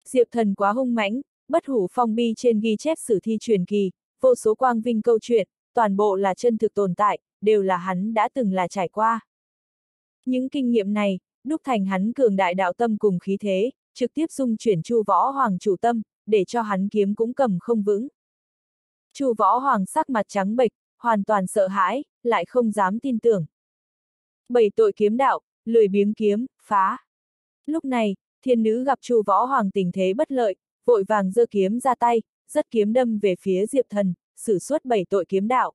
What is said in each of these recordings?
Diệp Thần quá hung mãnh, bất hủ phong bi trên ghi chép sử thi truyền kỳ, vô số quang vinh câu chuyện, toàn bộ là chân thực tồn tại, đều là hắn đã từng là trải qua. Những kinh nghiệm này, đúc thành hắn cường đại đạo tâm cùng khí thế, trực tiếp dung chuyển Chu Võ Hoàng chủ tâm, để cho hắn kiếm cũng cầm không vững. Chu Võ Hoàng sắc mặt trắng bệch, hoàn toàn sợ hãi, lại không dám tin tưởng. 7 tội kiếm đạo, lười biếng kiếm, phá. Lúc này, thiên nữ gặp Chu Võ Hoàng tình thế bất lợi, vội vàng giơ kiếm ra tay, giất kiếm đâm về phía Diệp Thần, sử xuất 7 tội kiếm đạo.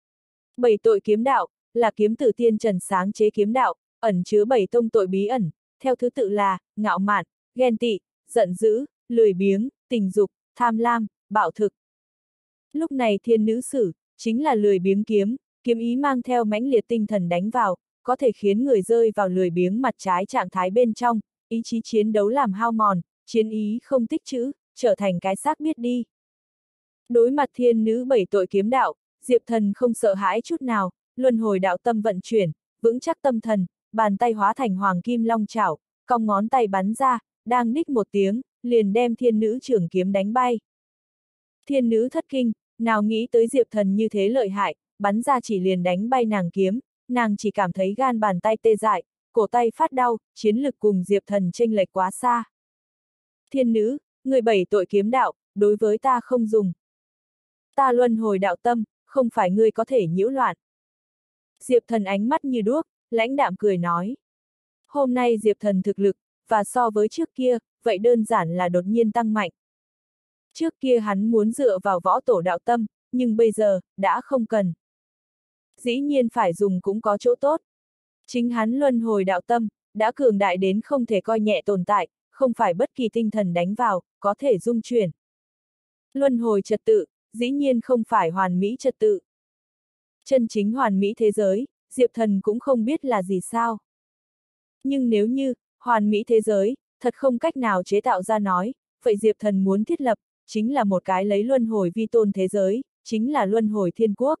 7 tội kiếm đạo, là kiếm tử tiên trần sáng chế kiếm đạo, ẩn chứa 7 tông tội bí ẩn, theo thứ tự là, ngạo mạn, ghen tị, giận dữ, lười biếng, tình dục, tham lam, bạo thực. Lúc này thiên nữ sử, chính là lười biếng kiếm, kiếm ý mang theo mãnh liệt tinh thần đánh vào, có thể khiến người rơi vào lười biếng mặt trái trạng thái bên trong, ý chí chiến đấu làm hao mòn, chiến ý không tích trữ, trở thành cái xác biết đi. Đối mặt thiên nữ 7 tội kiếm đạo, Diệp Thần không sợ hãi chút nào, luân hồi đạo tâm vận chuyển, vững chắc tâm thần, bàn tay hóa thành hoàng kim long chảo, cong ngón tay bắn ra, đang ních một tiếng, liền đem thiên nữ trưởng kiếm đánh bay. Thiên nữ thất kinh, nào nghĩ tới Diệp Thần như thế lợi hại, bắn ra chỉ liền đánh bay nàng kiếm, nàng chỉ cảm thấy gan bàn tay tê dại, cổ tay phát đau, chiến lực cùng Diệp Thần chênh lệch quá xa. Thiên nữ, người 7 tội kiếm đạo, đối với ta không dùng. Ta luân hồi đạo tâm, không phải ngươi có thể nhiễu loạn. Diệp Thần ánh mắt như đuốc, lãnh đạm cười nói. Hôm nay Diệp Thần thực lực, và so với trước kia, vậy đơn giản là đột nhiên tăng mạnh. Trước kia hắn muốn dựa vào võ tổ đạo tâm, nhưng bây giờ, đã không cần. Dĩ nhiên phải dùng cũng có chỗ tốt. Chính hắn luân hồi đạo tâm, đã cường đại đến không thể coi nhẹ tồn tại, không phải bất kỳ tinh thần đánh vào, có thể dung chuyển. Luân hồi trật tự, dĩ nhiên không phải hoàn mỹ trật tự. Chân chính hoàn mỹ thế giới, Diệp Thần cũng không biết là gì sao. Nhưng nếu như, hoàn mỹ thế giới, thật không cách nào chế tạo ra nói, vậy Diệp Thần muốn thiết lập, chính là một cái lấy luân hồi vi tôn thế giới, chính là luân hồi thiên quốc.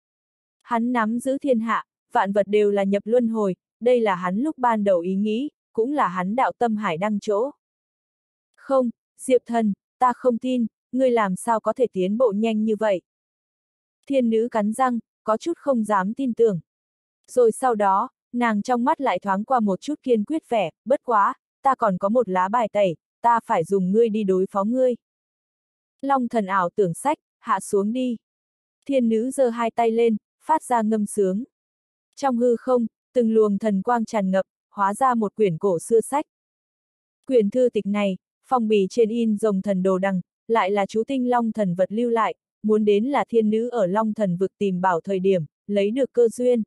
Hắn nắm giữ thiên hạ, vạn vật đều là nhập luân hồi, đây là hắn lúc ban đầu ý nghĩ, cũng là hắn đạo tâm hải đăng chỗ. Không, Diệp Thần, ta không tin, ngươi làm sao có thể tiến bộ nhanh như vậy? Thiên nữ cắn răng, có chút không dám tin tưởng. Rồi sau đó, nàng trong mắt lại thoáng qua một chút kiên quyết vẻ, bất quá, ta còn có một lá bài tẩy, ta phải dùng ngươi đi đối phó ngươi. Long thần ảo tưởng sách, hạ xuống đi. Thiên nữ giơ hai tay lên, phát ra ngâm sướng. Trong hư không, từng luồng thần quang tràn ngập, hóa ra một quyển cổ xưa sách. Quyển thư tịch này, phong bì trên in rồng thần đồ đằng, lại là chú tinh long thần vật lưu lại, muốn đến là thiên nữ ở long thần vực tìm bảo thời điểm, lấy được cơ duyên.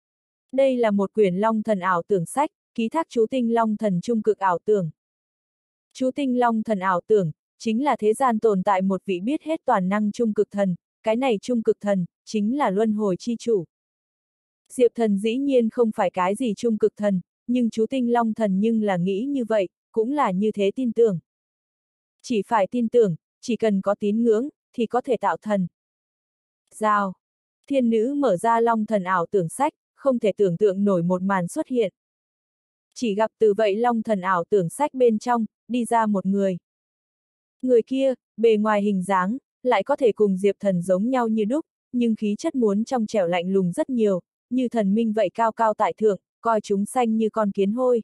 Đây là một quyển long thần ảo tưởng sách, ký thác chú tinh long thần trung cực ảo tưởng. Chú tinh long thần ảo tưởng, chính là thế gian tồn tại một vị biết hết toàn năng trung cực thần, cái này trung cực thần, chính là luân hồi chi chủ. Diệp Thần dĩ nhiên không phải cái gì trung cực thần, nhưng chú tinh long thần nhưng là nghĩ như vậy, cũng là như thế tin tưởng. Chỉ phải tin tưởng, chỉ cần có tín ngưỡng, thì có thể tạo thần. Rào. Thiên nữ mở ra long thần ảo tưởng sách, không thể tưởng tượng nổi một màn xuất hiện. Chỉ gặp từ vậy long thần ảo tưởng sách bên trong, đi ra một người. Người kia, bề ngoài hình dáng, lại có thể cùng Diệp Thần giống nhau như đúc, nhưng khí chất muốn trong trẻo lạnh lùng rất nhiều, như thần minh vậy cao cao tại thượng, coi chúng sanh như con kiến hôi.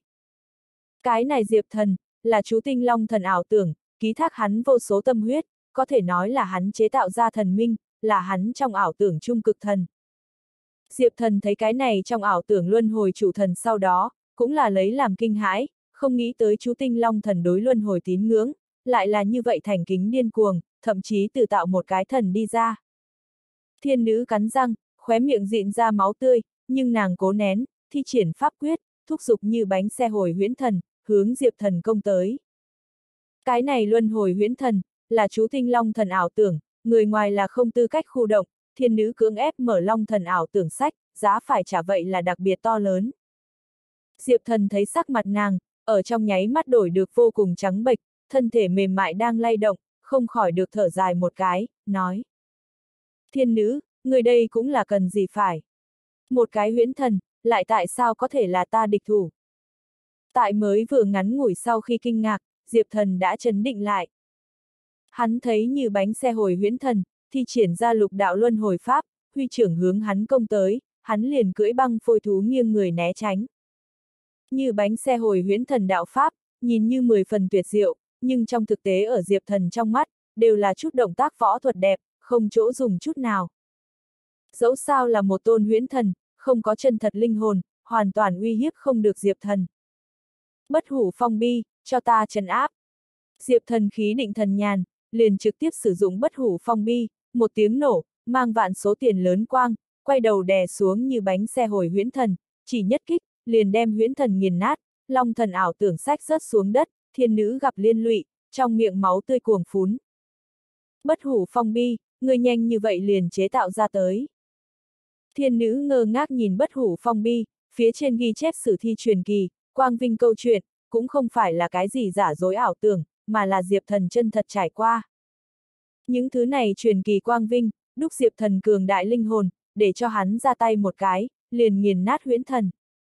Cái này Diệp Thần, là chú tinh long thần ảo tưởng, ký thác hắn vô số tâm huyết, có thể nói là hắn chế tạo ra thần minh, là hắn trong ảo tưởng trung cực thần. Diệp Thần thấy cái này trong ảo tưởng luân hồi chủ thần sau đó, cũng là lấy làm kinh hãi, không nghĩ tới chú tinh long thần đối luân hồi tín ngưỡng, lại là như vậy thành kính điên cuồng, thậm chí tự tạo một cái thần đi ra. Thiên nữ cắn răng, khóe miệng dịn ra máu tươi, nhưng nàng cố nén, thi triển pháp quyết, thúc giục như bánh xe hồi huyễn thần, hướng Diệp Thần công tới. Cái này luân hồi huyễn thần, là chú tinh long thần ảo tưởng, người ngoài là không tư cách khu động, thiên nữ cưỡng ép mở long thần ảo tưởng sách, giá phải trả vậy là đặc biệt to lớn. Diệp Thần thấy sắc mặt nàng, ở trong nháy mắt đổi được vô cùng trắng bệch, thân thể mềm mại đang lay động, không khỏi được thở dài một cái, nói. Thiên nữ, người đây cũng là cần gì phải. Một cái huyễn thần, lại tại sao có thể là ta địch thủ. Tại mới vừa ngắn ngủi sau khi kinh ngạc, Diệp Thần đã trấn định lại. Hắn thấy như bánh xe hồi huyễn thần, thi triển ra lục đạo luân hồi pháp, huy trưởng hướng hắn công tới, hắn liền cưỡi băng phôi thú nghiêng người né tránh. Như bánh xe hồi huyễn thần đạo pháp, nhìn như 10 phần tuyệt diệu, nhưng trong thực tế ở Diệp Thần trong mắt, đều là chút động tác võ thuật đẹp, không chỗ dùng chút nào. Dẫu sao là một tôn huyễn thần, không có chân thật linh hồn, hoàn toàn uy hiếp không được Diệp Thần. Bất hủ phong bi, cho ta trấn áp. Diệp Thần khí định thần nhàn, liền trực tiếp sử dụng bất hủ phong bi, một tiếng nổ, mang vạn số tiền lớn quang, quay đầu đè xuống như bánh xe hồi huyễn thần, chỉ nhất kích, liền đem huyễn thần nghiền nát, long thần ảo tưởng sách rớt xuống đất, thiên nữ gặp liên lụy, trong miệng máu tươi cuồng phún. Bất hủ phong bi, người nhanh như vậy liền chế tạo ra tới. Thiên nữ ngơ ngác nhìn bất hủ phong bi, phía trên ghi chép sử thi truyền kỳ, quang vinh câu chuyện, cũng không phải là cái gì giả dối ảo tưởng, mà là Diệp Thần chân thật trải qua. Những thứ này truyền kỳ quang vinh, đúc Diệp Thần cường đại linh hồn, để cho hắn ra tay một cái, liền nghiền nát huyễn thần.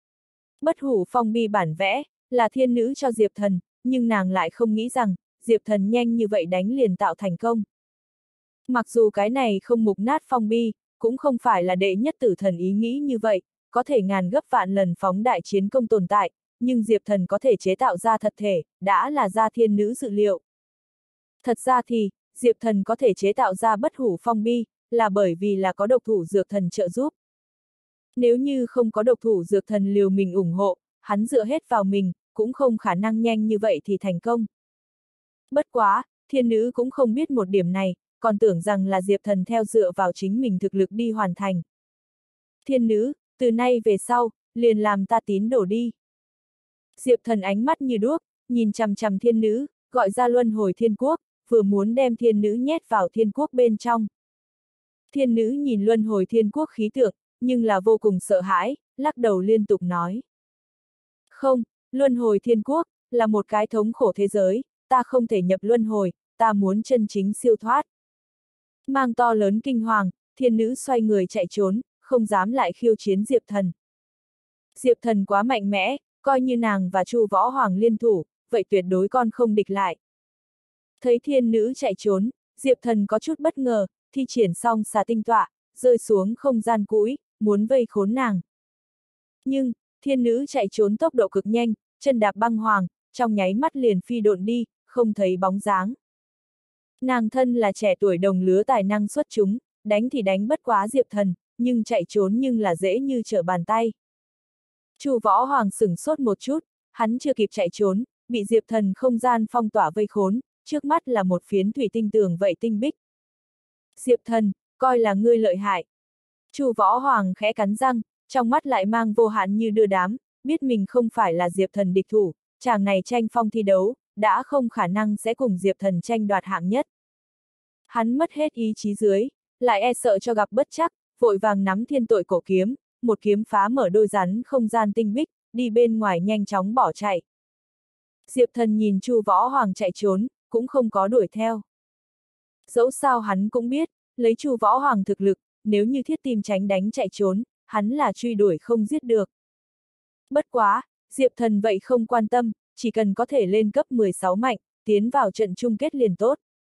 Bất hủ phong bi bản vẽ, là thiên nữ cho Diệp Thần, nhưng nàng lại không nghĩ rằng, Diệp Thần nhanh như vậy đánh liền tạo thành công. Mặc dù cái này không mục nát phong bi, cũng không phải là đệ nhất tử thần ý nghĩ như vậy, có thể ngàn gấp vạn lần phóng đại chiến công tồn tại, nhưng Diệp Thần có thể chế tạo ra thật thể, đã là ra thiên nữ dự liệu. Thật ra thì, Diệp Thần có thể chế tạo ra bất hủ phong bi, là bởi vì là có độc thủ dược thần trợ giúp. Nếu như không có độc thủ dược thần liều mình ủng hộ, hắn dựa hết vào mình, cũng không khả năng nhanh như vậy thì thành công. Bất quá, thiên nữ cũng không biết một điểm này, còn tưởng rằng là Diệp Thần theo dựa vào chính mình thực lực đi hoàn thành. Thiên nữ, từ nay về sau, liền làm ta tín đồ đi. Diệp Thần ánh mắt như đuốc, nhìn chằm chằm thiên nữ, gọi ra luân hồi thiên quốc, vừa muốn đem thiên nữ nhét vào thiên quốc bên trong. Thiên nữ nhìn luân hồi thiên quốc khí tượng, nhưng là vô cùng sợ hãi, lắc đầu liên tục nói. Không, luân hồi thiên quốc, là một cái thống khổ thế giới, ta không thể nhập luân hồi, ta muốn chân chính siêu thoát. Mang to lớn kinh hoàng, thiên nữ xoay người chạy trốn, không dám lại khiêu chiến Diệp Thần. Diệp Thần quá mạnh mẽ, coi như nàng và Chu Võ Hoàng liên thủ, vậy tuyệt đối con không địch lại. Thấy thiên nữ chạy trốn, Diệp Thần có chút bất ngờ, thi triển xong xà tinh tọa, rơi xuống không gian cũi, muốn vây khốn nàng. Nhưng, thiên nữ chạy trốn tốc độ cực nhanh, chân đạp băng hoàng, trong nháy mắt liền phi độn đi, không thấy bóng dáng. Nàng thân là trẻ tuổi đồng lứa tài năng xuất chúng, đánh thì đánh bất quá Diệp Thần, nhưng chạy trốn nhưng là dễ như trở bàn tay. Chu Võ Hoàng sửng sốt một chút, hắn chưa kịp chạy trốn, bị Diệp Thần không gian phong tỏa vây khốn, trước mắt là một phiến thủy tinh tường vậy tinh bích. Diệp Thần, coi là ngươi lợi hại. Chu Võ Hoàng khẽ cắn răng, trong mắt lại mang vô hạn như đưa đám, biết mình không phải là Diệp Thần địch thủ, chàng này tranh phong thi đấu, đã không khả năng sẽ cùng Diệp Thần tranh đoạt hạng nhất. Hắn mất hết ý chí dưới, lại e sợ cho gặp bất trắc, vội vàng nắm thiên tội cổ kiếm, một kiếm phá mở đôi rắn không gian tinh bích, đi bên ngoài nhanh chóng bỏ chạy. Diệp Thần nhìn Chu Võ Hoàng chạy trốn, cũng không có đuổi theo. Dẫu sao hắn cũng biết, lấy Chu Võ Hoàng thực lực, nếu như thiết tim tránh đánh chạy trốn, hắn là truy đuổi không giết được. Bất quá, Diệp Thần vậy không quan tâm, chỉ cần có thể lên cấp 16 mạnh, tiến vào trận chung kết liền tốt.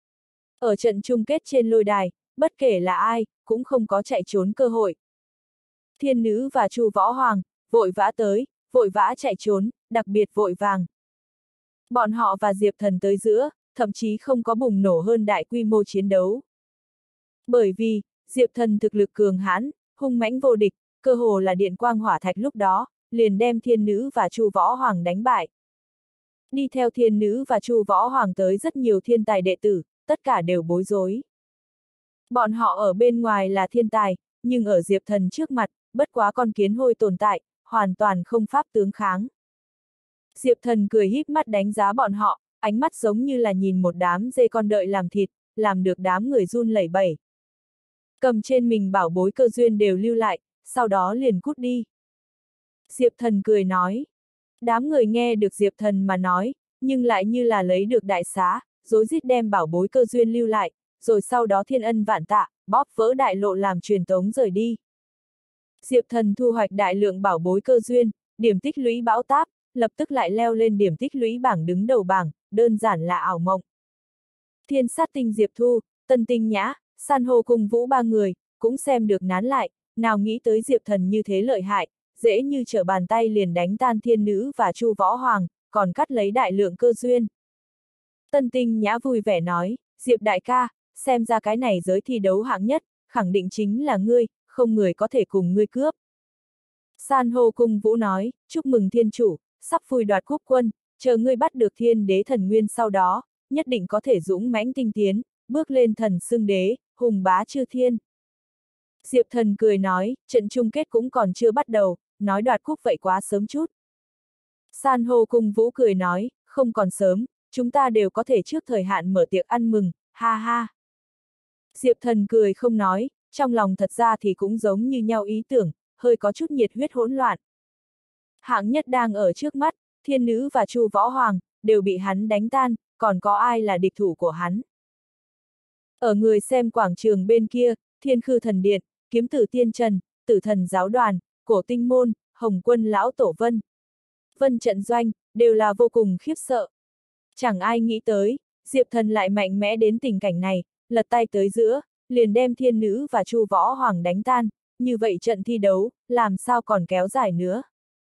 Ở trận chung kết trên lôi đài, bất kể là ai, cũng không có chạy trốn cơ hội. Thiên nữ và Chu Võ Hoàng, vội vã tới, vội vã chạy trốn, đặc biệt vội vàng. Bọn họ và Diệp Thần tới giữa, thậm chí không có bùng nổ hơn đại quy mô chiến đấu. Bởi vì, Diệp Thần thực lực cường hãn, hung mãnh vô địch, cơ hồ là điện quang hỏa thạch lúc đó, liền đem thiên nữ và Chu Võ Hoàng đánh bại. Đi theo thiên nữ và Chu Võ Hoàng tới rất nhiều thiên tài đệ tử, tất cả đều bối rối. Bọn họ ở bên ngoài là thiên tài, nhưng ở Diệp Thần trước mặt, bất quá con kiến hôi tồn tại, hoàn toàn không pháp tướng kháng. Diệp Thần cười híp mắt đánh giá bọn họ, ánh mắt giống như là nhìn một đám dê con đợi làm thịt, làm được đám người run lẩy bẩy. Cầm trên mình bảo bối cơ duyên đều lưu lại, sau đó liền cút đi. Diệp Thần cười nói. Đám người nghe được Diệp Thần mà nói, nhưng lại như là lấy được đại xá, rối rít đem bảo bối cơ duyên lưu lại, rồi sau đó thiên ân vạn tạ, bóp vỡ đại lộ làm truyền tống rời đi. Diệp Thần thu hoạch đại lượng bảo bối cơ duyên, điểm tích lũy bão táp, lập tức lại leo lên điểm tích lũy bảng đứng đầu bảng, đơn giản là ảo mộng. Thiên sát tinh Diệp Thu, Tân Tinh Nhã, San hô cùng Vũ ba người, cũng xem được nán lại, nào nghĩ tới Diệp Thần như thế lợi hại, dễ như trở bàn tay liền đánh tan thiên nữ và Chu Võ Hoàng, còn cắt lấy đại lượng cơ duyên. Tân Tinh Nhã vui vẻ nói, Diệp đại ca, xem ra cái này giới thi đấu hạng nhất, khẳng định chính là ngươi, không người có thể cùng ngươi cướp. San hô cung Vũ nói, chúc mừng thiên chủ, sắp phùi đoạt quốc quân, chờ ngươi bắt được thiên đế thần nguyên sau đó, nhất định có thể dũng mãnh tinh tiến, bước lên thần xưng đế, hùng bá chư thiên. Diệp Thần cười nói, trận chung kết cũng còn chưa bắt đầu, nói đoạt quốc vậy quá sớm chút. San hô cung Vũ cười nói, không còn sớm, chúng ta đều có thể trước thời hạn mở tiệc ăn mừng, ha ha. Diệp Thần cười không nói, trong lòng thật ra thì cũng giống như nhau ý tưởng, hơi có chút nhiệt huyết hỗn loạn. Hạng nhất đang ở trước mắt, thiên nữ và Chu Võ Hoàng, đều bị hắn đánh tan, còn có ai là địch thủ của hắn. Ở người xem quảng trường bên kia, Thiên Khư Thần Điện, Kiếm Tử Tiên Trần, Tử Thần Giáo Đoàn, Cổ Tinh Môn, Hồng Quân Lão Tổ Vân. Vân Trận Doanh, đều là vô cùng khiếp sợ. Chẳng ai nghĩ tới, Diệp Thần lại mạnh mẽ đến tình cảnh này, lật tay tới giữa, liền đem thiên nữ và Chu Võ Hoàng đánh tan, như vậy trận thi đấu, làm sao còn kéo dài nữa.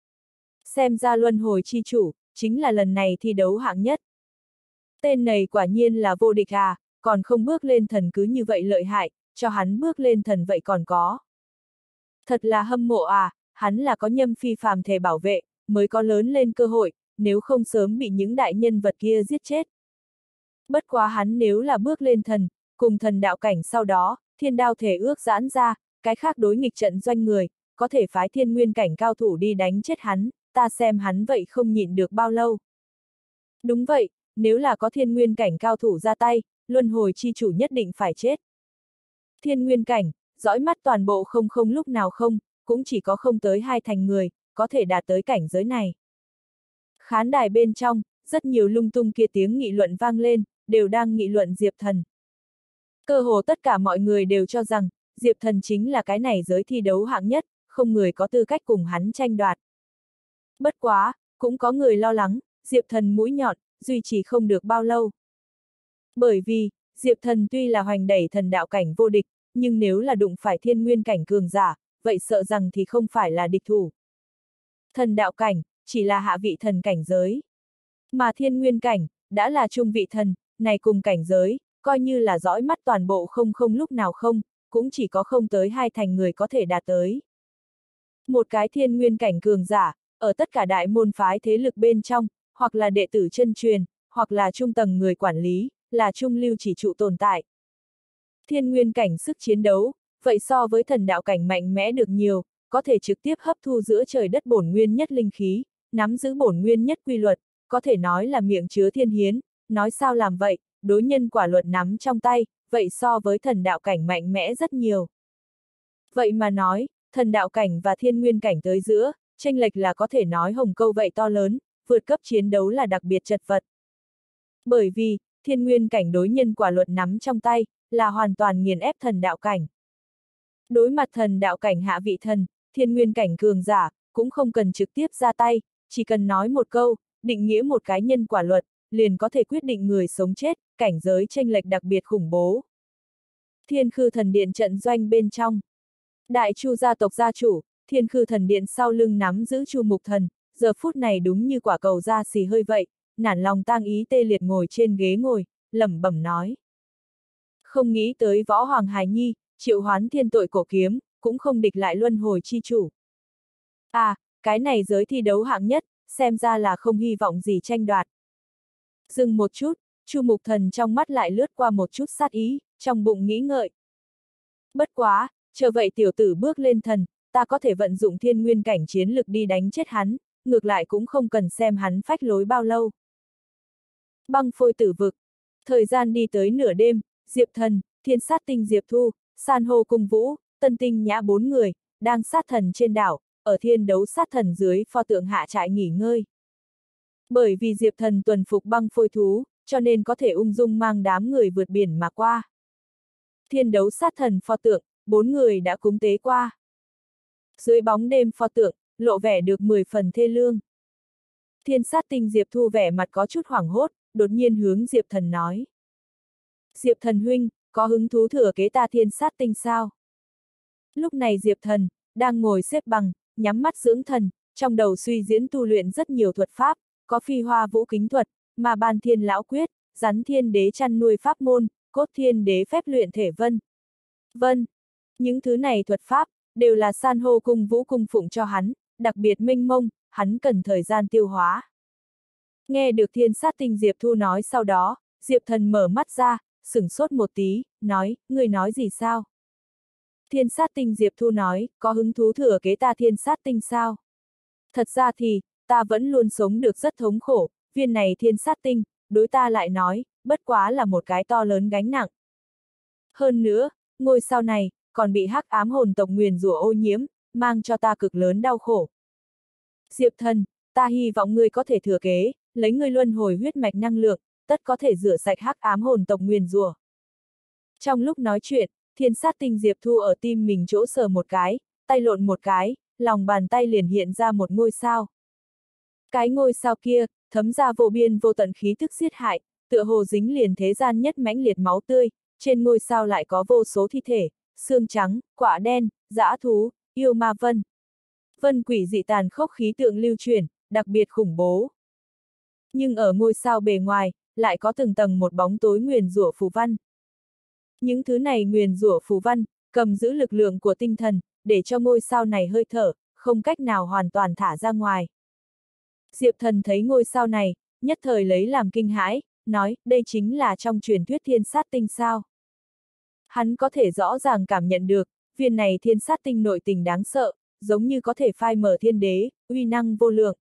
Xem ra luân hồi chi chủ, chính là lần này thi đấu hạng nhất. Tên này quả nhiên là vô địch à, còn không bước lên thần cứ như vậy lợi hại, cho hắn bước lên thần vậy còn có. Thật là hâm mộ à, hắn là có nhâm phi phàm thể bảo vệ, mới có lớn lên cơ hội, nếu không sớm bị những đại nhân vật kia giết chết. Bất quá hắn nếu là bước lên thần, cùng thần đạo cảnh sau đó, thiên đao thể ước giãn ra, cái khác đối nghịch trận doanh người, có thể phái thiên nguyên cảnh cao thủ đi đánh chết hắn, ta xem hắn vậy không nhịn được bao lâu. Đúng vậy, nếu là có thiên nguyên cảnh cao thủ ra tay, luân hồi chi chủ nhất định phải chết. Thiên nguyên cảnh, dõi mắt toàn bộ không lúc nào không, cũng chỉ có không tới 2 thành người, có thể đạt tới cảnh giới này. Khán đài bên trong, rất nhiều lung tung kia tiếng nghị luận vang lên, đều đang nghị luận Diệp Thần. Cơ hồ tất cả mọi người đều cho rằng, Diệp Thần chính là cái này giới thi đấu hạng nhất, không người có tư cách cùng hắn tranh đoạt. Bất quá, cũng có người lo lắng, Diệp Thần mũi nhọn, duy trì không được bao lâu. Bởi vì, Diệp Thần tuy là hoành đẩy thần đạo cảnh vô địch, nhưng nếu là đụng phải thiên nguyên cảnh cường giả, vậy sợ rằng thì không phải là địch thủ. Thần đạo cảnh, chỉ là hạ vị thần cảnh giới. Mà thiên nguyên cảnh, đã là trung vị thần, này cùng cảnh giới, coi như là dõi mắt toàn bộ không lúc nào không, cũng chỉ có không tới 2 thành người có thể đạt tới. Một cái thiên nguyên cảnh cường giả, ở tất cả đại môn phái thế lực bên trong, hoặc là đệ tử chân truyền, hoặc là trung tầng người quản lý, là trung lưu chỉ trụ tồn tại. Thiên nguyên cảnh sức chiến đấu, vậy so với thần đạo cảnh mạnh mẽ được nhiều, có thể trực tiếp hấp thu giữa trời đất bổn nguyên nhất linh khí, nắm giữ bổn nguyên nhất quy luật, có thể nói là miệng chứa thiên hiến, nói sao làm vậy, đối nhân quả luật nắm trong tay, vậy so với thần đạo cảnh mạnh mẽ rất nhiều. Vậy mà nói, thần đạo cảnh và thiên nguyên cảnh tới giữa, chênh lệch là có thể nói hồng câu vậy to lớn, vượt cấp chiến đấu là đặc biệt chật vật. Bởi vì, thiên nguyên cảnh đối nhân quả luật nắm trong tay, là hoàn toàn nghiền ép thần đạo cảnh. Đối mặt thần đạo cảnh hạ vị thần, thiên nguyên cảnh cường giả, cũng không cần trực tiếp ra tay, chỉ cần nói một câu, định nghĩa một cái nhân quả luật, liền có thể quyết định người sống chết, cảnh giới chênh lệch đặc biệt khủng bố. Thiên Khư Thần Điện trận doanh bên trong. Đại Chu gia tộc gia chủ, Thiên Khư Thần Điện sau lưng nắm giữ Chu Mục Thần, giờ phút này đúng như quả cầu da xì hơi vậy, nản lòng tang ý tê liệt ngồi trên ghế ngồi, lẩm bẩm nói. Không nghĩ tới Võ Hoàng Hài Nhi, triệu hoán thiên tội cổ kiếm, cũng không địch lại luân hồi chi chủ. À, cái này giới thi đấu hạng nhất, xem ra là không hy vọng gì tranh đoạt. Dừng một chút, Chu Mục Thần trong mắt lại lướt qua một chút sát ý, trong bụng nghĩ ngợi. Bất quá, chờ vậy tiểu tử bước lên thần, ta có thể vận dụng thiên nguyên cảnh chiến lực đi đánh chết hắn, ngược lại cũng không cần xem hắn phách lối bao lâu. Băng phôi tử vực. Thời gian đi tới nửa đêm, Diệp Thần, Thiên Sát Tinh Diệp Thu, San hô cung Vũ, Tân Tinh Nhã 4 người, đang sát thần trên đảo, ở thiên đấu sát thần dưới pho tượng hạ trại nghỉ ngơi. Bởi vì Diệp Thần tuần phục băng phôi thú, cho nên có thể ung dung mang đám người vượt biển mà qua. Thiên đấu sát thần pho tượng, 4 người đã cúng tế qua. Dưới bóng đêm pho tượng, lộ vẻ được 10 phần thê lương. Thiên sát tinh Diệp Thu vẻ mặt có chút hoảng hốt, đột nhiên hướng Diệp Thần nói. Diệp Thần huynh, có hứng thú thừa kế ta thiên sát tinh sao? Lúc này Diệp Thần, đang ngồi xếp bằng, nhắm mắt dưỡng thần, trong đầu suy diễn tu luyện rất nhiều thuật pháp, có phi hoa vũ kính thuật, mà ban thiên lão quyết, rắn thiên đế chăn nuôi pháp môn, cốt thiên đế phép luyện thể vân. Vân, những thứ này thuật pháp, đều là san hô cung vũ cung phụng cho hắn, đặc biệt mênh mông, hắn cần thời gian tiêu hóa. Nghe được thiên sát tinh Diệp Thu nói sau đó, Diệp Thần mở mắt ra, sửng sốt một tí, nói, người nói gì sao? Thiên sát tinh Diệp Thu nói, có hứng thú thừa kế ta thiên sát tinh sao? Thật ra thì, ta vẫn luôn sống được rất thống khổ, viên này thiên sát tinh, đối ta lại nói, bất quá là một cái to lớn gánh nặng. Hơn nữa, ngôi sao này, còn bị hắc ám hồn tộc nguyền rủa ô nhiễm, mang cho ta cực lớn đau khổ. Diệp Thần, ta hy vọng ngươi có thể thừa kế, lấy ngươi luân hồi huyết mạch năng lượng, tất có thể rửa sạch hắc ám hồn tộc nguyền rủa. Trong lúc nói chuyện, thiên sát tinh Diệp Thu ở tim mình chỗ sờ một cái, tay lộn một cái, lòng bàn tay liền hiện ra một ngôi sao. Cái ngôi sao kia, thấm ra vô biên vô tận khí tức giết hại, tựa hồ dính liền thế gian nhất mãnh liệt máu tươi, trên ngôi sao lại có vô số thi thể, xương trắng, quả đen, dã thú, yêu ma vân. Vân quỷ dị tàn khốc khí tượng lưu truyền, đặc biệt khủng bố. Nhưng ở ngôi sao bề ngoài, lại có từng tầng một bóng tối nguyền rủa phù văn. Những thứ này nguyền rủa phù văn, cầm giữ lực lượng của tinh thần, để cho ngôi sao này hơi thở, không cách nào hoàn toàn thả ra ngoài. Diệp Thần thấy ngôi sao này, nhất thời lấy làm kinh hãi, nói, đây chính là trong truyền thuyết thiên sát tinh sao. Hắn có thể rõ ràng cảm nhận được, viên này thiên sát tinh nội tình đáng sợ, giống như có thể phai mở thiên đế, uy năng vô lượng.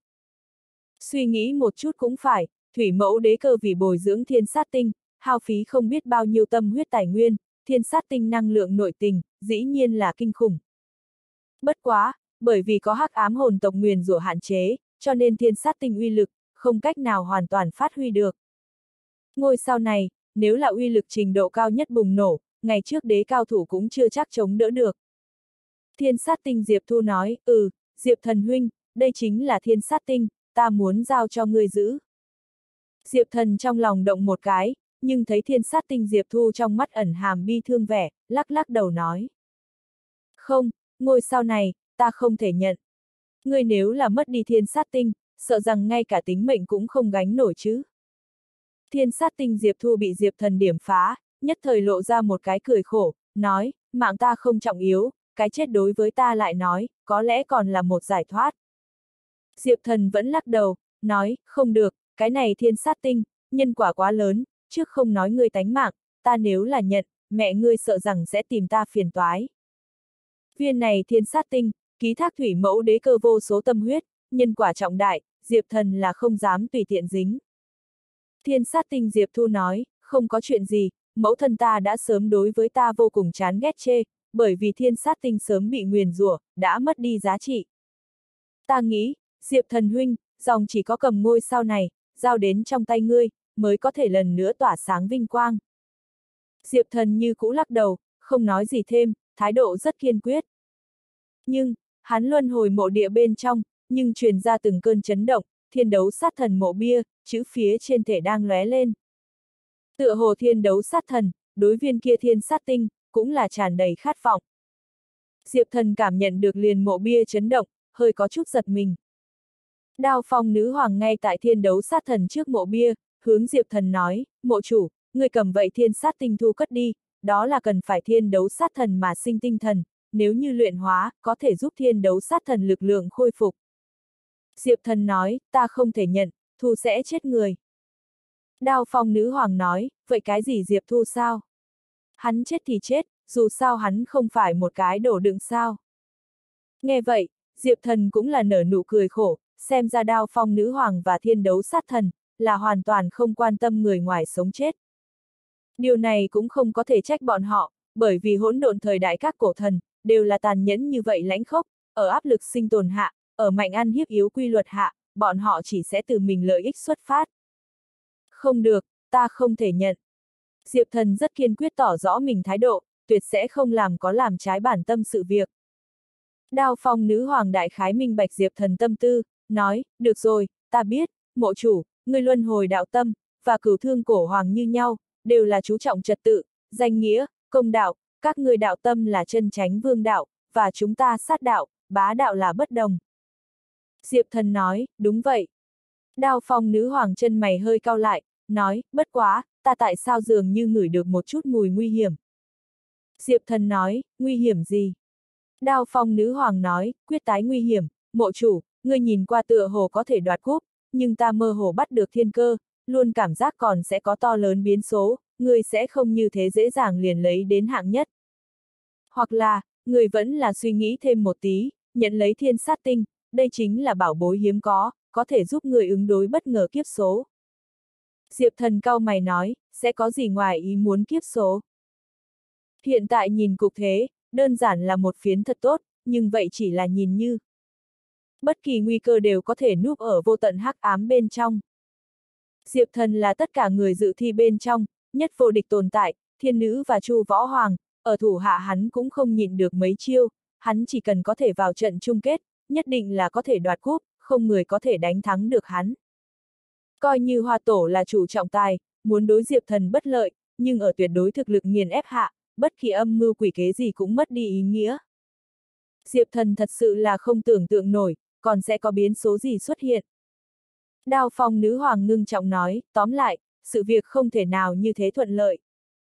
Suy nghĩ một chút cũng phải, thủy mẫu đế cơ vì bồi dưỡng thiên sát tinh, hao phí không biết bao nhiêu tâm huyết tài nguyên, thiên sát tinh năng lượng nội tình, dĩ nhiên là kinh khủng. Bất quá, bởi vì có hắc ám hồn tộc nguyền rủa hạn chế, cho nên thiên sát tinh uy lực, không cách nào hoàn toàn phát huy được. Ngôi sao này, nếu là uy lực trình độ cao nhất bùng nổ, ngày trước đế cao thủ cũng chưa chắc chống đỡ được. Thiên sát tinh Diệp Thu nói, Diệp Thần huynh, đây chính là thiên sát tinh, ta muốn giao cho ngươi giữ. Diệp Thần trong lòng động một cái, nhưng thấy thiên sát tinh Diệp Thu trong mắt ẩn hàm bi thương vẻ, lắc lắc đầu nói. Không, ngôi sao này, ta không thể nhận. Ngươi nếu là mất đi thiên sát tinh, sợ rằng ngay cả tính mệnh cũng không gánh nổi chứ. Thiên sát tinh Diệp Thu bị Diệp Thần điểm phá, nhất thời lộ ra một cái cười khổ, nói, mạng ta không trọng yếu, cái chết đối với ta lại nói, có lẽ còn là một giải thoát. Diệp Thần vẫn lắc đầu, nói, không được, cái này thiên sát tinh, nhân quả quá lớn, trước không nói ngươi tánh mạng, ta nếu là nhận, mẹ ngươi sợ rằng sẽ tìm ta phiền toái. Viên này thiên sát tinh, ký thác thủy mẫu đế cơ vô số tâm huyết, nhân quả trọng đại, Diệp Thần là không dám tùy tiện dính. Thiên sát tinh Diệp Thu nói, không có chuyện gì, mẫu thân ta đã sớm đối với ta vô cùng chán ghét chê, bởi vì thiên sát tinh sớm bị nguyền rủa, đã mất đi giá trị. Ta nghĩ, Diệp Thần huynh, dòng chỉ có cầm ngôi sao này, giao đến trong tay ngươi, mới có thể lần nữa tỏa sáng vinh quang. Diệp Thần như cũ lắc đầu, không nói gì thêm, thái độ rất kiên quyết. Nhưng, hắn luân hồi mộ địa bên trong, nhưng truyền ra từng cơn chấn động, thiên đấu sát thần mộ bia, chữ phía trên thể đang lóe lên. Tựa hồ thiên đấu sát thần, đối viên kia thiên sát tinh, cũng là tràn đầy khát vọng. Diệp Thần cảm nhận được liền mộ bia chấn động, hơi có chút giật mình. Đao Phong nữ hoàng ngay tại thiên đấu sát thần trước mộ bia, hướng Diệp Thần nói, mộ chủ, người cầm vậy thiên sát tinh thu cất đi, đó là cần phải thiên đấu sát thần mà sinh tinh thần, nếu như luyện hóa, có thể giúp thiên đấu sát thần lực lượng khôi phục. Diệp Thần nói, ta không thể nhận, thu sẽ chết người. Đao Phong nữ hoàng nói, vậy cái gì Diệp Thu sao? Hắn chết thì chết, dù sao hắn không phải một cái đổ đựng sao. Nghe vậy, Diệp Thần cũng là nở nụ cười khổ, xem ra Đao Phong nữ hoàng và thiên đấu sát thần, là hoàn toàn không quan tâm người ngoài sống chết. Điều này cũng không có thể trách bọn họ, bởi vì hỗn độn thời đại các cổ thần, đều là tàn nhẫn như vậy lãnh khốc, ở áp lực sinh tồn hạ, ở mạnh ăn hiếp yếu quy luật hạ, bọn họ chỉ sẽ từ mình lợi ích xuất phát. Không được, ta không thể nhận. Diệp Thần rất kiên quyết tỏ rõ mình thái độ, tuyệt sẽ không làm trái bản tâm sự việc. Đao Phong nữ hoàng đại khái minh bạch Diệp Thần tâm tư, nói, được rồi, ta biết, mộ chủ, người luân hồi đạo tâm, và cửu thương cổ hoàng như nhau, đều là chú trọng trật tự, danh nghĩa, công đạo, các ngươi đạo tâm là chân chánh vương đạo, và chúng ta sát đạo, bá đạo là bất đồng. Diệp Thần nói, đúng vậy. Đao Phong nữ hoàng chân mày hơi cau lại, nói, bất quá, ta tại sao dường như ngửi được một chút mùi nguy hiểm. Diệp Thần nói, nguy hiểm gì? Đao Phong nữ hoàng nói, quyết tái nguy hiểm, mộ chủ, ngươi nhìn qua tựa hồ có thể đoạt cúp, nhưng ta mơ hồ bắt được thiên cơ, luôn cảm giác còn sẽ có to lớn biến số, ngươi sẽ không như thế dễ dàng liền lấy đến hạng nhất. Hoặc là, ngươi vẫn là suy nghĩ thêm một tí, nhận lấy thiên sát tinh, đây chính là bảo bối hiếm có thể giúp người ứng đối bất ngờ kiếp số. Diệp Thần cau mày nói, sẽ có gì ngoài ý muốn kiếp số. Hiện tại nhìn cục thế, đơn giản là một phiến thật tốt, nhưng vậy chỉ là nhìn như. Bất kỳ nguy cơ đều có thể núp ở vô tận hắc ám bên trong. Diệp Thần là tất cả người dự thi bên trong, nhất vô địch tồn tại, thiên nữ và Chu Võ Hoàng, ở thủ hạ hắn cũng không nhịn được mấy chiêu, hắn chỉ cần có thể vào trận chung kết, nhất định là có thể đoạt cúp, không người có thể đánh thắng được hắn. Coi như Hoa Tổ là chủ trọng tài, muốn đối Diệp Thần bất lợi, nhưng ở tuyệt đối thực lực nghiền ép hạ, bất kỳ âm mưu quỷ kế gì cũng mất đi ý nghĩa. Diệp Thần thật sự là không tưởng tượng nổi, còn sẽ có biến số gì xuất hiện. Đao Phong nữ hoàng ngưng trọng nói, tóm lại, sự việc không thể nào như thế thuận lợi.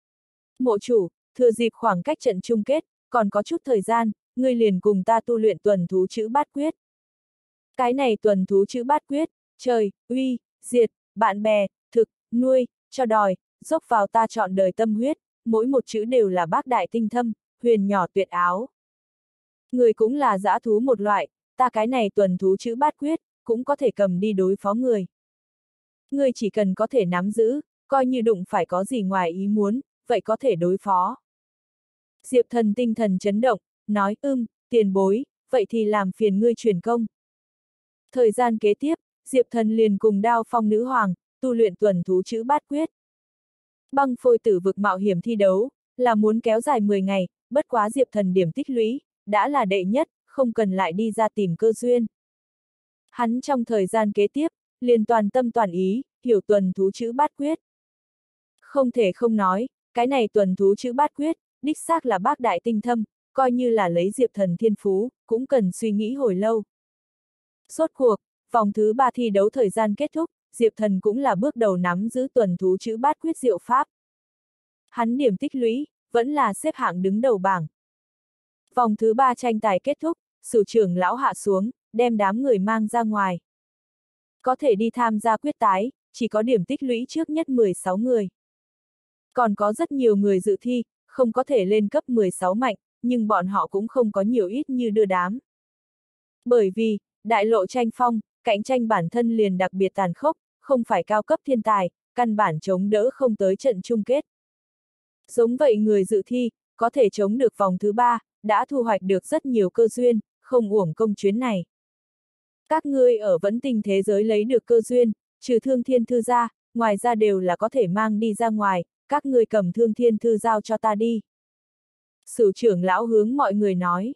Mộ chủ, thừa dịp khoảng cách trận chung kết, còn có chút thời gian, ngươi liền cùng ta tu luyện tuần thú chữ bát quyết. Cái này tuần thú chữ bát quyết, trời, uy, diệt, bạn bè, thực, nuôi, cho đòi, dốc vào ta trọn đời tâm huyết, mỗi một chữ đều là bác đại tinh thâm, huyền nhỏ tuyệt áo. Người cũng là dã thú một loại, ta cái này tuần thú chữ bát quyết, cũng có thể cầm đi đối phó người. Người chỉ cần có thể nắm giữ, coi như đụng phải có gì ngoài ý muốn, vậy có thể đối phó. Diệp Thần tinh thần chấn động, nói tiền bối, vậy thì làm phiền ngươi truyền công. Thời gian kế tiếp, Diệp Thần liền cùng Đao Phong nữ hoàng, tu luyện tuần thú chữ bát quyết. Băng phôi tử vực mạo hiểm thi đấu, là muốn kéo dài 10 ngày, bất quá Diệp Thần điểm tích lũy, đã là đệ nhất, không cần lại đi ra tìm cơ duyên. Hắn trong thời gian kế tiếp, liền toàn tâm toàn ý, hiểu tuần thú chữ bát quyết. Không thể không nói, cái này tuần thú chữ bát quyết, đích xác là bác đại tinh thâm, coi như là lấy Diệp Thần thiên phú, cũng cần suy nghĩ hồi lâu. Rốt cuộc, vòng thứ 3 thi đấu thời gian kết thúc, Diệp Thần cũng là bước đầu nắm giữ tuần thú chữ bát quyết diệu pháp. Hắn điểm tích lũy, vẫn là xếp hạng đứng đầu bảng. Vòng thứ 3 tranh tài kết thúc, Sửu trưởng lão hạ xuống, đem đám người mang ra ngoài. Có thể đi tham gia quyết tái, chỉ có điểm tích lũy trước nhất 16 người. Còn có rất nhiều người dự thi, không có thể lên cấp 16 mạnh, nhưng bọn họ cũng không có nhiều ít như đưa đám. Bởi vì, đại lộ tranh phong, cạnh tranh bản thân liền đặc biệt tàn khốc, không phải cao cấp thiên tài, căn bản chống đỡ không tới trận chung kết. Giống vậy người dự thi, có thể chống được vòng thứ 3, đã thu hoạch được rất nhiều cơ duyên, không uổng công chuyến này. Các ngươi ở vẫn tinh thế giới lấy được cơ duyên, trừ Thương Thiên Thư ra, ngoài ra đều là có thể mang đi ra ngoài, các ngươi cầm Thương Thiên Thư giao cho ta đi. Sửu trưởng lão hướng mọi người nói.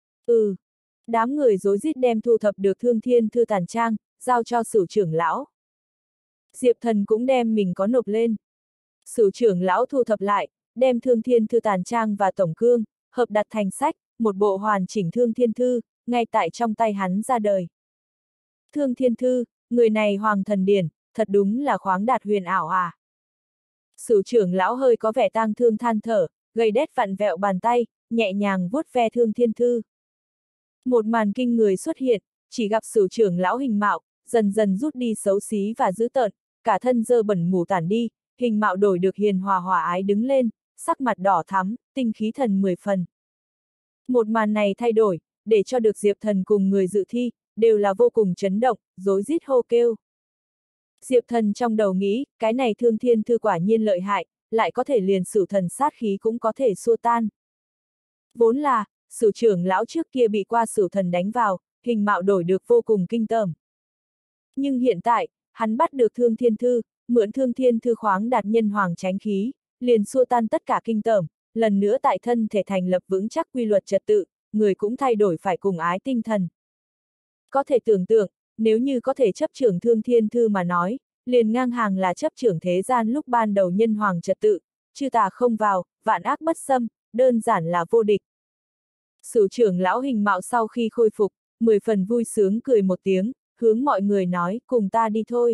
Đám người rối rít đem thu thập được Thương Thiên Thư tàn trang, giao cho Sửu trưởng lão. Diệp Thần cũng đem mình có nộp lên. Sửu trưởng lão thu thập lại, đem Thương Thiên Thư tàn trang và tổng cương, hợp đặt thành sách, một bộ hoàn chỉnh Thương Thiên Thư, ngay tại trong tay hắn ra đời. Thương Thiên Thư, người này hoàng thần điển, thật đúng là khoáng đạt huyền ảo à. Sửu trưởng lão hơi có vẻ tang thương than thở, gầy đét vặn vẹo bàn tay, nhẹ nhàng vuốt ve Thương Thiên Thư. Một màn kinh người xuất hiện, chỉ gặp Sửu trưởng lão hình mạo, dần dần rút đi xấu xí và dữ tợn, cả thân dơ bẩn mù tản đi, hình mạo đổi được hiền hòa hòa ái đứng lên, sắc mặt đỏ thắm, tinh khí thần 10 phần. Một màn này thay đổi, để cho được Diệp Thần cùng người dự thi, đều là vô cùng chấn động, rối rít hô kêu. Diệp Thần trong đầu nghĩ, cái này Thương Thiên Thư quả nhiên lợi hại, lại có thể liền Sửu thần sát khí cũng có thể xua tan. Vốn là, Sửu trưởng lão trước kia bị qua Sửu thần đánh vào, hình mạo đổi được vô cùng kinh tởm. Nhưng hiện tại, hắn bắt được Thương Thiên Thư, mượn Thương Thiên Thư khoáng đạt nhân hoàng chánh khí, liền xua tan tất cả kinh tởm, lần nữa tại thân thể thành lập vững chắc quy luật trật tự, người cũng thay đổi phải cùng ái tinh thần. Có thể tưởng tượng, nếu như có thể chấp trưởng Thương Thiên Thư mà nói, liền ngang hàng là chấp trưởng thế gian lúc ban đầu nhân hoàng trật tự, chư tà không vào, vạn ác bất xâm, đơn giản là vô địch. Sửu trưởng lão Hình Mạo sau khi khôi phục, 10 phần vui sướng cười một tiếng, hướng mọi người nói, cùng ta đi thôi.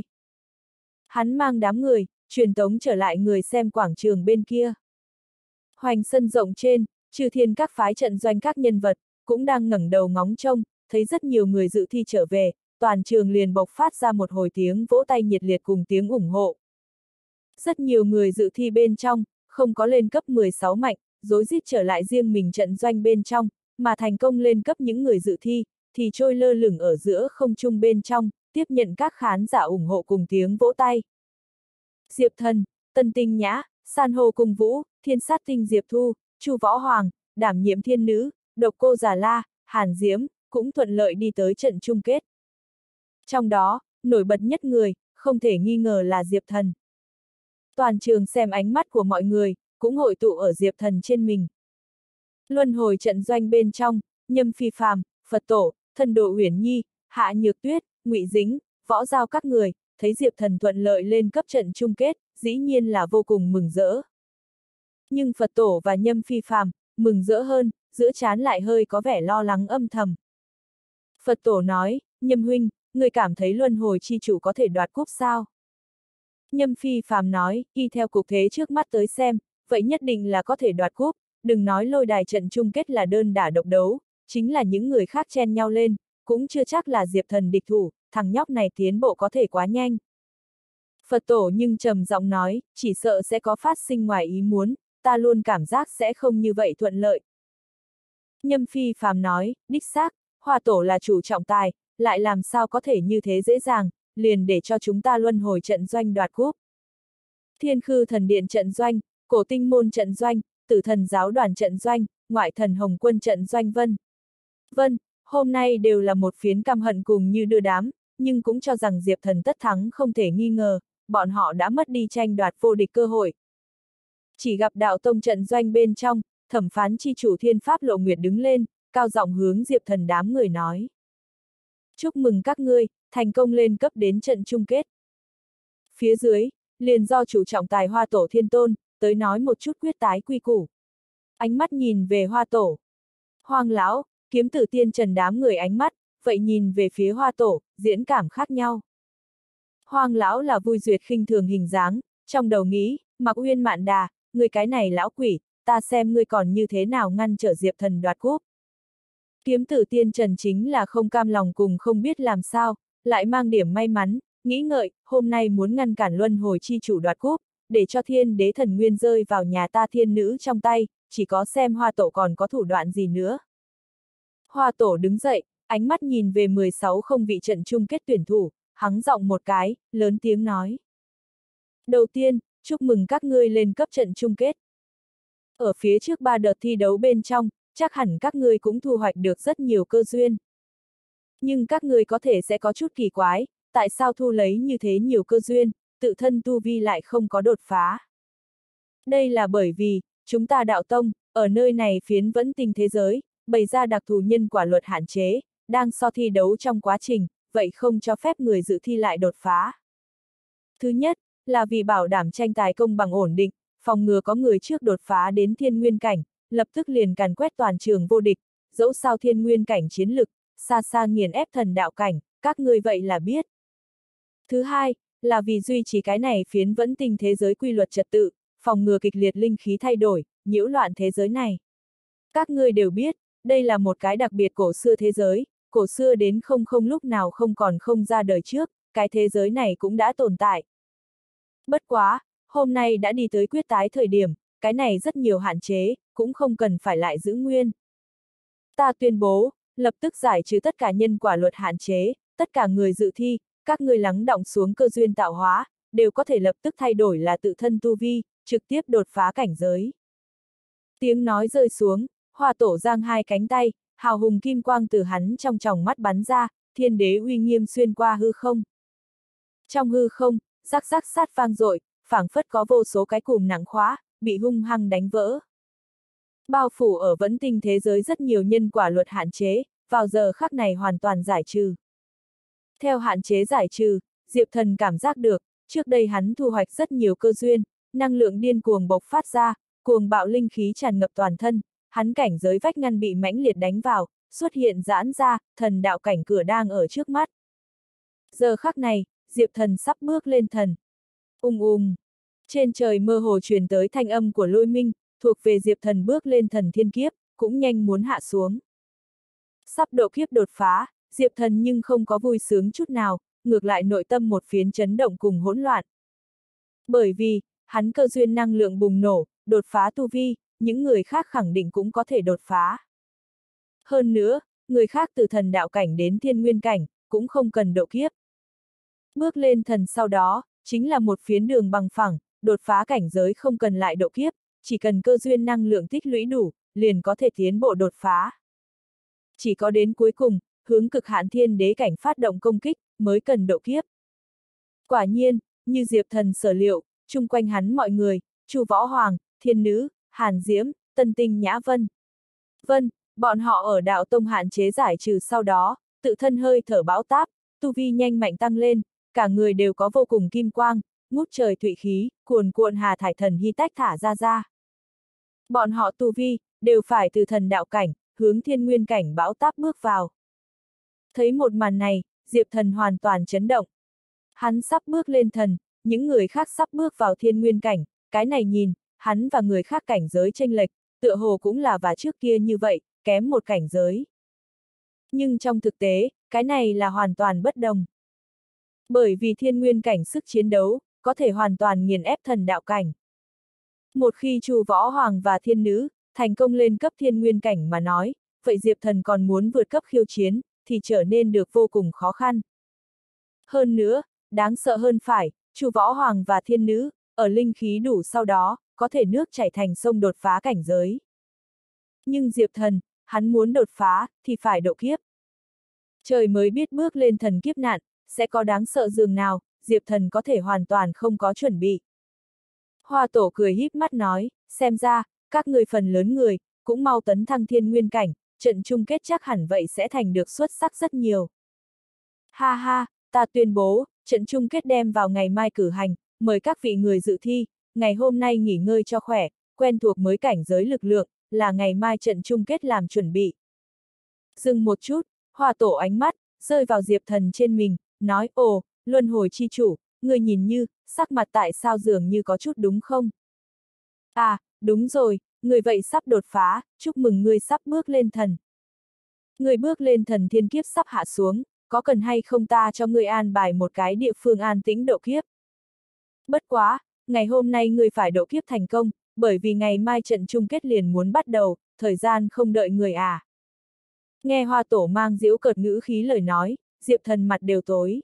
Hắn mang đám người, truyền tống trở lại người xem quảng trường bên kia. Hoành sân rộng trên, chư thiên các phái trận doanh các nhân vật, cũng đang ngẩng đầu ngóng trông, thấy rất nhiều người dự thi trở về, toàn trường liền bộc phát ra một hồi tiếng vỗ tay nhiệt liệt cùng tiếng ủng hộ. Rất nhiều người dự thi bên trong, không có lên cấp 16 mạnh, rối rít trở lại riêng mình trận doanh bên trong, mà thành công lên cấp những người dự thi, thì trôi lơ lửng ở giữa không trung bên trong, tiếp nhận các khán giả ủng hộ cùng tiếng vỗ tay. Diệp Thần, Tân Tinh Nhã, San Hô Cung Vũ, Thiên Sát Tinh Diệp Thu, Chu Võ Hoàng, đảm nhiệm thiên nữ, Độc Cô Già La, Hàn Diễm, cũng thuận lợi đi tới trận chung kết. Trong đó, nổi bật nhất người, không thể nghi ngờ là Diệp Thần. Toàn trường xem ánh mắt của mọi người, cũng hội tụ ở Diệp Thần trên mình. Luân hồi trận doanh bên trong, Nhâm Phi Phàm, Phật Tổ, Thần Độ Uyển Nhi, Hạ Nhược Tuyết, Ngụy Dính, Võ Giao các người, thấy Diệp Thần thuận lợi lên cấp trận chung kết, dĩ nhiên là vô cùng mừng rỡ. Nhưng Phật Tổ và Nhâm Phi Phàm, mừng rỡ hơn, giữa trán lại hơi có vẻ lo lắng âm thầm. Phật Tổ nói, Nhâm huynh, người cảm thấy luân hồi chi chủ có thể đoạt cúp sao? Nhâm Phi Phàm nói, y theo cục thế trước mắt tới xem, vậy nhất định là có thể đoạt cúp, đừng nói lôi đài trận chung kết là đơn đả độc đấu, chính là những người khác chen nhau lên, cũng chưa chắc là Diệp Thần địch thủ, thằng nhóc này tiến bộ có thể quá nhanh. Phật Tổ nhưng trầm giọng nói, chỉ sợ sẽ có phát sinh ngoài ý muốn, ta luôn cảm giác sẽ không như vậy thuận lợi. Nhâm Phi Phàm nói, đích xác, Hoa Tổ là chủ trọng tài, lại làm sao có thể như thế dễ dàng, liền để cho chúng ta luân hồi trận doanh đoạt cúp. Thiên Khư Thần Điện trận doanh, Cổ Tinh Môn trận doanh, Tử Thần Giáo đoàn trận doanh, Ngoại Thần Hồng Quân trận doanh vân, hôm nay đều là một phiến căm hận cùng như đưa đám, nhưng cũng cho rằng Diệp Thần tất thắng không thể nghi ngờ, bọn họ đã mất đi tranh đoạt vô địch cơ hội. Chỉ gặp đạo tông trận doanh bên trong, thẩm phán chi chủ Thiên Pháp Lộ Nguyệt đứng lên, cao giọng hướng Diệp Thần đám người nói. Chúc mừng các ngươi, thành công lên cấp đến trận chung kết. Phía dưới, liền do chủ trọng tài Hoa Tổ Thiên Tôn, tới nói một chút quyết tái quy củ. Ánh mắt nhìn về Hoa Tổ. Hoang lão, Kiếm Tử Tiên Trần đám người ánh mắt, vậy nhìn về phía Hoa Tổ, diễn cảm khác nhau. Hoang lão là vui duyệt khinh thường hình dáng, trong đầu nghĩ, Mạc Uyên Mạn Đà, người cái này lão quỷ, ta xem ngươi còn như thế nào ngăn trở Diệp Thần đoạt cúp. Kiếm Tử Tiên Trần chính là không cam lòng cùng không biết làm sao, lại mang điểm may mắn, nghĩ ngợi, hôm nay muốn ngăn cản luân hồi chi chủ đoạt cúp, để cho Thiên Đế Thần Nguyên rơi vào nhà ta thiên nữ trong tay, chỉ có xem Hoa Tổ còn có thủ đoạn gì nữa. Hoa Tổ đứng dậy, ánh mắt nhìn về 16 không vị trận chung kết tuyển thủ, hắng giọng một cái, lớn tiếng nói. Đầu tiên, chúc mừng các ngươi lên cấp trận chung kết. Ở phía trước 3 đợt thi đấu bên trong, chắc hẳn các ngươi cũng thu hoạch được rất nhiều cơ duyên. Nhưng các ngươi có thể sẽ có chút kỳ quái, tại sao thu lấy như thế nhiều cơ duyên, tự thân tu vi lại không có đột phá. Đây là bởi vì, chúng ta đạo tông, ở nơi này phiến vẫn tinh thế giới, bày ra đặc thù nhân quả luật hạn chế, đang so thi đấu trong quá trình, vậy không cho phép người dự thi lại đột phá. Thứ nhất, là vì bảo đảm tranh tài công bằng ổn định, phòng ngừa có người trước đột phá đến thiên nguyên cảnh, lập tức liền càn quét toàn trường vô địch, dẫu sao thiên nguyên cảnh chiến lực, xa xa nghiền ép thần đạo cảnh, các ngươi vậy là biết. Thứ hai, là vì duy trì cái này phiến vẫn tinh thế giới quy luật trật tự, phòng ngừa kịch liệt linh khí thay đổi, nhiễu loạn thế giới này. Các ngươi đều biết, đây là một cái đặc biệt cổ xưa thế giới, cổ xưa đến không lúc nào không còn không ra đời trước, cái thế giới này cũng đã tồn tại. Bất quá, hôm nay đã đi tới quyết tái thời điểm, cái này rất nhiều hạn chế, cũng không cần phải lại giữ nguyên. Ta tuyên bố, lập tức giải trừ tất cả nhân quả luật hạn chế, tất cả người dự thi, các ngươi lắng đọng xuống cơ duyên tạo hóa, đều có thể lập tức thay đổi là tự thân tu vi, trực tiếp đột phá cảnh giới. Tiếng nói rơi xuống, Hoa Tổ giang hai cánh tay, hào hùng kim quang từ hắn trong tròng mắt bắn ra, thiên đế uy nghiêm xuyên qua hư không. Trong hư không, rắc rắc sát vang dội, phảng phất có vô số cái cùm nặng khóa, bị hung hăng đánh vỡ. Bao phủ ở vẫn tinh thế giới rất nhiều nhân quả luật hạn chế, vào giờ khắc này hoàn toàn giải trừ. Theo hạn chế giải trừ, Diệp Thần cảm giác được, trước đây hắn thu hoạch rất nhiều cơ duyên, năng lượng điên cuồng bộc phát ra, cuồng bạo linh khí tràn ngập toàn thân, hắn cảnh giới vách ngăn bị mãnh liệt đánh vào, xuất hiện giãn ra, thần đạo cảnh cửa đang ở trước mắt. Giờ khắc này, Diệp Thần sắp bước lên thần. Trên trời mơ hồ truyền tới thanh âm của lôi minh, thuộc về Diệp Thần bước lên thần thiên kiếp, cũng nhanh muốn hạ xuống. Sắp độ kiếp đột phá, Diệp Thần nhưng không có vui sướng chút nào, ngược lại nội tâm một phiến chấn động cùng hỗn loạn. Bởi vì, hắn cơ duyên năng lượng bùng nổ, đột phá tu vi, những người khác khẳng định cũng có thể đột phá. Hơn nữa, người khác từ thần đạo cảnh đến thiên nguyên cảnh, cũng không cần độ kiếp. Bước lên thần sau đó, chính là một phiến đường bằng phẳng, đột phá cảnh giới không cần lại độ kiếp, chỉ cần cơ duyên năng lượng tích lũy đủ, liền có thể tiến bộ đột phá. Chỉ có đến cuối cùng, hướng cực hạn thiên đế cảnh phát động công kích, mới cần độ kiếp. Quả nhiên, như Diệp Thần sở liệu, chung quanh hắn mọi người, Chu Võ Hoàng, Thiên Nữ, Hàn Diễm, Tân Tinh Nhã Vân. Bọn họ ở đạo tông hạn chế giải trừ sau đó, tự thân hơi thở bão táp, tu vi nhanh mạnh tăng lên, cả người đều có vô cùng kim quang, ngút trời thụy khí, cuồn cuộn hà thải thần hy tách thả ra. Bọn họ tu vi, đều phải từ thần đạo cảnh, hướng thiên nguyên cảnh bão táp bước vào. Thấy một màn này, Diệp Thần hoàn toàn chấn động. Hắn sắp bước lên thần, những người khác sắp bước vào thiên nguyên cảnh, cái này nhìn, hắn và người khác cảnh giới chênh lệch, tựa hồ cũng là và trước kia như vậy, kém một cảnh giới. Nhưng trong thực tế, cái này là hoàn toàn bất đồng. Bởi vì thiên nguyên cảnh sức chiến đấu, có thể hoàn toàn nghiền ép thần đạo cảnh. Một khi Chu Võ Hoàng và Thiên Nữ thành công lên cấp thiên nguyên cảnh mà nói, vậy Diệp Thần còn muốn vượt cấp khiêu chiến, thì trở nên được vô cùng khó khăn. Hơn nữa, đáng sợ hơn phải, Chu Võ Hoàng và Thiên Nữ, ở linh khí đủ sau đó, có thể nước chảy thành sông đột phá cảnh giới. Nhưng Diệp Thần, hắn muốn đột phá, thì phải độ kiếp. Trời mới biết bước lên thần kiếp nạn, sẽ có đáng sợ dường nào, Diệp Thần có thể hoàn toàn không có chuẩn bị. Hoa Tổ cười híp mắt nói, xem ra, các người phần lớn người, cũng mau tấn thăng thiên nguyên cảnh, trận chung kết chắc hẳn vậy sẽ thành được xuất sắc rất nhiều. Ha ha, ta tuyên bố, trận chung kết đem vào ngày mai cử hành, mời các vị người dự thi, ngày hôm nay nghỉ ngơi cho khỏe, quen thuộc mới cảnh giới lực lượng, là ngày mai trận chung kết làm chuẩn bị. Dừng một chút, Hoa Tổ ánh mắt, rơi vào Diệp Thần trên mình, nói, ồ, luân hồi chi chủ, người nhìn như, sắc mặt tại sao dường như có chút đúng không? À, đúng rồi, người vậy sắp đột phá, chúc mừng ngươi sắp bước lên thần. Người bước lên thần thiên kiếp sắp hạ xuống, có cần hay không ta cho ngươi an bài một cái địa phương an tĩnh độ kiếp? Bất quá, ngày hôm nay ngươi phải độ kiếp thành công, bởi vì ngày mai trận chung kết liền muốn bắt đầu, thời gian không đợi người à. Nghe Hoa Tổ mang giễu cợt ngữ khí lời nói, Diệp Thần mặt đều tối.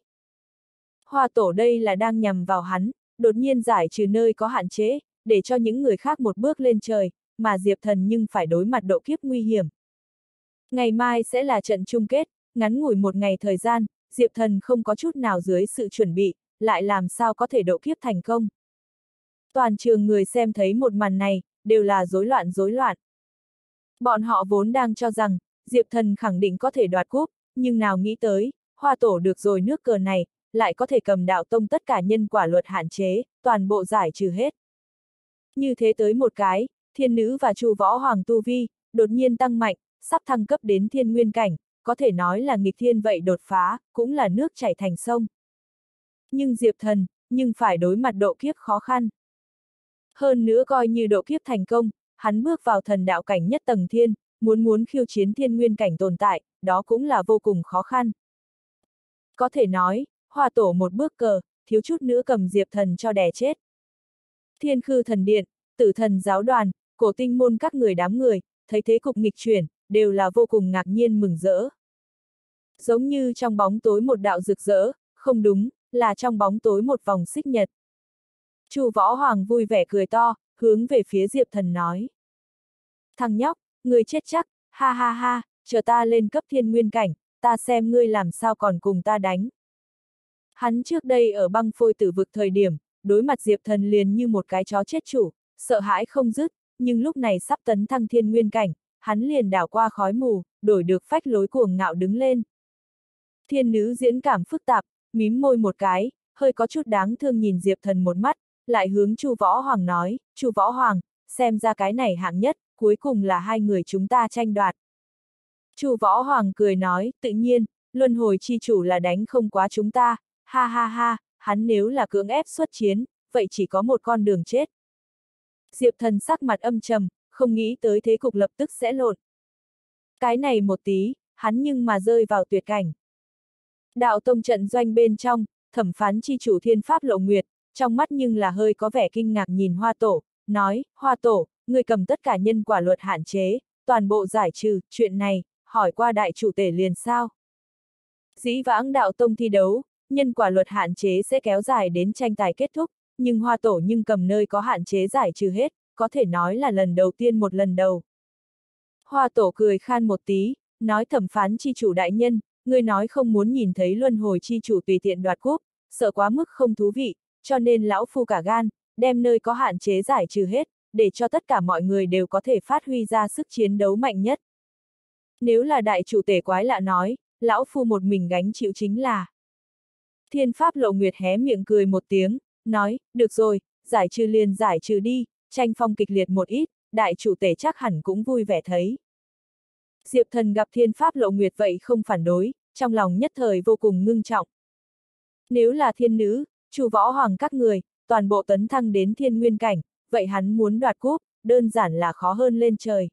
Hoa Tổ đây là đang nhằm vào hắn, đột nhiên giải trừ nơi có hạn chế, để cho những người khác một bước lên trời, mà Diệp Thần nhưng phải đối mặt độ kiếp nguy hiểm. Ngày mai sẽ là trận chung kết, ngắn ngủi một ngày thời gian, Diệp Thần không có chút nào dưới sự chuẩn bị, lại làm sao có thể độ kiếp thành công. Toàn trường người xem thấy một màn này, đều là rối loạn. Bọn họ vốn đang cho rằng, Diệp Thần khẳng định có thể đoạt cúp, nhưng nào nghĩ tới, Hoa Tổ được rồi nước cờ này, lại có thể cầm đạo tông tất cả nhân quả luật hạn chế, toàn bộ giải trừ hết. Như thế tới một cái, Thiên Nữ và Chu Võ Hoàng tu vi, đột nhiên tăng mạnh, sắp thăng cấp đến thiên nguyên cảnh, có thể nói là nghịch thiên vậy đột phá, cũng là nước chảy thành sông. Nhưng Diệp Thần, nhưng phải đối mặt độ kiếp khó khăn. Hơn nữa coi như độ kiếp thành công, hắn bước vào thần đạo cảnh nhất tầng thiên, muốn khiêu chiến thiên nguyên cảnh tồn tại, đó cũng là vô cùng khó khăn. Có thể nói, Hoa Tổ một bước cờ, thiếu chút nữa cầm Diệp Thần cho đè chết. Thiên Khư Thần Điện, Tử Thần Giáo Đoàn, Cổ Tinh Môn các người đám người, thấy thế cục nghịch chuyển, đều là vô cùng ngạc nhiên mừng rỡ. Giống như trong bóng tối một đạo rực rỡ, không đúng, là trong bóng tối một vòng xích nhật. Chu Võ Hoàng vui vẻ cười to, hướng về phía Diệp Thần nói. Thằng nhóc, ngươi chết chắc, ha ha ha, chờ ta lên cấp thiên nguyên cảnh, ta xem ngươi làm sao còn cùng ta đánh. Hắn trước đây ở băng phôi tử vực thời điểm, đối mặt Diệp Thần liền như một cái chó chết chủ, sợ hãi không dứt, nhưng lúc này sắp tấn thăng thiên nguyên cảnh, hắn liền đảo qua khói mù, đổi được phách lối cuồng ngạo đứng lên. Thiên nữ diễn cảm phức tạp, mím môi một cái, hơi có chút đáng thương nhìn Diệp Thần một mắt, lại hướng Chu Võ Hoàng nói, Chu Võ Hoàng, xem ra cái này hạng nhất, cuối cùng là hai người chúng ta tranh đoạt. Chu Võ Hoàng cười nói, tự nhiên, luân hồi chi chủ là đánh không quá chúng ta, ha ha ha, hắn nếu là cưỡng ép xuất chiến, vậy chỉ có một con đường chết. Diệp Thần sắc mặt âm trầm, không nghĩ tới thế cục lập tức sẽ lộn. Cái này một tí, hắn nhưng mà rơi vào tuyệt cảnh. Đạo tông trận doanh bên trong, thẩm phán chi chủ Thiên Pháp Lộ Nguyệt, trong mắt nhưng là hơi có vẻ kinh ngạc nhìn Hoa Tổ, nói, Hoa Tổ, người cầm tất cả nhân quả luật hạn chế, toàn bộ giải trừ, chuyện này, hỏi qua đại chủ tể liền sao? Dĩ vãng đạo tông thi đấu, nhân quả luật hạn chế sẽ kéo dài đến tranh tài kết thúc, nhưng Hoa Tổ nhưng cầm nơi có hạn chế giải trừ hết, có thể nói là lần đầu tiên một lần đầu. Hoa Tổ cười khan một tí, nói thẩm phán chi chủ đại nhân, người nói không muốn nhìn thấy luân hồi chi chủ tùy tiện đoạt cúp, sợ quá mức không thú vị, cho nên lão phu cả gan, đem nơi có hạn chế giải trừ hết, để cho tất cả mọi người đều có thể phát huy ra sức chiến đấu mạnh nhất. Nếu là đại chủ tể quái lạ nói, lão phu một mình gánh chịu chính là. Thiên Pháp Lộ Nguyệt hé miệng cười một tiếng, nói, được rồi, giải trừ liền giải trừ đi, tranh phong kịch liệt một ít, đại chủ tể chắc hẳn cũng vui vẻ thấy. Diệp Thần gặp Thiên Pháp Lộ Nguyệt vậy không phản đối, trong lòng nhất thời vô cùng ngưng trọng. Nếu là thiên nữ, Chu Võ Hoàng các người, toàn bộ tấn thăng đến thiên nguyên cảnh, vậy hắn muốn đoạt cúp, đơn giản là khó hơn lên trời.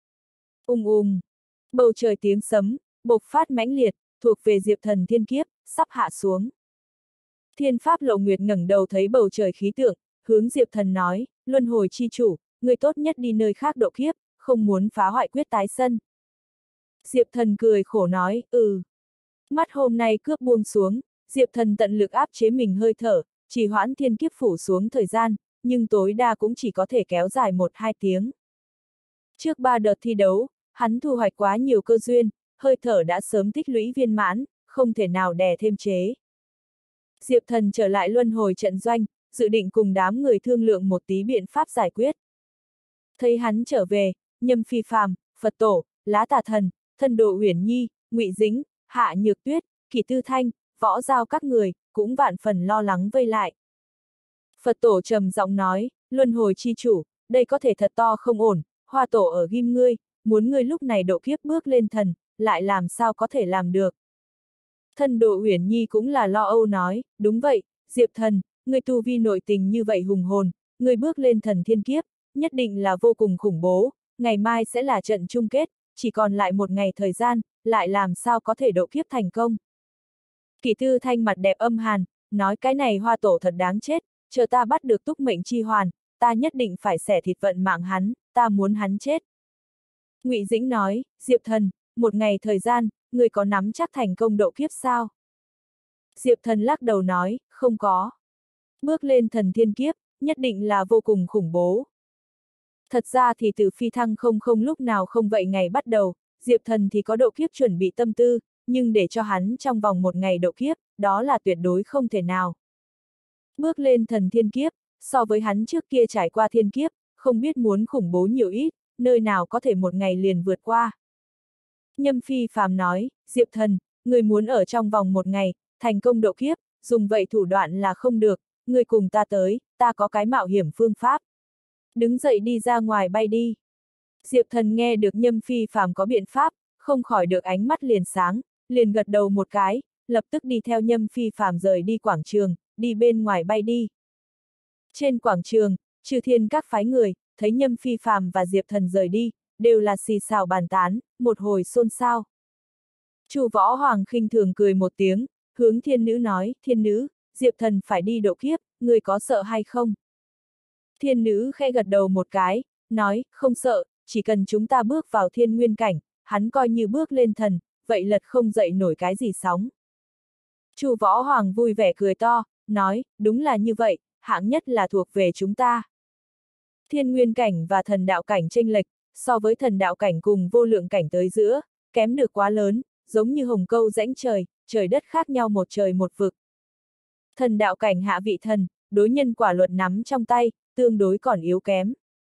Bầu trời tiếng sấm, bộc phát mãnh liệt, thuộc về Diệp Thần thiên kiếp, sắp hạ xuống. Thiên Pháp Lộ Nguyệt ngẩng đầu thấy bầu trời khí tượng, hướng Diệp Thần nói, luân hồi chi chủ, người tốt nhất đi nơi khác độ kiếp, không muốn phá hoại quyết tái sân. Diệp Thần cười khổ nói, Mắt hôm nay cướp buông xuống, Diệp Thần tận lực áp chế mình hơi thở, trì hoãn thiên kiếp phủ xuống thời gian, nhưng tối đa cũng chỉ có thể kéo dài 1-2 tiếng. Trước 3 đợt thi đấu, hắn thu hoạch quá nhiều cơ duyên, hơi thở đã sớm tích lũy viên mãn, không thể nào đè thêm chế. Diệp Thần trở lại luân hồi trận doanh, dự định cùng đám người thương lượng một tí biện pháp giải quyết. Thấy hắn trở về, Nhâm Phi Phàm, Phật Tổ, Lá Tà Thần, Thân Đồ Uyển Nhi, Ngụy Dĩnh, Hạ Nhược Tuyết, Kỷ Tư Thanh, Võ Giao các người, cũng vạn phần lo lắng vây lại. Phật Tổ trầm giọng nói, luân hồi chi chủ, đây có thể thật to không ổn, Hoa Tổ ở ghim ngươi, muốn ngươi lúc này độ kiếp bước lên thần, lại làm sao có thể làm được. Thân Đồ Uyển Nhi cũng là lo âu nói, đúng vậy, Diệp Thần, ngươi tu vi nội tình như vậy hùng hồn, ngươi bước lên thần thiên kiếp, nhất định là vô cùng khủng bố, ngày mai sẽ là trận chung kết, chỉ còn lại một ngày thời gian, lại làm sao có thể độ kiếp thành công. Kỷ Tư Thanh mặt đẹp âm hàn, nói cái này Hoa Tổ thật đáng chết, chờ ta bắt được túc mệnh chi hoàn, ta nhất định phải xẻ thịt vận mạng hắn, ta muốn hắn chết. Ngụy Dĩnh nói, Diệp Thần, một ngày thời gian, người có nắm chắc thành công độ kiếp sao? Diệp Thần lắc đầu nói, không có. Bước lên thần thiên kiếp, nhất định là vô cùng khủng bố. Thật ra thì từ phi thăng không lúc nào không vậy ngày bắt đầu, Diệp Thần thì có độ kiếp chuẩn bị tâm tư, nhưng để cho hắn trong vòng một ngày độ kiếp, đó là tuyệt đối không thể nào. Bước lên thần thiên kiếp, so với hắn trước kia trải qua thiên kiếp, không biết muốn khủng bố nhiều ít, nơi nào có thể một ngày liền vượt qua. Nhâm Phi Phàm nói, Diệp Thần, người muốn ở trong vòng một ngày, thành công độ kiếp, dùng vậy thủ đoạn là không được, người cùng ta tới, ta có cái mạo hiểm phương pháp. Đứng dậy đi ra ngoài bay đi. Diệp Thần nghe được Nhâm Phi Phàm có biện pháp, không khỏi được ánh mắt liền sáng, liền gật đầu một cái, lập tức đi theo Nhâm Phi Phàm rời đi quảng trường, đi bên ngoài bay đi. Trên quảng trường, Chư Thiên các phái người, thấy Nhâm Phi Phàm và Diệp Thần rời đi, đều là xì xào bàn tán, một hồi xôn xao. Chu Võ Hoàng khinh thường cười một tiếng, hướng thiên nữ nói, thiên nữ, Diệp Thần phải đi độ kiếp, người có sợ hay không? Thiên nữ khẽ gật đầu một cái, nói, không sợ, chỉ cần chúng ta bước vào thiên nguyên cảnh, hắn coi như bước lên thần, vậy lật không dậy nổi cái gì sóng. Chu Võ Hoàng vui vẻ cười to, nói, đúng là như vậy, hạng nhất là thuộc về chúng ta. Thiên nguyên cảnh và thần đạo cảnh chênh lệch, so với thần đạo cảnh cùng vô lượng cảnh tới giữa, kém được quá lớn, giống như hồng câu rãnh trời, trời đất khác nhau một trời một vực. Thần đạo cảnh hạ vị thần, đối nhân quả luật nắm trong tay, tương đối còn yếu kém.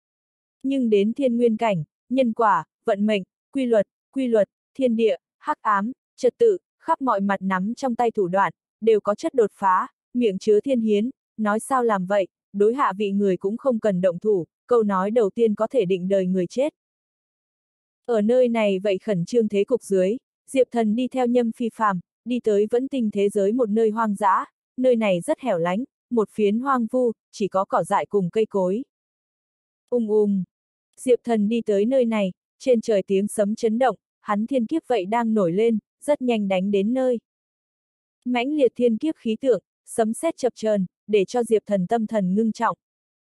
Nhưng đến thiên nguyên cảnh, nhân quả, vận mệnh, quy luật, thiên địa, hắc ám, trật tự, khắp mọi mặt nắm trong tay thủ đoạn, đều có chất đột phá, miệng chứa thiên hiến, nói sao làm vậy, đối hạ vị người cũng không cần động thủ, câu nói đầu tiên có thể định đời người chết. Ở nơi này vậy khẩn trương thế cục dưới, Diệp Thần đi theo Nhâm Phi Phàm, đi tới vẫn tinh thế giới một nơi hoang dã, nơi này rất hẻo lánh, một phiến hoang vu, chỉ có cỏ dại cùng cây cối. Diệp Thần đi tới nơi này, trên trời tiếng sấm chấn động, hắn thiên kiếp vậy đang nổi lên, rất nhanh đánh đến nơi. Mãnh liệt thiên kiếp khí tượng, sấm sét chập chờn, để cho Diệp Thần tâm thần ngưng trọng.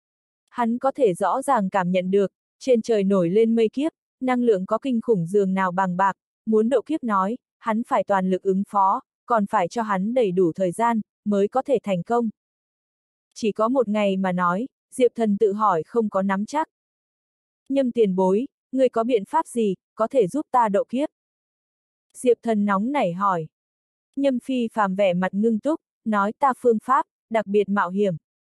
Hắn có thể rõ ràng cảm nhận được, trên trời nổi lên mây kiếp, năng lượng có kinh khủng dường nào bằng bạc, muốn độ kiếp nói, hắn phải toàn lực ứng phó, còn phải cho hắn đầy đủ thời gian, mới có thể thành công. Chỉ có một ngày mà nói, Diệp Thần tự hỏi không có nắm chắc. Nhâm tiền bối, người có biện pháp gì, có thể giúp ta độ kiếp? Diệp Thần nóng nảy hỏi. Nhâm Phi Phàm vẻ mặt ngưng túc, nói ta phương pháp, đặc biệt mạo hiểm.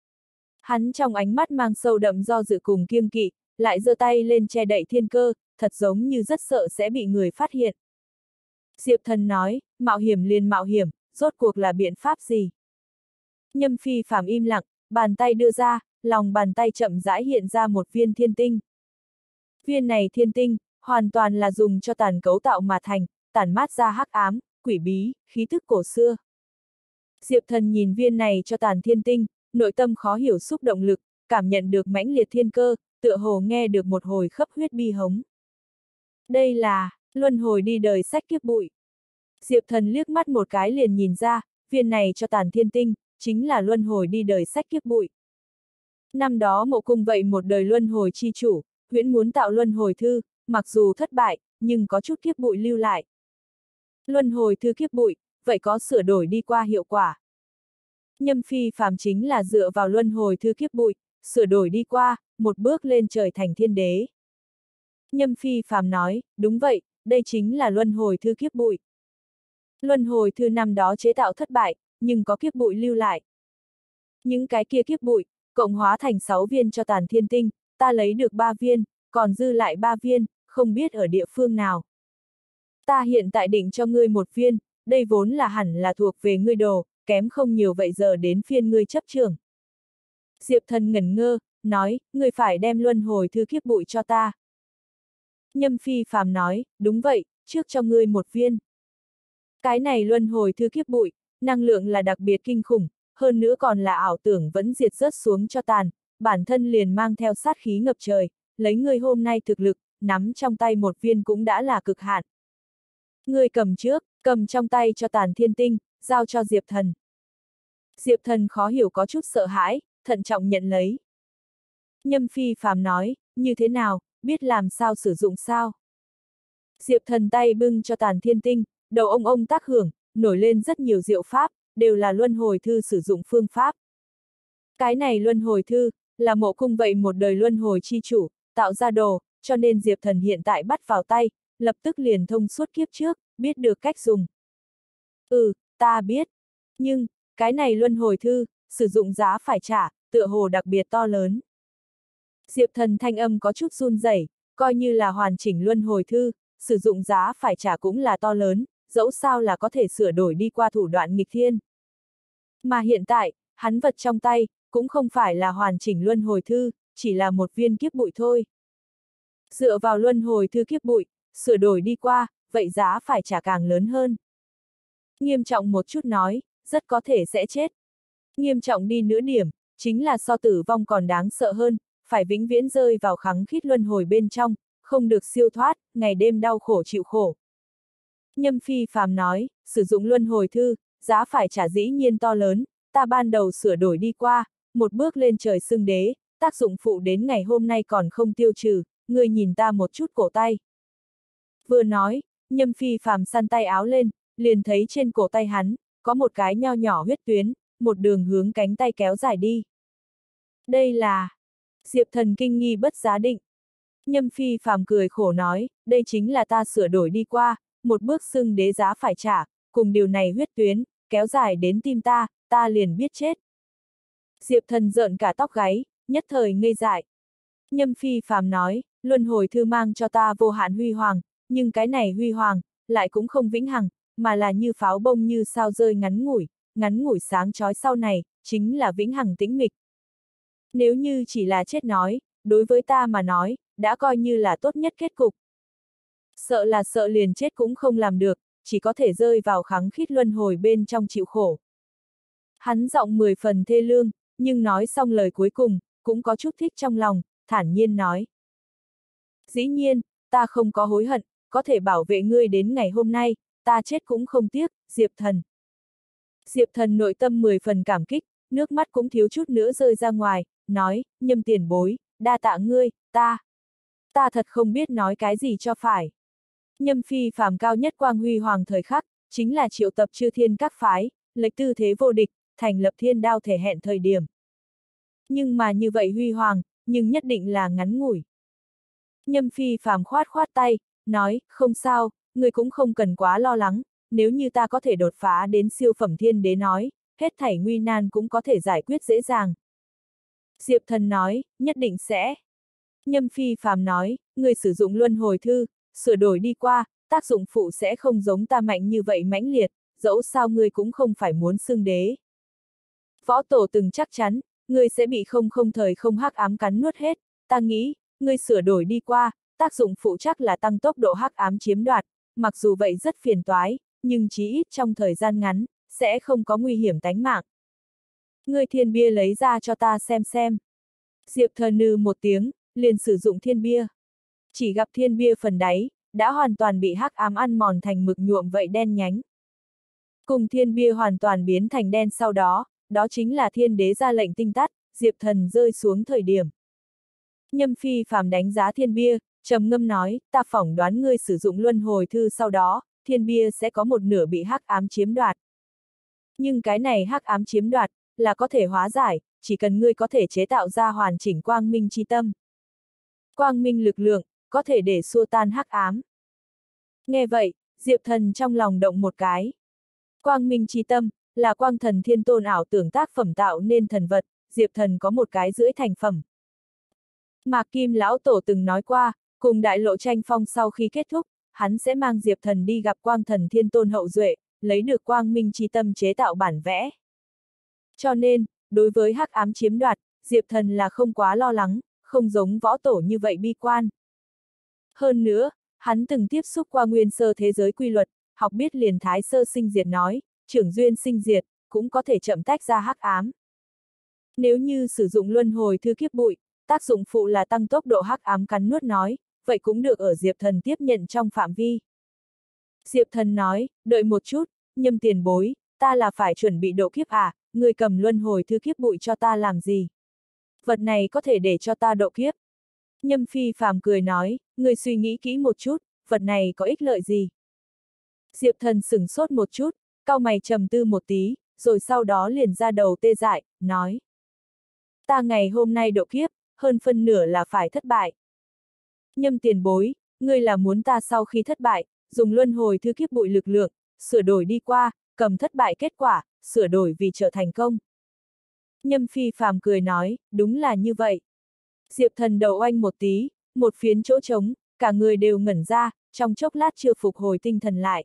Hắn trong ánh mắt mang sâu đậm do dự cùng kiêng kỵ, lại giơ tay lên che đậy thiên cơ, thật giống như rất sợ sẽ bị người phát hiện. Diệp Thần nói, mạo hiểm liền mạo hiểm, rốt cuộc là biện pháp gì? Nhâm Phi Phàm im lặng, bàn tay đưa ra, lòng bàn tay chậm rãi hiện ra một viên thiên tinh. Viên này thiên tinh, hoàn toàn là dùng cho tàn cấu tạo mà thành, tản mát ra hắc ám, quỷ bí, khí thức cổ xưa. Diệp Thần nhìn viên này cho tàn thiên tinh, nội tâm khó hiểu xúc động lực, cảm nhận được mãnh liệt thiên cơ, tựa hồ nghe được một hồi khấp huyết bi hống. Đây là luân hồi đi đời sách kiếp bụi. Diệp Thần liếc mắt một cái liền nhìn ra, viên này cho tàn thiên tinh, chính là luân hồi đi đời sách kiếp bụi. Năm đó Mộ Cung vậy một đời luân hồi chi chủ, huyễn muốn tạo luân hồi thư, mặc dù thất bại, nhưng có chút kiếp bụi lưu lại. Luân hồi thư kiếp bụi, vậy có sửa đổi đi qua hiệu quả. Nhâm Phi Phàm chính là dựa vào luân hồi thư kiếp bụi, sửa đổi đi qua, một bước lên trời thành thiên đế. Nhâm Phi Phàm nói, đúng vậy, đây chính là luân hồi thư kiếp bụi. Luân hồi thư năm đó chế tạo thất bại, nhưng có kiếp bụi lưu lại. Những cái kia kiếp bụi, cộng hóa thành 6 viên cho tàn thiên tinh, ta lấy được 3 viên, còn dư lại 3 viên, không biết ở địa phương nào. Ta hiện tại định cho ngươi 1 viên, đây vốn là hẳn là thuộc về ngươi đồ, kém không nhiều vậy giờ đến phiên ngươi chấp trưởng. Diệp Thần ngẩn ngơ, nói, ngươi phải đem luân hồi thư kiếp bụi cho ta. Nhâm Phi Phàm nói, đúng vậy, trước cho ngươi 1 viên. Cái này luân hồi thư kiếp bụi, năng lượng là đặc biệt kinh khủng, hơn nữa còn là ảo tưởng vẫn diệt rớt xuống cho tàn, bản thân liền mang theo sát khí ngập trời, lấy ngươi hôm nay thực lực, nắm trong tay 1 viên cũng đã là cực hạn. Ngươi cầm trước, cầm trong tay cho tàn thiên tinh, giao cho Diệp Thần. Diệp Thần khó hiểu có chút sợ hãi, thận trọng nhận lấy. Nhâm Phi Phàm nói, như thế nào, biết làm sao sử dụng sao? Diệp Thần tay bưng cho tàn thiên tinh, đầu ông tác hưởng, nổi lên rất nhiều diệu pháp, đều là luân hồi thư sử dụng phương pháp. Cái này luân hồi thư, là Mộ Cung vậy một đời luân hồi chi chủ, tạo ra đồ, cho nên Diệp Thần hiện tại bắt vào tay, lập tức liền thông suốt kiếp trước, biết được cách dùng. Ta biết. Nhưng, cái này luân hồi thư, sử dụng giá phải trả, tựa hồ đặc biệt to lớn. Diệp Thần thanh âm có chút run rẩy, coi như là hoàn chỉnh luân hồi thư, sử dụng giá phải trả cũng là to lớn, dẫu sao là có thể sửa đổi đi qua thủ đoạn nghịch thiên. Mà hiện tại, hắn vật trong tay, cũng không phải là hoàn chỉnh luân hồi thư, chỉ là 1 viên kiếp bụi thôi. Dựa vào luân hồi thư kiếp bụi, sửa đổi đi qua, vậy giá phải trả càng lớn hơn. Nghiêm trọng một chút nói, rất có thể sẽ chết. Nghiêm trọng đi nữa điểm, chính là so tử vong còn đáng sợ hơn, phải vĩnh viễn rơi vào khắng khít luân hồi bên trong, không được siêu thoát, ngày đêm đau khổ chịu khổ. Nhâm Phi Phàm nói, sử dụng luân hồi thư, giá phải trả dĩ nhiên to lớn, ta ban đầu sửa đổi đi qua, một bước lên trời xưng đế, tác dụng phụ đến ngày hôm nay còn không tiêu trừ, ngươi nhìn ta một chút cổ tay. Vừa nói, Nhâm Phi Phàm săn tay áo lên, liền thấy trên cổ tay hắn, có một cái nho nhỏ huyết tuyến, một đường hướng cánh tay kéo dài đi. Đây là... Diệp Thần kinh nghi bất giá định. Nhâm Phi Phàm cười khổ nói, đây chính là ta sửa đổi đi qua, một bước xưng đế giá phải trả, cùng điều này huyết tuyến, kéo dài đến tim ta liền biết chết. Diệp Thần rợn cả tóc gáy, nhất thời ngây dại. Nhâm Phi Phàm nói, luân hồi thư mang cho ta vô hạn huy hoàng, nhưng cái này huy hoàng, lại cũng không vĩnh hằng, mà là như pháo bông như sao rơi ngắn ngủi sáng chói sau này, chính là vĩnh hằng tĩnh mịch. Nếu như chỉ là chết nói, đối với ta mà nói, đã coi như là tốt nhất kết cục. Sợ là sợ liền chết cũng không làm được, chỉ có thể rơi vào khắng khít luân hồi bên trong chịu khổ. Hắn giọng 10 phần thê lương, nhưng nói xong lời cuối cùng, cũng có chút thích trong lòng, thản nhiên nói. Dĩ nhiên, ta không có hối hận, có thể bảo vệ ngươi đến ngày hôm nay, ta chết cũng không tiếc, Diệp Thần. Diệp Thần nội tâm 10 phần cảm kích, nước mắt cũng thiếu chút nữa rơi ra ngoài, nói, Nhâm tiền bối, đa tạ ngươi, ta thật không biết nói cái gì cho phải. Nhâm phi phàm cao nhất quang huy hoàng thời khắc, chính là triệu tập chư thiên các phái, lấy tư thế vô địch, thành lập thiên đao thể hẹn thời điểm. Nhưng mà như vậy huy hoàng, nhưng nhất định là ngắn ngủi. Nhâm phi phàm khoát khoát tay, nói, không sao, người cũng không cần quá lo lắng, nếu như ta có thể đột phá đến siêu phẩm thiên đế nói, hết thảy nguy nan cũng có thể giải quyết dễ dàng. Diệp Thần nói, nhất định sẽ. Nhâm phi phàm nói, người sử dụng luân hồi thư, sửa đổi đi qua, tác dụng phụ sẽ không giống ta mạnh như vậy mãnh liệt, dẫu sao ngươi cũng không phải muốn xưng đế. Võ tổ từng chắc chắn, ngươi sẽ bị không thời không hắc ám cắn nuốt hết, ta nghĩ, ngươi sửa đổi đi qua, tác dụng phụ chắc là tăng tốc độ hắc ám chiếm đoạt, mặc dù vậy rất phiền toái, nhưng chí ít trong thời gian ngắn, sẽ không có nguy hiểm tánh mạng. Ngươi thiên bia lấy ra cho ta xem. Diệp Thần nừ một tiếng, liền sử dụng thiên bia. Chỉ gặp thiên bia phần đáy, đã hoàn toàn bị hắc ám ăn mòn thành mực nhuộm vậy đen nhánh. Cùng thiên bia hoàn toàn biến thành đen sau đó, đó chính là thiên đế ra lệnh tinh tắt, Diệp Thần rơi xuống thời điểm. Nhâm phi phàm đánh giá thiên bia, trầm ngâm nói, ta phỏng đoán ngươi sử dụng luân hồi thư sau đó, thiên bia sẽ có một nửa bị hắc ám chiếm đoạt. Nhưng cái này hắc ám chiếm đoạt, là có thể hóa giải, chỉ cần ngươi có thể chế tạo ra hoàn chỉnh quang minh chi tâm. Quang minh lực lượng, có thể để xua tan hắc ám. Nghe vậy, Diệp Thần trong lòng động một cái. Quang minh chi tâm, là quang thần thiên tôn ảo tưởng tác phẩm tạo nên thần vật, Diệp Thần có một cái rưỡi thành phẩm. Mạc Kim lão tổ từng nói qua, cùng đại lộ tranh phong sau khi kết thúc, hắn sẽ mang Diệp Thần đi gặp quang thần thiên tôn hậu duệ, lấy được quang minh chi tâm chế tạo bản vẽ. Cho nên, đối với hắc ám chiếm đoạt, Diệp Thần là không quá lo lắng, không giống võ tổ như vậy bi quan. Hơn nữa, hắn từng tiếp xúc qua nguyên sơ thế giới quy luật, học biết liền thái sơ sinh diệt nói, trưởng duyên sinh diệt, cũng có thể chậm tách ra hắc ám. Nếu như sử dụng luân hồi thư kiếp bụi, tác dụng phụ là tăng tốc độ hắc ám cắn nuốt nói, vậy cũng được ở Diệp Thần tiếp nhận trong phạm vi. Diệp Thần nói, đợi một chút, Nhâm tiền bối, ta là phải chuẩn bị độ kiếp à, người cầm luân hồi thư kiếp bụi cho ta làm gì? Vật này có thể để cho ta độ kiếp. Nhâm phi phàm cười nói, người suy nghĩ kỹ một chút, vật này có ích lợi gì? Diệp Thần sửng sốt một chút, cau mày trầm tư một tí, rồi sau đó liền ra đầu tê dại, nói. Ta ngày hôm nay độ kiếp, hơn phân nửa là phải thất bại. Nhâm tiền bối, ngươi là muốn ta sau khi thất bại, dùng luân hồi thư kiếp bụi lực lượng, sửa đổi đi qua, cầm thất bại kết quả, sửa đổi vì trở thành công. Nhâm phi phàm cười nói, đúng là như vậy. Diệp Thần đầu oanh một tí, một phiến chỗ trống, cả người đều ngẩn ra, trong chốc lát chưa phục hồi tinh thần lại.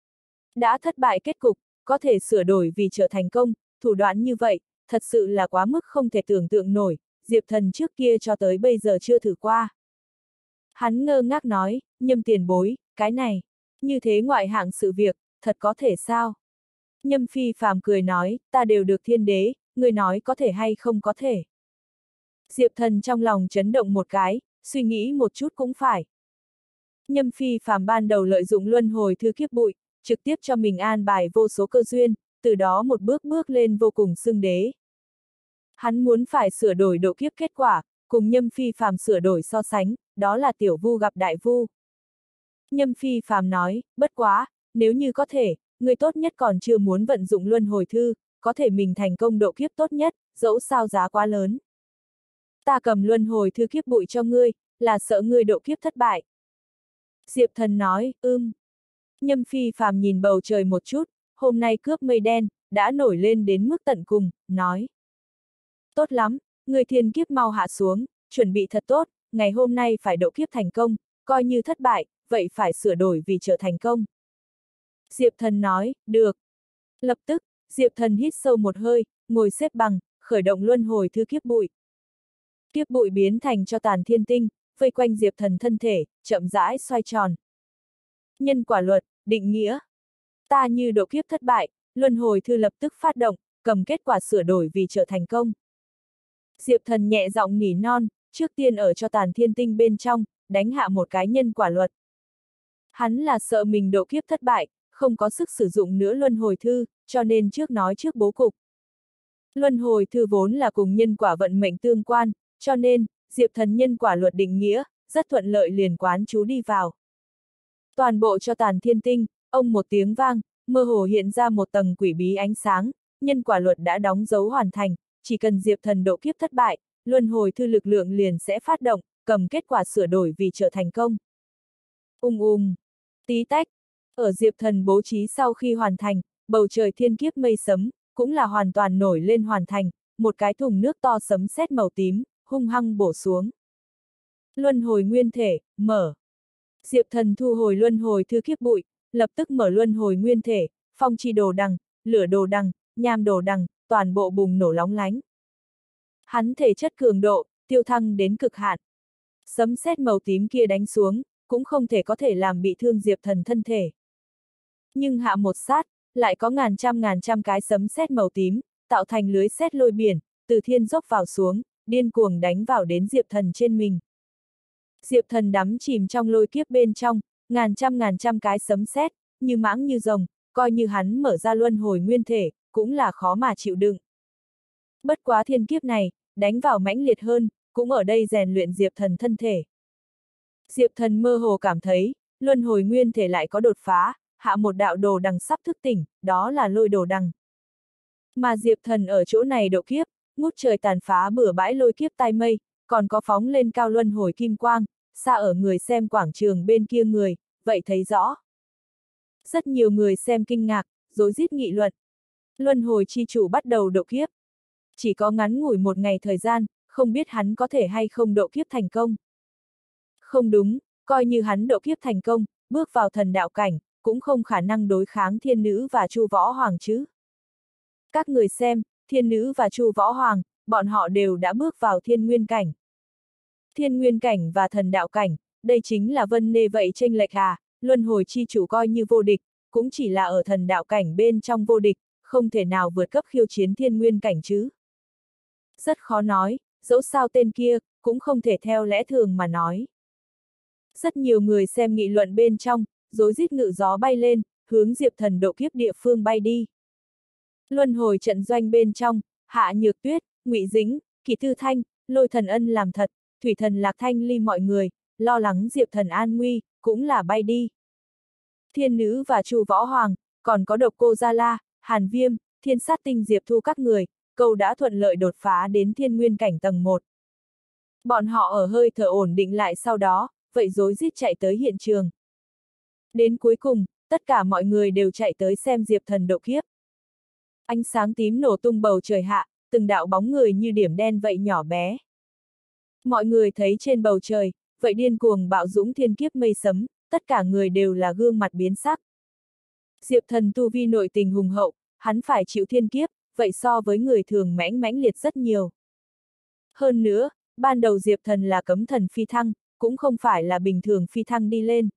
Đã thất bại kết cục, có thể sửa đổi vì trở thành công, thủ đoạn như vậy, thật sự là quá mức không thể tưởng tượng nổi, Diệp Thần trước kia cho tới bây giờ chưa thử qua. Hắn ngơ ngác nói, Nhâm tiền bối, cái này, như thế ngoại hạng sự việc, thật có thể sao? Nhâm phi phàm cười nói, ta đều được thiên đế, người nói có thể hay không có thể. Diệp Thần trong lòng chấn động một cái, suy nghĩ một chút cũng phải. Nhâm phi phàm ban đầu lợi dụng luân hồi thư kiếp bụi, trực tiếp cho mình an bài vô số cơ duyên, từ đó một bước bước lên vô cùng xưng đế. Hắn muốn phải sửa đổi độ kiếp kết quả, cùng Nhâm phi phàm sửa đổi so sánh, đó là tiểu vu gặp đại vu. Nhâm phi phàm nói, bất quá, nếu như có thể, người tốt nhất còn chưa muốn vận dụng luân hồi thư, có thể mình thành công độ kiếp tốt nhất, dẫu sao giá quá lớn. Ta cầm luân hồi thư kiếp bụi cho ngươi, là sợ ngươi độ kiếp thất bại. Diệp Thần nói, Nhâm phi phàm nhìn bầu trời một chút, hôm nay cướp mây đen, đã nổi lên đến mức tận cùng, nói. Tốt lắm, người thiên kiếp mau hạ xuống, chuẩn bị thật tốt, ngày hôm nay phải độ kiếp thành công, coi như thất bại, vậy phải sửa đổi vì trở thành công. Diệp Thần nói, được. Lập tức, Diệp Thần hít sâu một hơi, ngồi xếp bằng, khởi động luân hồi thư kiếp bụi. Kiếp bụi biến thành cho tàn thiên tinh, vây quanh Diệp Thần thân thể, chậm rãi xoay tròn. Nhân quả luật, định nghĩa. Ta như độ kiếp thất bại, luân hồi thư lập tức phát động, cầm kết quả sửa đổi vì trở thành công. Diệp Thần nhẹ giọng nỉ non, trước tiên ở cho tàn thiên tinh bên trong, đánh hạ một cái nhân quả luật. Hắn là sợ mình độ kiếp thất bại, không có sức sử dụng nữa luân hồi thư, cho nên trước nói trước bố cục. Luân hồi thư vốn là cùng nhân quả vận mệnh tương quan, cho nên, Diệp Thần nhân quả luật định nghĩa, rất thuận lợi liền quán chú đi vào. Toàn bộ cho tàn thiên tinh, ông một tiếng vang, mơ hồ hiện ra một tầng quỷ bí ánh sáng, nhân quả luật đã đóng dấu hoàn thành, chỉ cần Diệp Thần độ kiếp thất bại, luân hồi thư lực lượng liền sẽ phát động, cầm kết quả sửa đổi vì trở thành công. Tí tách, ở Diệp Thần bố trí sau khi hoàn thành, bầu trời thiên kiếp mây sấm, cũng là hoàn toàn nổi lên hoàn thành, một cái thùng nước to sấm sét màu tím, hung hăng bổ xuống. Luân hồi nguyên thể, mở. Diệp Thần thu hồi luân hồi thư kiếp bụi, lập tức mở luân hồi nguyên thể, phong chi đồ đằng, lửa đồ đằng, nham đồ đằng, toàn bộ bùng nổ lóng lánh. Hắn thể chất cường độ, tiêu thăng đến cực hạn. Sấm sét màu tím kia đánh xuống, cũng không thể có thể làm bị thương Diệp Thần thân thể. Nhưng hạ một sát, lại có ngàn trăm cái sấm sét màu tím, tạo thành lưới sét lôi biển, từ thiên dốc vào xuống, điên cuồng đánh vào đến Diệp Thần trên mình. Diệp Thần đắm chìm trong lôi kiếp bên trong, ngàn trăm cái sấm sét, như mãng như rồng, coi như hắn mở ra luân hồi nguyên thể, cũng là khó mà chịu đựng. Bất quá thiên kiếp này, đánh vào mãnh liệt hơn, cũng ở đây rèn luyện Diệp Thần thân thể. Diệp Thần mơ hồ cảm thấy, luân hồi nguyên thể lại có đột phá, hạ một đạo đồ đằng sắp thức tỉnh, đó là lôi đồ đằng. Mà Diệp Thần ở chỗ này độ kiếp, ngút trời tàn phá bừa bãi lôi kiếp tai mây, còn có phóng lên cao luân hồi kim quang, xa ở người xem quảng trường bên kia người, vậy thấy rõ. Rất nhiều người xem kinh ngạc, rối rít nghị luận. Luân hồi chi chủ bắt đầu độ kiếp. Chỉ có ngắn ngủi một ngày thời gian, không biết hắn có thể hay không độ kiếp thành công. Không đúng, coi như hắn độ kiếp thành công, bước vào thần đạo cảnh, cũng không khả năng đối kháng thiên nữ và Chu Võ Hoàng chứ. Các người xem, thiên nữ và Chu Võ Hoàng, bọn họ đều đã bước vào thiên nguyên cảnh. Thiên nguyên cảnh và thần đạo cảnh, đây chính là vân nê vậy chênh lệch à, luân hồi chi chủ coi như vô địch, cũng chỉ là ở thần đạo cảnh bên trong vô địch, không thể nào vượt cấp khiêu chiến thiên nguyên cảnh chứ. Rất khó nói, dẫu sao tên kia, cũng không thể theo lẽ thường mà nói. Rất nhiều người xem nghị luận bên trong, rối rít ngự gió bay lên, hướng Diệp Thần độ kiếp địa phương bay đi. Luân hồi trận doanh bên trong, Hạ Nhược Tuyết, Ngụy Dĩnh, Kỳ Thư Thanh, Lôi Thần Ân làm thật, Thủy Thần Lạc Thanh Ly mọi người, lo lắng Diệp Thần an nguy, cũng là bay đi. Thiên nữ và Chu Võ Hoàng, còn có Độc Cô Gia La, Hàn Viêm, Thiên Sát Tinh Diệp Thu các người, câu đã thuận lợi đột phá đến thiên nguyên cảnh tầng 1. Bọn họ ở hơi thở ổn định lại sau đó, vậy rối rít chạy tới hiện trường. Đến cuối cùng, tất cả mọi người đều chạy tới xem Diệp Thần độ kiếp. Ánh sáng tím nổ tung bầu trời hạ, từng đạo bóng người như điểm đen vậy nhỏ bé. Mọi người thấy trên bầu trời, vậy điên cuồng bạo dũng thiên kiếp mây sấm, tất cả người đều là gương mặt biến sắc. Diệp Thần tu vi nội tình hùng hậu, hắn phải chịu thiên kiếp, vậy so với người thường mãnh liệt rất nhiều. Hơn nữa, ban đầu Diệp Thần là cấm thần phi thăng, cũng không phải là bình thường phi thăng đi lên.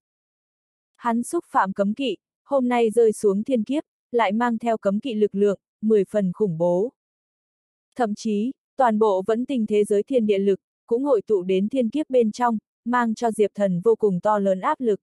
Hắn xúc phạm cấm kỵ, hôm nay rơi xuống thiên kiếp, lại mang theo cấm kỵ lực lượng, 10 phần khủng bố. Thậm chí, toàn bộ vẫn tình thế giới thiên địa lực, cũng hội tụ đến thiên kiếp bên trong, mang cho Diệp Thần vô cùng to lớn áp lực.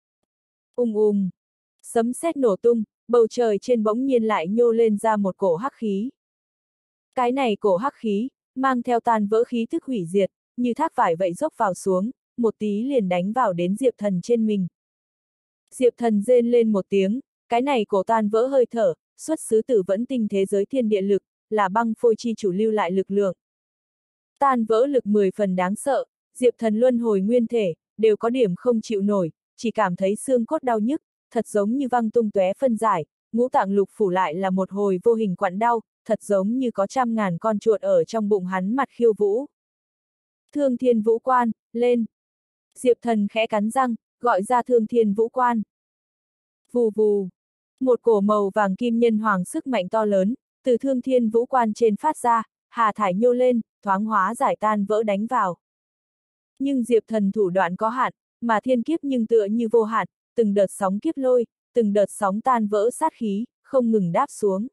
Sấm sét nổ tung, bầu trời trên bỗng nhiên lại nhô lên ra một cổ hắc khí. Cái này cổ hắc khí, mang theo tan vỡ khí thức hủy diệt, như thác vải vậy dốc vào xuống, một tí liền đánh vào đến Diệp Thần trên mình. Diệp Thần rên lên một tiếng, cái này cổ tan vỡ hơi thở, xuất xứ từ vẫn tinh thế giới thiên địa lực, là băng phôi chi chủ lưu lại lực lượng. Tan vỡ lực 10 phần đáng sợ, Diệp Thần luân hồi nguyên thể, đều có điểm không chịu nổi, chỉ cảm thấy xương cốt đau nhức, thật giống như văng tung tóe phân giải, ngũ tạng lục phủ lại là một hồi vô hình quặn đau, thật giống như có trăm ngàn con chuột ở trong bụng hắn mặt khiêu vũ. Thương Thiên Vũ Quan, lên! Diệp Thần khẽ cắn răng, gọi ra Thương Thiên Vũ Quan. Vù vù! Một cổ màu vàng kim nhân hoàng sức mạnh to lớn, từ Thương Thiên Vũ Quan trên phát ra, hà thải nhô lên, thoáng hóa giải tan vỡ đánh vào. Nhưng Diệp Thần thủ đoạn có hạn, mà thiên kiếp nhưng tựa như vô hạn, từng đợt sóng kiếp lôi, từng đợt sóng tan vỡ sát khí, không ngừng đáp xuống.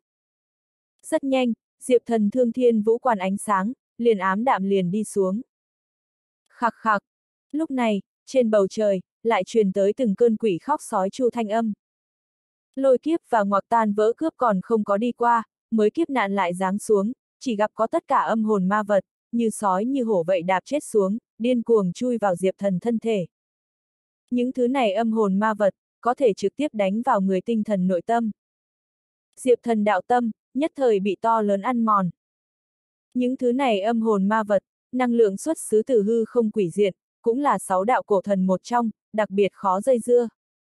Rất nhanh, Diệp Thần Thương Thiên Vũ Quan ánh sáng, liền ám đạm liền đi xuống. Khặc khặc. Lúc này, trên bầu trời, lại truyền tới từng cơn quỷ khóc sói chu thanh âm. Lôi kiếp và ngoặc tan vỡ cướp còn không có đi qua, mới kiếp nạn lại giáng xuống, chỉ gặp có tất cả âm hồn ma vật, như sói như hổ vậy đạp chết xuống, điên cuồng chui vào Diệp Thần thân thể. Những thứ này âm hồn ma vật, có thể trực tiếp đánh vào người tinh thần nội tâm. Diệp Thần đạo tâm, nhất thời bị to lớn ăn mòn. Những thứ này âm hồn ma vật, năng lượng xuất xứ từ hư không quỷ diện, cũng là 6 đạo cổ thần một trong, đặc biệt khó dây dưa.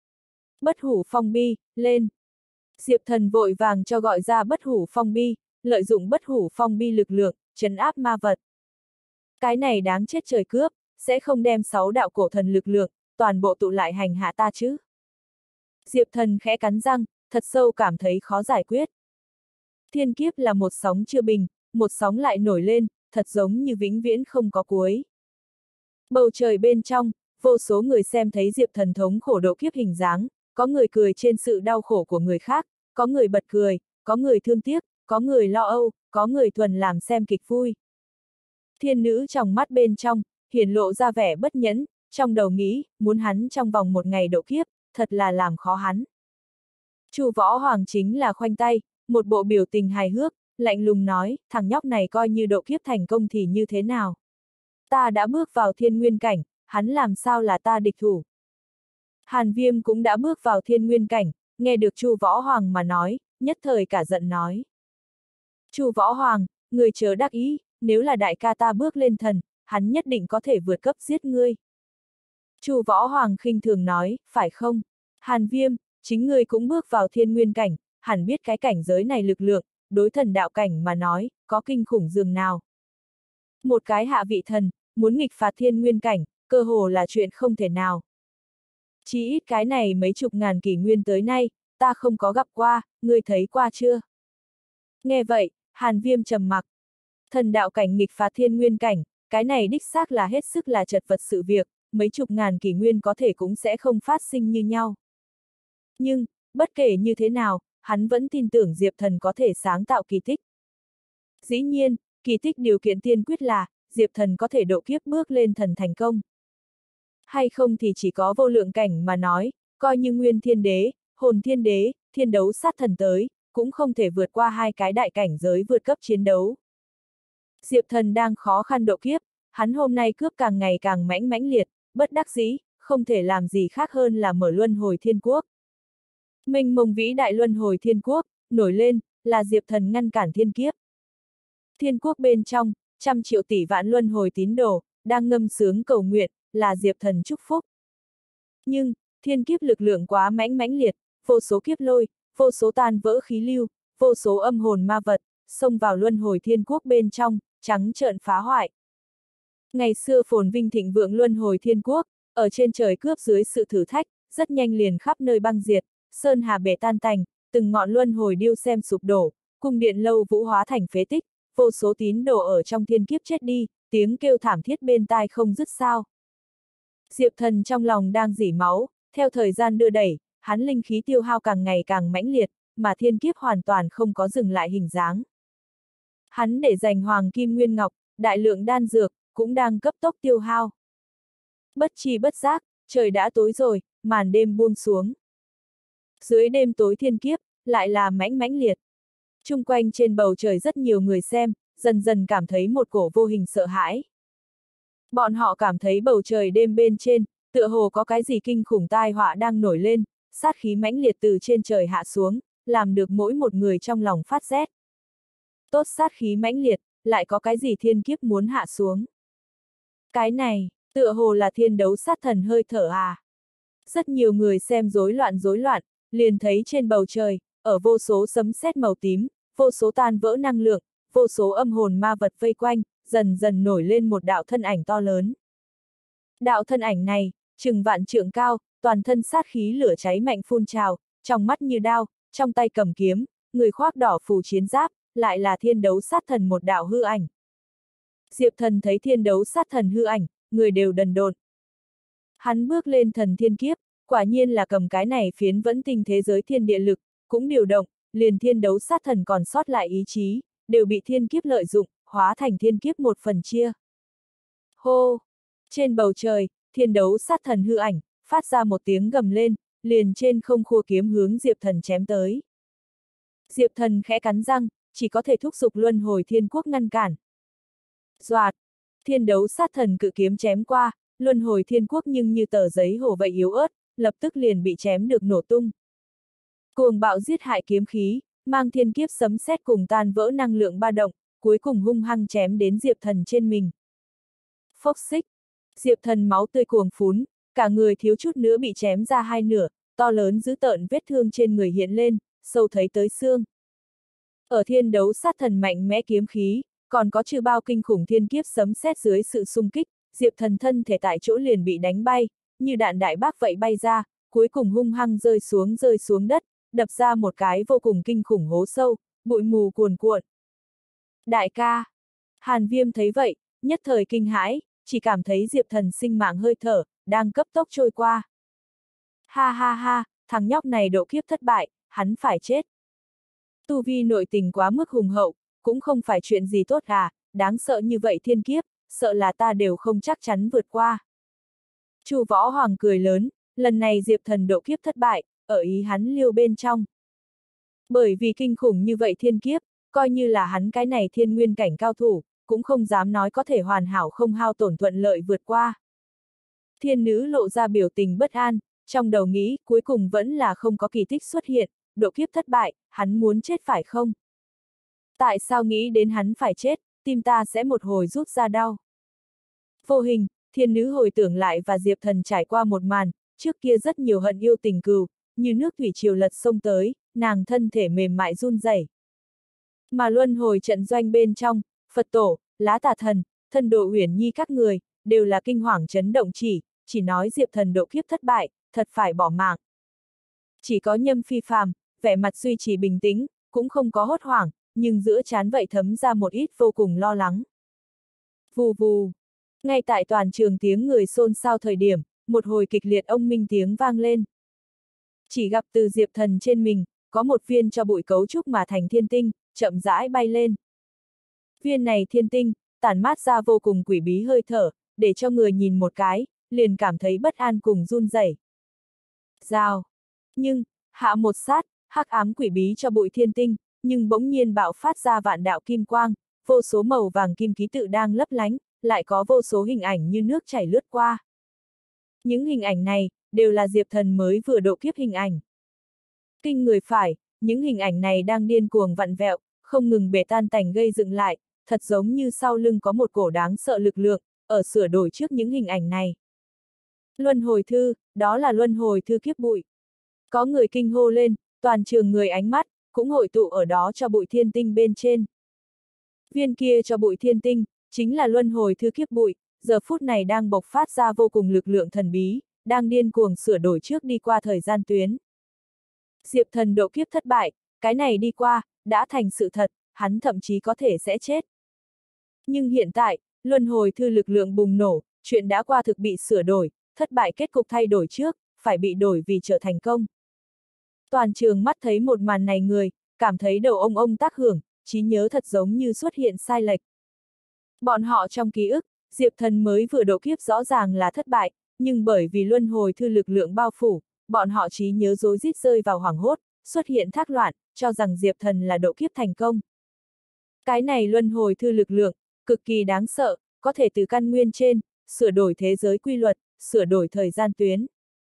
Bất hủ phong bi, lên. Diệp Thần vội vàng cho gọi ra bất hủ phong bi, lợi dụng bất hủ phong bi lực lượng, trấn áp ma vật. Cái này đáng chết trời cướp, sẽ không đem 6 đạo cổ thần lực lượng, toàn bộ tụ lại hành hạ ta chứ. Diệp Thần khẽ cắn răng, thật sâu cảm thấy khó giải quyết. Thiên kiếp là một sóng chưa bình, một sóng lại nổi lên, thật giống như vĩnh viễn không có cuối. Bầu trời bên trong, vô số người xem thấy Diệp Thần thống khổ độ kiếp hình dáng, có người cười trên sự đau khổ của người khác, có người bật cười, có người thương tiếc, có người lo âu, có người thuần làm xem kịch vui. Thiên nữ trong mắt bên trong, hiển lộ ra vẻ bất nhẫn, trong đầu nghĩ, muốn hắn trong vòng một ngày độ kiếp, thật là làm khó hắn. Chu Võ Hoàng chính là khoanh tay, một bộ biểu tình hài hước, lạnh lùng nói, thằng nhóc này coi như độ kiếp thành công thì như thế nào? Ta đã bước vào thiên nguyên cảnh, hắn làm sao là ta địch thủ? Hàn Viêm cũng đã bước vào thiên nguyên cảnh, nghe được Chu Võ Hoàng mà nói, nhất thời cả giận nói. Chu Võ Hoàng, người chớ đắc ý, nếu là đại ca ta bước lên thần, hắn nhất định có thể vượt cấp giết ngươi. Chu Võ Hoàng khinh thường nói, phải không? Hàn Viêm, chính ngươi cũng bước vào thiên nguyên cảnh, hẳn biết cái cảnh giới này lực lượng, đối thần đạo cảnh mà nói, có kinh khủng dường nào. Một cái hạ vị thần, muốn nghịch phạt thiên nguyên cảnh, cơ hồ là chuyện không thể nào. Chỉ ít cái này mấy chục ngàn kỷ nguyên tới nay, ta không có gặp qua, ngươi thấy qua chưa? Nghe vậy, Hàn Viêm trầm mặc. Thần đạo cảnh nghịch phạt thiên nguyên cảnh, cái này đích xác là hết sức là chật vật sự việc, mấy chục ngàn kỷ nguyên có thể cũng sẽ không phát sinh như nhau. Nhưng, bất kể như thế nào, hắn vẫn tin tưởng Diệp Thần có thể sáng tạo kỳ tích. Dĩ nhiên, kỳ tích điều kiện tiên quyết là, Diệp Thần có thể độ kiếp bước lên thần thành công. Hay không thì chỉ có vô lượng cảnh mà nói, coi như Nguyên Thiên Đế, Hồn Thiên Đế, Thiên Đấu Sát Thần tới, cũng không thể vượt qua hai cái đại cảnh giới vượt cấp chiến đấu. Diệp Thần đang khó khăn độ kiếp, hắn hôm nay cướp càng ngày càng mãnh liệt, bất đắc dĩ, không thể làm gì khác hơn là mở luân hồi thiên quốc. Mênh mông vĩ đại luân hồi thiên quốc, nổi lên, là Diệp Thần ngăn cản thiên kiếp. Thiên quốc bên trong, trăm triệu tỷ vạn luân hồi tín đồ, đang ngâm sướng cầu nguyện, là Diệp Thần chúc phúc. Nhưng, thiên kiếp lực lượng quá mãnh liệt, vô số kiếp lôi, vô số tan vỡ khí lưu, vô số âm hồn ma vật, xông vào luân hồi thiên quốc bên trong, trắng trợn phá hoại. Ngày xưa phồn vinh thịnh vượng luân hồi thiên quốc, ở trên trời cướp dưới sự thử thách, rất nhanh liền khắp nơi băng diệt, sơn hà bể tan tành, từng ngọn luân hồi điêu xem sụp đổ, cung điện lâu vũ hóa thành phế tích, vô số tín đồ ở trong thiên kiếp chết đi, tiếng kêu thảm thiết bên tai không dứt sao. Diệp Thần trong lòng đang rỉ máu, theo thời gian đưa đẩy, hắn linh khí tiêu hao càng ngày càng mãnh liệt, mà thiên kiếp hoàn toàn không có dừng lại hình dáng. Hắn để dành hoàng kim nguyên ngọc, đại lượng đan dược, cũng đang cấp tốc tiêu hao. Bất tri bất giác, trời đã tối rồi, màn đêm buông xuống. Dưới đêm tối thiên kiếp, lại là mãnh liệt. Chung quanh trên bầu trời rất nhiều người xem, dần dần cảm thấy một cổ vô hình sợ hãi. Bọn họ cảm thấy bầu trời đêm bên trên, tựa hồ có cái gì kinh khủng tai họa đang nổi lên, sát khí mãnh liệt từ trên trời hạ xuống, làm được mỗi một người trong lòng phát rét. Tốt sát khí mãnh liệt, lại có cái gì thiên kiếp muốn hạ xuống. Cái này, tựa hồ là thiên đấu sát thần hơi thở à. Rất nhiều người xem rối loạn, liền thấy trên bầu trời, ở vô số sấm sét màu tím, vô số tan vỡ năng lượng, vô số âm hồn ma vật vây quanh, dần dần nổi lên một đạo thân ảnh to lớn. Đạo thân ảnh này, chừng vạn trượng cao, toàn thân sát khí lửa cháy mạnh phun trào, trong mắt như đao, trong tay cầm kiếm, người khoác đỏ phù chiến giáp, lại là thiên đấu sát thần một đạo hư ảnh. Diệp Thần thấy thiên đấu sát thần hư ảnh, người đều đần độn. Hắn bước lên thần thiên kiếp, quả nhiên là cầm cái này phiến vẫn tinh thế giới thiên địa lực, cũng điều động, liền thiên đấu sát thần còn sót lại ý chí, đều bị thiên kiếp lợi dụng, hóa thành thiên kiếp một phần chia. Hô! Trên bầu trời, thiên đấu sát thần hư ảnh, phát ra một tiếng gầm lên, liền trên không khua kiếm hướng Diệp Thần chém tới. Diệp Thần khẽ cắn răng, chỉ có thể thúc giục luân hồi thiên quốc ngăn cản. Doạt! Thiên đấu sát thần cự kiếm chém qua, luân hồi thiên quốc nhưng như tờ giấy hồ vậy yếu ớt, lập tức liền bị chém được nổ tung. Cuồng bạo giết hại kiếm khí, mang thiên kiếp sấm sét cùng tan vỡ năng lượng ba động, cuối cùng hung hăng chém đến Diệp Thần trên mình. Phốc xích! Diệp Thần máu tươi cuồng phún, cả người thiếu chút nữa bị chém ra hai nửa, to lớn dữ tợn vết thương trên người hiện lên, sâu thấy tới xương. Ở thiên đấu sát thần mạnh mẽ kiếm khí, còn có trừ bao kinh khủng thiên kiếp sấm sét dưới sự xung kích, Diệp Thần thân thể tại chỗ liền bị đánh bay, như đạn đại bác vậy bay ra, cuối cùng hung hăng rơi xuống đất, đập ra một cái vô cùng kinh khủng hố sâu, bụi mù cuồn cuộn. Đại ca! Hàn Viêm thấy vậy, nhất thời kinh hãi, chỉ cảm thấy Diệp Thần sinh mạng hơi thở, đang cấp tốc trôi qua. Ha ha ha, thằng nhóc này độ kiếp thất bại, hắn phải chết. Tu vi nội tình quá mức hùng hậu, cũng không phải chuyện gì tốt à, đáng sợ như vậy thiên kiếp, sợ là ta đều không chắc chắn vượt qua. Chu Võ Hoàng cười lớn, lần này Diệp Thần độ kiếp thất bại, ở ý hắn liêu bên trong. Bởi vì kinh khủng như vậy thiên kiếp, coi như là hắn cái này thiên nguyên cảnh cao thủ, cũng không dám nói có thể hoàn hảo không hao tổn thuận lợi vượt qua. Thiên nữ lộ ra biểu tình bất an, trong đầu nghĩ cuối cùng vẫn là không có kỳ tích xuất hiện, độ kiếp thất bại, hắn muốn chết phải không? Tại sao nghĩ đến hắn phải chết, tim ta sẽ một hồi rút ra đau. Vô hình, thiên nữ hồi tưởng lại và Diệp Thần trải qua một màn, trước kia rất nhiều hận yêu tình cừu, như nước thủy triều lật sông tới, nàng thân thể mềm mại run rẩy. Mà luân hồi trận doanh bên trong, Phật tổ, Lá Tà Thần, Thân Độ Uyển Nhi các người, đều là kinh hoàng chấn động chỉ nói Diệp Thần độ kiếp thất bại, thật phải bỏ mạng. Chỉ có Nhâm Phi Phàm, vẻ mặt duy trì bình tĩnh, cũng không có hốt hoảng, nhưng giữa trán vậy thấm ra một ít vô cùng lo lắng. Vù vù. Ngay tại toàn trường tiếng người xôn xao thời điểm, một hồi kịch liệt ông minh tiếng vang lên. Chỉ gặp từ Diệp Thần trên mình, có một viên cho bụi cấu trúc mà thành thiên tinh, chậm rãi bay lên. Viên này thiên tinh, tản mát ra vô cùng quỷ bí hơi thở, để cho người nhìn một cái, liền cảm thấy bất an cùng run rẩy. Rào. Nhưng, hạ một sát, hắc ám quỷ bí cho bụi thiên tinh, nhưng bỗng nhiên bạo phát ra vạn đạo kim quang, vô số màu vàng kim ký tự đang lấp lánh, lại có vô số hình ảnh như nước chảy lướt qua. Những hình ảnh này, đều là Diệp Thần mới vừa độ kiếp hình ảnh. Kinh người phải, những hình ảnh này đang điên cuồng vặn vẹo, không ngừng bể tan tành gây dựng lại, thật giống như sau lưng có một cổ đáng sợ lực lượng, ở sửa đổi trước những hình ảnh này. Luân hồi thư, đó là luân hồi thư kiếp bụi. Có người kinh hô lên, toàn trường người ánh mắt, cũng hội tụ ở đó cho bụi thiên tinh bên trên. Viên kia cho bụi thiên tinh, chính là luân hồi thư kiếp bụi, giờ phút này đang bộc phát ra vô cùng lực lượng thần bí, đang điên cuồng sửa đổi trước đi qua thời gian tuyến. Diệp Thần độ kiếp thất bại, cái này đi qua, đã thành sự thật, hắn thậm chí có thể sẽ chết. Nhưng hiện tại, luân hồi thư lực lượng bùng nổ, chuyện đã qua thực bị sửa đổi, thất bại kết cục thay đổi trước, phải bị đổi vì trở thành công. Toàn trường mắt thấy một màn này người, cảm thấy đầu ông tác hưởng, trí nhớ thật giống như xuất hiện sai lệch. Bọn họ trong ký ức, Diệp Thần mới vừa độ kiếp rõ ràng là thất bại, nhưng bởi vì luân hồi thư lực lượng bao phủ, bọn họ trí nhớ rối rít rơi vào hoảng hốt, xuất hiện thác loạn, cho rằng Diệp Thần là độ kiếp thành công. Cái này luân hồi thư lực lượng, cực kỳ đáng sợ, có thể từ căn nguyên trên, sửa đổi thế giới quy luật, sửa đổi thời gian tuyến.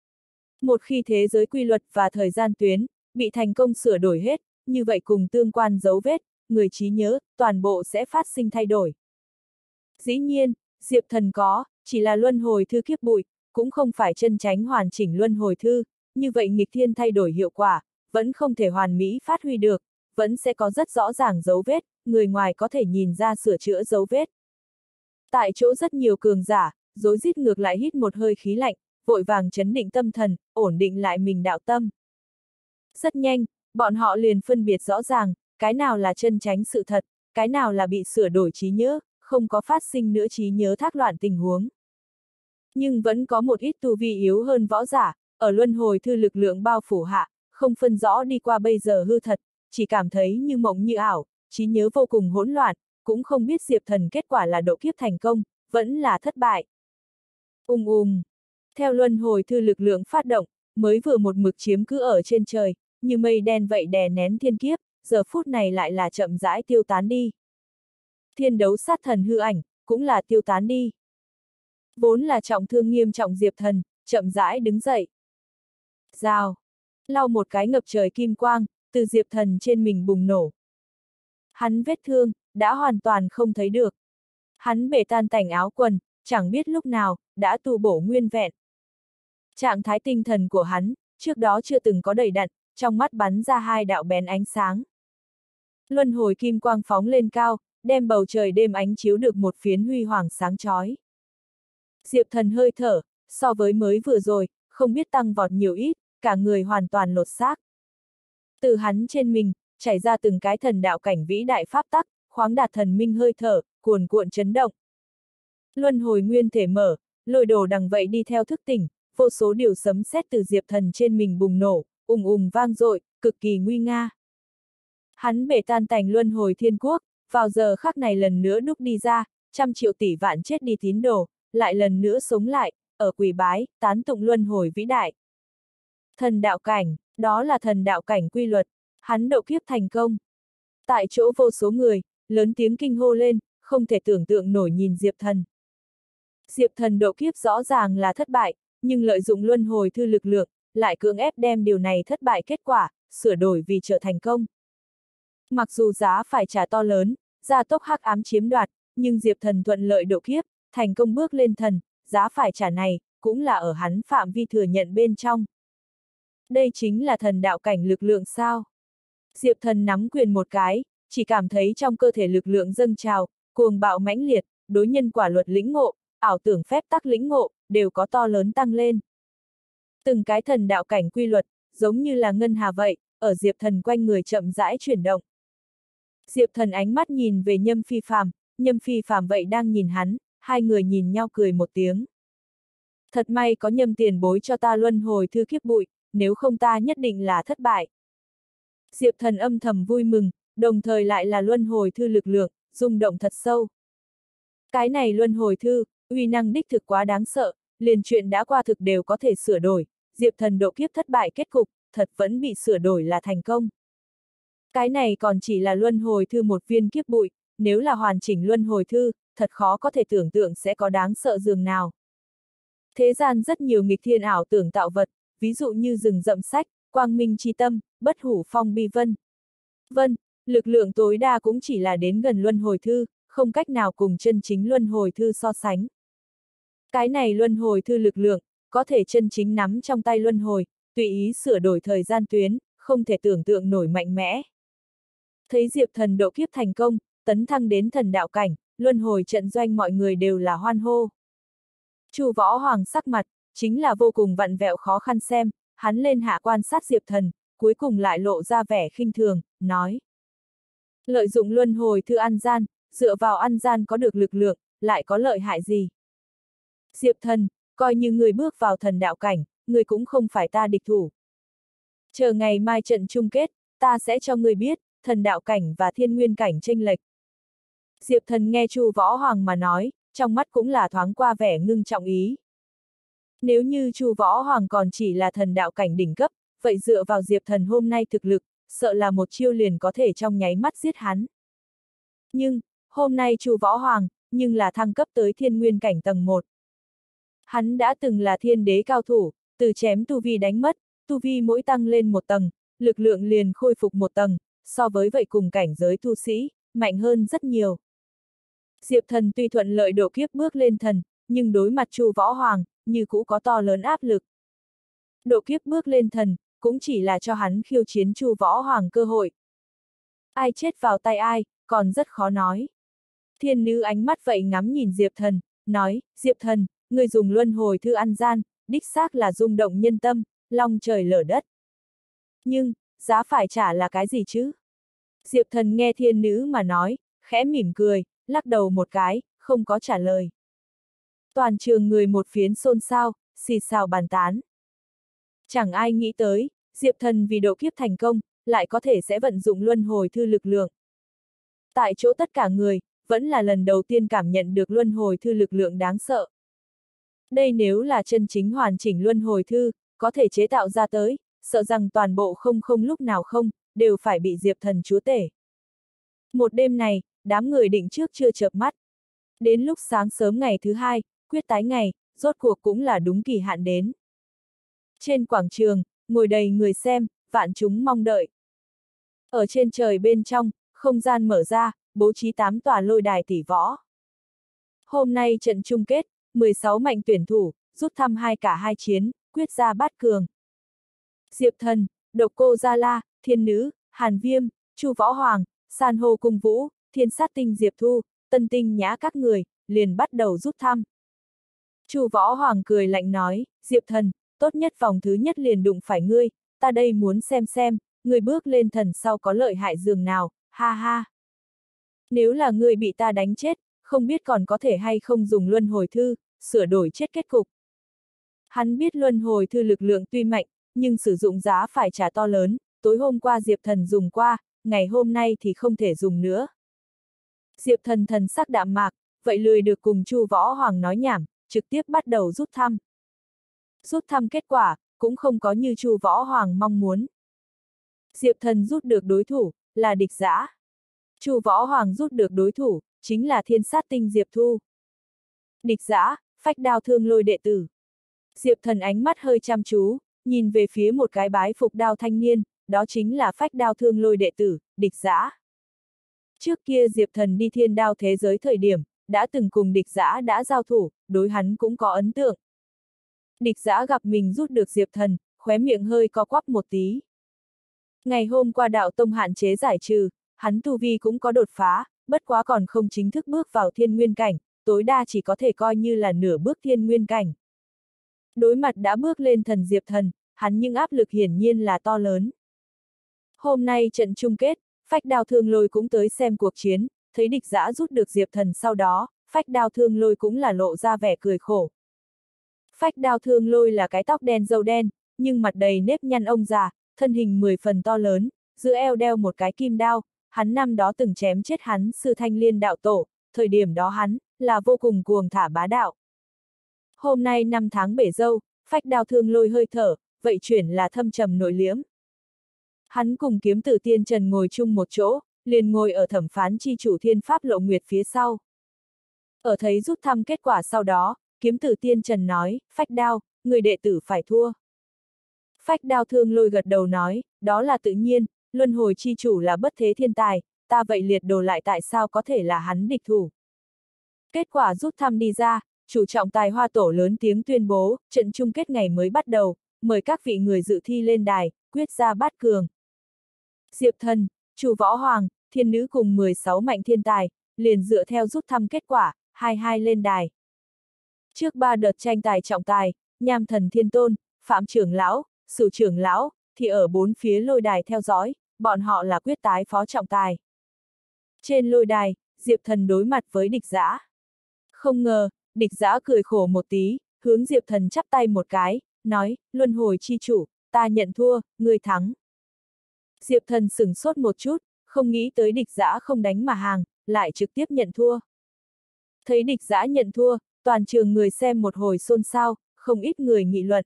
Một khi thế giới quy luật và thời gian tuyến, bị thành công sửa đổi hết, như vậy cùng tương quan dấu vết, người trí nhớ, toàn bộ sẽ phát sinh thay đổi. Dĩ nhiên, Diệp Thần có, chỉ là luân hồi thư kiếp bụi, cũng không phải chân chánh hoàn chỉnh luân hồi thư, như vậy nghịch thiên thay đổi hiệu quả, vẫn không thể hoàn mỹ phát huy được, vẫn sẽ có rất rõ ràng dấu vết, người ngoài có thể nhìn ra sửa chữa dấu vết. Tại chỗ rất nhiều cường giả, rối rít ngược lại hít một hơi khí lạnh, vội vàng chấn định tâm thần, ổn định lại mình đạo tâm. Rất nhanh, bọn họ liền phân biệt rõ ràng, cái nào là chân chánh sự thật, cái nào là bị sửa đổi trí nhớ, không có phát sinh nữa trí nhớ thác loạn tình huống. Nhưng vẫn có một ít tu vi yếu hơn võ giả, ở luân hồi thư lực lượng bao phủ hạ, không phân rõ đi qua bây giờ hư thật, chỉ cảm thấy như mộng như ảo, trí nhớ vô cùng hỗn loạn, cũng không biết Diệp Thần kết quả là độ kiếp thành công, vẫn là thất bại. Theo luân hồi thư lực lượng phát động, mới vừa một mực chiếm cứ ở trên trời, như mây đen vậy đè nén thiên kiếp, giờ phút này lại là chậm rãi tiêu tán đi. Thiên đấu sát thần hư ảnh, cũng là tiêu tán đi. Vốn là trọng thương nghiêm trọng Diệp Thần, chậm rãi đứng dậy. Rào, lau một cái ngập trời kim quang, từ Diệp Thần trên mình bùng nổ. Hắn vết thương, đã hoàn toàn không thấy được. Hắn bể tan tành áo quần, chẳng biết lúc nào, đã tu bổ nguyên vẹn. Trạng thái tinh thần của hắn, trước đó chưa từng có đầy đặn, trong mắt bắn ra hai đạo bén ánh sáng. Luân hồi kim quang phóng lên cao, đem bầu trời đêm ánh chiếu được một phiến huy hoàng sáng chói. Diệp Thần hơi thở, so với mới vừa rồi, không biết tăng vọt nhiều ít, cả người hoàn toàn lột xác. Từ hắn trên mình, chảy ra từng cái thần đạo cảnh vĩ đại pháp tắc, khoáng đạt thần minh hơi thở, cuồn cuộn chấn động. Luân hồi nguyên thể mở, lôi đồ đằng vậy đi theo thức tỉnh, vô số điều sấm sét từ Diệp Thần trên mình bùng nổ, vang dội, cực kỳ nguy nga. Hắn bể tan tành luân hồi thiên quốc, vào giờ khắc này lần nữa đúc đi ra, trăm triệu tỷ vạn chết đi tín đồ, lại lần nữa sống lại, ở quỳ bái, tán tụng luân hồi vĩ đại. Thần đạo cảnh, đó là thần đạo cảnh quy luật, hắn độ kiếp thành công. Tại chỗ vô số người, lớn tiếng kinh hô lên, không thể tưởng tượng nổi nhìn Diệp Thần. Diệp Thần độ kiếp rõ ràng là thất bại, nhưng lợi dụng luân hồi thư lực lượng, lại cưỡng ép đem điều này thất bại kết quả, sửa đổi vì trở thành công. Mặc dù giá phải trả to lớn, gia tốc hắc ám chiếm đoạt, nhưng Diệp Thần thuận lợi độ kiếp, thành công bước lên thần, giá phải trả này, cũng là ở hắn phạm vi thừa nhận bên trong. Đây chính là thần đạo cảnh lực lượng sao? Diệp Thần nắm quyền một cái, chỉ cảm thấy trong cơ thể lực lượng dâng trào, cuồng bạo mãnh liệt, đối nhân quả luật lĩnh ngộ, ảo tưởng phép tắc lĩnh ngộ, đều có to lớn tăng lên. Từng cái thần đạo cảnh quy luật, giống như là ngân hà vậy, ở Diệp Thần quanh người chậm rãi chuyển động. Diệp Thần ánh mắt nhìn về Nhâm Phi Phàm, Nhâm Phi Phàm vậy đang nhìn hắn, hai người nhìn nhau cười một tiếng. Thật may có Nhâm tiền bối cho ta luân hồi thư kiếp bụi, nếu không ta nhất định là thất bại. Diệp Thần âm thầm vui mừng, đồng thời lại là luân hồi thư lực lượng, rung động thật sâu. Cái này luân hồi thư, uy năng đích thực quá đáng sợ, liền chuyện đã qua thực đều có thể sửa đổi, Diệp Thần độ kiếp thất bại kết cục, thật vẫn bị sửa đổi là thành công. Cái này còn chỉ là luân hồi thư một viên kiếp bụi, nếu là hoàn chỉnh luân hồi thư, thật khó có thể tưởng tượng sẽ có đáng sợ dường nào. Thế gian rất nhiều nghịch thiên ảo tưởng tạo vật, ví dụ như rừng rậm sách, quang minh chi tâm, bất hủ phong bi vân. Vân, lực lượng tối đa cũng chỉ là đến gần luân hồi thư, không cách nào cùng chân chính luân hồi thư so sánh. Cái này luân hồi thư lực lượng, có thể chân chính nắm trong tay luân hồi, tùy ý sửa đổi thời gian tuyến, không thể tưởng tượng nổi mạnh mẽ. Thấy Diệp Thần độ kiếp thành công, tấn thăng đến thần đạo cảnh, luân hồi trận doanh mọi người đều là hoan hô. Chu Võ Hoàng sắc mặt, chính là vô cùng vặn vẹo khó khăn xem, hắn lên hạ quan sát Diệp Thần, cuối cùng lại lộ ra vẻ khinh thường, nói. Lợi dụng luân hồi thư ăn gian, dựa vào ăn gian có được lực lượng, lại có lợi hại gì? Diệp Thần, coi như người bước vào thần đạo cảnh, người cũng không phải ta địch thủ. Chờ ngày mai trận chung kết, ta sẽ cho người biết, thần đạo cảnh và thiên nguyên cảnh chênh lệch. Diệp Thần nghe Chu Võ Hoàng mà nói, trong mắt cũng là thoáng qua vẻ ngưng trọng ý. Nếu như Chu Võ Hoàng còn chỉ là thần đạo cảnh đỉnh cấp, vậy dựa vào Diệp Thần hôm nay thực lực, sợ là một chiêu liền có thể trong nháy mắt giết hắn. Nhưng, hôm nay Chu Võ Hoàng, nhưng là thăng cấp tới thiên nguyên cảnh tầng 1. Hắn đã từng là thiên đế cao thủ, từ chém tu vi đánh mất, tu vi mỗi tăng lên một tầng, lực lượng liền khôi phục một tầng, so với vậy cùng cảnh giới tu sĩ, mạnh hơn rất nhiều. Diệp Thần tuy thuận lợi độ kiếp bước lên thần, nhưng đối mặt Chu Võ Hoàng, như cũ có to lớn áp lực. Độ kiếp bước lên thần, cũng chỉ là cho hắn khiêu chiến Chu Võ Hoàng cơ hội. Ai chết vào tay ai, còn rất khó nói. Thiên nữ ánh mắt vậy ngắm nhìn Diệp Thần, nói, Diệp Thần, người dùng luân hồi thư ăn gian, đích xác là rung động nhân tâm, long trời lở đất. Nhưng, giá phải trả là cái gì chứ? Diệp Thần nghe thiên nữ mà nói, khẽ mỉm cười, lắc đầu một cái, không có trả lời. Toàn trường người một phiến xôn xao, xì xào bàn tán. Chẳng ai nghĩ tới, Diệp Thần vì độ kiếp thành công, lại có thể sẽ vận dụng luân hồi thư lực lượng. Tại chỗ tất cả người, vẫn là lần đầu tiên cảm nhận được luân hồi thư lực lượng đáng sợ. Đây nếu là chân chính hoàn chỉnh luân hồi thư, có thể chế tạo ra tới, sợ rằng toàn bộ không lúc nào không, đều phải bị Diệp Thần chúa tể. Một đêm này, đám người định trước chưa chợp mắt. Đến lúc sáng sớm ngày thứ hai, quyết tái ngày, rốt cuộc cũng là đúng kỳ hạn đến. Trên quảng trường, ngồi đầy người xem, vạn chúng mong đợi. Ở trên trời bên trong, không gian mở ra, bố trí 8 tòa lôi đài tỷ võ. Hôm nay trận chung kết, 16 mạnh tuyển thủ, rút thăm hai chiến, quyết ra bát cường. Diệp Thần, Độc Cô Gia La, Thiên Nữ, Hàn Viêm, Chu Võ Hoàng, San hô Cung Vũ, Thiên Sát Tinh Diệp Thu, Tân Tinh Nhã các người, liền bắt đầu rút thăm. Chu Võ Hoàng cười lạnh nói, Diệp Thần, tốt nhất vòng thứ nhất liền đụng phải ngươi, ta đây muốn xem, ngươi bước lên thần sau có lợi hại dường nào, ha ha. Nếu là ngươi bị ta đánh chết, không biết còn có thể hay không dùng luân hồi thư, sửa đổi chết kết cục. Hắn biết luân hồi thư lực lượng tuy mạnh, nhưng sử dụng giá phải trả to lớn, tối hôm qua Diệp Thần dùng qua, ngày hôm nay thì không thể dùng nữa. Diệp Thần thần sắc đạm mạc, vậy lười được cùng Chu Võ Hoàng nói nhảm, trực tiếp bắt đầu rút thăm. Rút thăm kết quả, cũng không có như Chu Võ Hoàng mong muốn. Diệp Thần rút được đối thủ, là địch dã. Chu Võ Hoàng rút được đối thủ, chính là Thiên Sát Tinh Diệp Thu. Địch dã, Phách Đao Thương Lôi đệ tử. Diệp Thần ánh mắt hơi chăm chú, nhìn về phía một cái bái phục đao thanh niên, đó chính là Phách Đao Thương Lôi đệ tử, địch dã. Trước kia Diệp Thần đi thiên đao thế giới thời điểm, đã từng cùng địch dã đã giao thủ, đối hắn cũng có ấn tượng. Địch dã gặp mình rút được Diệp Thần, khóe miệng hơi co quắp một tí. Ngày hôm qua đạo tông hạn chế giải trừ, hắn tu vi cũng có đột phá, bất quá còn không chính thức bước vào thiên nguyên cảnh, tối đa chỉ có thể coi như là nửa bước thiên nguyên cảnh. Đối mặt đã bước lên thần Diệp Thần, hắn nhưng áp lực hiển nhiên là to lớn. Hôm nay trận chung kết, Phách Đao Thương Lôi cũng tới xem cuộc chiến, thấy địch dã rút được Diệp Thần sau đó, Phách Đao Thương Lôi cũng là lộ ra vẻ cười khổ. Phách Đao Thương Lôi là cái tóc đen râu đen, nhưng mặt đầy nếp nhăn ông già, thân hình 10 phần to lớn, giữa eo đeo một cái kim đao, hắn năm đó từng chém chết hắn sư Thanh Liên đạo tổ, thời điểm đó hắn là vô cùng cuồng thả bá đạo. Hôm nay 5 tháng bể dâu, Phách Đao Thương Lôi hơi thở, vậy chuyển là thâm trầm nội liễm. Hắn cùng kiếm tử Tiên Trần ngồi chung một chỗ, liền ngồi ở thẩm phán chi chủ Thiên Pháp Lộ Nguyệt phía sau. Ở thấy rút thăm kết quả sau đó, kiếm tử Tiên Trần nói, Phách Đao, người đệ tử phải thua. Phách Đao Thương Lôi gật đầu nói, đó là tự nhiên, luân hồi chi chủ là bất thế thiên tài, ta vậy liệt đồ lại tại sao có thể là hắn địch thủ. Kết quả rút thăm đi ra, chủ trọng tài Hoa Tổ lớn tiếng tuyên bố, trận chung kết ngày mới bắt đầu, mời các vị người dự thi lên đài, quyết ra bát cường. Diệp Thần, Chu Võ Hoàng, Thiên Nữ cùng 16 mạnh thiên tài, liền dựa theo rút thăm kết quả, 22 lên đài. Trước 3 đợt tranh tài trọng tài, Nham Thần Thiên Tôn, Phạm Trưởng Lão, Sửu Trưởng Lão, thì ở 4 phía lôi đài theo dõi, bọn họ là quyết tái phó trọng tài. Trên lôi đài, Diệp Thần đối mặt với địch dã. Không ngờ, địch dã cười khổ một tí, hướng Diệp Thần chắp tay một cái, nói, luân hồi chi chủ, ta nhận thua, ngươi thắng. Diệp Thần sửng sốt một chút, không nghĩ tới địch dã không đánh mà hàng, lại trực tiếp nhận thua. Thấy địch dã nhận thua, toàn trường người xem một hồi xôn xao, không ít người nghị luận.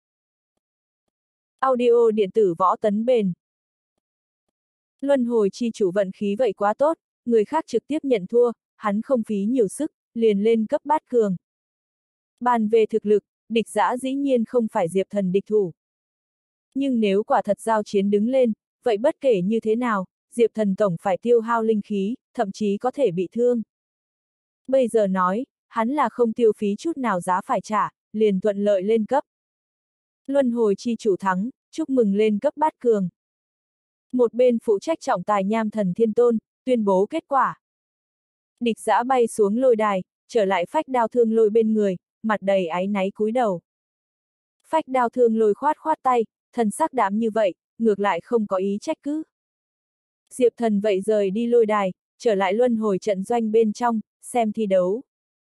Audio điện tử Võ Tấn Bền. Luân hồi chi chủ vận khí vậy quá tốt, người khác trực tiếp nhận thua, hắn không phí nhiều sức, liền lên cấp bát cường. Bàn về thực lực, địch dã dĩ nhiên không phải Diệp Thần địch thủ. Nhưng nếu quả thật giao chiến đứng lên, vậy bất kể như thế nào, Diệp Thần tổng phải tiêu hao linh khí, thậm chí có thể bị thương. Bây giờ nói, hắn là không tiêu phí chút nào giá phải trả, liền thuận lợi lên cấp. Luân hồi chi chủ thắng, chúc mừng lên cấp bát cường. Một bên phụ trách trọng tài Nham Thần Thiên Tôn, tuyên bố kết quả. Địch dã bay xuống lôi đài, trở lại Phách Đao Thương Lôi bên người, mặt đầy áy náy cúi đầu. Phách Đao Thương Lôi khoát khoát tay, thần sắc đạm như vậy, ngược lại không có ý trách cứ. Diệp Thần vậy rời đi lôi đài, trở lại luân hồi trận doanh bên trong, xem thi đấu.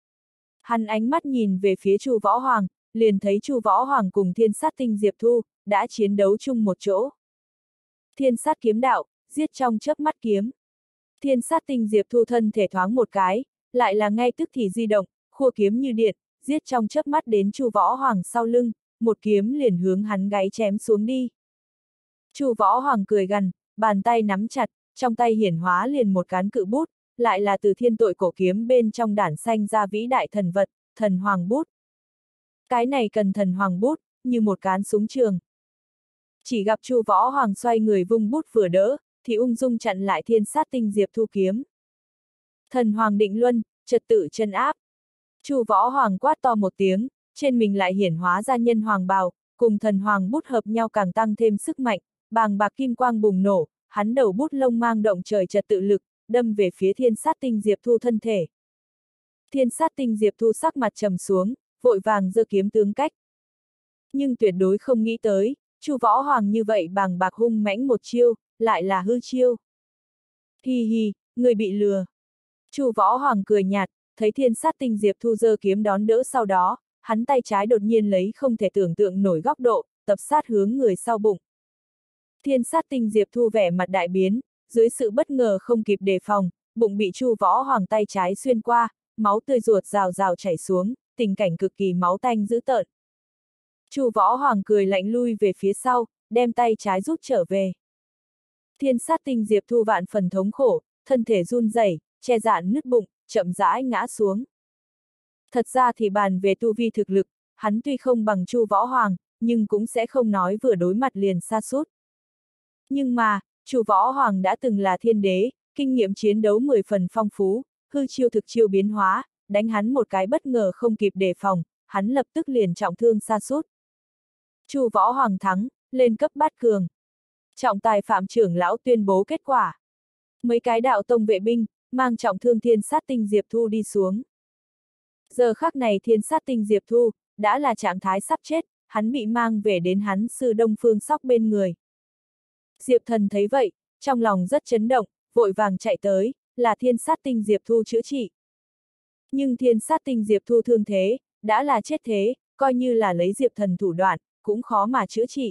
Hắn ánh mắt nhìn về phía Chu Võ Hoàng, liền thấy Chu Võ Hoàng cùng Thiên Sát Tinh Diệp Thu đã chiến đấu chung một chỗ. Thiên sát kiếm đạo, giết trong chớp mắt kiếm. Thiên sát tinh Diệp Thu thân thể thoáng một cái, lại là ngay tức thì di động, khua kiếm như điện, giết trong chớp mắt đến Chu Võ Hoàng sau lưng, một kiếm liền hướng hắn gáy chém xuống đi. Chu Võ Hoàng cười gằn, bàn tay nắm chặt, trong tay hiển hóa liền một cán cự bút, lại là từ thiên tội cổ kiếm bên trong đản sanh ra vĩ đại thần vật, thần hoàng bút. Cái này cần thần hoàng bút, như một cán súng trường. Chỉ gặp Chu Võ Hoàng xoay người vung bút vừa đỡ, thì ung dung chặn lại thiên sát tinh Diệp Thu kiếm. Thần hoàng định luân, trật tự chân áp. Chu Võ Hoàng quát to một tiếng, trên mình lại hiển hóa ra nhân hoàng bào, cùng thần hoàng bút hợp nhau càng tăng thêm sức mạnh, bàng bạc kim quang bùng nổ, hắn đầu bút lông mang động trời trật tự lực, đâm về phía thiên sát tinh Diệp Thu thân thể. Thiên sát tinh Diệp Thu sắc mặt trầm xuống, vội vàng giơ kiếm tướng cách. Nhưng tuyệt đối không nghĩ tới, Chu Võ Hoàng như vậy bàng bạc hung mãnh một chiêu, lại là hư chiêu. Hi hi, người bị lừa. Chu Võ Hoàng cười nhạt, thấy thiên sát tinh Diệp Thu giơ kiếm đón đỡ sau đó, hắn tay trái đột nhiên lấy không thể tưởng tượng nổi góc độ, tập sát hướng người sau bụng. Thiên sát tinh Diệp Thu vẻ mặt đại biến, dưới sự bất ngờ không kịp đề phòng, bụng bị Chu Võ Hoàng tay trái xuyên qua, máu tươi ruột rào rào chảy xuống, tình cảnh cực kỳ máu tanh dữ tợn. Chu Võ Hoàng cười lạnh lui về phía sau, đem tay trái rút trở về. Thiên sát tinh Diệp Thu vạn phần thống khổ, thân thể run rẩy, che dạn nứt bụng, chậm rãi ngã xuống. Thật ra thì bàn về tu vi thực lực, hắn tuy không bằng Chu Võ Hoàng, nhưng cũng sẽ không nói vừa đối mặt liền sa sút. Nhưng mà, Chu Võ Hoàng đã từng là thiên đế, kinh nghiệm chiến đấu 10 phần phong phú, hư chiêu thực chiêu biến hóa, đánh hắn một cái bất ngờ không kịp đề phòng, hắn lập tức liền trọng thương sa sút. Chu Võ Hoàng thắng, lên cấp bát cường. Trọng tài Phạm trưởng lão tuyên bố kết quả. Mấy cái đạo tông vệ binh, mang trọng thương thiên sát tinh Diệp Thu đi xuống. Giờ khắc này thiên sát tinh Diệp Thu, đã là trạng thái sắp chết, hắn bị mang về đến hắn sư Đông Phương Sóc bên người. Diệp Thần thấy vậy, trong lòng rất chấn động, vội vàng chạy tới, là thiên sát tinh Diệp Thu chữa trị. Nhưng thiên sát tinh Diệp Thu thương thế, đã là chết thế, coi như là lấy Diệp Thần thủ đoạn, cũng khó mà chữa trị.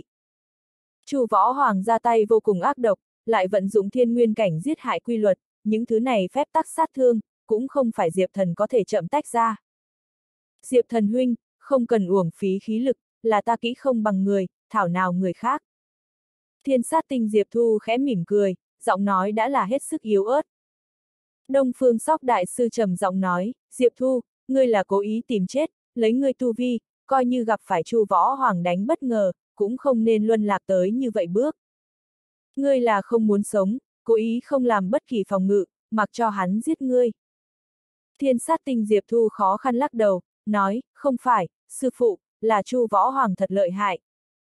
Chu Võ Hoàng ra tay vô cùng ác độc, lại vận dụng thiên nguyên cảnh giết hại quy luật, những thứ này phép tắc sát thương, cũng không phải Diệp Thần có thể chậm tách ra. Diệp Thần huynh, không cần uổng phí khí lực, là ta kỹ không bằng người, thảo nào người khác. Thiên sát tinh Diệp Thu khẽ mỉm cười, giọng nói đã là hết sức yếu ớt. Đông Phương Sóc đại sư trầm giọng nói, Diệp Thu, ngươi là cố ý tìm chết, lấy ngươi tu vi, coi như gặp phải Chu Võ Hoàng đánh bất ngờ, cũng không nên luân lạc tới như vậy bước. Ngươi là không muốn sống, cố ý không làm bất kỳ phòng ngự, mặc cho hắn giết ngươi. Thiên sát tinh Diệp Thu khó khăn lắc đầu, nói, không phải, sư phụ, là Chu Võ Hoàng thật lợi hại.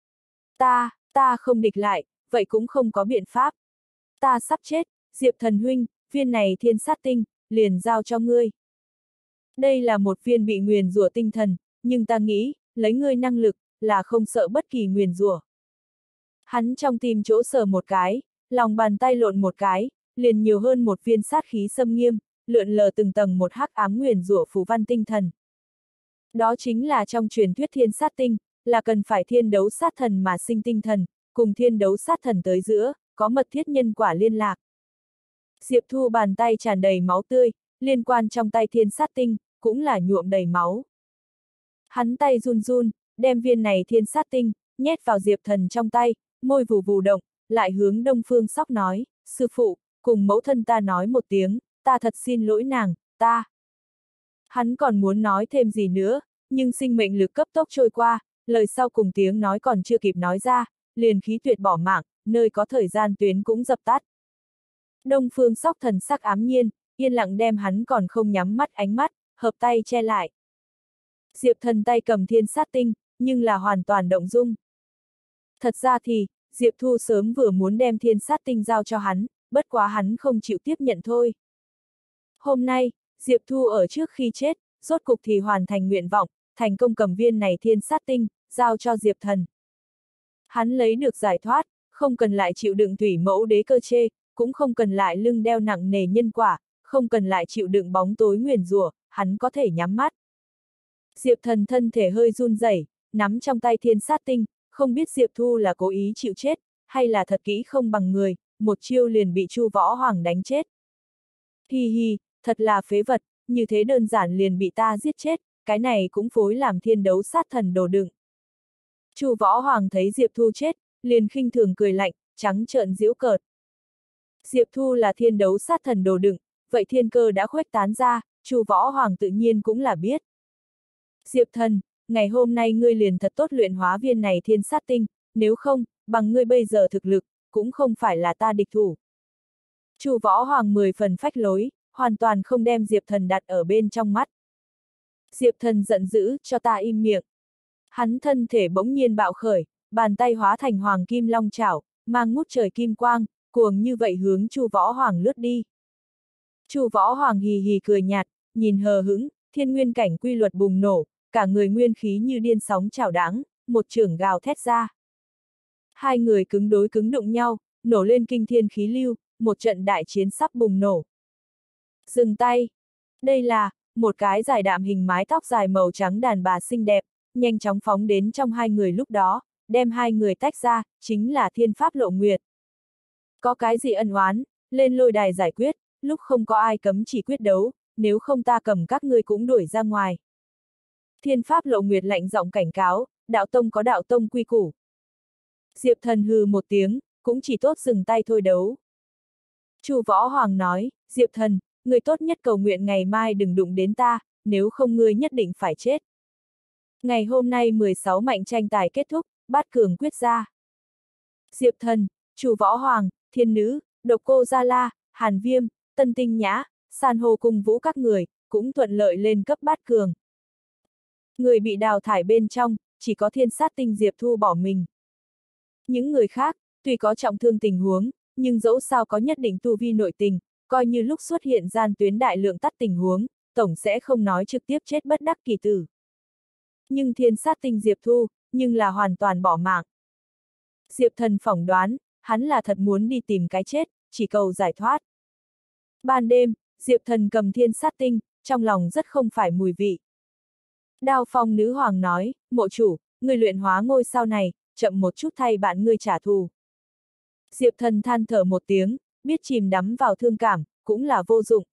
Ta không địch lại, vậy cũng không có biện pháp. Ta sắp chết, Diệp Thần huynh, viên này thiên sát tinh, liền giao cho ngươi. Đây là một viên bị nguyền rủa tinh thần, nhưng ta nghĩ, lấy ngươi năng lực, là không sợ bất kỳ nguyền rủa. Hắn trong tim chỗ sờ một cái, lòng bàn tay lộn một cái, liền nhiều hơn một viên sát khí xâm nghiêm, lượn lờ từng tầng một hắc ám nguyền rủa phù văn tinh thần. Đó chính là trong truyền thuyết thiên sát tinh, là cần phải thiên đấu sát thần mà sinh tinh thần, cùng thiên đấu sát thần tới giữa, có mật thiết nhân quả liên lạc. Diệp Thu bàn tay tràn đầy máu tươi, liên quan trong tay thiên sát tinh, cũng là nhuộm đầy máu. Hắn tay run run, đem viên này thiên sát tinh, nhét vào Diệp Thần trong tay, môi vù vù động, lại hướng Đông Phương Sóc nói, sư phụ, cùng mẫu thân ta nói một tiếng, ta thật xin lỗi nàng, ta. Hắn còn muốn nói thêm gì nữa, nhưng sinh mệnh lực cấp tốc trôi qua, lời sau cùng tiếng nói còn chưa kịp nói ra, liền khí tuyệt bỏ mạng, nơi có thời gian tuyến cũng dập tắt. Đông Phương Sóc thần sắc ám nhiên, yên lặng đem hắn còn không nhắm mắt ánh mắt, hợp tay che lại. Diệp Thần tay cầm thiên sát tinh, nhưng là hoàn toàn động dung. Thật ra thì, Diệp Thu sớm vừa muốn đem thiên sát tinh giao cho hắn, bất quá hắn không chịu tiếp nhận thôi. Hôm nay, Diệp Thu ở trước khi chết, rốt cục thì hoàn thành nguyện vọng, thành công cầm viên này thiên sát tinh, giao cho Diệp Thần. Hắn lấy được giải thoát, không cần lại chịu đựng thủy mẫu đế cơ chê, cũng không cần lại lưng đeo nặng nề nhân quả, không cần lại chịu đựng bóng tối nguyền rủa, hắn có thể nhắm mắt. Diệp Thần thân thể hơi run rẩy, nắm trong tay thiên sát tinh, không biết Diệp Thu là cố ý chịu chết, hay là thật kỹ không bằng người, một chiêu liền bị Chu Võ Hoàng đánh chết. Hi hi, thật là phế vật, như thế đơn giản liền bị ta giết chết, cái này cũng phối làm thiên đấu sát thần đồ đựng. Chu Võ Hoàng thấy Diệp Thu chết, liền khinh thường cười lạnh, trắng trợn giễu cợt. Diệp Thu là thiên đấu sát thần đồ đựng, vậy thiên cơ đã khuếch tán ra, Chu Võ Hoàng tự nhiên cũng là biết. Diệp Thần, ngày hôm nay ngươi liền thật tốt luyện hóa viên này thiên sát tinh, nếu không, bằng ngươi bây giờ thực lực, cũng không phải là ta địch thủ. Chu Võ Hoàng 10 phần phách lối, hoàn toàn không đem Diệp Thần đặt ở bên trong mắt. Diệp Thần giận dữ, cho ta im miệng. Hắn thân thể bỗng nhiên bạo khởi, bàn tay hóa thành hoàng kim long chảo, mang ngút trời kim quang, cuồng như vậy hướng Chu Võ Hoàng lướt đi. Chu Võ Hoàng hì hì cười nhạt, nhìn hờ hững, thiên nguyên cảnh quy luật bùng nổ, cả người nguyên khí như điên sóng trào đãng, một chưởng gào thét ra. Hai người cứng đối cứng đụng nhau, nổ lên kinh thiên khí lưu, một trận đại chiến sắp bùng nổ. Dừng tay. Đây là một cái dài đạm hình mái tóc dài màu trắng đàn bà xinh đẹp, nhanh chóng phóng đến trong hai người lúc đó, đem hai người tách ra, chính là Thiên Pháp Lộ Nguyệt. Có cái gì ân oán, lên lôi đài giải quyết, lúc không có ai cấm chỉ quyết đấu, nếu không ta cầm các ngươi cũng đuổi ra ngoài. Thiên Pháp Lộ Nguyệt lạnh giọng cảnh cáo, đạo tông có đạo tông quy củ. Diệp Thần hừ một tiếng, cũng chỉ tốt dừng tay thôi đấu. Chu Võ Hoàng nói, Diệp Thần, người tốt nhất cầu nguyện ngày mai đừng đụng đến ta, nếu không ngươi nhất định phải chết. Ngày hôm nay 16 mạnh tranh tài kết thúc, bát cường quyết ra. Diệp Thần, Chu Võ Hoàng, Thiên Nữ, Độc Cô Gia La, Hàn Viêm, Tân Tinh Nhã, San hô cùng vũ các người, cũng thuận lợi lên cấp bát cường. Người bị đào thải bên trong, chỉ có thiên sát tinh Diệp Thu bỏ mình. Những người khác, tuy có trọng thương tình huống, nhưng dẫu sao có nhất định tu vi nội tình, coi như lúc xuất hiện gian tuyến đại lượng tắt tình huống, tổng sẽ không nói trực tiếp chết bất đắc kỳ tử. Nhưng thiên sát tinh Diệp Thu, nhưng là hoàn toàn bỏ mạng. Diệp Thần phỏng đoán, hắn là thật muốn đi tìm cái chết, chỉ cầu giải thoát. Ban đêm, Diệp Thần cầm thiên sát tinh, trong lòng rất không phải mùi vị. Đao Phong Nữ Hoàng nói, mộ chủ, người luyện hóa ngôi sao này, chậm một chút thay bạn ngươi trả thù. Diệp Thần than thở một tiếng, biết chìm đắm vào thương cảm, cũng là vô dụng.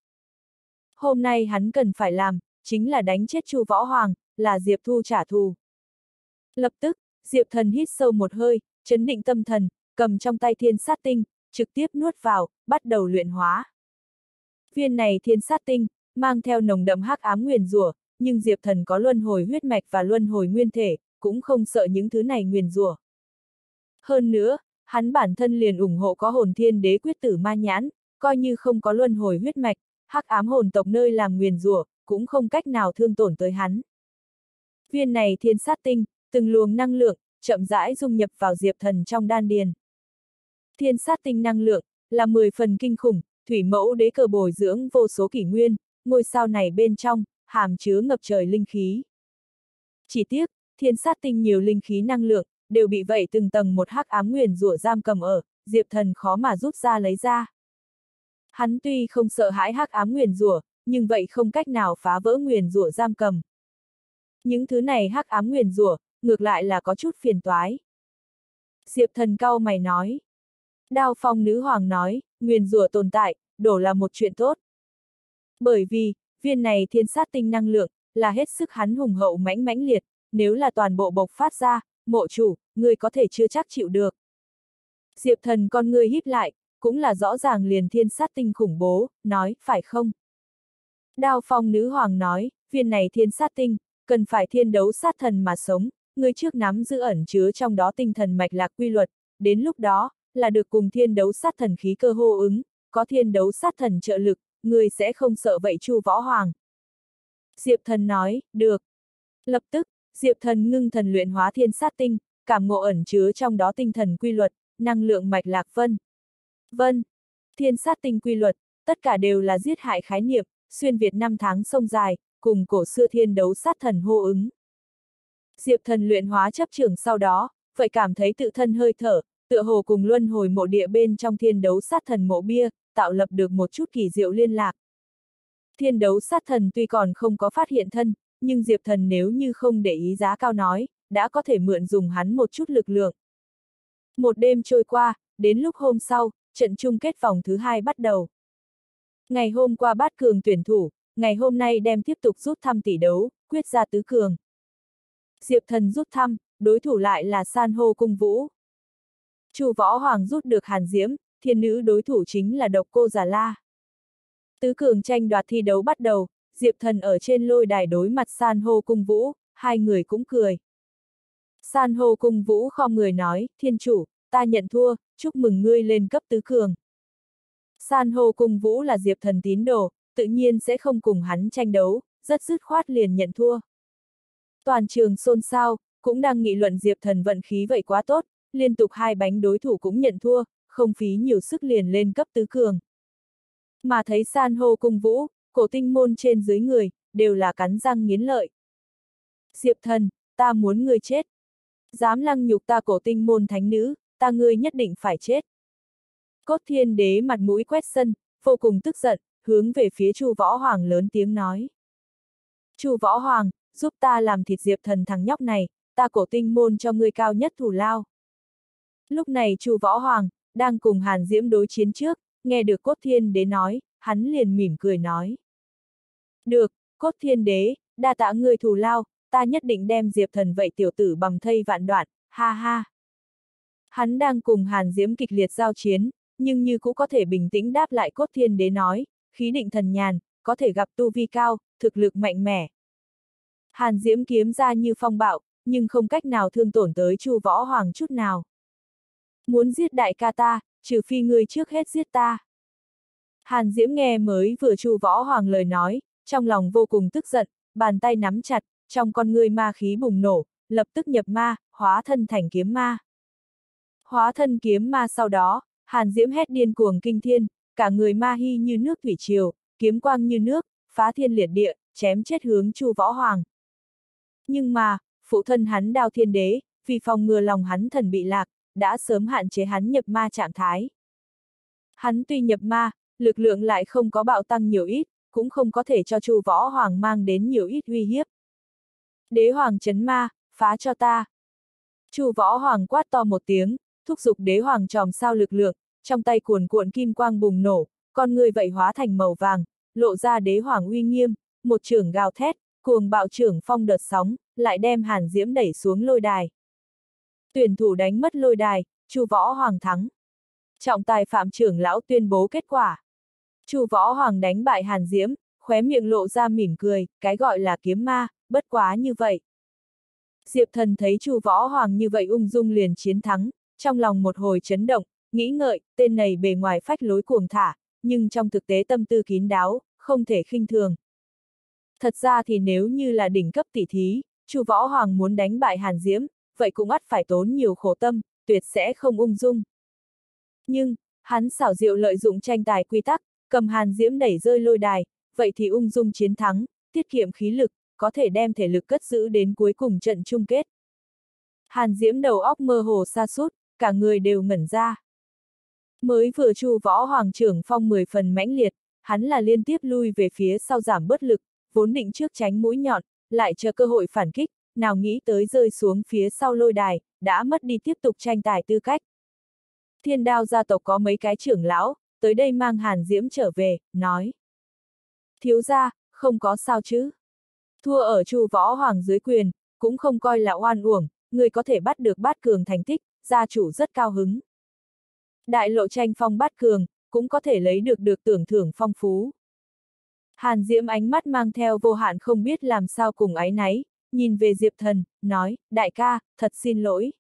Hôm nay hắn cần phải làm, chính là đánh chết Chu Võ Hoàng, là Diệp Thu trả thù. Lập tức, Diệp Thần hít sâu một hơi, trấn định tâm thần, cầm trong tay thiên sát tinh, trực tiếp nuốt vào, bắt đầu luyện hóa. Viên này thiên sát tinh, mang theo nồng đậm hắc ám nguyền rủa, nhưng Diệp Thần có luân hồi huyết mạch và luân hồi nguyên thể, cũng không sợ những thứ này nguyền rủa. Hơn nữa, hắn bản thân liền ủng hộ có hồn thiên đế quyết tử ma nhãn, coi như không có luân hồi huyết mạch, hắc ám hồn tộc nơi làm nguyền rủa, cũng không cách nào thương tổn tới hắn. Viên này thiên sát tinh, từng luồng năng lượng, chậm rãi dung nhập vào Diệp Thần trong đan điền. Thiên sát tinh năng lượng, là 10 phần kinh khủng, thủy mẫu đế cơ bồi dưỡng vô số kỷ nguyên, ngôi sao này bên trong, hàm chứa ngập trời linh khí. Chỉ tiếc, thiên sát tinh nhiều linh khí năng lượng, đều bị vậy từng tầng một hắc ám nguyền rủa giam cầm ở, Diệp Thần khó mà rút ra lấy ra. Hắn tuy không sợ hãi hắc ám nguyền rủa, nhưng vậy không cách nào phá vỡ nguyền rủa giam cầm. Những thứ này hắc ám nguyền rủa, ngược lại là có chút phiền toái. Diệp Thần cau mày nói. Đao Phong Nữ Hoàng nói, nguyền rủa tồn tại, đổ là một chuyện tốt. Bởi vì, viên này thiên sát tinh năng lượng, là hết sức hắn hùng hậu mãnh liệt, nếu là toàn bộ bộc phát ra, mộ chủ, người có thể chưa chắc chịu được. Diệp Thần con ngươi híp lại, cũng là rõ ràng liền thiên sát tinh khủng bố, nói, phải không? Đao Phong Nữ Hoàng nói, viên này thiên sát tinh, cần phải thiên đấu sát thần mà sống, người trước nắm giữ ẩn chứa trong đó tinh thần mạch lạc quy luật, đến lúc đó, là được cùng thiên đấu sát thần khí cơ hô ứng, có thiên đấu sát thần trợ lực, người sẽ không sợ vậy Chu Võ Hoàng. Diệp Thần nói, được. Lập tức, Diệp Thần ngưng thần luyện hóa thiên sát tinh, cảm ngộ ẩn chứa trong đó tinh thần quy luật, năng lượng mạch lạc vân. Thiên sát tinh quy luật, tất cả đều là giết hại khái niệm, xuyên Việt năm tháng sông dài, cùng cổ xưa thiên đấu sát thần hô ứng. Diệp Thần luyện hóa chấp trưởng sau đó, vậy cảm thấy tự thân hơi thở, tựa hồ cùng luân hồi mộ địa bên trong thiên đấu sát thần mộ bia, tạo lập được một chút kỳ diệu liên lạc. Thiên đấu sát thần tuy còn không có phát hiện thân, nhưng Diệp Thần nếu như không để ý giá cao nói, đã có thể mượn dùng hắn một chút lực lượng. Một đêm trôi qua, đến lúc hôm sau, trận chung kết vòng thứ 2 bắt đầu. Ngày hôm qua bát cường tuyển thủ, ngày hôm nay đem tiếp tục rút thăm tỷ đấu, quyết ra tứ cường. Diệp Thần rút thăm, đối thủ lại là San hô cung vũ. Chu Võ Hoàng rút được Hàn Diễm, thiên nữ đối thủ chính là Độc Cô Già La. Tứ cường tranh đoạt thi đấu bắt đầu, Diệp Thần ở trên lôi đài đối mặt San hô cung vũ, hai người cũng cười. San hô cung vũ khom người nói, thiên chủ, ta nhận thua, chúc mừng ngươi lên cấp tứ cường. San hô cung vũ là Diệp Thần tín đồ, tự nhiên sẽ không cùng hắn tranh đấu, rất dứt khoát liền nhận thua. Toàn trường xôn xao, cũng đang nghị luận Diệp Thần vận khí vậy quá tốt, liên tục hai bánh đối thủ cũng nhận thua, không phí nhiều sức liền lên cấp tứ cường. Mà thấy San hô cung vũ, cổ tinh môn trên dưới người, đều là cắn răng nghiến lợi. Diệp Thần, ta muốn ngươi chết. Dám lăng nhục ta cổ tinh môn thánh nữ, ta ngươi nhất định phải chết. Cốt Thiên Đế mặt mũi quét sân, vô cùng tức giận, hướng về phía Chu Võ Hoàng lớn tiếng nói. Chu Võ Hoàng, giúp ta làm thịt Diệp Thần thằng nhóc này, ta cổ tinh môn cho ngươi cao nhất thù lao. Lúc này Chu Võ Hoàng, đang cùng Hàn Diễm đối chiến trước, nghe được Cốt Thiên Đế nói, hắn liền mỉm cười nói. Được, Cốt Thiên Đế, đa tạ ngươi thù lao, ta nhất định đem Diệp Thần vậy tiểu tử bầm thây vạn đoạn, ha ha. Hắn đang cùng Hàn Diễm kịch liệt giao chiến, nhưng như cũng có thể bình tĩnh đáp lại Cốt Thiên Đế nói, khí định thần nhàn, có thể gặp tu vi cao, thực lực mạnh mẽ. Hàn Diễm kiếm ra như phong bạo, nhưng không cách nào thương tổn tới Chu Võ Hoàng chút nào. Muốn giết đại ca ta, trừ phi ngươi trước hết giết ta. Hàn Diễm nghe mới vừa Chu Võ Hoàng lời nói, trong lòng vô cùng tức giận, bàn tay nắm chặt, trong con ngươi ma khí bùng nổ, lập tức nhập ma, hóa thân thành kiếm ma. Hóa thân kiếm ma sau đó, Hàn Diễm hét điên cuồng kinh thiên, cả người ma hy như nước thủy triều, kiếm quang như nước, phá thiên liệt địa, chém chết hướng Chu Võ Hoàng. Nhưng mà, phụ thân hắn Đao Thiên Đế, vì phòng ngừa lòng hắn thần bị lạc, đã sớm hạn chế hắn nhập ma trạng thái. Hắn tuy nhập ma, lực lượng lại không có bạo tăng nhiều ít, cũng không có thể cho Chu Võ Hoàng mang đến nhiều ít uy hiếp. Đế Hoàng chấn ma, phá cho ta. Chu Võ Hoàng quát to một tiếng, thúc giục Đế Hoàng tròm sao lực lượng, trong tay cuồn cuộn kim quang bùng nổ, con người vậy hóa thành màu vàng, lộ ra Đế Hoàng uy nghiêm, một chưởng gào thét, cuồng bạo chưởng phong đợt sóng, lại đem Hàn Diễm đẩy xuống lôi đài. Tuyển thủ đánh mất lôi đài, Chu Võ Hoàng thắng. Trọng tài Phạm trưởng lão tuyên bố kết quả. Chu Võ Hoàng đánh bại Hàn Diễm, khóe miệng lộ ra mỉm cười, cái gọi là kiếm ma, bất quá như vậy. Diệp Thần thấy Chu Võ Hoàng như vậy ung dung liền chiến thắng, trong lòng một hồi chấn động, nghĩ ngợi, tên này bề ngoài phách lối cuồng thả, nhưng trong thực tế tâm tư kín đáo, không thể khinh thường. Thật ra thì nếu như là đỉnh cấp tỷ thí, Chu Võ Hoàng muốn đánh bại Hàn Diễm, vậy cũng ắt phải tốn nhiều khổ tâm, tuyệt sẽ không ung dung. Nhưng, hắn xảo diệu lợi dụng tranh tài quy tắc, cầm Hàn Diễm đẩy rơi lôi đài, vậy thì ung dung chiến thắng, tiết kiệm khí lực, có thể đem thể lực cất giữ đến cuối cùng trận chung kết. Hàn Diễm đầu óc mơ hồ sa sút, cả người đều ngẩn ra. Mới vừa Chu Võ Hoàng trưởng phong 10 phần mãnh liệt, hắn là liên tiếp lui về phía sau giảm bớt lực, vốn định trước tránh mũi nhọn, lại chờ cơ hội phản kích, nào nghĩ tới rơi xuống phía sau lôi đài, đã mất đi tiếp tục tranh tài tư cách. Thiên Đao gia tộc có mấy cái trưởng lão, tới đây mang Hàn Diễm trở về, nói. Thiếu gia, không có sao chứ. Thua ở Chu Võ Hoàng dưới quyền, cũng không coi là oan uổng, người có thể bắt được bát cường thành tích, gia chủ rất cao hứng. Đại lộ tranh phong bát cường, cũng có thể lấy được tưởng thưởng phong phú. Hàn Diễm ánh mắt mang theo vô hạn không biết làm sao cùng áy náy, nhìn về Diệp Thần, nói, đại ca, thật xin lỗi.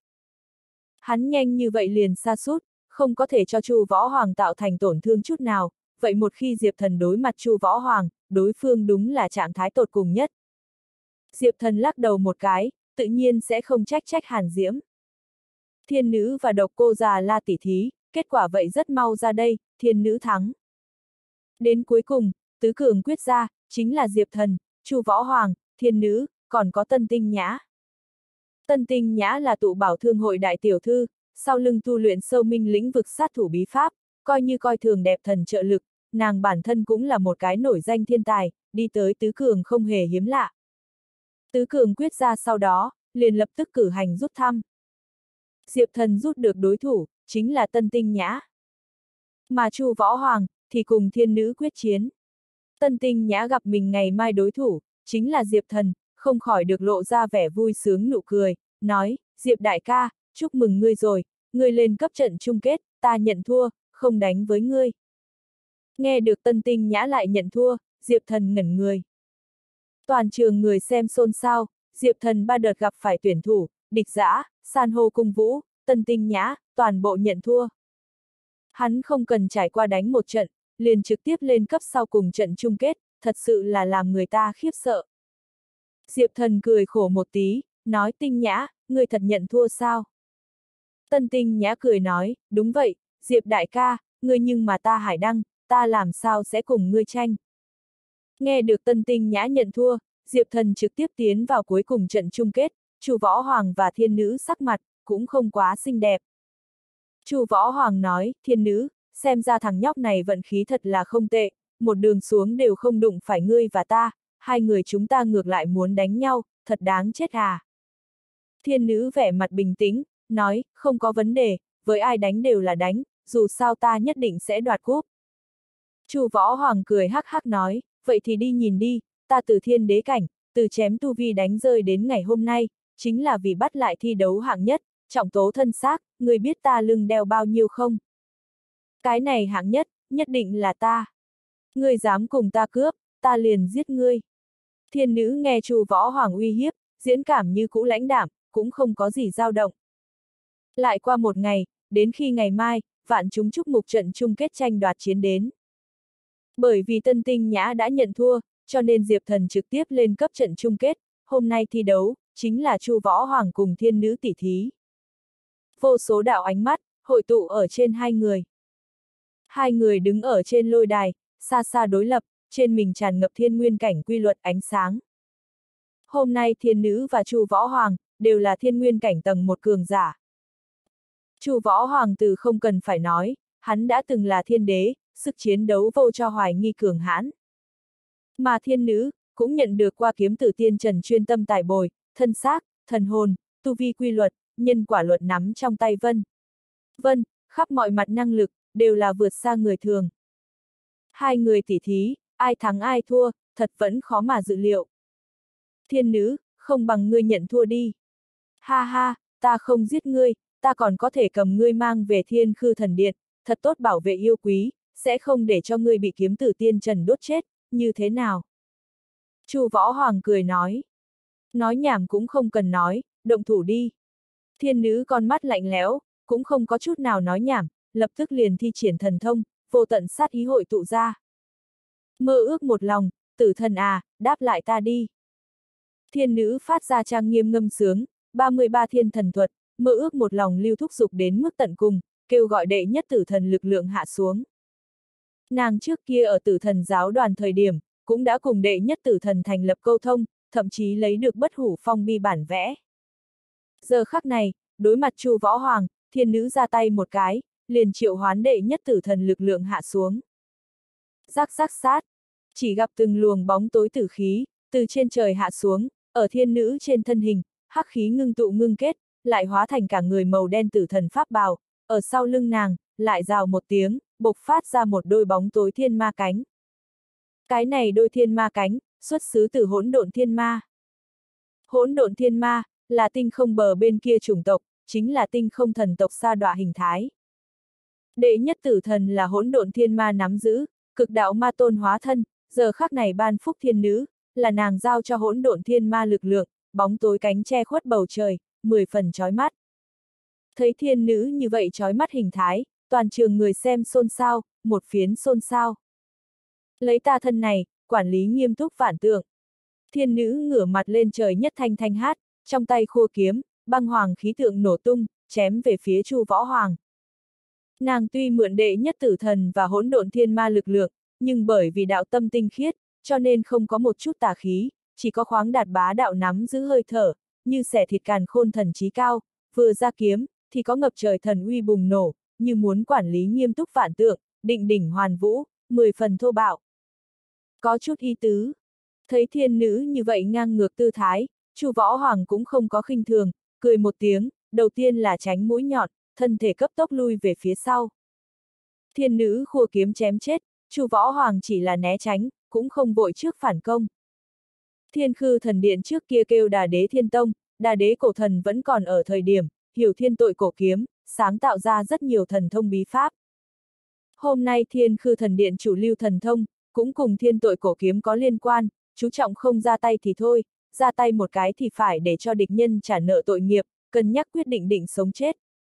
Hắn nhanh như vậy liền sa sút, không có thể cho Chu Võ Hoàng tạo thành tổn thương chút nào, vậy một khi Diệp Thần đối mặt Chu Võ Hoàng, đối phương đúng là trạng thái tột cùng nhất. Diệp Thần lắc đầu một cái, tự nhiên sẽ không trách Hàn Diễm. Thiên nữ và Độc Cô Già La tỉ thí, kết quả vậy rất mau ra đây, thiên nữ thắng. Đến cuối cùng, tứ cường quyết ra, chính là Diệp Thần, Chu Võ Hoàng, thiên nữ, còn có Tân Tinh Nhã. Tân Tinh Nhã là tụ bảo thương hội đại tiểu thư, sau lưng tu luyện sâu minh lĩnh vực sát thủ bí pháp, coi như coi thường đẹp thần trợ lực, nàng bản thân cũng là một cái nổi danh thiên tài, đi tới tứ cường không hề hiếm lạ. Tứ cường quyết ra sau đó, liền lập tức cử hành rút thăm. Diệp Thần rút được đối thủ, chính là Tân Tinh Nhã. Mà Chu Võ Hoàng, thì cùng thiên nữ quyết chiến. Tân Tinh Nhã gặp mình ngày mai đối thủ, chính là Diệp Thần, không khỏi được lộ ra vẻ vui sướng nụ cười, nói, Diệp đại ca, chúc mừng ngươi rồi, ngươi lên cấp trận chung kết, ta nhận thua, không đánh với ngươi. Nghe được Tân Tinh Nhã lại nhận thua, Diệp Thần ngẩn người. Toàn trường người xem xôn xao, Diệp Thần ba đợt gặp phải tuyển thủ, địch dã, san hô cung vũ, Tân Tinh Nhã, toàn bộ nhận thua. Hắn không cần trải qua đánh một trận, liền trực tiếp lên cấp sau cùng trận chung kết, thật sự là làm người ta khiếp sợ. Diệp Thần cười khổ một tí, nói Tinh Nhã, ngươi thật nhận thua sao? Tân Tinh Nhã cười nói, đúng vậy, Diệp đại ca, ngươi nhưng mà ta Hải Đăng, ta làm sao sẽ cùng ngươi tranh? Nghe được Tân Tinh Nhã nhận thua, Diệp Thần trực tiếp tiến vào cuối cùng trận chung kết, Chu Võ Hoàng và thiên nữ sắc mặt, cũng không quá xinh đẹp. Chu Võ Hoàng nói, thiên nữ, xem ra thằng nhóc này vận khí thật là không tệ, một đường xuống đều không đụng phải ngươi và ta, hai người chúng ta ngược lại muốn đánh nhau, thật đáng chết à. Thiên nữ vẻ mặt bình tĩnh, nói, không có vấn đề, với ai đánh đều là đánh, dù sao ta nhất định sẽ đoạt cúp. Chu Võ Hoàng cười hắc hắc nói, vậy thì đi nhìn đi, ta từ thiên đế cảnh, từ chém tu vi đánh rơi đến ngày hôm nay, chính là vì bắt lại thi đấu hạng nhất, trọng tố thân xác, ngươi biết ta lưng đeo bao nhiêu không? Cái này hạng nhất, nhất định là ta. Ngươi dám cùng ta cướp, ta liền giết ngươi. Thiên nữ nghe Chu Võ Hoàng uy hiếp, diễn cảm như cũ lãnh đạm, cũng không có gì dao động. Lại qua một ngày, đến khi ngày mai, vạn chúng chúc mục trận chung kết tranh đoạt chiến đến. Bởi vì Tân Tinh Nhã đã nhận thua, cho nên Diệp Thần trực tiếp lên cấp trận chung kết, hôm nay thi đấu, chính là Chu Võ Hoàng cùng thiên nữ tỷ thí. Vô số đạo ánh mắt, hội tụ ở trên hai người. Hai người đứng ở trên lôi đài, xa xa đối lập, trên mình tràn ngập thiên nguyên cảnh quy luật ánh sáng. Hôm nay thiên nữ và Chu Võ Hoàng, đều là thiên nguyên cảnh tầng 1 cường giả. Chu Võ Hoàng từ không cần phải nói, hắn đã từng là thiên đế, sức chiến đấu vô cho hoài nghi cường hãn. Mà thiên nữ, cũng nhận được qua kiếm tử tiên trần chuyên tâm tài bồi, thân xác, thần hồn, tu vi quy luật, nhân quả luật nắm trong tay Vân. Vân, khắp mọi mặt năng lực, đều là vượt xa người thường. Hai người tỉ thí, ai thắng ai thua, thật vẫn khó mà dự liệu. Thiên nữ, không bằng ngươi nhận thua đi. Ha ha, ta không giết ngươi, ta còn có thể cầm ngươi mang về Thiên Khư Thần Điện, thật tốt bảo vệ yêu quý, sẽ không để cho ngươi bị kiếm tử tiên trần đốt chết, như thế nào? Chu Võ Hoàng cười nói. Nói nhảm cũng không cần nói, động thủ đi. Thiên nữ con mắt lạnh lẽo, cũng không có chút nào nói nhảm, lập tức liền thi triển thần thông, vô tận sát ý hội tụ ra. Mơ ước một lòng, tử thần à, đáp lại ta đi. Thiên nữ phát ra trang nghiêm ngâm sướng, 33 thiên thần thuật, mơ ước một lòng lưu thúc dục đến mức tận cùng, kêu gọi đệ nhất tử thần lực lượng hạ xuống. Nàng trước kia ở tử thần giáo đoàn thời điểm, cũng đã cùng đệ nhất tử thần thành lập câu thông, thậm chí lấy được bất hủ phong bi bản vẽ. Giờ khắc này, đối mặt Chu Võ Hoàng, thiên nữ ra tay một cái, liền triệu hoán đệ nhất tử thần lực lượng hạ xuống. Rắc rắc sát, chỉ gặp từng luồng bóng tối tử khí, từ trên trời hạ xuống, ở thiên nữ trên thân hình, hắc khí ngưng tụ ngưng kết, lại hóa thành cả người màu đen tử thần pháp bào, ở sau lưng nàng, lại rào một tiếng, bộc phát ra một đôi bóng tối thiên ma cánh. Cái này đôi thiên ma cánh, xuất xứ từ hỗn độn thiên ma. Hỗn độn thiên ma, là tinh không bờ bên kia chủng tộc, chính là tinh không thần tộc sa đọa hình thái. Đệ nhất tử thần là hỗn độn thiên ma nắm giữ, cực đạo ma tôn hóa thân, giờ khắc này ban phúc thiên nữ, là nàng giao cho hỗn độn thiên ma lực lượng, bóng tối cánh che khuất bầu trời, 10 phần chói mắt. Thấy thiên nữ như vậy chói mắt hình thái, toàn trường người xem xôn xao, một phiến xôn xao. Lấy ta thân này, quản lý nghiêm túc phản tượng. Thiên nữ ngửa mặt lên trời nhất thanh thanh hát, trong tay khua kiếm, băng hoàng khí tượng nổ tung, chém về phía Chu Võ Hoàng. Nàng tuy mượn đệ nhất tử thần và hỗn độn thiên ma lực lượng, nhưng bởi vì đạo tâm tinh khiết, cho nên không có một chút tà khí, chỉ có khoáng đạt bá đạo nắm giữ hơi thở, như xẻ thịt càn khôn thần trí cao, vừa ra kiếm, thì có ngập trời thần uy bùng nổ, như muốn quản lý nghiêm túc vạn tượng, định đỉnh hoàn vũ, 10 phần thô bạo. Có chút ý tứ. Thấy thiên nữ như vậy ngang ngược tư thái, Chu Võ Hoàng cũng không có khinh thường, cười một tiếng, đầu tiên là tránh mũi nhọn, thân thể cấp tốc lui về phía sau. Thiên nữ khua kiếm chém chết, Chu Võ Hoàng chỉ là né tránh, cũng không vội trước phản công. Thiên Khư Thần Điện trước kia kêu Đà Đế Thiên Tông, Đà Đế cổ thần vẫn còn ở thời điểm, hiểu thiên tội cổ kiếm, sáng tạo ra rất nhiều thần thông bí pháp. Hôm nay Thiên Khư Thần Điện chủ lưu thần thông, cũng cùng thiên tội cổ kiếm có liên quan, chú trọng không ra tay thì thôi, ra tay một cái thì phải để cho địch nhân trả nợ tội nghiệp, cân nhắc quyết định định sống chết.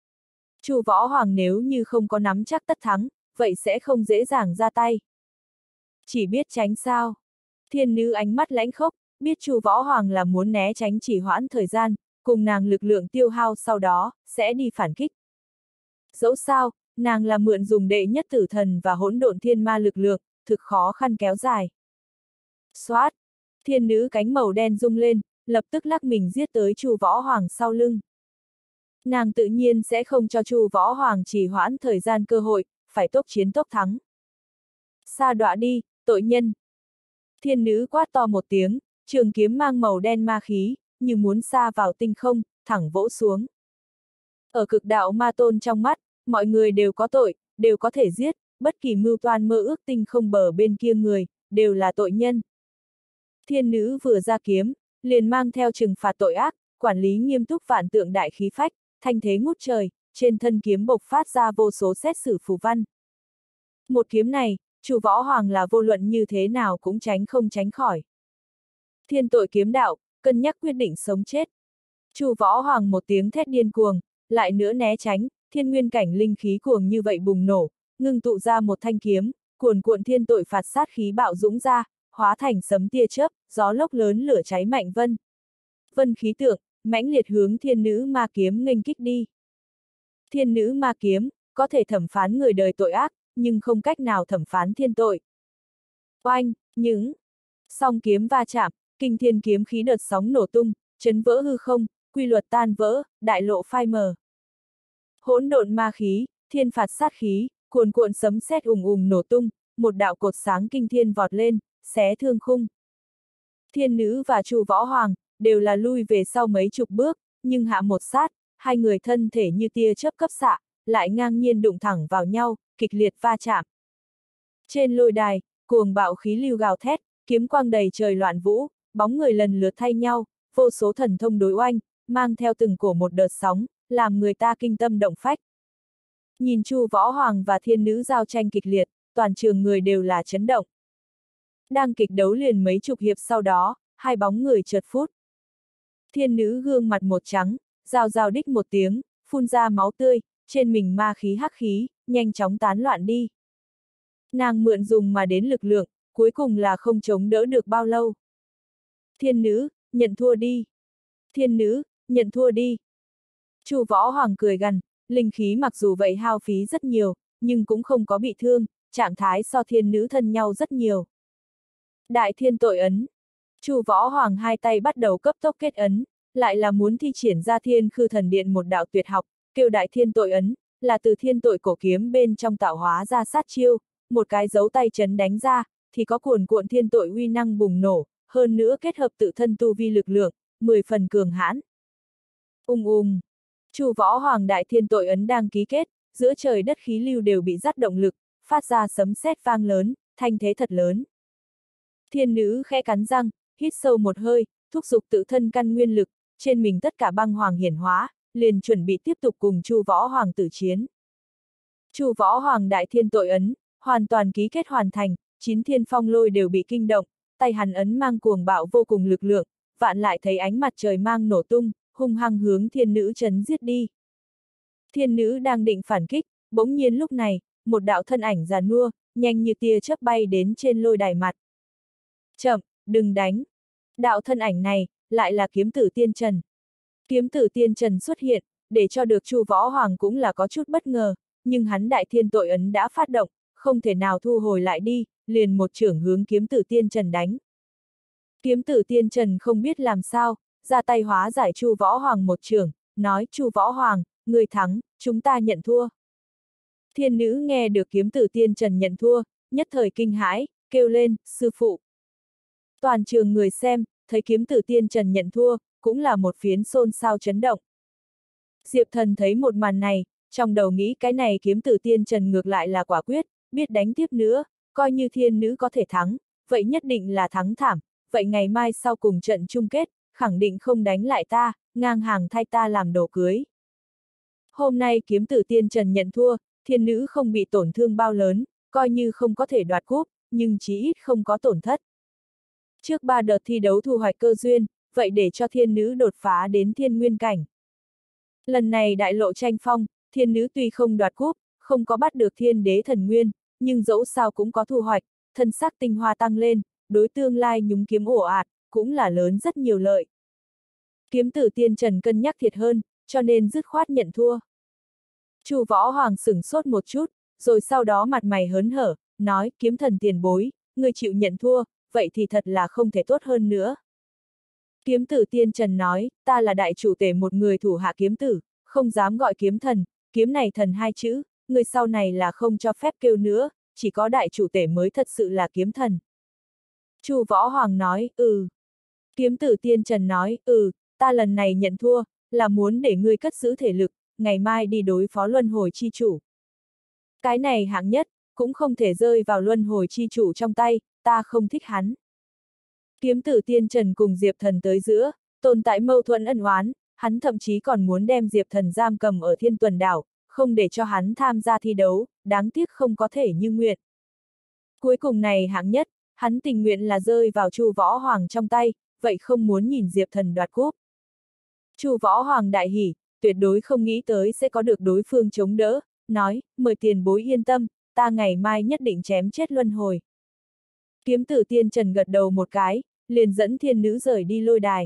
Chu Võ Hoàng nếu như không có nắm chắc tất thắng, vậy sẽ không dễ dàng ra tay. Chỉ biết tránh sao. Thiên nữ ánh mắt lãnh khốc, biết Chu Võ Hoàng là muốn né tránh chỉ hoãn thời gian, cùng nàng lực lượng tiêu hao sau đó, sẽ đi phản kích. Dẫu sao, nàng là mượn dùng đệ nhất tử thần và hỗn độn thiên ma lực lượng, thực khó khăn kéo dài. Xoát! Thiên nữ cánh màu đen rung lên, lập tức lắc mình giết tới Chu Võ Hoàng sau lưng. Nàng tự nhiên sẽ không cho Chu Võ Hoàng trì hoãn thời gian cơ hội, phải tốc chiến tốc thắng. Sa đọa đi, tội nhân! Thiên nữ quát to một tiếng, trường kiếm mang màu đen ma khí, như muốn sa vào tinh không, thẳng vỗ xuống. Ở cực đạo ma tôn trong mắt, mọi người đều có tội, đều có thể giết, bất kỳ mưu toan mơ ước tinh không bờ bên kia người, đều là tội nhân. Thiên nữ vừa ra kiếm, liền mang theo trừng phạt tội ác, quản lý nghiêm túc vạn tượng đại khí phách, thanh thế ngút trời, trên thân kiếm bộc phát ra vô số xét xử phù văn. Một kiếm này, Chu Võ Hoàng là vô luận như thế nào cũng tránh không tránh khỏi. Thiên tội kiếm đạo, cân nhắc quyết định sống chết. Chu Võ Hoàng một tiếng thét điên cuồng, lại nữa né tránh, thiên nguyên cảnh linh khí cuồng như vậy bùng nổ, ngưng tụ ra một thanh kiếm, cuồn cuộn thiên tội phạt sát khí bạo dũng ra, hóa thành sấm tia chớp, gió lốc lớn lửa cháy mạnh vân. Vân khí tượng, mãnh liệt hướng thiên nữ ma kiếm nghênh kích đi. Thiên nữ ma kiếm, có thể thẩm phán người đời tội ác, nhưng không cách nào thẩm phán thiên tội. Oanh, những song kiếm va chạm, kinh thiên kiếm khí đợt sóng nổ tung, chấn vỡ hư không, quy luật tan vỡ, đại lộ phai mờ. Hỗn độn ma khí, thiên phạt sát khí, cuồn cuộn sấm sét ùng ùng nổ tung, một đạo cột sáng kinh thiên vọt lên, xé thương khung. Thiên nữ và Chu Võ Hoàng đều là lui về sau mấy chục bước, nhưng hạ một sát, hai người thân thể như tia chớp cấp xạ, lại ngang nhiên đụng thẳng vào nhau, kịch liệt va chạm. Trên lôi đài, cuồng bạo khí lưu gào thét, kiếm quang đầy trời loạn vũ, bóng người lần lượt thay nhau, vô số thần thông đối oanh, mang theo từng cổ một đợt sóng, làm người ta kinh tâm động phách. Nhìn Chu Võ Hoàng và thiên nữ giao tranh kịch liệt, toàn trường người đều là chấn động. Đang kịch đấu liền mấy chục hiệp sau đó, hai bóng người chợt phút. Thiên nữ gương mặt một trắng, rào rào đích một tiếng, phun ra máu tươi, trên mình ma khí hắc khí, nhanh chóng tán loạn đi. Nàng mượn dùng mà đến lực lượng, cuối cùng là không chống đỡ được bao lâu. Thiên nữ, nhận thua đi. Thiên nữ, nhận thua đi. Chu Võ Hoàng cười gằn, linh khí mặc dù vậy hao phí rất nhiều, nhưng cũng không có bị thương, trạng thái so thiên nữ thân nhau rất nhiều. Đại thiên tội ấn. Chu Võ Hoàng hai tay bắt đầu cấp tốc kết ấn, lại là muốn thi triển ra Thiên Khư Thần Điện một đạo tuyệt học, kêu đại thiên tội ấn, là từ thiên tội cổ kiếm bên trong tạo hóa ra sát chiêu, một cái dấu tay chấn đánh ra, thì có cuồn cuộn thiên tội uy năng bùng nổ, hơn nữa kết hợp tự thân tu vi lực lượng, 10 phần cường hãn. Chu Võ Hoàng đại thiên tội ấn đang ký kết, giữa trời đất khí lưu đều bị dắt động lực, phát ra sấm sét vang lớn, thanh thế thật lớn. Thiên nữ khẽ cắn răng, hít sâu một hơi, thúc giục tự thân căn nguyên lực, trên mình tất cả băng hoàng hiển hóa, liền chuẩn bị tiếp tục cùng Chu Võ Hoàng tử chiến. Chu Võ Hoàng đại thiên tội ấn, hoàn toàn ký kết hoàn thành, 9 thiên phong lôi đều bị kinh động, tay hắn ấn mang cuồng bạo vô cùng lực lượng, vạn lại thấy ánh mặt trời mang nổ tung, hung hăng hướng thiên nữ chấn giết đi. Thiên nữ đang định phản kích, bỗng nhiên lúc này, một đạo thân ảnh già nua, nhanh như tia chớp bay đến trên lôi đài mặt. Chậm, đừng đánh. Đạo thân ảnh này, lại là kiếm tử Tiên Trần. Kiếm tử Tiên Trần xuất hiện, để cho được Chu Võ Hoàng cũng là có chút bất ngờ, nhưng hắn đại thiên tội ấn đã phát động, không thể nào thu hồi lại đi, liền một chưởng hướng kiếm tử Tiên Trần đánh. Kiếm tử Tiên Trần không biết làm sao, ra tay hóa giải Chu Võ Hoàng một chưởng, nói Chu Võ Hoàng, người thắng, chúng ta nhận thua. Thiên nữ nghe được kiếm tử tiên trần nhận thua, nhất thời kinh hãi, kêu lên, sư phụ. Toàn trường người xem, thấy kiếm tử tiên trần nhận thua, cũng là một phiến xôn xao chấn động. Diệp Thần thấy một màn này, trong đầu nghĩ cái này kiếm tử tiên trần ngược lại là quả quyết, biết đánh tiếp nữa, coi như thiên nữ có thể thắng, vậy nhất định là thắng thảm, vậy ngày mai sau cùng trận chung kết, khẳng định không đánh lại ta, ngang hàng thay ta làm đồ cưới. Hôm nay kiếm tử tiên trần nhận thua, thiên nữ không bị tổn thương bao lớn, coi như không có thể đoạt cúp, nhưng chí ít không có tổn thất. Trước 3 đợt thi đấu thu hoạch cơ duyên, vậy để cho thiên nữ đột phá đến thiên nguyên cảnh. Lần này đại lộ tranh phong, thiên nữ tuy không đoạt cúp, không có bắt được thiên đế thần nguyên, nhưng dẫu sao cũng có thu hoạch, thân xác tinh hoa tăng lên, đối tương lai nhúng kiếm ổ ạt, cũng là lớn rất nhiều lợi. Kiếm tử tiên trần cân nhắc thiệt hơn, cho nên dứt khoát nhận thua. Chu Võ Hoàng sửng sốt một chút, rồi sau đó mặt mày hớn hở, nói, kiếm thần tiền bối, người chịu nhận thua, vậy thì thật là không thể tốt hơn nữa. Kiếm tử tiên trần nói, ta là đại chủ tể một người thủ hạ kiếm tử, không dám gọi kiếm thần, kiếm này thần hai chữ, người sau này là không cho phép kêu nữa, chỉ có đại chủ tể mới thật sự là kiếm thần. Chu Võ Hoàng nói, Kiếm tử tiên trần nói, ta lần này nhận thua, là muốn để ngươi cất giữ thể lực, ngày mai đi đối phó luân hồi chi chủ. Cái này hạng nhất, cũng không thể rơi vào luân hồi chi chủ trong tay, ta không thích hắn. Kiếm tử tiên trần cùng Diệp Thần tới giữa, tồn tại mâu thuẫn ân oán, hắn thậm chí còn muốn đem Diệp Thần giam cầm ở Thiên Tuần Đảo, không để cho hắn tham gia thi đấu, đáng tiếc không có thể như nguyện. Cuối cùng này hạng nhất, hắn tình nguyện là rơi vào Chu Võ Hoàng trong tay, vậy không muốn nhìn Diệp Thần đoạt cúp. Chu Võ Hoàng đại hỉ, tuyệt đối không nghĩ tới sẽ có được đối phương chống đỡ, nói, mời tiền bối yên tâm, ta ngày mai nhất định chém chết luân hồi. Kiếm tử tiên trần gật đầu một cái, liền dẫn thiên nữ rời đi lôi đài.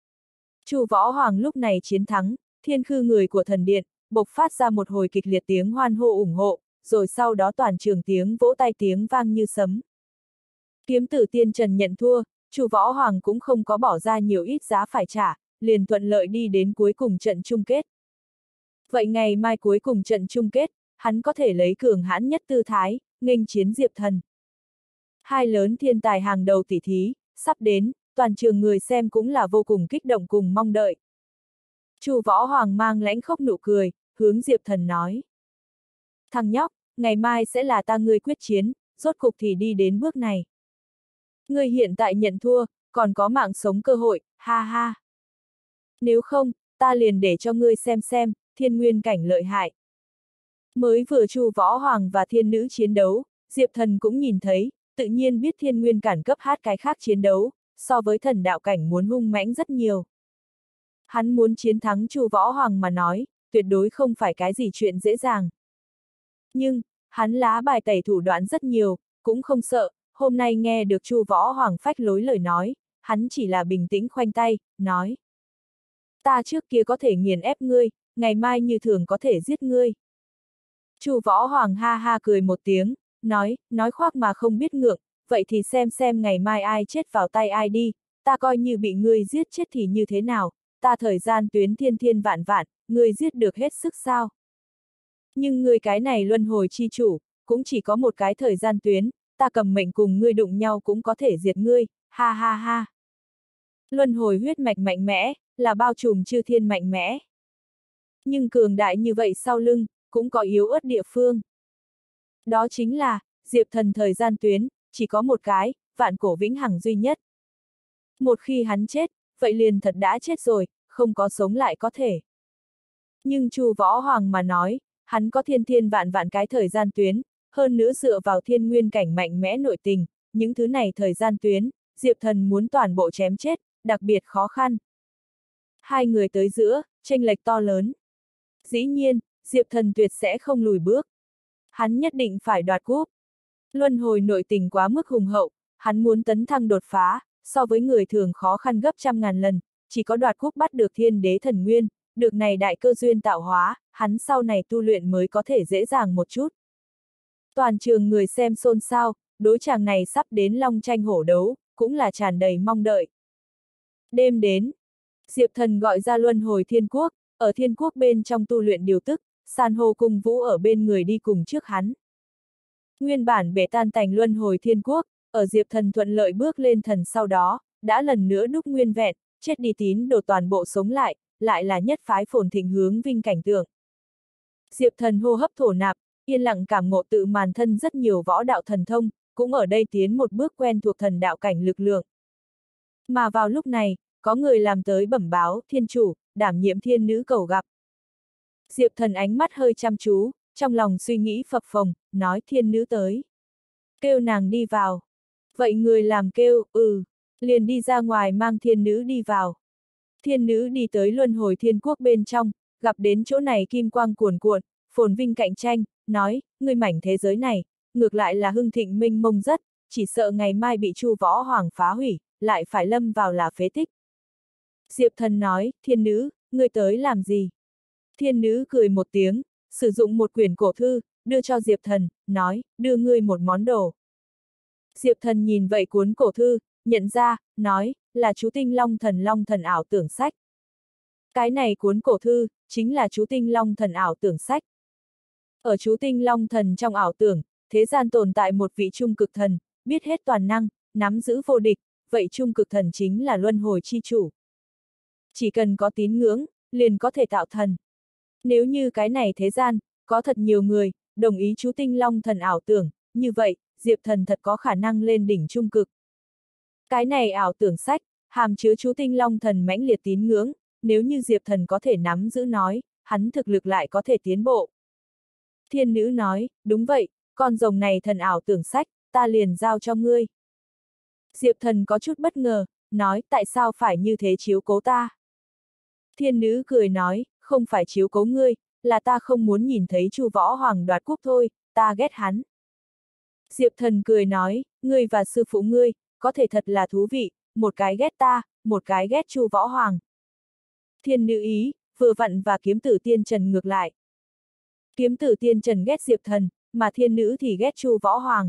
Chu Võ Hoàng lúc này chiến thắng, thiên khư người của thần điện, bộc phát ra một hồi kịch liệt tiếng hoan hô ủng hộ, rồi sau đó toàn trường tiếng vỗ tay tiếng vang như sấm. Kiếm tử tiên trần nhận thua, Chu Võ Hoàng cũng không có bỏ ra nhiều ít giá phải trả, liền thuận lợi đi đến cuối cùng trận chung kết. Vậy ngày mai cuối cùng trận chung kết, hắn có thể lấy cường hãn nhất tư thái, nghênh chiến Diệp Thần. Hai lớn thiên tài hàng đầu tỷ thí, sắp đến, toàn trường người xem cũng là vô cùng kích động cùng mong đợi. Chu Võ Hoàng mang lãnh khốc nụ cười, hướng Diệp Thần nói. Thằng nhóc, ngày mai sẽ là ta ngươi quyết chiến, rốt cục thì đi đến bước này. Ngươi hiện tại nhận thua, còn có mạng sống cơ hội, ha ha. Nếu không, ta liền để cho ngươi xem, thiên nguyên cảnh lợi hại. Mới vừa Chu Võ Hoàng và thiên nữ chiến đấu, Diệp Thần cũng nhìn thấy, tự nhiên biết thiên nguyên cảnh cấp hát cái khác chiến đấu, so với thần đạo cảnh muốn hung mãnh rất nhiều. Hắn muốn chiến thắng Chu Võ Hoàng mà nói, tuyệt đối không phải cái gì chuyện dễ dàng. Nhưng, hắn lá bài tẩy thủ đoạn rất nhiều, cũng không sợ, hôm nay nghe được Chu Võ Hoàng phách lối lời nói, hắn chỉ là bình tĩnh khoanh tay, nói. Ta trước kia có thể nghiền ép ngươi, ngày mai như thường có thể giết ngươi. Chu Võ Hoàng ha ha cười một tiếng, nói khoác mà không biết ngượng, vậy thì xem ngày mai ai chết vào tay ai đi, ta coi như bị ngươi giết chết thì như thế nào, ta thời gian tuyến thiên vạn, ngươi giết được hết sức sao? Nhưng ngươi cái này luân hồi chi chủ, cũng chỉ có một cái thời gian tuyến, ta cầm mệnh cùng ngươi đụng nhau cũng có thể diệt ngươi, ha ha ha. Luân hồi huyết mạch mạnh mẽ, là bao trùm chư thiên mạnh mẽ. Nhưng cường đại như vậy sau lưng, cũng có yếu ớt địa phương. Đó chính là, Diệp Thần thời gian tuyến, chỉ có một cái, vạn cổ vĩnh hằng duy nhất. Một khi hắn chết, vậy liền thật đã chết rồi, không có sống lại có thể. Nhưng Chu Võ Hoàng mà nói, hắn có thiên vạn cái thời gian tuyến, hơn nữa dựa vào thiên nguyên cảnh mạnh mẽ nội tình, những thứ này thời gian tuyến, Diệp Thần muốn toàn bộ chém chết, đặc biệt khó khăn. Hai người tới giữa, chênh lệch to lớn. Dĩ nhiên, Diệp Thần tuyệt sẽ không lùi bước. Hắn nhất định phải đoạt cúp. Luân hồi nội tình quá mức hùng hậu, hắn muốn tấn thăng đột phá, so với người thường khó khăn gấp trăm ngàn lần, chỉ có đoạt cúp bắt được thiên đế thần nguyên, được này đại cơ duyên tạo hóa, hắn sau này tu luyện mới có thể dễ dàng một chút. Toàn trường người xem xôn xao, đối chàng này sắp đến long tranh hổ đấu, cũng là tràn đầy mong đợi. Đêm đến, Diệp Thần gọi ra luân hồi thiên quốc, ở thiên quốc bên trong tu luyện điều tức, san hô cung vũ ở bên người đi cùng trước hắn. Nguyên bản bể tan tành luân hồi thiên quốc, ở Diệp Thần thuận lợi bước lên thần sau đó, đã lần nữa đúc nguyên vẹn, chết đi tín đồ toàn bộ sống lại là nhất phái phồn thịnh hướng vinh cảnh tượng. Diệp Thần hô hấp thổ nạp, yên lặng cảm ngộ tự màn thân rất nhiều võ đạo thần thông, cũng ở đây tiến một bước quen thuộc thần đạo cảnh lực lượng. Mà vào lúc này, có người làm tới bẩm báo, thiên chủ, đảm nhiệm thiên nữ cầu gặp. Diệp Thần ánh mắt hơi chăm chú, trong lòng suy nghĩ phập phồng, nói thiên nữ tới. Kêu nàng đi vào. Vậy người làm kêu, liền đi ra ngoài mang thiên nữ đi vào. Thiên nữ đi tới luân hồi thiên quốc bên trong, gặp đến chỗ này kim quang cuồn cuộn, phồn vinh cạnh tranh, nói, người mảnh thế giới này, ngược lại là hưng thịnh minh mông rất, chỉ sợ ngày mai bị Chu Võ Hoàng phá hủy, lại phải lâm vào là phế tích. Diệp Thần nói, thiên nữ, ngươi tới làm gì? Thiên nữ cười một tiếng, sử dụng một quyển cổ thư, đưa cho Diệp Thần, nói, đưa ngươi một món đồ. Diệp Thần nhìn vậy cuốn cổ thư, nhận ra, nói, là chú Tinh Long Thần ảo tưởng sách. Cái này cuốn cổ thư, chính là chú Tinh Long Thần ảo tưởng sách. Ở chú Tinh Long Thần trong ảo tưởng, thế gian tồn tại một vị trung cực thần, biết hết toàn năng, nắm giữ vô địch, vậy trung cực thần chính là luân hồi chi chủ. Chỉ cần có tín ngưỡng, liền có thể tạo thần. Nếu như cái này thế gian, có thật nhiều người, đồng ý chú Tinh Long Thần ảo tưởng, như vậy, Diệp Thần thật có khả năng lên đỉnh trung cực. Cái này ảo tưởng sách, hàm chứa chú Tinh Long Thần mãnh liệt tín ngưỡng, nếu như Diệp Thần có thể nắm giữ nói, hắn thực lực lại có thể tiến bộ. Thiên nữ nói, đúng vậy, con rồng này thần ảo tưởng sách, ta liền giao cho ngươi. Diệp Thần có chút bất ngờ, nói, tại sao phải như thế chiếu cố ta? Thiên nữ cười nói, không phải chiếu cố ngươi, là ta không muốn nhìn thấy Chu Võ Hoàng đoạt quốc thôi, ta ghét hắn. Diệp Thần cười nói, ngươi và sư phụ ngươi, có thể thật là thú vị, một cái ghét ta, một cái ghét Chu Võ Hoàng. Thiên nữ ý, vừa vặn và kiếm tử tiên trần ngược lại. Kiếm tử tiên trần ghét Diệp Thần, mà thiên nữ thì ghét Chu Võ Hoàng.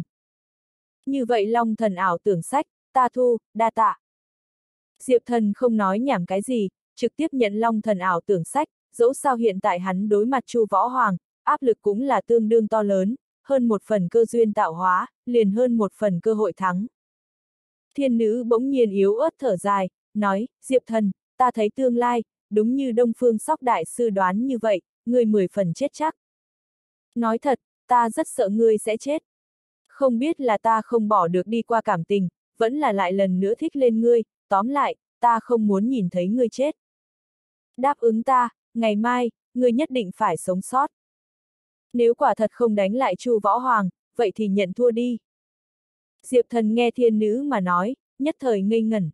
Như vậy Long Thần ảo tưởng sách, ta thu, đa tạ. Diệp Thần không nói nhảm cái gì, trực tiếp nhận Long Thần ảo tưởng sách, dẫu sao hiện tại hắn đối mặt Chu Võ Hoàng, áp lực cũng là tương đương to lớn, hơn một phần cơ duyên tạo hóa, liền hơn một phần cơ hội thắng. Thiên nữ bỗng nhiên yếu ớt thở dài, nói, Diệp Thần, ta thấy tương lai, đúng như Đông Phương Sóc Đại Sư đoán như vậy, ngươi 10 phần chết chắc. Nói thật, ta rất sợ ngươi sẽ chết. Không biết là ta không bỏ được đi qua cảm tình, vẫn là lại lần nữa thích lên ngươi, tóm lại, ta không muốn nhìn thấy ngươi chết. Đáp ứng ta, ngày mai, ngươi nhất định phải sống sót. Nếu quả thật không đánh lại Chu Võ Hoàng, vậy thì nhận thua đi. Diệp Thần nghe thiên nữ mà nói, nhất thời ngây ngẩn.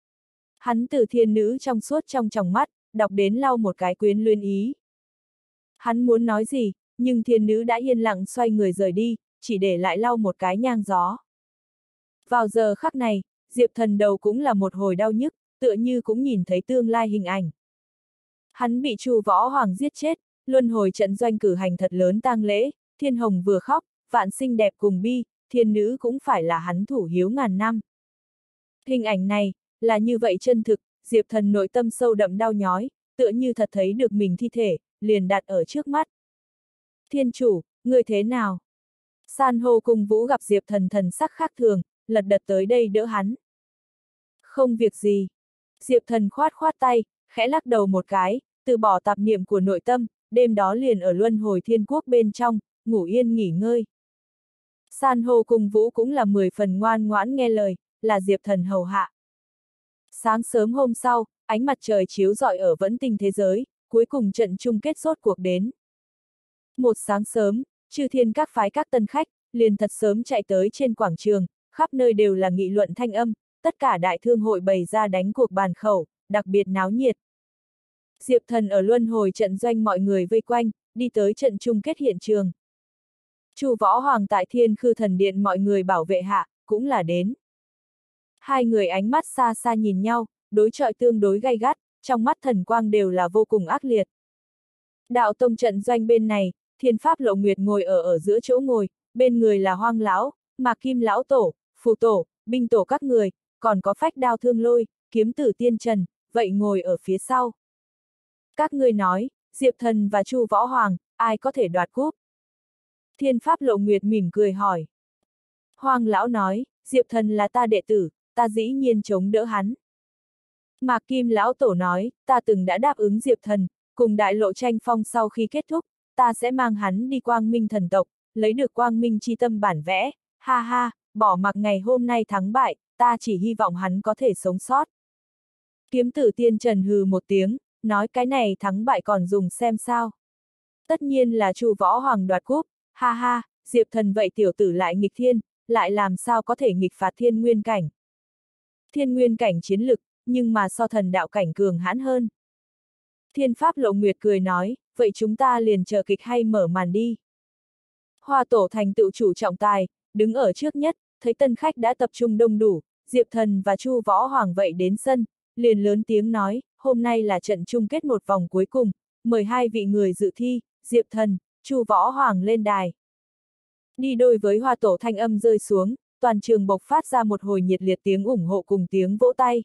Hắn từ thiên nữ trong suốt trong tròng mắt, đọc đến lau một cái quyến luyến ý. Hắn muốn nói gì, nhưng thiên nữ đã yên lặng xoay người rời đi, chỉ để lại lau một cái nhang gió. Vào giờ khắc này, Diệp Thần đầu cũng là một hồi đau nhức, tựa như cũng nhìn thấy tương lai hình ảnh. Hắn bị Chu Võ Hoàng giết chết, luân hồi trận doanh cử hành thật lớn tang lễ, thiên hồng vừa khóc, vạn sinh đẹp cùng bi, thiên nữ cũng phải là hắn thủ hiếu ngàn năm. Hình ảnh này, là như vậy chân thực, Diệp Thần nội tâm sâu đậm đau nhói, tựa như thật thấy được mình thi thể, liền đặt ở trước mắt. Thiên chủ, người thế nào? San hô cung vũ gặp Diệp Thần thần sắc khác thường, lật đật tới đây đỡ hắn. Không việc gì. Diệp Thần khoát khoát tay, khẽ lắc đầu một cái, từ bỏ tạp niệm của nội tâm, đêm đó liền ở luân hồi thiên quốc bên trong, ngủ yên nghỉ ngơi. San hô cung vũ cũng là 10 phần ngoan ngoãn nghe lời, là Diệp Thần hầu hạ. Sáng sớm hôm sau, ánh mặt trời chiếu rọi ở vẫn tinh thế giới, cuối cùng trận chung kết rốt cuộc đến. Một sáng sớm, chư thiên các phái các tân khách, liền thật sớm chạy tới trên quảng trường, khắp nơi đều là nghị luận thanh âm, tất cả đại thương hội bày ra đánh cuộc bàn khẩu, đặc biệt náo nhiệt. Diệp Thần ở luân hồi trận doanh mọi người vây quanh, đi tới trận chung kết hiện trường. Chu Võ Hoàng tại Thiên Khư Thần Điện mọi người bảo vệ hạ, cũng là đến. Hai người ánh mắt xa xa nhìn nhau, đối chọi tương đối gay gắt, trong mắt thần quang đều là vô cùng ác liệt. Đạo tông trận doanh bên này, Thiên Pháp Lộ Nguyệt ngồi ở giữa chỗ ngồi, bên người là Hoang Lão, Mạc Kim Lão Tổ, Phù Tổ, Binh Tổ các người, còn có Phách Đao Thương Lôi, Kiếm Tử Tiên Trần, vậy ngồi ở phía sau. Các ngươi nói, Diệp Thần và Chu Võ Hoàng, ai có thể đoạt cúp? Thiên Pháp Lộ Nguyệt mỉm cười hỏi. Hoàng lão nói, Diệp Thần là ta đệ tử, ta dĩ nhiên chống đỡ hắn. Mạc Kim lão tổ nói, ta từng đã đáp ứng Diệp Thần, cùng đại lộ tranh phong sau khi kết thúc, ta sẽ mang hắn đi Quang Minh thần tộc, lấy được Quang Minh chi tâm bản vẽ, ha ha, bỏ mặc ngày hôm nay thắng bại, ta chỉ hy vọng hắn có thể sống sót. Kiếm tử Tiên Trần hừ một tiếng, nói cái này thắng bại còn dùng xem sao. Tất nhiên là Chu Võ Hoàng đoạt cúp, ha ha, Diệp Thần vậy tiểu tử lại nghịch thiên, lại làm sao có thể nghịch phạt thiên nguyên cảnh. Thiên nguyên cảnh chiến lực, nhưng mà so thần đạo cảnh cường hãn hơn. Thiên Pháp Lộ Nguyệt cười nói, vậy chúng ta liền chờ kịch hay mở màn đi. Hoa tổ thành tựu chủ trọng tài, đứng ở trước nhất, thấy tân khách đã tập trung đông đủ, Diệp Thần và Chu Võ Hoàng vậy đến sân, liền lớn tiếng nói, hôm nay là trận chung kết một vòng cuối cùng, mời hai vị người dự thi, Diệp Thần, Chu Võ Hoàng lên đài. Đi đôi với hoa tổ thanh âm rơi xuống, toàn trường bộc phát ra một hồi nhiệt liệt tiếng ủng hộ cùng tiếng vỗ tay.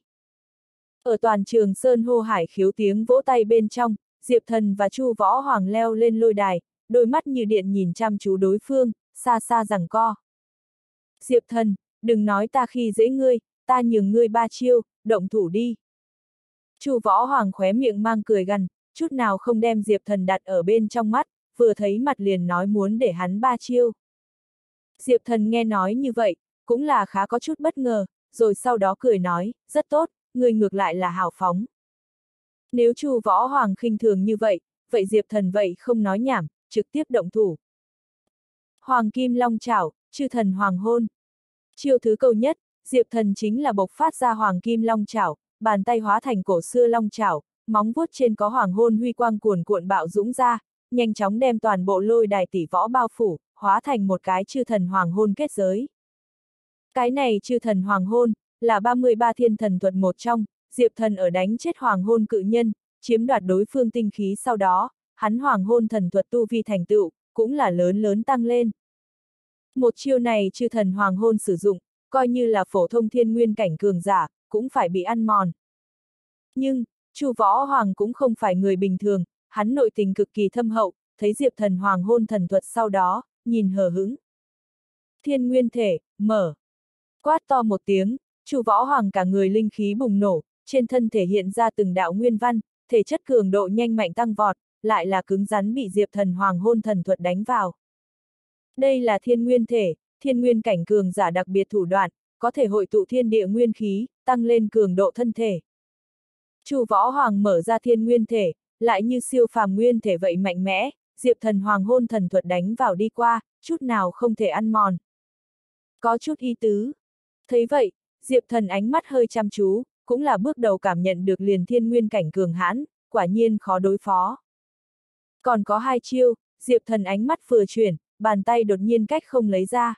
Ở toàn trường sơn hô hải khiếu tiếng vỗ tay bên trong, Diệp Thần và Chu Võ Hoàng leo lên lôi đài, đôi mắt như điện nhìn chăm chú đối phương, xa xa giằng co. Diệp Thần, đừng nói ta khi dễ ngươi, ta nhường ngươi 3 chiêu, động thủ đi. Chu Võ Hoàng khóe miệng mang cười gằn, chút nào không đem Diệp Thần đặt ở bên trong mắt, vừa thấy mặt liền nói muốn để hắn 3 chiêu. Diệp Thần nghe nói như vậy, cũng là khá có chút bất ngờ, rồi sau đó cười nói, rất tốt, ngươi ngược lại là hào phóng. Nếu Chu Võ Hoàng khinh thường như vậy, vậy Diệp Thần vậy không nói nhảm, trực tiếp động thủ. Hoàng Kim Long Chảo, Chư Thần Hoàng Hôn. Chiêu thứ câu nhất, Diệp Thần chính là bộc phát ra Hoàng Kim Long Chảo, bàn tay hóa thành cổ xưa long chảo, móng vuốt trên có hoàng hôn huy quang cuồn cuộn bạo dũng ra, nhanh chóng đem toàn bộ lôi đài tỷ võ bao phủ, hóa thành một cái chư thần hoàng hôn kết giới. Cái này chư thần hoàng hôn, là 33 thiên thần thuật một trong, Diệp Thần ở đánh chết hoàng hôn cự nhân, chiếm đoạt đối phương tinh khí sau đó, hắn hoàng hôn thần thuật tu vi thành tựu, cũng là lớn lớn tăng lên. Một chiêu này chư thần hoàng hôn sử dụng, coi như là phổ thông thiên nguyên cảnh cường giả, cũng phải bị ăn mòn. Nhưng, Chu Võ Hoàng cũng không phải người bình thường, hắn nội tình cực kỳ thâm hậu, thấy Diệp Thần hoàng hôn thần thuật sau đó, nhìn hờ hững. Thiên nguyên thể, mở. Quát to một tiếng, Chu Võ Hoàng cả người linh khí bùng nổ, trên thân thể hiện ra từng đạo nguyên văn, thể chất cường độ nhanh mạnh tăng vọt, lại là cứng rắn bị Diệp Thần hoàng hôn thần thuật đánh vào. Đây là thiên nguyên thể, thiên nguyên cảnh cường giả đặc biệt thủ đoạn, có thể hội tụ thiên địa nguyên khí, tăng lên cường độ thân thể. Chu Võ Hoàng mở ra thiên nguyên thể, lại như siêu phàm nguyên thể vậy mạnh mẽ, Diệp Thần hoàng hôn thần thuật đánh vào đi qua, chút nào không thể ăn mòn. Có chút ý tứ. Thấy vậy, Diệp Thần ánh mắt hơi chăm chú, cũng là bước đầu cảm nhận được liền thiên nguyên cảnh cường hãn, quả nhiên khó đối phó. Còn có 2 chiêu, Diệp Thần ánh mắt vừa chuyển, bàn tay đột nhiên cách không lấy ra.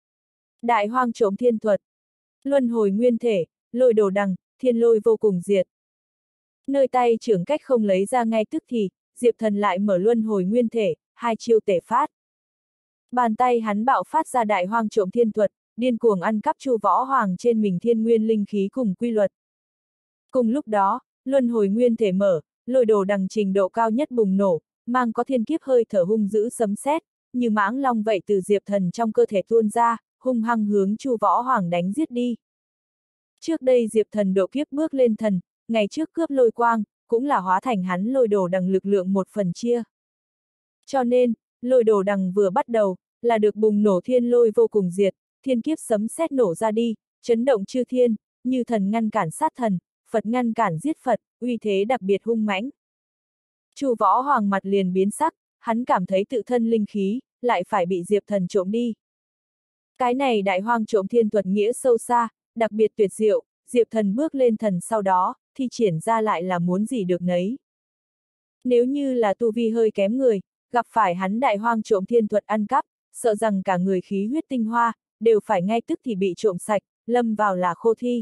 Đại hoang trộm thiên thuật. Luân hồi nguyên thể, lôi đồ đằng, thiên lôi vô cùng diệt. Nơi tay trưởng cách không lấy ra ngay tức thì, Diệp Thần lại mở luân hồi nguyên thể, 2 chiêu tể phát. Bàn tay hắn bạo phát ra đại hoang trộm thiên thuật, điên cuồng ăn cắp Chu Võ Hoàng trên mình thiên nguyên linh khí cùng quy luật. Cùng lúc đó, luân hồi nguyên thể mở, lôi đồ đằng trình độ cao nhất bùng nổ, mang có thiên kiếp hơi thở hung dữ sấm sét, như mãng long vậy từ Diệp Thần trong cơ thể tuôn ra, hung hăng hướng Chu Võ Hoàng đánh giết đi. Trước đây Diệp Thần độ kiếp bước lên thần, ngày trước cướp lôi quang, cũng là hóa thành hắn lôi đồ đằng lực lượng 1/4 chia. Cho nên, lôi đồ đằng vừa bắt đầu, là được bùng nổ thiên lôi vô cùng diệt, thiên kiếp sấm sét nổ ra đi, chấn động chư thiên, như thần ngăn cản sát thần, Phật ngăn cản giết Phật, uy thế đặc biệt hung mãnh. Chu Võ Hoàng mặt liền biến sắc, hắn cảm thấy tự thân linh khí, lại phải bị Diệp Thần trộm đi. Cái này đại hoang trộm thiên thuật nghĩa sâu xa, đặc biệt tuyệt diệu, Diệp Thần bước lên thần sau đó, thi triển ra lại là muốn gì được nấy. Nếu như là tu vi hơi kém người, gặp phải hắn đại hoang trộm thiên thuật ăn cắp, sợ rằng cả người khí huyết tinh hoa, đều phải ngay tức thì bị trộm sạch, lâm vào là khô thi.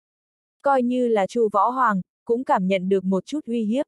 Coi như là Chu Võ Hoàng, cũng cảm nhận được một chút uy hiếp.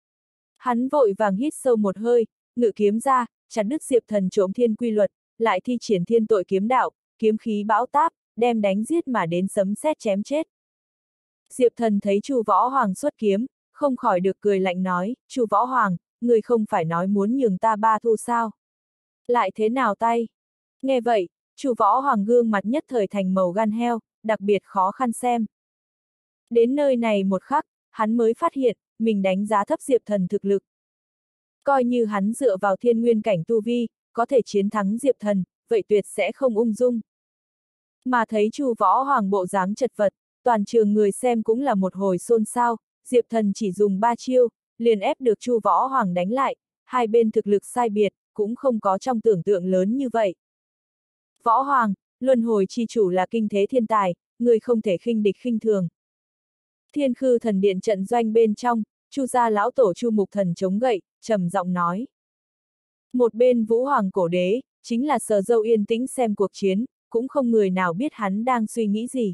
Hắn vội vàng hít sâu một hơi, ngự kiếm ra, chặt đứt Diệp Thần trộm thiên quy luật, lại thi triển thiên tội kiếm đạo, kiếm khí bão táp, đem đánh giết mà đến sấm sét chém chết. Diệp Thần thấy Chu Võ Hoàng xuất kiếm, không khỏi được cười lạnh nói, Chu Võ Hoàng, người không phải nói muốn nhường ta 3 thu sao? Lại thế nào tay? Nghe vậy, Chu Võ Hoàng gương mặt nhất thời thành màu gan heo, đặc biệt khó khăn xem. Đến nơi này một khắc, hắn mới phát hiện, mình đánh giá thấp Diệp Thần thực lực. Coi như hắn dựa vào thiên nguyên cảnh tu vi, có thể chiến thắng Diệp Thần, vậy tuyệt sẽ không ung dung. Mà thấy Chu Võ Hoàng bộ dáng chật vật, toàn trường người xem cũng là một hồi xôn xao, Diệp Thần chỉ dùng 3 chiêu, liền ép được Chu Võ Hoàng đánh lại, hai bên thực lực sai biệt, cũng không có trong tưởng tượng lớn như vậy. Võ Hoàng, luân hồi chi chủ là kinh thế thiên tài, người không thể khinh địch khinh thường. Thiên Khư Thần Điện trận doanh bên trong, Chu gia lão tổ Chu Mục Thần chống gậy, trầm giọng nói. Một bên Vũ Hoàng cổ đế, chính là sờ dâu yên tĩnh xem cuộc chiến, cũng không người nào biết hắn đang suy nghĩ gì.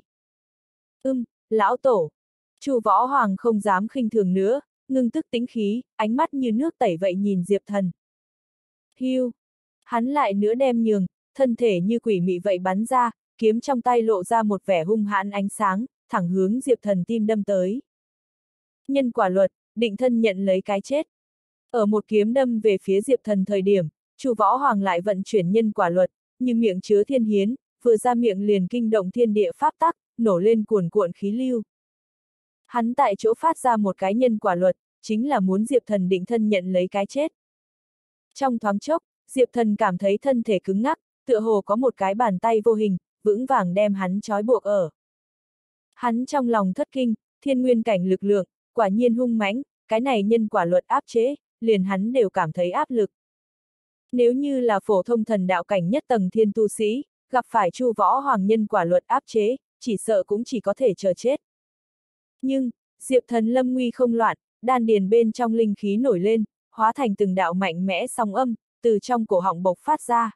Lão tổ. Chu Võ Hoàng không dám khinh thường nữa, ngưng tức tĩnh khí, ánh mắt như nước tẩy vậy nhìn Diệp Thần. Hiu. Hắn lại nữa đem nhường, thân thể như quỷ mị vậy bắn ra, kiếm trong tay lộ ra một vẻ hung hãn ánh sáng, thẳng hướng Diệp Thần tim đâm tới. Nhân quả luật, định thân nhận lấy cái chết. Ở một kiếm đâm về phía Diệp Thần thời điểm, Chu Võ Hoàng lại vận chuyển nhân quả luật, như miệng chứa thiên hiến, vừa ra miệng liền kinh động thiên địa pháp tắc, nổ lên cuồn cuộn khí lưu. Hắn tại chỗ phát ra một cái nhân quả luật, chính là muốn Diệp Thần định thân nhận lấy cái chết. Trong thoáng chốc, Diệp Thần cảm thấy thân thể cứng ngắc, tựa hồ có một cái bàn tay vô hình, vững vàng đem hắn trói buộc ở. Hắn trong lòng thất kinh, thiên nguyên cảnh lực lượng, quả nhiên hung mãnh, cái này nhân quả luật áp chế, liền hắn đều cảm thấy áp lực. Nếu như là phổ thông thần đạo cảnh nhất tầng thiên tu sĩ, gặp phải Chu Võ Hoàng nhân quả luật áp chế, chỉ sợ cũng chỉ có thể chờ chết. Nhưng, Diệp Thần lâm nguy không loạn, đan điền bên trong linh khí nổi lên, hóa thành từng đạo mạnh mẽ sóng âm, từ trong cổ họng bộc phát ra.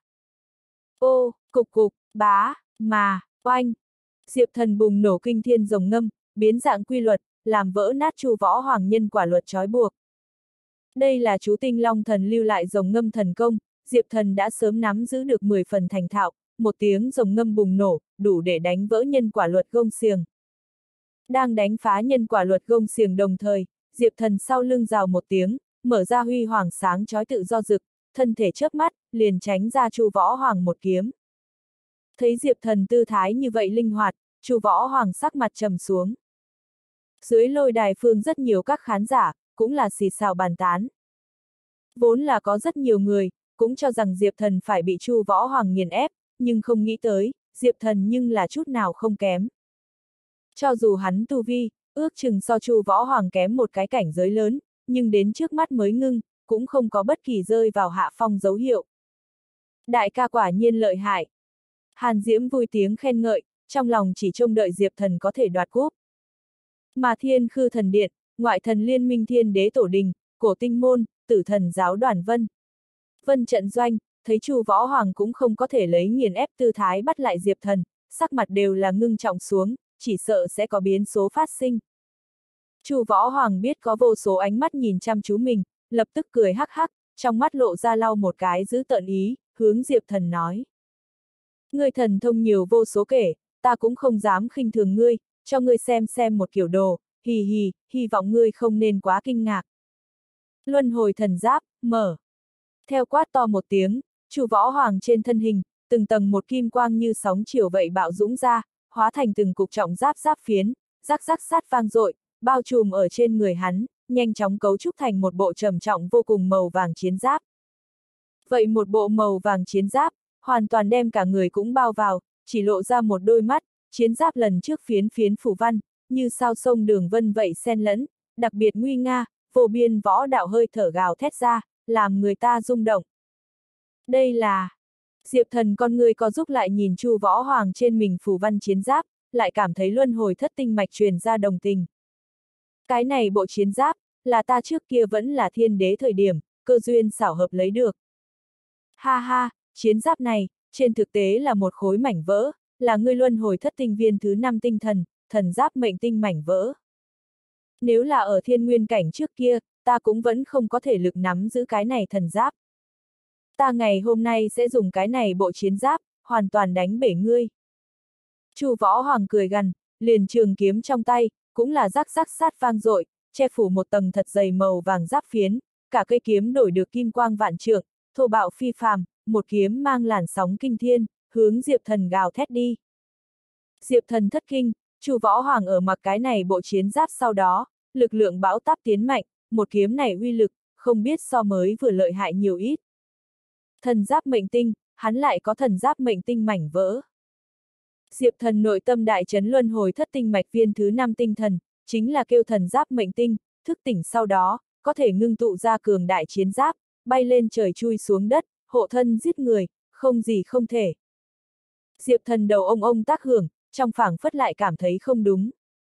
Ô, cục cục, bá, mà, oanh. Diệp Thần bùng nổ kinh thiên rồng ngâm, biến dạng quy luật, làm vỡ nát Chu Võ Hoàng nhân quả luật trói buộc. Đây là chú Tinh Long Thần lưu lại rồng ngâm thần công, Diệp Thần đã sớm nắm giữ được 10 phần thành thạo, một tiếng rồng ngâm bùng nổ, đủ để đánh vỡ nhân quả luật gông xiềng. Đang đánh phá nhân quả luật gông xiềng đồng thời, Diệp Thần sau lưng rào một tiếng, mở ra huy hoàng sáng chói tự do rực, thân thể chớp mắt, liền tránh ra Chu Võ Hoàng một kiếm. Thấy Diệp Thần tư thái như vậy linh hoạt, Chu Võ Hoàng sắc mặt trầm xuống. Dưới lôi đài phương rất nhiều các khán giả, cũng là xì xào bàn tán. Vốn là có rất nhiều người, cũng cho rằng Diệp Thần phải bị Chu Võ Hoàng nghiền ép, nhưng không nghĩ tới, Diệp Thần nhưng là chút nào không kém. Cho dù hắn tu vi, ước chừng so Chu Võ Hoàng kém một cái cảnh giới lớn, nhưng đến trước mắt mới ngưng, cũng không có bất kỳ rơi vào hạ phong dấu hiệu. Đại ca quả nhiên lợi hại. Hàn Diễm vui tiếng khen ngợi, trong lòng chỉ trông đợi Diệp Thần có thể đoạt cúp. Mà Thiên Khư Thần Điện, ngoại thần liên minh Thiên Đế Tổ Đình, Cổ Tinh Môn, Tử Thần Giáo Đoàn Vân trận doanh, thấy Chu Võ Hoàng cũng không có thể lấy nghiền ép tư thái bắt lại Diệp Thần, sắc mặt đều là ngưng trọng xuống, chỉ sợ sẽ có biến số phát sinh. Chu Võ Hoàng biết có vô số ánh mắt nhìn chăm chú mình, lập tức cười hắc hắc, trong mắt lộ ra lau một cái dữ tợn ý, hướng Diệp Thần nói. Ngươi thần thông nhiều vô số kể, ta cũng không dám khinh thường ngươi, cho ngươi xem một kiểu đồ, hì hì, hy vọng ngươi không nên quá kinh ngạc. Luân hồi thần giáp, mở. Theo quát to một tiếng, Chu Võ Hoàng trên thân hình, từng tầng một kim quang như sóng chiều vậy bạo dũng ra, hóa thành từng cục trọng giáp phiến, rắc rắc sát vang dội, bao trùm ở trên người hắn, nhanh chóng cấu trúc thành một bộ trầm trọng vô cùng màu vàng chiến giáp. Vậy một bộ màu vàng chiến giáp, hoàn toàn đem cả người cũng bao vào, chỉ lộ ra một đôi mắt, chiến giáp lần trước phiến phủ văn, như sao sông đường vân vậy xen lẫn, đặc biệt nguy nga, vô biên võ đạo hơi thở gào thét ra, làm người ta rung động. Đây là... Diệp Thần con người có giúp lại nhìn Chu Võ Hoàng trên mình phủ văn chiến giáp, lại cảm thấy luân hồi thất tinh mạch truyền ra đồng tình. Cái này bộ chiến giáp, là ta trước kia vẫn là thiên đế thời điểm, cơ duyên xảo hợp lấy được. Ha ha, chiến giáp này, trên thực tế là một khối mảnh vỡ, là ngươi luân hồi thất tinh viên thứ 5 tinh thần, thần giáp mệnh tinh mảnh vỡ. Nếu là ở thiên nguyên cảnh trước kia, ta cũng vẫn không có thể lực nắm giữ cái này thần giáp. Ta ngày hôm nay sẽ dùng cái này bộ chiến giáp, hoàn toàn đánh bể ngươi. Chu Võ Hoàng cười gằn, liền trường kiếm trong tay, cũng là rắc rắc sát vang dội, che phủ một tầng thật dày màu vàng giáp phiến, cả cây kiếm đổi được kim quang vạn trượng, thô bạo phi phàm, một kiếm mang làn sóng kinh thiên, hướng Diệp Thần gào thét đi. Diệp Thần thất kinh, Chu Võ Hoàng ở mặc cái này bộ chiến giáp sau đó, lực lượng bão táp tiến mạnh, một kiếm này uy lực, không biết so mới vừa lợi hại nhiều ít. Thần giáp mệnh tinh, hắn lại có thần giáp mệnh tinh mảnh vỡ. Diệp Thần nội tâm đại chấn luân hồi thất tinh mạch viên thứ 5 tinh thần, chính là kêu thần giáp mệnh tinh, thức tỉnh sau đó, có thể ngưng tụ ra cường đại chiến giáp, bay lên trời chui xuống đất, hộ thân giết người, không gì không thể. Diệp Thần đầu ông tác hưởng, trong phảng phất lại cảm thấy không đúng.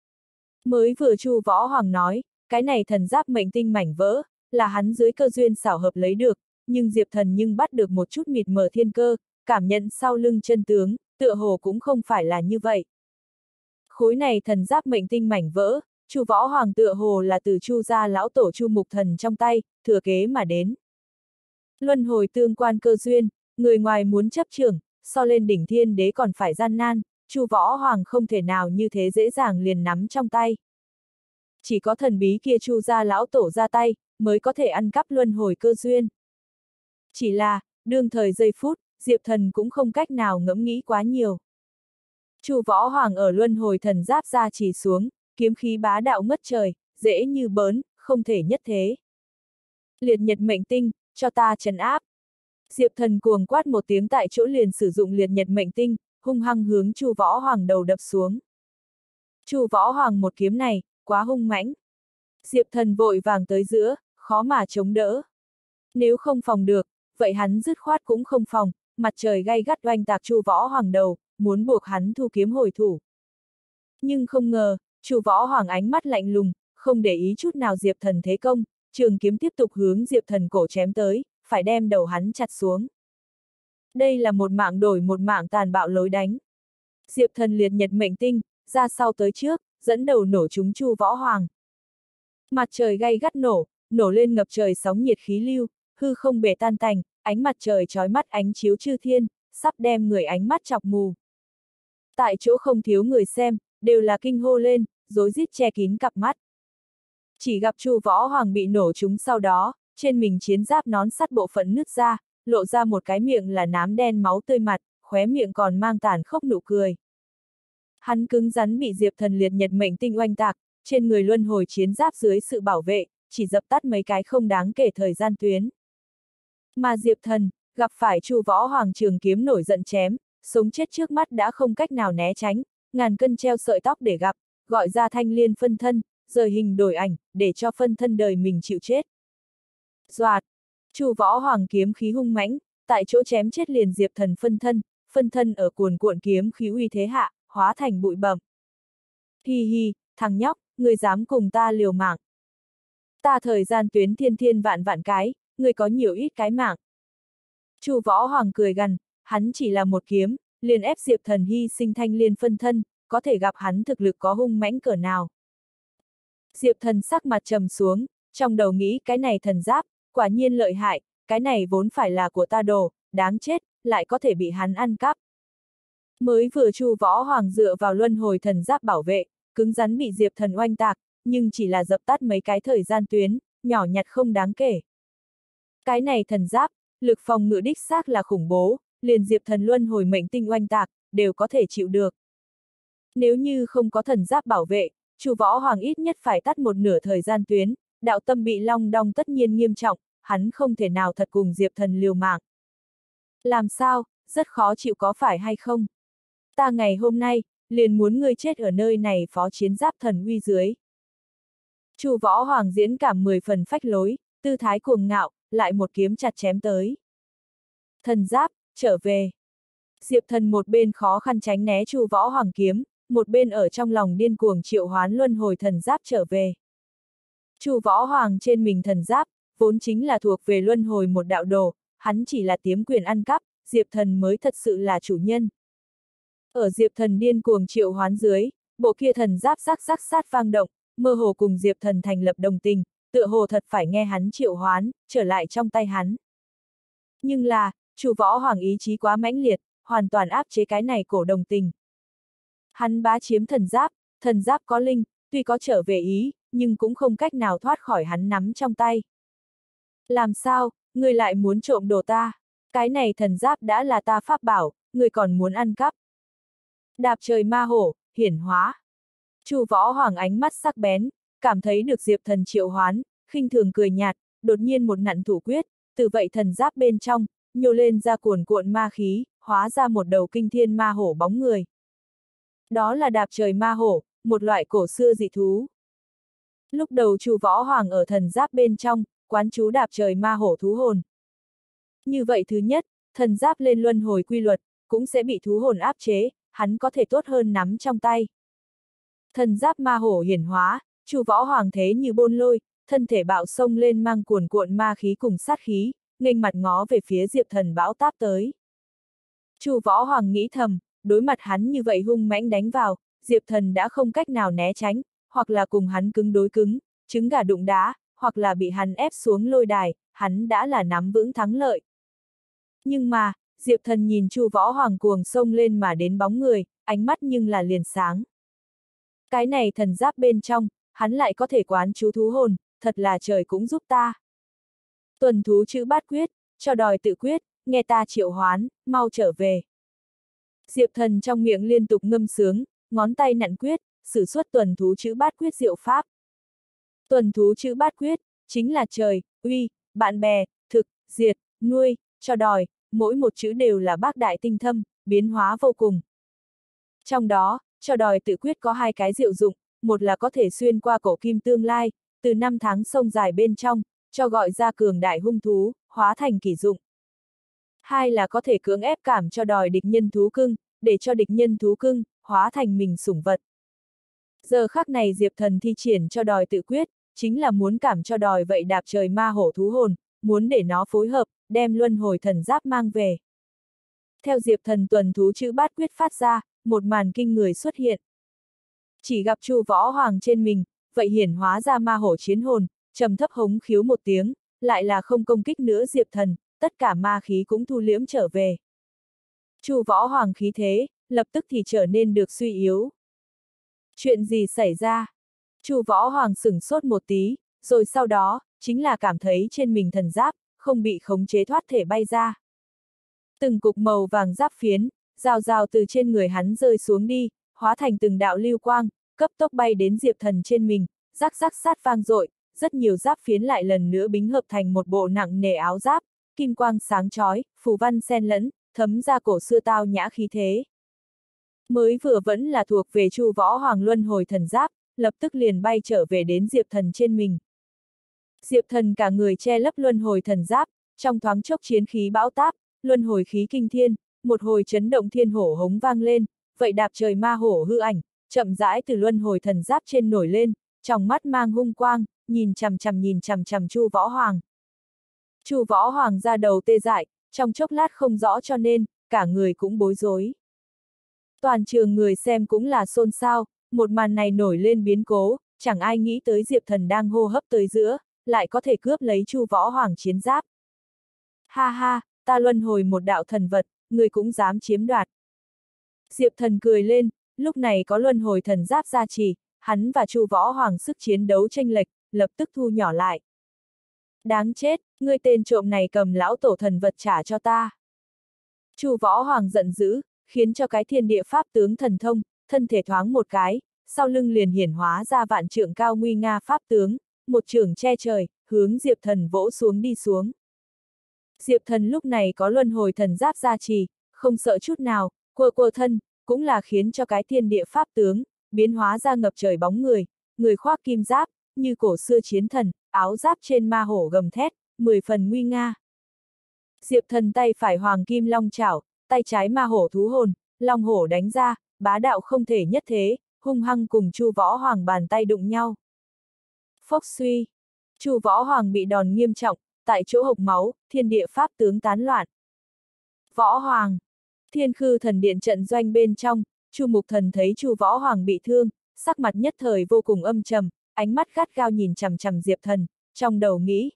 Mới vừa Chu Võ Hoàng nói, cái này thần giáp mệnh tinh mảnh vỡ, là hắn dưới cơ duyên xảo hợp lấy được, nhưng Diệp Thần nhưng bắt được một chút mịt mờ thiên cơ, cảm nhận sau lưng chân tướng, tựa hồ cũng không phải là như vậy. Khối này thần giáp mệnh tinh mảnh vỡ, Chu Võ Hoàng tựa hồ là từ Chu gia lão tổ Chu Mục Thần trong tay, thừa kế mà đến. Luân hồi tương quan cơ duyên, người ngoài muốn chấp trưởng, so lên đỉnh thiên đế còn phải gian nan, Chu Võ Hoàng không thể nào như thế dễ dàng liền nắm trong tay. Chỉ có thần bí kia Chu gia lão tổ ra tay, mới có thể ăn cắp luân hồi cơ duyên. Chỉ là, đương thời giây phút, Diệp Thần cũng không cách nào ngẫm nghĩ quá nhiều. Chu Võ Hoàng ở luân hồi thần giáp ra chỉ xuống, kiếm khí bá đạo ngất trời, dễ như bớn, không thể nhất thế. Liệt nhật mệnh tinh, cho ta trấn áp. Diệp Thần cuồng quát một tiếng tại chỗ liền sử dụng liệt nhật mệnh tinh, hung hăng hướng Chu Võ Hoàng đầu đập xuống. Chu Võ Hoàng một kiếm này, quá hung mãnh. Diệp Thần vội vàng tới giữa, khó mà chống đỡ. Nếu không phòng được, vậy hắn dứt khoát cũng không phòng, mặt trời gay gắt oanh tạc Chu Võ Hoàng đầu, muốn buộc hắn thu kiếm hồi thủ. Nhưng không ngờ, Chu Võ Hoàng ánh mắt lạnh lùng, không để ý chút nào Diệp Thần thế công, trường kiếm tiếp tục hướng Diệp Thần cổ chém tới, phải đem đầu hắn chặt xuống. Đây là một mạng đổi một mạng tàn bạo lối đánh. Diệp Thần liệt nhật mệnh tinh, ra sau tới trước, dẫn đầu nổ trúng Chu Võ Hoàng. Mặt trời gay gắt nổ lên ngập trời sóng nhiệt khí lưu, hư không bể tan tành, ánh mặt trời chói mắt ánh chiếu chư thiên, sắp đem người ánh mắt chọc mù. Tại chỗ không thiếu người xem, đều là kinh hô lên, rối rít che kín cặp mắt. Chỉ gặp Chu Võ Hoàng bị nổ trúng sau đó, trên mình chiến giáp nón sắt bộ phận nứt ra, lộ ra một cái miệng là nám đen máu tươi mặt, khóe miệng còn mang tàn khốc nụ cười. Hắn cứng rắn bị Diệp Thần liệt nhật mệnh tinh oanh tạc, trên người luân hồi chiến giáp dưới sự bảo vệ, chỉ dập tắt mấy cái không đáng kể thời gian tuyến. Mà Diệp Thần, gặp phải Chu Võ Hoàng trường kiếm nổi giận chém, sống chết trước mắt đã không cách nào né tránh, ngàn cân treo sợi tóc để gặp, gọi ra thanh liên phân thân, rời hình đổi ảnh, để cho phân thân đời mình chịu chết. Doạt! Chu Võ Hoàng kiếm khí hung mãnh, tại chỗ chém chết liền Diệp Thần phân thân ở cuồn cuộn kiếm khí uy thế hạ, hóa thành bụi bẩm. Hi hi, thằng nhóc, ngươi dám cùng ta liều mạng. Ta thời gian tuyến thiên vạn vạn cái, ngươi có nhiều ít cái mạng. Chu Võ Hoàng cười gằn, hắn chỉ là một kiếm, liền ép Diệp Thần hy sinh thanh liên phân thân, có thể gặp hắn thực lực có hung mãnh cỡ nào. Diệp Thần sắc mặt trầm xuống, trong đầu nghĩ cái này thần giáp, quả nhiên lợi hại, cái này vốn phải là của ta đồ, đáng chết, lại có thể bị hắn ăn cắp. Mới vừa Chu Võ Hoàng dựa vào luân hồi thần giáp bảo vệ, cứng rắn bị Diệp Thần oanh tạc, nhưng chỉ là dập tắt mấy cái thời gian tuyến, nhỏ nhặt không đáng kể. Cái này thần giáp, lực phòng ngự đích xác là khủng bố, liền Diệp Thần luân hồi mệnh tinh oanh tạc, đều có thể chịu được. Nếu như không có thần giáp bảo vệ, Chu Võ Hoàng ít nhất phải tắt một nửa thời gian tuyến, đạo tâm bị long đong tất nhiên nghiêm trọng, hắn không thể nào thật cùng Diệp Thần liều mạng. Làm sao, rất khó chịu có phải hay không? Ta ngày hôm nay, liền muốn ngươi chết ở nơi này phó chiến giáp thần uy dưới. Chu Võ Hoàng diễn cảm 10 phần phách lối, tư thái cuồng ngạo, lại một kiếm chặt chém tới. Thần giáp, trở về. Diệp Thần một bên khó khăn tránh né Chu Võ Hoàng kiếm, một bên ở trong lòng điên cuồng triệu hoán luân hồi thần giáp trở về. Chu Võ Hoàng trên mình thần giáp, vốn chính là thuộc về luân hồi một đạo đồ, hắn chỉ là tiếm quyền ăn cắp, Diệp Thần mới thật sự là chủ nhân. Ở Diệp Thần điên cuồng triệu hoán dưới, bộ kia thần giáp rắc rắc sát vang động, mơ hồ cùng Diệp Thần thành lập đồng tình, tựa hồ thật phải nghe hắn triệu hoán, trở lại trong tay hắn. Nhưng là, Chu Võ Hoàng ý chí quá mãnh liệt, hoàn toàn áp chế cái này cổ đồng tình. Hắn bá chiếm thần giáp có linh, tuy có trở về ý, nhưng cũng không cách nào thoát khỏi hắn nắm trong tay. Làm sao, ngươi lại muốn trộm đồ ta? Cái này thần giáp đã là ta pháp bảo, ngươi còn muốn ăn cắp. Đạp trời ma hổ, hiển hóa. Chu Võ Hoàng ánh mắt sắc bén, cảm thấy được Diệp Thần triệu hoán, khinh thường cười nhạt, đột nhiên một nặn thủ quyết, từ vậy thần giáp bên trong, nhô lên ra cuồn cuộn ma khí, hóa ra một đầu kinh thiên ma hổ bóng người. Đó là đạp trời ma hổ, một loại cổ xưa dị thú. Lúc đầu Chu Võ Hoàng ở thần giáp bên trong, quán chú đạp trời ma hổ thú hồn. Như vậy thứ nhất, thần giáp lên luân hồi quy luật, cũng sẽ bị thú hồn áp chế, hắn có thể tốt hơn nắm trong tay. Thần giáp ma hổ hiển hóa, Chu Võ Hoàng thế như bôn lôi, thân thể bạo xông lên mang cuồn cuộn ma khí cùng sát khí, nghênh mặt ngó về phía Diệp Thần bão táp tới. Chu Võ Hoàng nghĩ thầm, đối mặt hắn như vậy hung mãnh đánh vào, Diệp Thần đã không cách nào né tránh, hoặc là cùng hắn cứng đối cứng, trứng gà đụng đá, hoặc là bị hắn ép xuống lôi đài, hắn đã là nắm vững thắng lợi. Nhưng mà, Diệp Thần nhìn Chu Võ Hoàng cuồng xông lên mà đến bóng người, ánh mắt nhưng là liền sáng. Cái này thần giáp bên trong, hắn lại có thể quán chú thú hồn, thật là trời cũng giúp ta. Tuần thú chữ bát quyết, cho đòi tự quyết, nghe ta triệu hoán, mau trở về. Diệp Thần trong miệng liên tục ngâm sướng, ngón tay nặn quyết, sử xuất tuần thú chữ bát quyết diệu pháp. Tuần thú chữ bát quyết, chính là trời, uy, bạn bè, thực, diệt, nuôi, cho đòi, mỗi một chữ đều là bác đại tinh thâm, biến hóa vô cùng. Trong đó, cho đòi tự quyết có hai cái diệu dụng, một là có thể xuyên qua cổ kim tương lai, từ năm tháng sông dài bên trong, cho gọi ra cường đại hung thú, hóa thành kỷ dụng. Hai là có thể cưỡng ép cảm cho đòi địch nhân thú cưng, để cho địch nhân thú cưng, hóa thành mình sủng vật. Giờ khắc này Diệp Thần thi triển cho đòi tự quyết, chính là muốn cảm cho đòi vậy đạp trời ma hổ thú hồn, muốn để nó phối hợp, đem luân hồi thần giáp mang về. Theo Diệp Thần tuần thú chữ bát quyết phát ra, một màn kinh người xuất hiện. Chỉ gặp Chu Võ Hoàng trên mình, vậy hiển hóa ra ma hổ chiến hồn, trầm thấp hống khiếu một tiếng, lại là không công kích nữa Diệp Thần, tất cả ma khí cũng thu liễm trở về. Chu Võ Hoàng khí thế, lập tức thì trở nên được suy yếu. Chuyện gì xảy ra? Chu Võ Hoàng sửng sốt một tí, rồi sau đó, chính là cảm thấy trên mình thần giáp, không bị khống chế thoát thể bay ra. Từng cục màu vàng giáp phiến, rào rào từ trên người hắn rơi xuống đi, hóa thành từng đạo lưu quang, cấp tốc bay đến Diệp Thần trên mình, rắc rắc sát vang dội, rất nhiều giáp phiến lại lần nữa bính hợp thành một bộ nặng nề áo giáp, kim quang sáng chói, phù văn xen lẫn, thấm ra cổ xưa tao nhã khí thế. Mới vừa vẫn là thuộc về Chu Võ Hoàng luân hồi thần giáp, lập tức liền bay trở về đến Diệp Thần trên mình. Diệp Thần cả người che lấp luân hồi thần giáp, trong thoáng chốc chiến khí bão táp, luân hồi khí kinh thiên, một hồi chấn động thiên hổ hống vang lên, vậy đạp trời ma hổ hư ảnh, chậm rãi từ luân hồi thần giáp trên nổi lên, trong mắt mang hung quang, nhìn chằm chằm Chu Võ Hoàng. Chu Võ Hoàng ra đầu tê dại, trong chốc lát không rõ cho nên, cả người cũng bối rối. Toàn trường người xem cũng là xôn xao, một màn này nổi lên biến cố, chẳng ai nghĩ tới Diệp Thần đang hô hấp tới giữa, lại có thể cướp lấy Chu Võ Hoàng chiến giáp. Ha ha, ta luân hồi một đạo thần vật, người cũng dám chiếm đoạt. Diệp Thần cười lên, lúc này có luân hồi thần giáp gia trì, hắn và Chu Võ Hoàng sức chiến đấu chênh lệch, lập tức thu nhỏ lại. Đáng chết, ngươi tên trộm này cầm lão tổ thần vật trả cho ta. Chu Võ Hoàng giận dữ, khiến cho cái thiên địa pháp tướng thần thông, thân thể thoáng một cái, sau lưng liền hiển hóa ra vạn trượng cao nguy nga pháp tướng, một chưởng che trời, hướng Diệp Thần vỗ xuống đi xuống. Diệp Thần lúc này có luân hồi thần giáp gia trì, không sợ chút nào, quơ thân, cũng là khiến cho cái thiên địa pháp tướng, biến hóa ra ngập trời bóng người, người khoác kim giáp, như cổ xưa chiến thần, áo giáp trên ma hổ gầm thét, 10 phần nguy nga. Diệp Thần tay phải hoàng kim long chảo, tay trái ma hổ thú hồn, long hổ đánh ra, bá đạo không thể nhất thế, hung hăng cùng Chu Võ Hoàng bàn tay đụng nhau. Phốc suy, Chu Võ Hoàng bị đòn nghiêm trọng, tại chỗ hộc máu, thiên địa pháp tướng tán loạn. Võ Hoàng, Thiên Khư Thần Điện trận doanh bên trong, Chu Mục Thần thấy Chu Võ Hoàng bị thương, sắc mặt nhất thời vô cùng âm trầm, ánh mắt gắt gao nhìn chằm Diệp Thần, trong đầu nghĩ: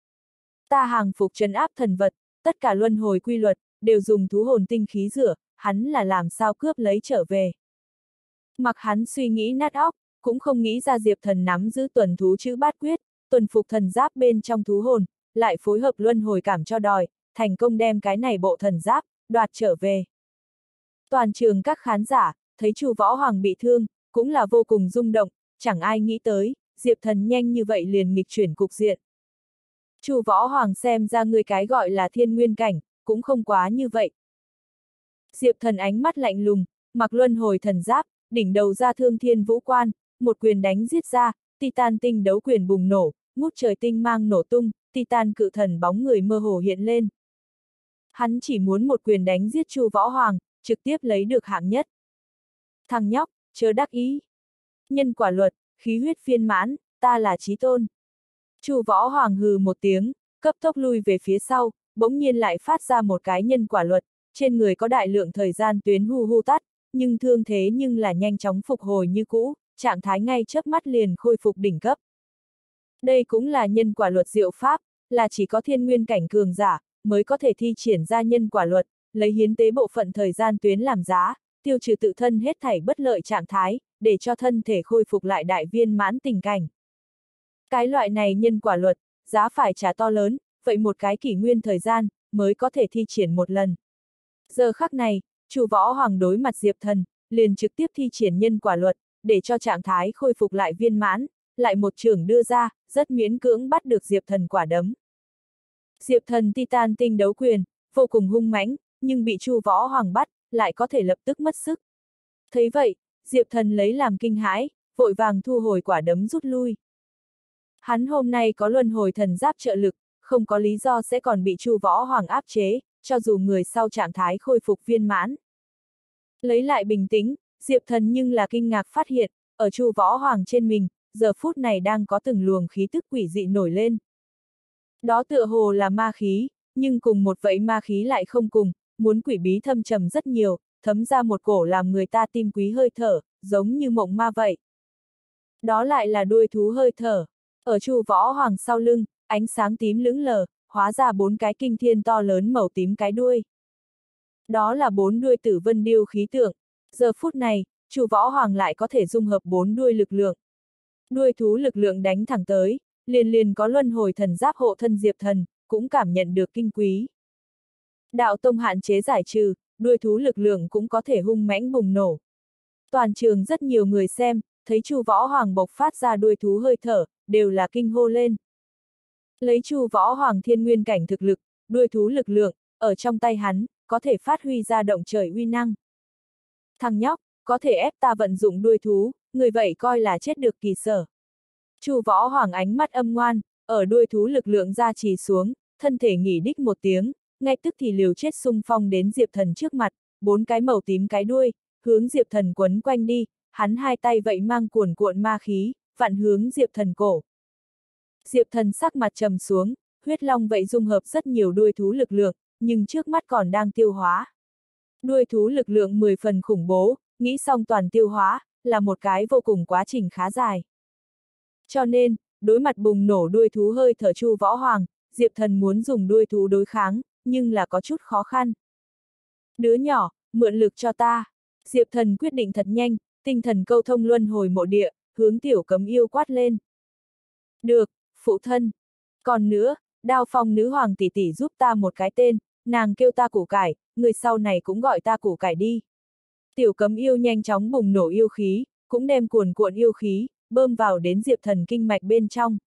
ta hàng phục trấn áp thần vật, tất cả luân hồi quy luật, đều dùng thú hồn tinh khí rửa, hắn là làm sao cướp lấy trở về. Mặc hắn suy nghĩ nát óc, cũng không nghĩ ra Diệp Thần nắm giữ tuần thú chữ bát quyết, tuần phục thần giáp bên trong thú hồn, lại phối hợp luân hồi cảm cho đòi, thành công đem cái này bộ thần giáp, đoạt trở về. Toàn trường các khán giả, thấy Chu Võ Hoàng bị thương, cũng là vô cùng rung động, chẳng ai nghĩ tới, Diệp Thần nhanh như vậy liền nghịch chuyển cục diện. Chu Võ Hoàng xem ra người cái gọi là thiên nguyên cảnh, cũng không quá như vậy. Diệp Thần ánh mắt lạnh lùng, mặc luân hồi thần giáp, đỉnh đầu ra thương thiên vũ quan, một quyền đánh giết ra, Titan tinh đấu quyền bùng nổ, ngút trời tinh mang nổ tung, Titan cự thần bóng người mơ hồ hiện lên. Hắn chỉ muốn một quyền đánh giết Chu Võ Hoàng, trực tiếp lấy được hạng nhất. Thằng nhóc, chớ đắc ý. Nhân quả luật, khí huyết viên mãn, ta là chí tôn. Chu Võ Hoàng hừ một tiếng, cấp tốc lui về phía sau, bỗng nhiên lại phát ra một cái nhân quả luật, trên người có đại lượng thời gian tuyến hu tắt, nhưng thương thế nhưng là nhanh chóng phục hồi như cũ, trạng thái ngay chớp mắt liền khôi phục đỉnh cấp. Đây cũng là nhân quả luật diệu pháp, là chỉ có thiên nguyên cảnh cường giả, mới có thể thi triển ra nhân quả luật, lấy hiến tế bộ phận thời gian tuyến làm giá, tiêu trừ tự thân hết thảy bất lợi trạng thái, để cho thân thể khôi phục lại đại viên mãn tình cảnh. Cái loại này nhân quả luật, giá phải trả to lớn, vậy một cái kỷ nguyên thời gian, mới có thể thi triển một lần. Giờ khắc này, Chu Võ Hoàng đối mặt Diệp Thần, liền trực tiếp thi triển nhân quả luật, để cho trạng thái khôi phục lại viên mãn, lại một chưởng đưa ra, rất miễn cưỡng bắt được Diệp Thần quả đấm. Diệp Thần Titan tinh đấu quyền, vô cùng hung mãnh, nhưng bị Chu Võ Hoàng bắt, lại có thể lập tức mất sức. Thấy vậy, Diệp Thần lấy làm kinh hãi, vội vàng thu hồi quả đấm rút lui. Hắn hôm nay có luân hồi thần giáp trợ lực, không có lý do sẽ còn bị Chu Võ Hoàng áp chế, cho dù người sau trạng thái khôi phục viên mãn. Lấy lại bình tĩnh, Diệp Thần nhưng là kinh ngạc phát hiện, ở Chu Võ Hoàng trên mình, giờ phút này đang có từng luồng khí tức quỷ dị nổi lên. Đó tựa hồ là ma khí, nhưng cùng một vậy ma khí lại không cùng, muốn quỷ bí thâm trầm rất nhiều, thấm ra một cổ làm người ta tim quý hơi thở, giống như mộng ma vậy. Đó lại là đuôi thú hơi thở. Ở Chu Võ Hoàng sau lưng, ánh sáng tím lững lờ, hóa ra 4 cái kinh thiên to lớn màu tím cái đuôi. Đó là 4 đuôi tử vân điêu khí tượng. Giờ phút này, Chu Võ Hoàng lại có thể dung hợp 4 đuôi lực lượng. Đuôi thú lực lượng đánh thẳng tới, liền có luân hồi thần giáp hộ thân Diệp Thần, cũng cảm nhận được kinh quý. Đạo tông hạn chế giải trừ, đuôi thú lực lượng cũng có thể hung mãnh bùng nổ. Toàn trường rất nhiều người xem, thấy Chu Võ Hoàng bộc phát ra đuôi thú hơi thở, đều là kinh hô lên. Lấy Chu Võ Hoàng thiên nguyên cảnh thực lực, đuôi thú lực lượng, ở trong tay hắn, có thể phát huy ra động trời uy năng. Thằng nhóc, có thể ép ta vận dụng đuôi thú, người vậy coi là chết được kỳ sở. Chu Võ Hoàng ánh mắt âm ngoan, ở đuôi thú lực lượng ra trì xuống, thân thể nghỉ đích một tiếng, ngay tức thì liều chết xung phong đến Diệp Thần trước mặt, 4 cái màu tím cái đuôi, hướng Diệp Thần quấn quanh đi, hắn hai tay vậy mang cuồn cuộn ma khí, vặn hướng Diệp Thần cổ. Diệp Thần sắc mặt trầm xuống, huyết long vậy dung hợp rất nhiều đuôi thú lực lượng, nhưng trước mắt còn đang tiêu hóa. Đuôi thú lực lượng 10 phần khủng bố, nghĩ xong toàn tiêu hóa, là một cái vô cùng quá trình khá dài. Cho nên, đối mặt bùng nổ đuôi thú hơi thở Chu Võ Hoàng, Diệp Thần muốn dùng đuôi thú đối kháng, nhưng là có chút khó khăn. Đứa nhỏ, mượn lực cho ta. Diệp Thần quyết định thật nhanh, tinh thần câu thông luân hồi mộ địa, hướng tiểu cấm yêu quát lên. Được, phụ thân. Còn nữa, Đao Phong nữ hoàng tỷ tỷ giúp ta một cái tên, nàng kêu ta củ cải, người sau này cũng gọi ta củ cải đi. Tiểu cấm yêu nhanh chóng bùng nổ yêu khí, cũng đem cuồn cuộn yêu khí, bơm vào đến Diệp Thần kinh mạch bên trong.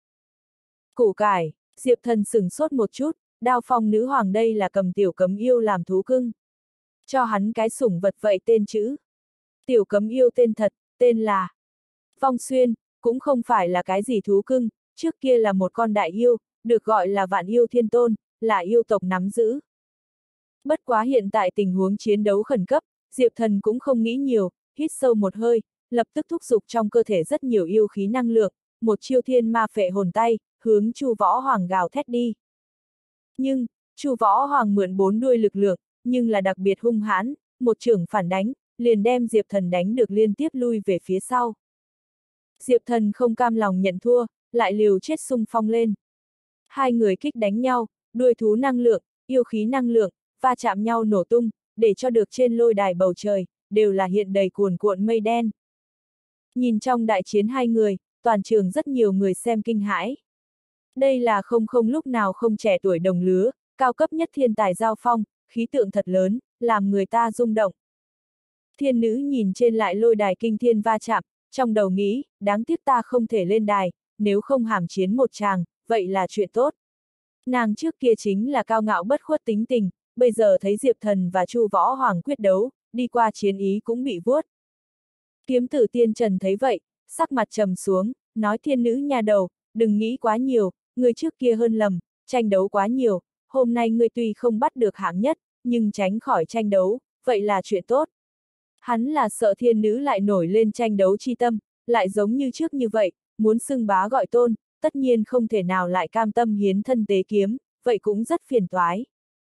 Củ cải, Diệp Thần sửng sốt một chút, Đao Phong nữ hoàng đây là cầm tiểu cấm yêu làm thú cưng. Cho hắn cái sủng vật vậy tên chữ. Tiểu cấm yêu tên thật, tên là Phong Xuyên, cũng không phải là cái gì thú cưng, trước kia là một con đại yêu, được gọi là Vạn Yêu Thiên Tôn, là yêu tộc nắm giữ. Bất quá hiện tại tình huống chiến đấu khẩn cấp, Diệp Thần cũng không nghĩ nhiều, hít sâu một hơi, lập tức thúc giục trong cơ thể rất nhiều yêu khí năng lượng, một chiêu thiên ma phệ hồn tay, hướng Chu Võ Hoàng gào thét đi. Nhưng, Chu Võ Hoàng mượn 4 đuôi lực lượng, nhưng là đặc biệt hung hãn, một chưởng phản đánh, liền đem Diệp Thần đánh được liên tiếp lui về phía sau. Diệp Thần không cam lòng nhận thua, lại liều chết xung phong lên. Hai người kích đánh nhau, đuôi thú năng lượng, yêu khí năng lượng, va chạm nhau nổ tung, để cho được trên lôi đài bầu trời, đều là hiện đầy cuồn cuộn mây đen. Nhìn trong đại chiến hai người, toàn trường rất nhiều người xem kinh hãi. Đây là không lúc nào không trẻ tuổi đồng lứa, cao cấp nhất thiên tài giao phong, khí tượng thật lớn, làm người ta rung động. Thiên nữ nhìn trên lại lôi đài kinh thiên va chạm, trong đầu nghĩ, đáng tiếc ta không thể lên đài, nếu không hàm chiến một tràng, vậy là chuyện tốt. Nàng trước kia chính là cao ngạo bất khuất tính tình, bây giờ thấy Diệp Thần và Chu Võ Hoàng quyết đấu, đi qua chiến ý cũng bị vuốt. Kiếm tử Tiên Trần thấy vậy, sắc mặt trầm xuống, nói thiên nữ nha đầu, đừng nghĩ quá nhiều, người trước kia hơn lầm, tranh đấu quá nhiều, hôm nay ngươi tuy không bắt được hạng nhất, nhưng tránh khỏi tranh đấu, vậy là chuyện tốt. Hắn là sợ thiên nữ lại nổi lên tranh đấu chi tâm, lại giống như trước như vậy, muốn xưng bá gọi tôn, tất nhiên không thể nào lại cam tâm hiến thân tế kiếm, vậy cũng rất phiền toái.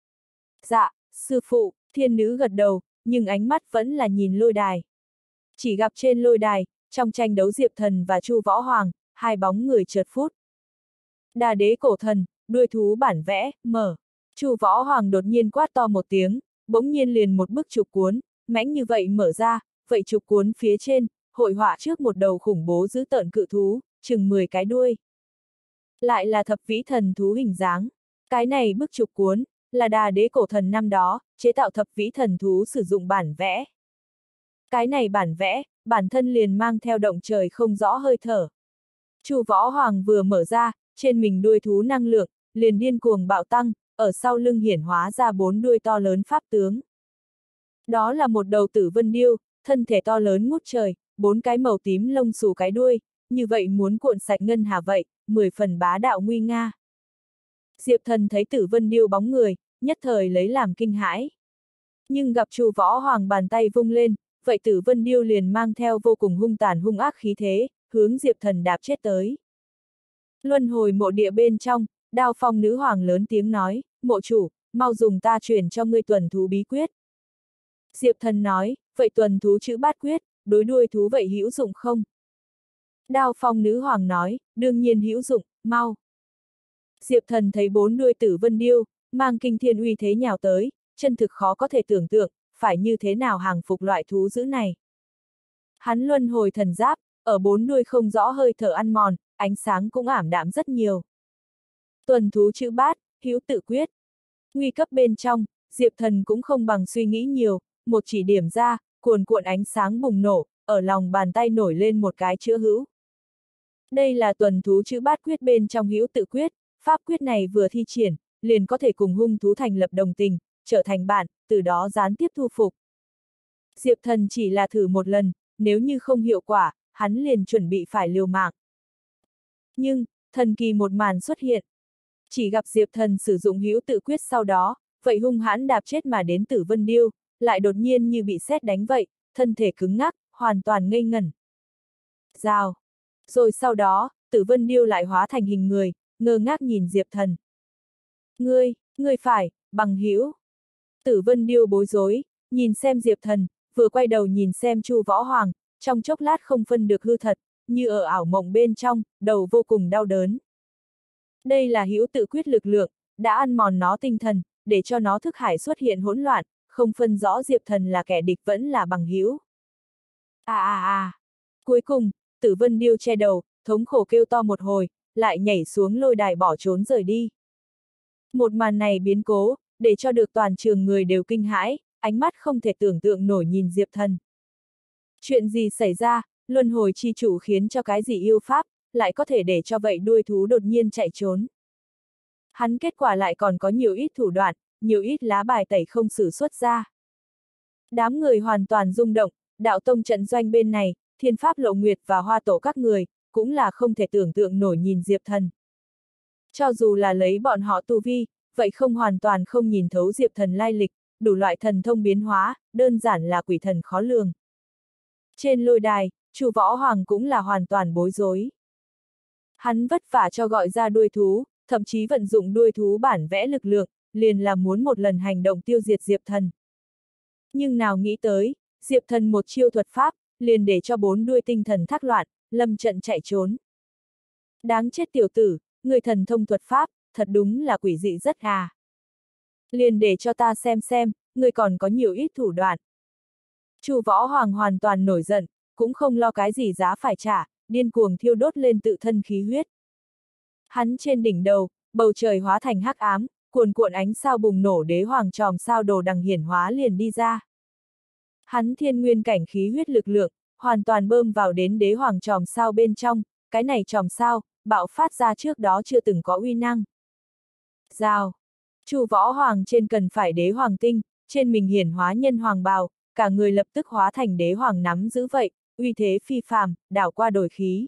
Dạ, sư phụ, thiên nữ gật đầu, nhưng ánh mắt vẫn là nhìn lôi đài. Chỉ gặp trên lôi đài, trong tranh đấu Diệp Thần và Chu Võ Hoàng, hai bóng người chợt phút. Đà đế cổ thần, đuôi thú bản vẽ, mở. Chu Võ Hoàng đột nhiên quát to một tiếng, bỗng nhiên liền một bức trục cuốn, mãnh như vậy mở ra, vậy trục cuốn phía trên, hội họa trước một đầu khủng bố dữ tợn cự thú, chừng 10 cái đuôi. Lại là thập vĩ thần thú hình dáng. Cái này bức trục cuốn, là đà đế cổ thần năm đó, chế tạo thập vĩ thần thú sử dụng bản vẽ. Cái này bản vẽ, bản thân liền mang theo động trời không rõ hơi thở. Chu Võ Hoàng vừa mở ra, trên mình đuôi thú năng lượng, liền điên cuồng bạo tăng, ở sau lưng hiển hóa ra 4 đuôi to lớn pháp tướng. Đó là một đầu tử vân điêu, thân thể to lớn ngút trời, 4 cái màu tím lông xù cái đuôi, như vậy muốn cuộn sạch ngân hà vậy, 10 phần bá đạo nguy nga. Diệp Thần thấy tử vân điêu bóng người, nhất thời lấy làm kinh hãi. Nhưng gặp Chu Võ Hoàng bàn tay vung lên, vậy tử vân điêu liền mang theo vô cùng hung tàn hung ác khí thế, hướng Diệp Thần đạp chết tới. Luân hồi mộ địa bên trong, Đao Phong nữ hoàng lớn tiếng nói, mộ chủ, mau dùng ta truyền cho ngươi tuần thú bí quyết. Diệp Thần nói, vậy tuần thú chữ bát quyết, đối đuôi thú vậy hữu dụng không? Đao Phong nữ hoàng nói, đương nhiên hữu dụng, mau. Diệp Thần thấy 4 đuôi tử vân điêu, mang kinh thiên uy thế nhào tới, chân thực khó có thể tưởng tượng, phải như thế nào hàng phục loại thú dữ này. Hắn luân hồi thần giáp, ở 4 đuôi không rõ hơi thở ăn mòn, ánh sáng cũng ảm đạm rất nhiều. Tuần thú chữ bát, hữu tự quyết. Nguy cấp bên trong, Diệp Thần cũng không bằng suy nghĩ nhiều, một chỉ điểm ra, cuồn cuộn ánh sáng bùng nổ, ở lòng bàn tay nổi lên một cái chữ hữu. Đây là tuần thú chữ bát quyết bên trong hữu tự quyết, pháp quyết này vừa thi triển, liền có thể cùng hung thú thành lập đồng tình, trở thành bạn, từ đó gián tiếp thu phục. Diệp Thần chỉ là thử một lần, nếu như không hiệu quả, hắn liền chuẩn bị phải liều mạng. Nhưng, thần kỳ một màn xuất hiện. Chỉ gặp Diệp Thần sử dụng hữu tự quyết sau đó, vậy hung hãn đạp chết mà đến tử vân điêu, lại đột nhiên như bị sét đánh vậy, thân thể cứng ngắc, hoàn toàn ngây ngẩn. Rào. Rồi sau đó, tử vân điêu lại hóa thành hình người, ngơ ngác nhìn Diệp Thần. Ngươi phải, bằng hữu. Tử vân điêu bối rối, nhìn xem Diệp Thần, vừa quay đầu nhìn xem Chu Võ Hoàng, trong chốc lát không phân được hư thật, như ở ảo mộng bên trong, đầu vô cùng đau đớn. Đây là hữu tự quyết lực lượng, đã ăn mòn nó tinh thần, để cho nó thức hải xuất hiện hỗn loạn, không phân rõ Diệp Thần là kẻ địch vẫn là bằng hữu. Cuối cùng, tử vân điêu che đầu, thống khổ kêu to một hồi, lại nhảy xuống lôi đài bỏ trốn rời đi. Một màn này biến cố, để cho được toàn trường người đều kinh hãi, ánh mắt không thể tưởng tượng nổi nhìn Diệp Thần. Chuyện gì xảy ra, luân hồi chi chủ khiến cho cái gì yêu pháp, lại có thể để cho vậy đuôi thú đột nhiên chạy trốn. Hắn kết quả lại còn có nhiều ít thủ đoạn, nhiều ít lá bài tẩy không sử xuất ra. Đám người hoàn toàn rung động, đạo tông trận doanh bên này, Thiên Pháp Lộ Nguyệt và Hoa Tổ các người, cũng là không thể tưởng tượng nổi nhìn Diệp Thần. Cho dù là lấy bọn họ tu vi, vậy không hoàn toàn không nhìn thấu Diệp Thần lai lịch, đủ loại thần thông biến hóa, đơn giản là quỷ thần khó lường. Trên lôi đài, Chu Võ Hoàng cũng là hoàn toàn bối rối. Hắn vất vả cho gọi ra đuôi thú, thậm chí vận dụng đuôi thú bản vẽ lực lượng, liền là muốn một lần hành động tiêu diệt Diệp Thần. Nhưng nào nghĩ tới, Diệp Thần một chiêu thuật pháp, liền để cho 4 đuôi tinh thần thác loạn, lâm trận chạy trốn. Đáng chết tiểu tử, người thần thông thuật pháp, thật đúng là quỷ dị rất à. Liền để cho ta xem, người còn có nhiều ít thủ đoạn. Chu Võ Hoàng hoàn toàn nổi giận, cũng không lo cái gì giá phải trả, điên cuồng thiêu đốt lên tự thân khí huyết. Hắn trên đỉnh đầu, bầu trời hóa thành hắc ám, cuồn cuộn ánh sao bùng nổ, đế hoàng chòm sao đồ đằng hiển hóa liền đi ra. Hắn thiên nguyên cảnh khí huyết lực lượng, hoàn toàn bơm vào đến đế hoàng chòm sao bên trong, cái này chòm sao, bạo phát ra trước đó chưa từng có uy năng. Rào! Chu Võ Hoàng trên cần phải đế hoàng tinh, trên mình hiển hóa nhân hoàng bào, cả người lập tức hóa thành đế hoàng nắm giữ vậy, uy thế phi phàm, đảo qua đổi khí.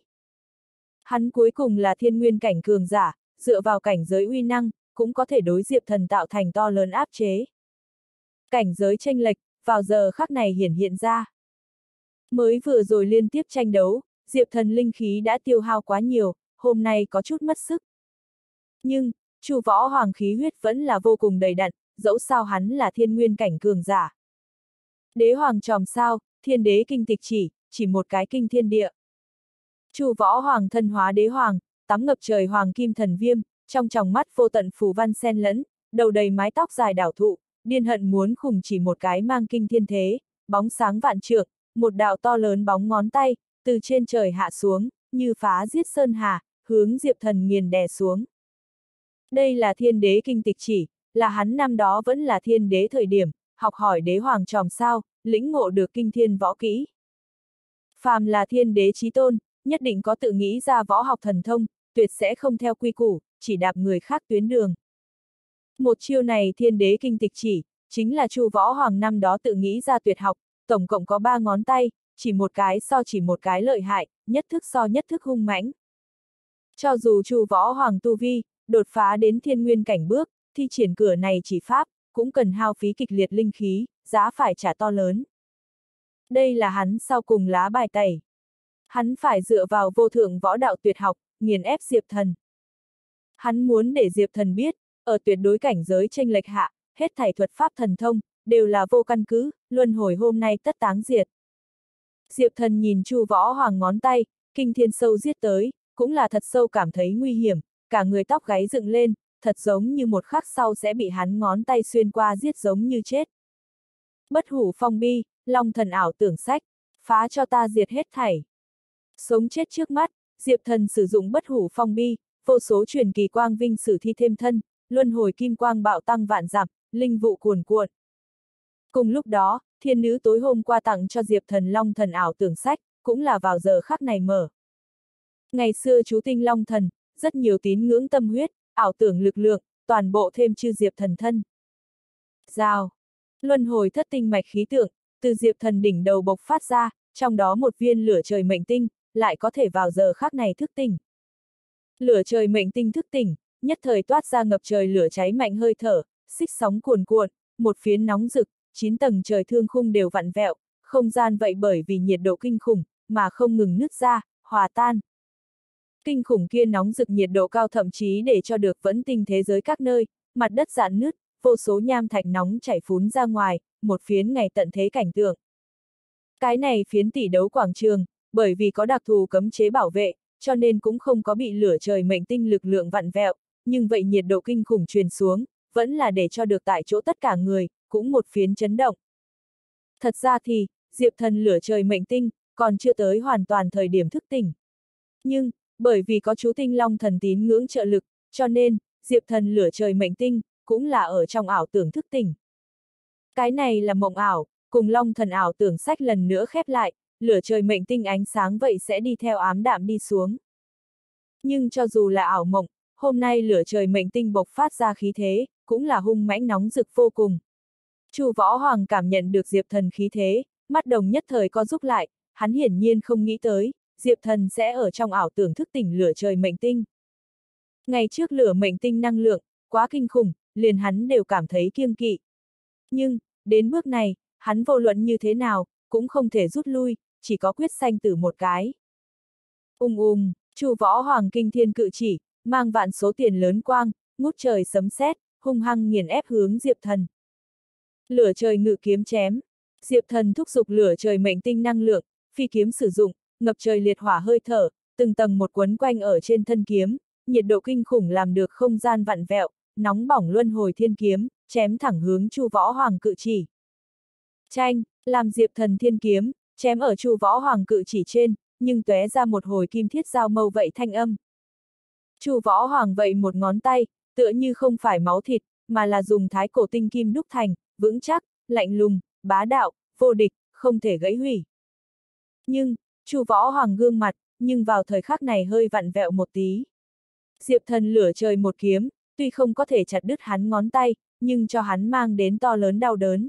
Hắn cuối cùng là thiên nguyên cảnh cường giả, dựa vào cảnh giới uy năng, cũng có thể đối Diệp Thần tạo thành to lớn áp chế. Cảnh giới chênh lệch, vào giờ khắc này hiện ra. Mới vừa rồi liên tiếp tranh đấu, Diệp Thần linh khí đã tiêu hao quá nhiều, hôm nay có chút mất sức. Nhưng, Chu Võ Hoàng khí huyết vẫn là vô cùng đầy đặn, dẫu sao hắn là thiên nguyên cảnh cường giả. Đế hoàng chòm sao, thiên đế kinh tịch chỉ một cái kinh thiên địa. Chu Võ Hoàng thân hóa đế hoàng, tắm ngập trời hoàng kim thần viêm, trong tròng mắt vô tận phù văn xen lẫn, đầu đầy mái tóc dài đảo thụ, điên hận muốn khủng chỉ một cái mang kinh thiên thế, bóng sáng vạn trượng, một đạo to lớn bóng ngón tay, từ trên trời hạ xuống, như phá giết sơn hà, hướng Diệp Thần nghiền đè xuống. Đây là thiên đế kinh tịch là hắn năm đó vẫn là thiên đế thời điểm, học hỏi đế hoàng chòm sao, lĩnh ngộ được kinh thiên võ kỹ. Phàm là thiên đế chí tôn, nhất định có tự nghĩ ra võ học thần thông, tuyệt sẽ không theo quy củ, chỉ đạp người khác tuyến đường. Một chiêu này thiên đế kinh tịch chính là Chu Võ Hoàng năm đó tự nghĩ ra tuyệt học, tổng cộng có 3 ngón tay, chỉ một cái lợi hại, nhất thức so nhất thức hung mãnh. Cho dù Chu Võ Hoàng tu vi, đột phá đến thiên nguyên cảnh bước, thi triển cửa này chỉ pháp, cũng cần hao phí kịch liệt linh khí, giá phải trả to lớn. Đây là hắn sau cùng lá bài tẩy. Hắn phải dựa vào vô thượng võ đạo tuyệt học, nghiền ép Diệp Thần. Hắn muốn để Diệp Thần biết, ở tuyệt đối cảnh giới chênh lệch hạ, hết thảy thuật pháp thần thông, đều là vô căn cứ, luân hồi hôm nay tất táng diệt. Diệp Thần nhìn Chu Võ Hoàng ngón tay, kinh thiên sâu giết tới, cũng là thật sâu cảm thấy nguy hiểm, cả người tóc gáy dựng lên, thật giống như một khắc sau sẽ bị hắn ngón tay xuyên qua giết giống như chết. Bất hủ phong bi, long thần ảo tưởng sách, phá cho ta diệt hết thảy. Sống chết trước mắt, Diệp Thần sử dụng bất hủ phong bi, vô số truyền kỳ quang vinh sử thi thêm thân, luân hồi kim quang bạo tăng vạn dặm, linh vụ cuồn cuộn. Cùng lúc đó, thiên nữ tối hôm qua tặng cho Diệp Thần long thần ảo tưởng sách, cũng là vào giờ khắc này mở. Ngày xưa chú tinh long thần, rất nhiều tín ngưỡng tâm huyết, ảo tưởng lực lượng, toàn bộ thêm chư Diệp Thần thân. Rào! Luân hồi thất tinh mạch khí tượng, từ Diệp Thần đỉnh đầu bộc phát ra, trong đó một viên lửa trời mệnh tinh, lại có thể vào giờ khắc này thức tỉnh. Lửa trời mệnh tinh thức tỉnh, nhất thời toát ra ngập trời lửa cháy mạnh hơi thở, xích sóng cuồn cuộn, một phiến nóng rực, 9 tầng trời thương khung đều vặn vẹo, không gian vậy bởi vì nhiệt độ kinh khủng, mà không ngừng nứt ra, hòa tan. Kinh khủng kia nóng rực nhiệt độ cao thậm chí để cho được vẫn tinh thế giới các nơi, mặt đất rạn nứt, vô số nham thạch nóng chảy phún ra ngoài, một phiến ngày tận thế cảnh tượng. Cái này phiến tỷ đấu quảng trường, bởi vì có đặc thù cấm chế bảo vệ, cho nên cũng không có bị lửa trời mệnh tinh lực lượng vặn vẹo, nhưng vậy nhiệt độ kinh khủng truyền xuống, vẫn là để cho được tại chỗ tất cả người, cũng một phiến chấn động. Thật ra thì, Diệp Thần lửa trời mệnh tinh, còn chưa tới hoàn toàn thời điểm thức tỉnh. Nhưng, bởi vì có chú tinh long thần tín ngưỡng trợ lực, cho nên, Diệp Thần lửa trời mệnh tinh, cũng là ở trong ảo tưởng thức tỉnh. Cái này là mộng ảo, cùng long thần ảo tưởng sách lần nữa khép lại, lửa trời mệnh tinh ánh sáng vậy sẽ đi theo ám đạm đi xuống. Nhưng cho dù là ảo mộng, hôm nay lửa trời mệnh tinh bộc phát ra khí thế, cũng là hung mãnh nóng rực vô cùng. Chu Võ Hoàng cảm nhận được Diệp Thần khí thế, mắt đồng nhất thời co rút lại, hắn hiển nhiên không nghĩ tới, Diệp Thần sẽ ở trong ảo tưởng thức tỉnh lửa trời mệnh tinh. Ngày trước lửa mệnh tinh năng lượng, quá kinh khủng, liền hắn đều cảm thấy kiêng kỵ. Nhưng, đến bước này, hắn vô luận như thế nào, cũng không thể rút lui, chỉ có quyết sanh tử một cái. Chu Võ Hoàng kinh thiên cự chỉ, mang vạn số tiền lớn quang, ngút trời sấm sét, hung hăng nghiền ép hướng Diệp Thần. Lửa trời ngự kiếm chém, Diệp Thần thúc giục lửa trời mệnh tinh năng lượng, phi kiếm sử dụng, ngập trời liệt hỏa hơi thở, từng tầng một quấn quanh ở trên thân kiếm, nhiệt độ kinh khủng làm được không gian vặn vẹo, nóng bỏng luân hồi thiên kiếm, chém thẳng hướng Chu Võ Hoàng cự chỉ. Chanh, làm Diệp Thần thiên kiếm, chém ở Chu Võ Hoàng cự chỉ trên, nhưng tóe ra một hồi kim thiết giao mâu vậy thanh âm. Chu Võ Hoàng vậy một ngón tay, tựa như không phải máu thịt, mà là dùng thái cổ tinh kim đúc thành, vững chắc, lạnh lùng, bá đạo, vô địch, không thể gãy hủy. Nhưng, Chu Võ Hoàng gương mặt, nhưng vào thời khắc này hơi vặn vẹo một tí. Diệp Thần lửa trời một kiếm, tuy không có thể chặt đứt hắn ngón tay, nhưng cho hắn mang đến to lớn đau đớn.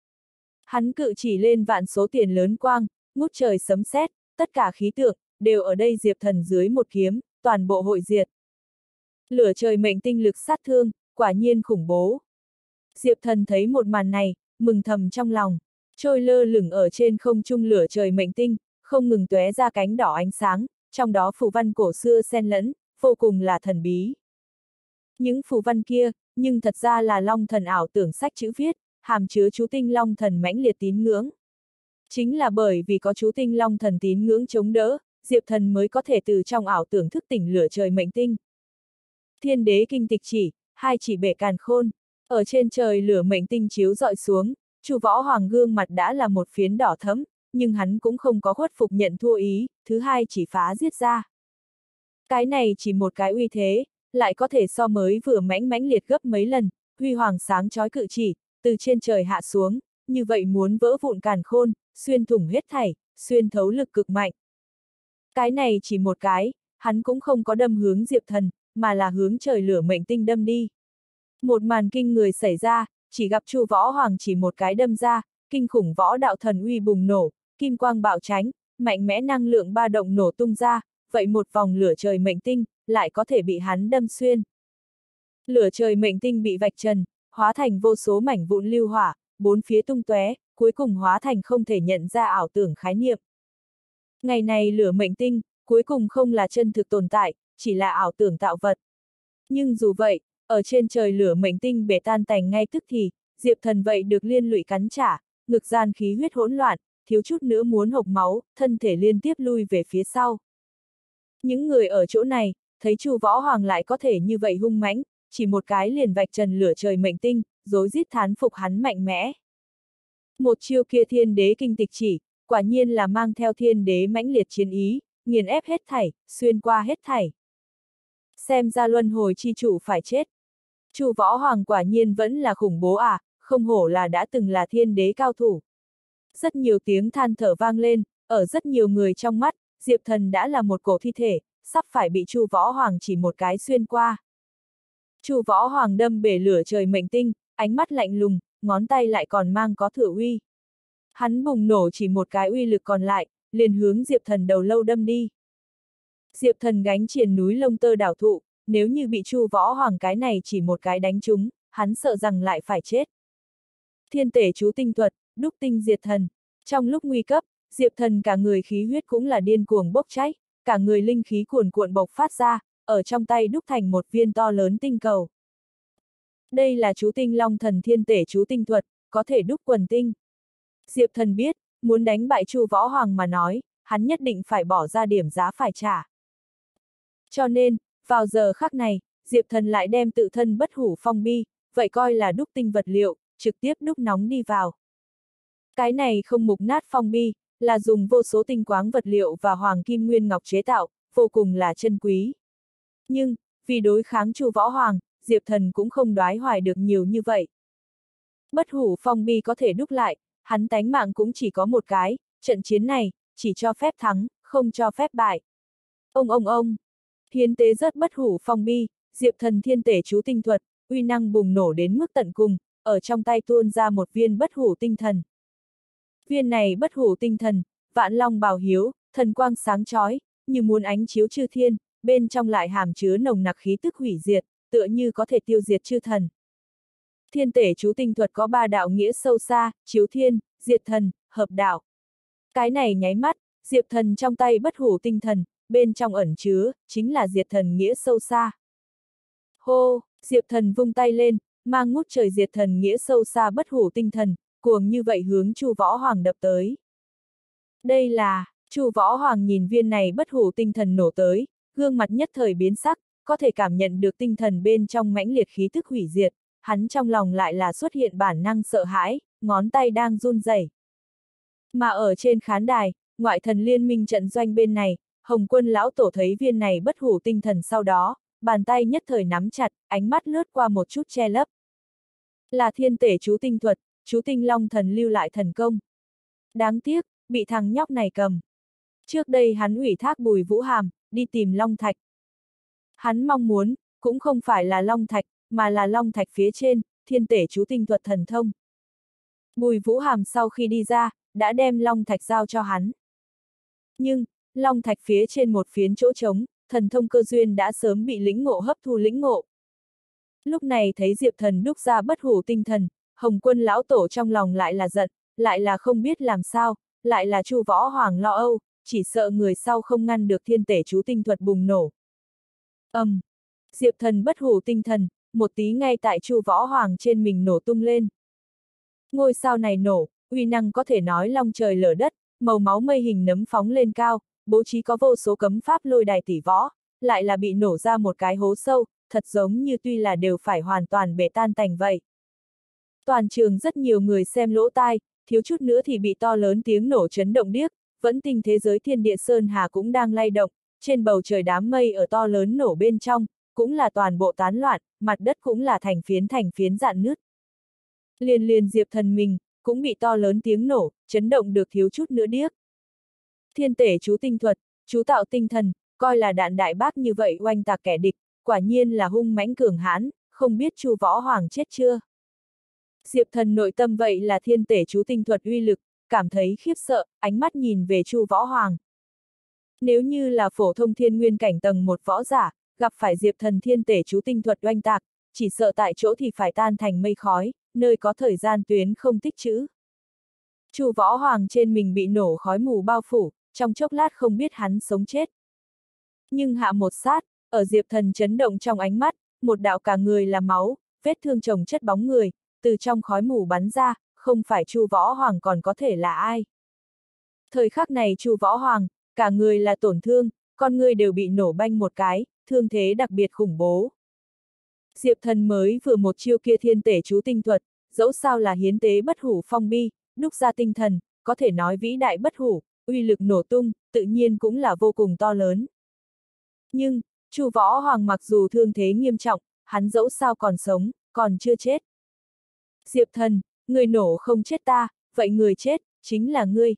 Hắn cự chỉ lên vạn số tiền lớn quang, ngút trời sấm sét, tất cả khí tượng, đều ở đây Diệp Thần dưới một kiếm, toàn bộ hội diệt. Lửa trời mệnh tinh lực sát thương, quả nhiên khủng bố. Diệp Thần thấy một màn này, mừng thầm trong lòng, trôi lơ lửng ở trên không trung lửa trời mệnh tinh, không ngừng tóe ra cánh đỏ ánh sáng, trong đó phù văn cổ xưa xen lẫn, vô cùng là thần bí. Những phù văn kia, nhưng thật ra là Long Thần ảo tưởng sách chữ viết, hàm chứa chú tinh Long Thần mãnh liệt tín ngưỡng. Chính là bởi vì có chú tinh Long Thần tín ngưỡng chống đỡ, Diệp Thần mới có thể từ trong ảo tưởng thức tỉnh lửa trời mệnh tinh. Thiên đế kinh tịch chỉ, hai chỉ bể càn khôn, ở trên trời lửa mệnh tinh chiếu dọi xuống, Chu Võ Hoàng gương mặt đã là một phiến đỏ thẫm, nhưng hắn cũng không có khuất phục nhận thua ý, thứ hai chỉ phá giết ra. Cái này chỉ một cái uy thế, lại có thể so mới vừa mãnh liệt gấp mấy lần, huy hoàng sáng chói cự chỉ, từ trên trời hạ xuống, như vậy muốn vỡ vụn càn khôn, xuyên thủng hết thảy, xuyên thấu lực cực mạnh. Cái này chỉ một cái, hắn cũng không có đâm hướng Diệp Thần, mà là hướng trời lửa mệnh tinh đâm đi. Một màn kinh người xảy ra, chỉ gặp Chu Võ Hoàng chỉ một cái đâm ra, kinh khủng võ đạo thần uy bùng nổ, kim quang bạo tránh, mạnh mẽ năng lượng ba động nổ tung ra, vậy một vòng lửa trời mệnh tinh, lại có thể bị hắn đâm xuyên. Lửa trời mệnh tinh bị vạch trần, hóa thành vô số mảnh vụn lưu hỏa, bốn phía tung tóe, cuối cùng hóa thành không thể nhận ra ảo tưởng khái niệm. Ngày này lửa mệnh tinh, cuối cùng không là chân thực tồn tại, chỉ là ảo tưởng tạo vật. Nhưng dù vậy, ở trên trời lửa mệnh tinh bể tan tành ngay tức thì, Diệp Thần vậy được liên lụy cắn trả, ngực gian khí huyết hỗn loạn, thiếu chút nữa muốn hộc máu, thân thể liên tiếp lui về phía sau. Những người ở chỗ này, thấy Chu Võ Hoàng lại có thể như vậy hung mãnh, chỉ một cái liền vạch trần lửa trời mệnh tinh, rối rít thán phục hắn mạnh mẽ. Một chiêu kia thiên đế kinh tịch chỉ, quả nhiên là mang theo thiên đế mãnh liệt chiến ý, nghiền ép hết thảy, xuyên qua hết thảy. Xem ra luân hồi chi chủ phải chết. Chu Võ Hoàng quả nhiên vẫn là khủng bố à, không hổ là đã từng là thiên đế cao thủ. Rất nhiều tiếng than thở vang lên, ở rất nhiều người trong mắt, Diệp Thần đã là một cổ thi thể, sắp phải bị Chu Võ Hoàng chỉ một cái xuyên qua. Chu Võ Hoàng đâm bể lửa trời mệnh tinh, ánh mắt lạnh lùng, ngón tay lại còn mang có thừa uy. Hắn bùng nổ chỉ một cái uy lực còn lại, liền hướng Diệp Thần đầu lâu đâm đi. Diệp Thần gánh triền núi lông tơ đảo thụ, nếu như bị Chu Võ Hoàng cái này chỉ một cái đánh trúng, hắn sợ rằng lại phải chết. Thiên tể chú tinh thuật, đúc tinh diệt thần. Trong lúc nguy cấp, Diệp Thần cả người khí huyết cũng là điên cuồng bốc cháy, cả người linh khí cuồn cuộn bộc phát ra, ở trong tay đúc thành một viên to lớn tinh cầu. Đây là chú tinh Long Thần thiên tể chú tinh thuật, có thể đúc quần tinh. Diệp Thần biết, muốn đánh bại Chu Võ Hoàng mà nói, hắn nhất định phải bỏ ra điểm giá phải trả. Cho nên, vào giờ khắc này, Diệp Thần lại đem tự thân bất hủ phong bi, vậy coi là đúc tinh vật liệu, trực tiếp đúc nóng đi vào. Cái này không mục nát phong bi, là dùng vô số tinh quáng vật liệu và hoàng kim nguyên ngọc chế tạo, vô cùng là chân quý. Nhưng, vì đối kháng Chu Võ Hoàng, Diệp Thần cũng không đoái hoài được nhiều như vậy. Bất hủ phong bi có thể đúc lại, hắn tánh mạng cũng chỉ có một cái, trận chiến này, chỉ cho phép thắng, không cho phép bại. Ông! Hiến tế rất bất hủ phong bi, Diệp Thần thiên tể chú tinh thuật, uy năng bùng nổ đến mức tận cùng, ở trong tay tuôn ra một viên bất hủ tinh thần. Viên này bất hủ tinh thần, vạn long bào hiếu, thần quang sáng chói, như muốn ánh chiếu chư thiên, bên trong lại hàm chứa nồng nặc khí tức hủy diệt, tựa như có thể tiêu diệt chư thần. Thiên tể chú tinh thuật có 3 đạo nghĩa sâu xa, chiếu thiên, diệt thần, hợp đạo. Cái này nháy mắt, Diệp Thần trong tay bất hủ tinh thần, bên trong ẩn chứa, chính là diệt thần nghĩa sâu xa. Hô, Diệp Thần vung tay lên, mang ngút trời diệt thần nghĩa sâu xa bất hủ tinh thần, cuồng như vậy hướng Chu Võ Hoàng đập tới. Đây là, Chu Võ Hoàng nhìn viên này bất hủ tinh thần nổ tới, gương mặt nhất thời biến sắc, có thể cảm nhận được tinh thần bên trong mãnh liệt khí tức hủy diệt, hắn trong lòng lại là xuất hiện bản năng sợ hãi, ngón tay đang run rẩy. Mà ở trên khán đài, ngoại thần liên minh trận doanh bên này, Hồng Quân lão tổ thấy viên này bất hủ tinh thần sau đó, bàn tay nhất thời nắm chặt, ánh mắt lướt qua một chút che lấp. Là thiên tể chú tinh thuật, chú tinh long thần lưu lại thần công. Đáng tiếc, bị thằng nhóc này cầm. Trước đây hắn ủy thác Bùi Vũ Hàm, đi tìm long thạch. Hắn mong muốn, cũng không phải là long thạch, mà là long thạch phía trên, thiên tể chú tinh thuật thần thông. Bùi Vũ Hàm sau khi đi ra, đã đem long thạch giao cho hắn. Nhưng, long thạch phía trên một phiến chỗ trống, thần thông cơ duyên đã sớm bị lĩnh ngộ hấp thu lĩnh ngộ. Lúc này thấy Diệp Thần đúc ra bất hủ tinh thần, Hồng Quân lão tổ trong lòng lại là giận, lại là không biết làm sao, lại là Chu Võ Hoàng lo âu, chỉ sợ người sau không ngăn được thiên tể chú tinh thuật bùng nổ. Diệp Thần bất hủ tinh thần, một tí ngay tại Chu Võ Hoàng trên mình nổ tung lên. Ngôi sao này nổ, uy năng có thể nói long trời lở đất, màu máu mây hình nấm phóng lên cao, bố trí có vô số cấm pháp lôi đài tỷ võ, lại là bị nổ ra một cái hố sâu, thật giống như tuy là đều phải hoàn toàn bể tan tành vậy. Toàn trường rất nhiều người xem lỗ tai, thiếu chút nữa thì bị to lớn tiếng nổ chấn động điếc, vẫn tình thế giới thiên địa sơn hà cũng đang lay động, trên bầu trời đám mây ở to lớn nổ bên trong, cũng là toàn bộ tán loạn, mặt đất cũng là thành phiến rạn nứt. Liền Diệp Thần mình, cũng bị to lớn tiếng nổ, chấn động được thiếu chút nữa điếc. Thiên tể chú tinh thuật, chú tạo tinh thần, coi là đạn đại bác như vậy oanh tạc kẻ địch, quả nhiên là hung mãnh cường hãn, không biết Chu Võ Hoàng chết chưa. Diệp Thần nội tâm vậy là thiên tể chú tinh thuật uy lực, cảm thấy khiếp sợ, ánh mắt nhìn về Chu Võ Hoàng. Nếu như là phổ thông thiên nguyên cảnh tầng một võ giả, gặp phải Diệp Thần thiên tể chú tinh thuật oanh tạc, chỉ sợ tại chỗ thì phải tan thành mây khói, nơi có thời gian tuyến không tích trữ. Chu Võ Hoàng trên mình bị nổ khói mù bao phủ, trong chốc lát không biết hắn sống chết. Nhưng hạ một sát, ở Diệp Thần chấn động trong ánh mắt, một đạo cả người là máu, vết thương chồng chất bóng người, từ trong khói mù bắn ra, không phải Chu Võ Hoàng còn có thể là ai. Thời khắc này Chu Võ Hoàng, cả người là tổn thương, con người đều bị nổ banh một cái, thương thế đặc biệt khủng bố. Diệp Thần mới vừa một chiêu kia thiên tể chú tinh thuật, dẫu sao là hiến tế bất hủ phong bi, đúc ra tinh thần, có thể nói vĩ đại bất hủ, uy lực nổ tung, tự nhiên cũng là vô cùng to lớn. Nhưng, Chu Võ Hoàng mặc dù thương thế nghiêm trọng, hắn dẫu sao còn sống, còn chưa chết. Diệp Thần, người nổ không chết ta, vậy người chết, chính là ngươi.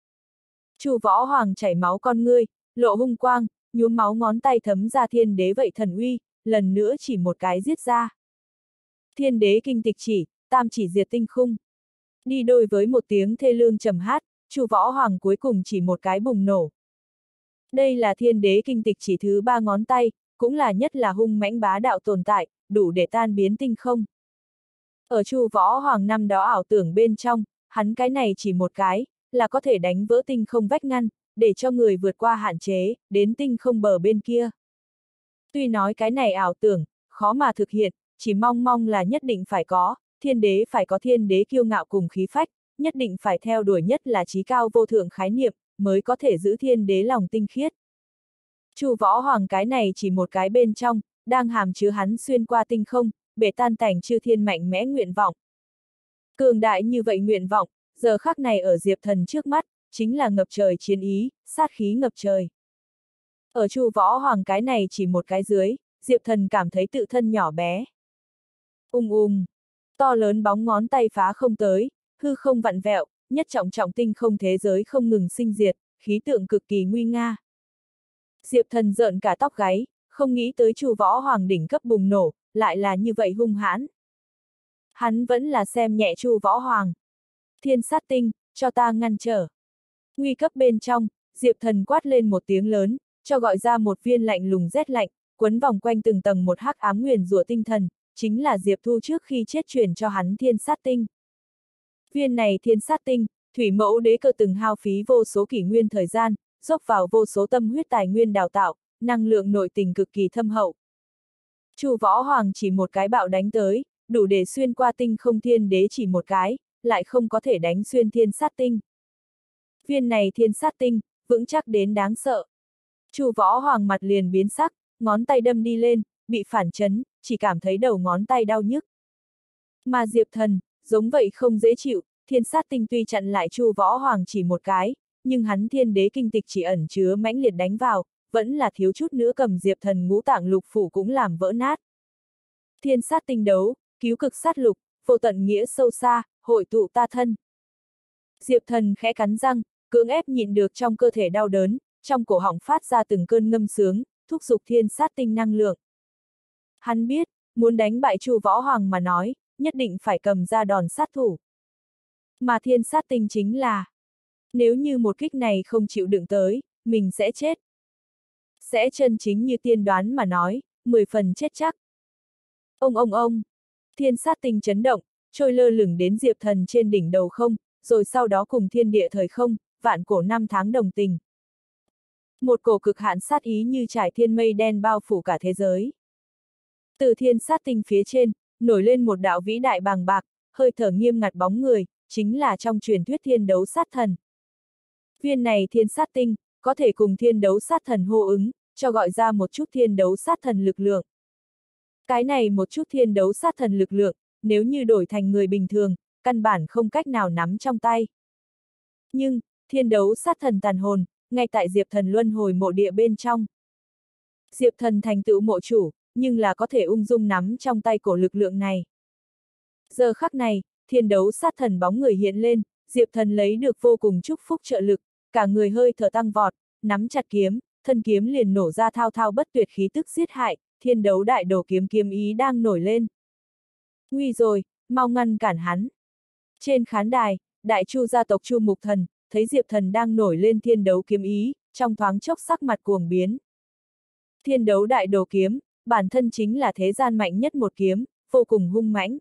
Chu Võ Hoàng chảy máu con ngươi, lộ hung quang, nhuốm máu ngón tay thấm ra thiên đế vậy thần uy, lần nữa chỉ một cái giết ra. Thiên đế kinh tịch chỉ, tam chỉ diệt tinh khung. Đi đôi với một tiếng thê lương trầm hát, Chu Võ Hoàng cuối cùng chỉ một cái bùng nổ. Đây là thiên đế kinh tịch chỉ thứ 3 ngón tay, cũng là nhất là hung mãnh bá đạo tồn tại, đủ để tan biến tinh không. Ở Chu Võ Hoàng năm đó ảo tưởng bên trong, hắn cái này chỉ một cái, là có thể đánh vỡ tinh không vách ngăn, để cho người vượt qua hạn chế, đến tinh không bờ bên kia. Tuy nói cái này ảo tưởng, khó mà thực hiện, chỉ mong là nhất định phải có, thiên đế phải có thiên đế kiêu ngạo cùng khí phách, nhất định phải theo đuổi nhất là trí cao vô thượng khái niệm, mới có thể giữ thiên đế lòng tinh khiết. Chu Võ Hoàng cái này chỉ một cái bên trong, đang hàm chứa hắn xuyên qua tinh không, bể tan tành chư thiên mạnh mẽ nguyện vọng. Cường đại như vậy nguyện vọng, giờ khắc này ở Diệp Thần trước mắt, chính là ngập trời chiến ý, sát khí ngập trời. Ở Chu Võ Hoàng cái này chỉ một cái dưới, Diệp Thần cảm thấy tự thân nhỏ bé. To lớn bóng ngón tay phá không tới, hư không vặn vẹo, nhất trọng tinh không thế giới không ngừng sinh diệt, khí tượng cực kỳ nguy nga. Diệp Thần rợn cả tóc gáy, không nghĩ tới Chu Võ Hoàng đỉnh cấp bùng nổ, lại là như vậy hung hãn. Hắn vẫn là xem nhẹ Chu Võ Hoàng. Thiên sát tinh, cho ta ngăn trở. Nguy cấp bên trong, Diệp Thần quát lên một tiếng lớn, cho gọi ra một viên lạnh lùng rét lạnh, quấn vòng quanh từng tầng một hắc ám nguyền rủa tinh thần, chính là Diệp Thu trước khi chết truyền cho hắn thiên sát tinh. Viên này thiên sát tinh, thủy mẫu đế cơ từng hao phí vô số kỷ nguyên thời gian, dốc vào vô số tâm huyết tài nguyên đào tạo, năng lượng nội tình cực kỳ thâm hậu. Chu Võ Hoàng chỉ một cái bạo đánh tới, đủ để xuyên qua tinh không thiên đế chỉ một cái, lại không có thể đánh xuyên thiên sát tinh. Viên này thiên sát tinh, vững chắc đến đáng sợ. Chu Võ Hoàng mặt liền biến sắc, ngón tay đâm đi lên, bị phản chấn, chỉ cảm thấy đầu ngón tay đau nhức. Mà Diệp Thần, giống vậy không dễ chịu, Thiên Sát Tinh tuy chặn lại Chu Võ Hoàng chỉ một cái, nhưng hắn thiên đế kinh tịch chỉ ẩn chứa mãnh liệt đánh vào, vẫn là thiếu chút nữa cầm Diệp Thần ngũ tạng lục phủ cũng làm vỡ nát. Thiên sát tinh đấu, cứu cực sát lục, vô tận nghĩa sâu xa, hội tụ ta thân. Diệp Thần khẽ cắn răng, cưỡng ép nhịn được trong cơ thể đau đớn, trong cổ họng phát ra từng cơn ngâm sướng, thúc giục thiên sát tinh năng lượng. Hắn biết, muốn đánh bại Chu Võ Hoàng mà nói, nhất định phải cầm ra đòn sát thủ. Mà thiên sát tinh chính là, nếu như một kích này không chịu đựng tới, mình sẽ chết. Sẽ chân chính như tiên đoán mà nói, 10 phần chết chắc. Ông, thiên sát tinh chấn động, trôi lơ lửng đến Diệp Thần trên đỉnh đầu không, rồi sau đó cùng thiên địa thời không, vạn cổ năm tháng đồng tình. Một cổ cực hạn sát ý như trải thiên mây đen bao phủ cả thế giới. Từ thiên sát tinh phía trên, nổi lên một đạo vĩ đại bàng bạc, hơi thở nghiêm ngặt bóng người, chính là trong truyền thuyết thiên đấu sát thần. Viên này thiên sát tinh, có thể cùng thiên đấu sát thần hô ứng, cho gọi ra một chút thiên đấu sát thần lực lượng. Cái này một chút thiên đấu sát thần lực lượng, nếu như đổi thành người bình thường, căn bản không cách nào nắm trong tay. Nhưng, thiên đấu sát thần tàn hồn, ngay tại Diệp Thần luân hồi mộ địa bên trong. Diệp Thần thành tựu mộ chủ, nhưng là có thể ung dung nắm trong tay cổ lực lượng này. Giờ khắc này, thiên đấu sát thần bóng người hiện lên, Diệp Thần lấy được vô cùng chúc phúc trợ lực, cả người hơi thở tăng vọt, nắm chặt kiếm, thân kiếm liền nổ ra thao thao bất tuyệt khí tức giết hại, thiên đấu đại đồ kiếm kiếm ý đang nổi lên. Nguy rồi, mau ngăn cản hắn. Trên khán đài, đại chu gia tộc Chu Mục Thần, thấy Diệp Thần đang nổi lên thiên đấu kiếm ý, trong thoáng chốc sắc mặt cuồng biến. Thiên đấu đại đồ kiếm, bản thân chính là thế gian mạnh nhất một kiếm, vô cùng hung mãnh.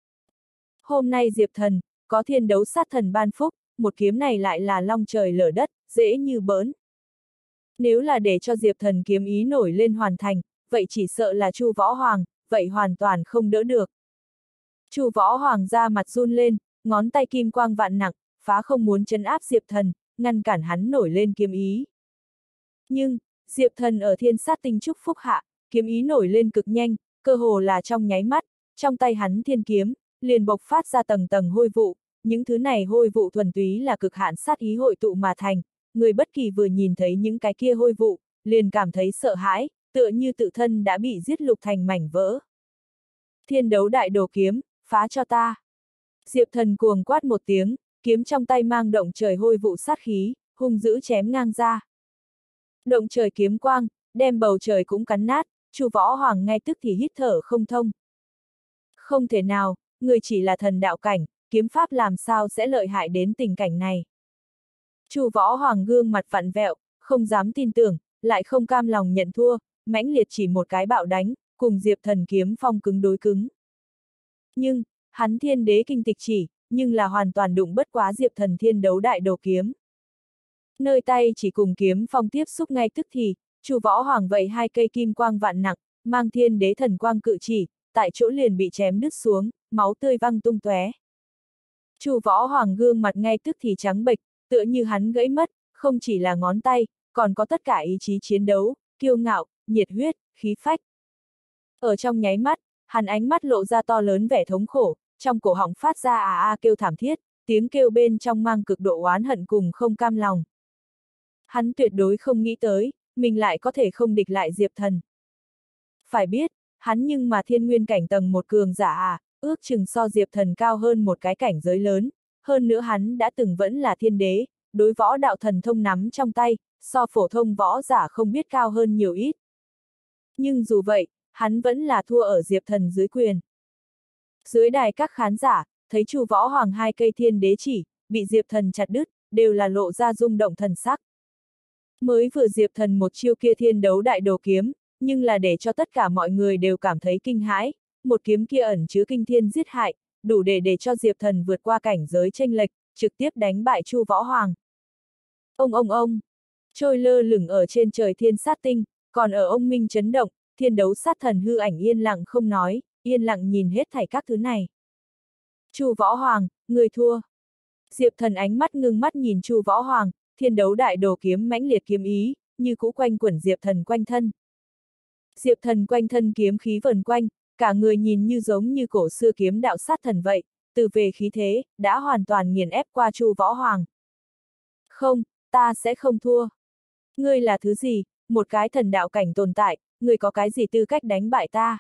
Hôm nay Diệp Thần, có thiên đấu sát thần ban phúc, một kiếm này lại là long trời lở đất, dễ như bỡn. Nếu là để cho Diệp Thần kiếm ý nổi lên hoàn thành, vậy chỉ sợ là Chu Võ Hoàng, vậy hoàn toàn không đỡ được. Chu Võ Hoàng ra mặt run lên, ngón tay kim quang vạn nặng, phá không muốn trấn áp Diệp Thần, ngăn cản hắn nổi lên kiếm ý. Nhưng, Diệp Thần ở thiên sát tinh chúc phúc hạ, kiếm ý nổi lên cực nhanh, cơ hồ là trong nháy mắt, trong tay hắn thiên kiếm, liền bộc phát ra tầng tầng hôi vụ, những thứ này hôi vụ thuần túy là cực hạn sát ý hội tụ mà thành, người bất kỳ vừa nhìn thấy những cái kia hôi vụ, liền cảm thấy sợ hãi, tựa như tự thân đã bị giết lục thành mảnh vỡ. Thiên đấu đại đồ kiếm, phá cho ta. Diệp Thần cuồng quát một tiếng, kiếm trong tay mang động trời hôi vụ sát khí, hung dữ chém ngang ra. Động trời kiếm quang, đem bầu trời cũng cắn nát, Chu Võ Hoàng ngay tức thì hít thở không thông. Không thể nào, người chỉ là thần đạo cảnh, kiếm pháp làm sao sẽ lợi hại đến tình cảnh này. Chu Võ Hoàng gương mặt vặn vẹo, không dám tin tưởng, lại không cam lòng nhận thua, mãnh liệt chỉ một cái bạo đánh, cùng Diệp Thần kiếm phong cứng đối cứng. Nhưng, hắn thiên đế kinh tịch chỉ, nhưng là hoàn toàn đụng bất quá Diệp Thần thiên đấu đại đồ kiếm. Nơi tay chỉ cùng kiếm phong tiếp xúc ngay tức thì, Chu Võ Hoàng vậy hai cây kim quang vạn nặng, mang thiên đế thần quang cự chỉ, tại chỗ liền bị chém đứt xuống, máu tươi văng tung tóe. Chu Võ Hoàng gương mặt ngay tức thì trắng bệch, tựa như hắn gãy mất, không chỉ là ngón tay, còn có tất cả ý chí chiến đấu, kiêu ngạo, nhiệt huyết, khí phách. Ở trong nháy mắt, hắn ánh mắt lộ ra to lớn vẻ thống khổ, trong cổ họng phát ra kêu thảm thiết, tiếng kêu bên trong mang cực độ oán hận cùng không cam lòng. Hắn tuyệt đối không nghĩ tới, mình lại có thể không địch lại Diệp Thần. Phải biết, hắn nhưng mà thiên nguyên cảnh tầng một cường giả ước chừng so Diệp Thần cao hơn một cái cảnh giới lớn, hơn nữa hắn đã từng vẫn là thiên đế, đối võ đạo thần thông nắm trong tay, so phổ thông võ giả không biết cao hơn nhiều ít. Nhưng dù vậy, hắn vẫn là thua ở Diệp Thần dưới quyền. Dưới đài các khán giả, thấy Chu Võ Hoàng hai cây thiên đế chỉ, bị Diệp Thần chặt đứt, đều là lộ ra rung động thần sắc. Mới vừa Diệp Thần một chiêu kia thiên đấu đại đồ kiếm, nhưng là để cho tất cả mọi người đều cảm thấy kinh hãi, một kiếm kia ẩn chứa kinh thiên giết hại, đủ để cho Diệp Thần vượt qua cảnh giới chênh lệch, trực tiếp đánh bại Chu Võ Hoàng. Ông, trôi lơ lửng ở trên trời thiên sát tinh, còn ở ông minh chấn động, thiên đấu sát thần hư ảnh yên lặng không nói, yên lặng nhìn hết thảy các thứ này. Chu Võ Hoàng, người thua. Diệp Thần ánh mắt ngưng mắt nhìn Chu Võ Hoàng, thiên đấu đại đồ kiếm mãnh liệt kiếm ý, như cũ quanh quẩn Diệp Thần quanh thân. Diệp Thần quanh thân kiếm khí vần quanh, cả người nhìn như giống như cổ xưa kiếm đạo sát thần vậy, từ về khí thế, đã hoàn toàn nghiền ép qua Chu Võ Hoàng. Không, ta sẽ không thua. Ngươi là thứ gì, một cái thần đạo cảnh tồn tại, ngươi có cái gì tư cách đánh bại ta?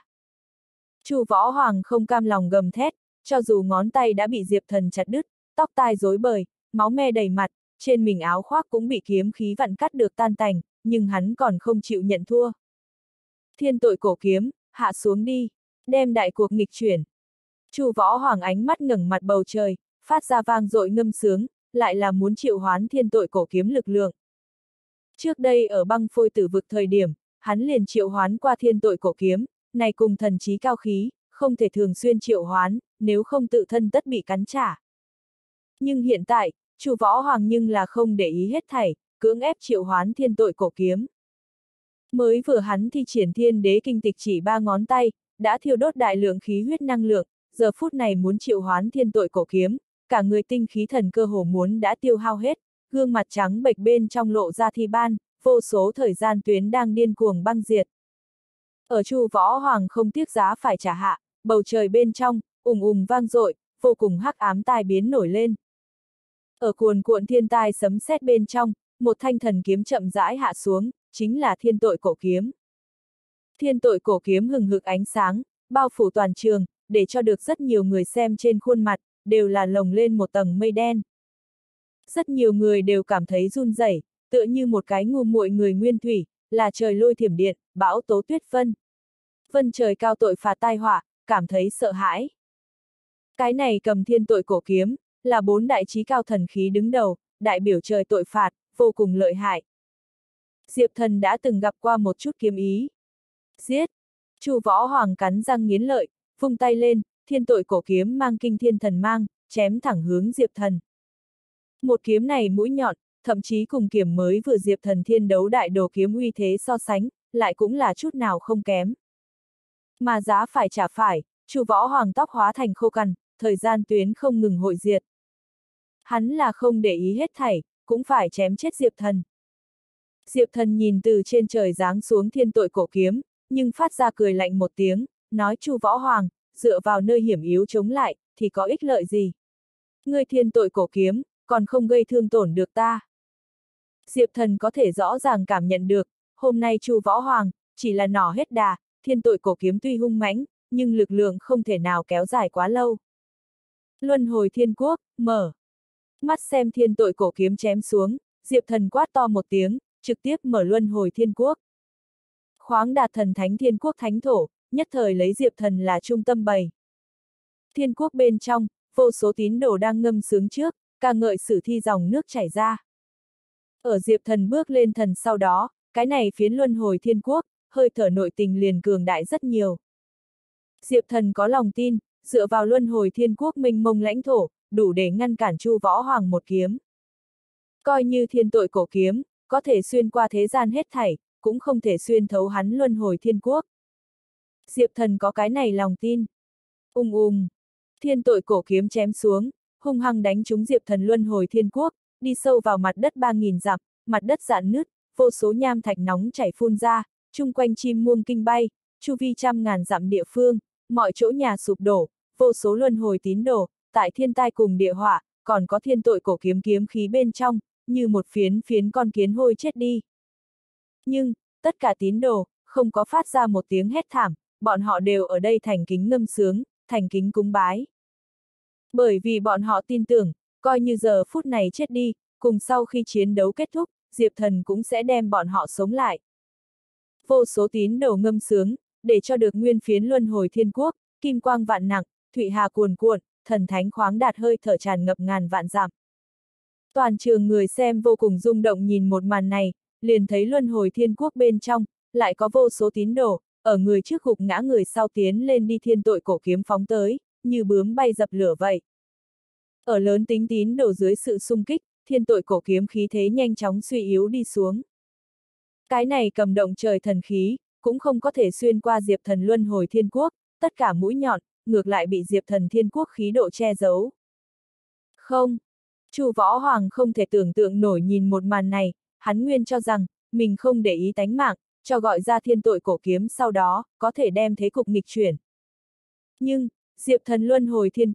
Chu Võ Hoàng không cam lòng gầm thét, cho dù ngón tay đã bị Diệp Thần chặt đứt, tóc tai rối bời, máu me đầy mặt, trên mình áo khoác cũng bị kiếm khí vặn cắt được tan tành, nhưng hắn còn không chịu nhận thua. Thiên tội cổ kiếm, hạ xuống đi, đem đại cuộc nghịch chuyển. Chu Võ Hoàng ánh mắt ngẩng mặt bầu trời, phát ra vang dội ngâm sướng, lại là muốn triệu hoán thiên tội cổ kiếm lực lượng. Trước đây ở băng phôi tử vực thời điểm, hắn liền triệu hoán qua thiên tội cổ kiếm, này cùng thần trí cao khí, không thể thường xuyên triệu hoán, nếu không tự thân tất bị cắn trả. Nhưng hiện tại, Chu Võ Hoàng nhưng là không để ý hết thảy, cưỡng ép triệu hoán thiên tội cổ kiếm. Mới vừa hắn thi triển thiên đế kinh tịch chỉ 3 ngón tay, đã thiêu đốt đại lượng khí huyết năng lượng, giờ phút này muốn triệu hoán thiên tội cổ kiếm, cả người tinh khí thần cơ hồ muốn đã tiêu hao hết, gương mặt trắng bệch bên trong lộ ra thi ban, vô số thời gian tuyến đang điên cuồng băng diệt. Ở Chu Võ Hoàng không tiếc giá phải trả hạ, bầu trời bên trong, ùng ùng vang dội, vô cùng hắc ám tai biến nổi lên. Ở cuồn cuộn thiên tai sấm sét bên trong, một thanh thần kiếm chậm rãi hạ xuống, chính là thiên tội cổ kiếm. Thiên tội cổ kiếm hừng hực ánh sáng, bao phủ toàn trường, để cho được rất nhiều người xem trên khuôn mặt, đều là lồng lên một tầng mây đen. Rất nhiều người đều cảm thấy run rẩy, tựa như một cái ngu muội người nguyên thủy, là trời lôi thiểm điện, bão tố tuyết vân. Vân trời cao tội phạt tai họa, cảm thấy sợ hãi. Cái này cầm thiên tội cổ kiếm, là 4 đại trí cao thần khí đứng đầu, đại biểu trời tội phạt, vô cùng lợi hại. Diệp Thần đã từng gặp qua một chút kiếm ý. Giết! Chu Võ Hoàng cắn răng nghiến lợi, vung tay lên, thiên tội cổ kiếm mang kinh thiên thần mang, chém thẳng hướng Diệp Thần. Một kiếm này mũi nhọn, thậm chí cùng kiếm mới vừa Diệp Thần thiên đấu đại đồ kiếm uy thế so sánh, lại cũng là chút nào không kém. Mà giá phải trả phải, Chu Võ Hoàng tóc hóa thành khô cằn, thời gian tuyến không ngừng hội diệt. Hắn là không để ý hết thảy, cũng phải chém chết Diệp Thần. Diệp Thần nhìn từ trên trời giáng xuống thiên tội cổ kiếm, nhưng phát ra cười lạnh một tiếng, nói Chu Võ Hoàng, dựa vào nơi hiểm yếu chống lại, thì có ích lợi gì? Ngươi thiên tội cổ kiếm, còn không gây thương tổn được ta. Diệp Thần có thể rõ ràng cảm nhận được, hôm nay Chu Võ Hoàng, chỉ là nỏ hết đà, thiên tội cổ kiếm tuy hung mãnh, nhưng lực lượng không thể nào kéo dài quá lâu. Luân hồi thiên quốc, mở. Mắt xem thiên tội cổ kiếm chém xuống, Diệp Thần quát to một tiếng, trực tiếp mở luân hồi thiên quốc. Khoáng đạt thần thánh thiên quốc thánh thổ, nhất thời lấy Diệp Thần là trung tâm bày. Thiên quốc bên trong, vô số tín đồ đang ngâm sướng trước, ca ngợi sử thi dòng nước chảy ra. Ở Diệp Thần bước lên thần sau đó, cái này phiến luân hồi thiên quốc, hơi thở nội tình liền cường đại rất nhiều. Diệp Thần có lòng tin, dựa vào luân hồi thiên quốc mênh mông lãnh thổ, đủ để ngăn cản Chu Võ Hoàng một kiếm. Coi như thiên tội cổ kiếm, có thể xuyên qua thế gian hết thảy, cũng không thể xuyên thấu hắn luân hồi thiên quốc. Diệp Thần có cái này lòng tin. Thiên tội cổ kiếm chém xuống, hung hăng đánh trúng Diệp Thần luân hồi thiên quốc, đi sâu vào mặt đất 3000 dặm, mặt đất rạn nứt, vô số nham thạch nóng chảy phun ra, chung quanh chim muông kinh bay, chu vi trăm ngàn dặm địa phương, mọi chỗ nhà sụp đổ, vô số luân hồi tín đồ, tại thiên tai cùng địa họa, còn có thiên tội cổ kiếm kiếm khí bên trong, như một phiến phiến con kiến hôi chết đi. Nhưng, tất cả tín đồ, không có phát ra một tiếng hét thảm, bọn họ đều ở đây thành kính ngâm sướng, thành kính cúng bái. Bởi vì bọn họ tin tưởng, coi như giờ phút này chết đi, cùng sau khi chiến đấu kết thúc, Diệp Thần cũng sẽ đem bọn họ sống lại. Vô số tín đồ ngâm sướng, để cho được nguyên phiến luân hồi thiên quốc, kim quang vạn nặng, thủy hà cuồn cuộn, thần thánh khoáng đạt hơi thở tràn ngập ngàn vạn dặm. Toàn trường người xem vô cùng rung động nhìn một màn này, liền thấy luân hồi thiên quốc bên trong, lại có vô số tín đồ, ở người trước gục ngã người sau tiến lên đi thiên tội cổ kiếm phóng tới, như bướm bay dập lửa vậy. Ở lớn tính tín đồ dưới sự xung kích, thiên tội cổ kiếm khí thế nhanh chóng suy yếu đi xuống. Cái này cầm động trời thần khí, cũng không có thể xuyên qua Diệp Thần luân hồi thiên quốc, tất cả mũi nhọn, ngược lại bị Diệp Thần thiên quốc khí độ che giấu. Không! Chu Võ Hoàng không thể tưởng tượng nổi nhìn một màn này, hắn nguyên cho rằng, mình không để ý tánh mạng, cho gọi ra thiên tội cổ kiếm sau đó, có thể đem thế cục nghịch chuyển. Nhưng, Diệp Thần luân hồi thiên quốc,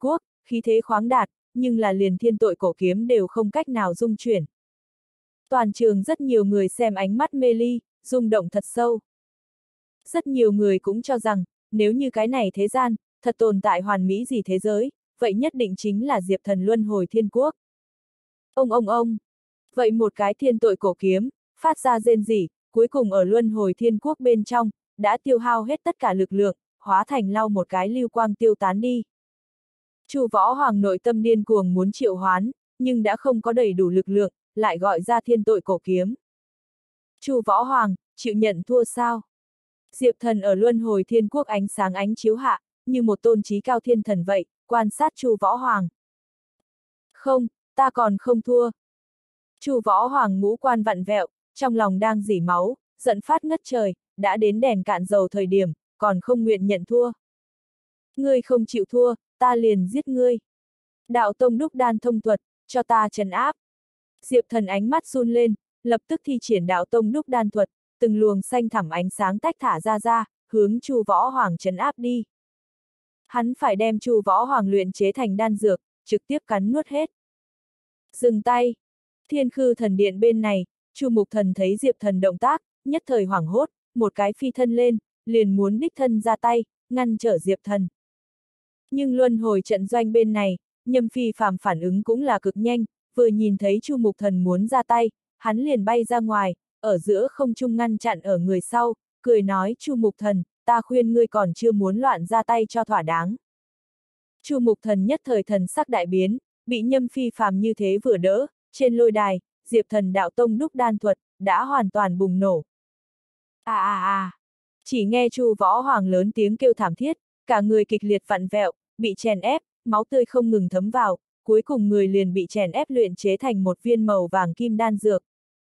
khí thế khoáng đạt, nhưng là liền thiên tội cổ kiếm đều không cách nào dung chuyển. Toàn trường rất nhiều người xem ánh mắt mê ly, rung động thật sâu. Rất nhiều người cũng cho rằng, nếu như cái này thế gian, thật tồn tại hoàn mỹ gì thế giới, vậy nhất định chính là Diệp Thần luân hồi thiên quốc. Ông. Vậy một cái thiên tội cổ kiếm, phát ra rên rỉ, cuối cùng ở luân hồi thiên quốc bên trong, đã tiêu hao hết tất cả lực lượng, hóa thành lau một cái lưu quang tiêu tán đi. Chu Võ Hoàng nội tâm điên cuồng muốn triệu hoán, nhưng đã không có đầy đủ lực lượng, lại gọi ra thiên tội cổ kiếm. Chu Võ Hoàng, chịu nhận thua sao? Diệp Thần ở luân hồi thiên quốc ánh sáng ánh chiếu hạ, như một tôn trí cao thiên thần vậy, quan sát Chu Võ Hoàng. Không, ta còn không thua. Chu Võ Hoàng ngũ quan vặn vẹo, trong lòng đang rỉ máu, giận phát ngất trời, đã đến đèn cạn dầu thời điểm, còn không nguyện nhận thua. Ngươi không chịu thua, ta liền giết ngươi. Đạo tông đúc đan thông thuật, cho ta trấn áp. Diệp Thần ánh mắt run lên, lập tức thi triển đạo tông đúc đan thuật, từng luồng xanh thẳm ánh sáng tách thả ra, hướng Chu Võ Hoàng trấn áp đi. Hắn phải đem Chu Võ Hoàng luyện chế thành đan dược, trực tiếp cắn nuốt hết. Dừng tay. Thiên Khư Thần Điện bên này, Chu Mục Thần thấy Diệp Thần động tác, nhất thời hoảng hốt, một cái phi thân lên, liền muốn đích thân ra tay, ngăn trở Diệp Thần. Nhưng luân hồi trận doanh bên này, Nhâm Phi Phàm phản ứng cũng là cực nhanh, vừa nhìn thấy Chu Mục Thần muốn ra tay, hắn liền bay ra ngoài, ở giữa không trung ngăn chặn ở người sau, cười nói Chu Mục Thần, ta khuyên ngươi còn chưa muốn loạn ra tay cho thỏa đáng. Chu Mục Thần nhất thời thần sắc đại biến, bị Nhâm Phi Phàm như thế vừa đỡ, trên lôi đài, Diệp Thần đạo tông đúc đan thuật, đã hoàn toàn bùng nổ. Chỉ nghe Chu Võ Hoàng lớn tiếng kêu thảm thiết, cả người kịch liệt vặn vẹo, bị chèn ép, máu tươi không ngừng thấm vào, cuối cùng người liền bị chèn ép luyện chế thành một viên màu vàng kim đan dược.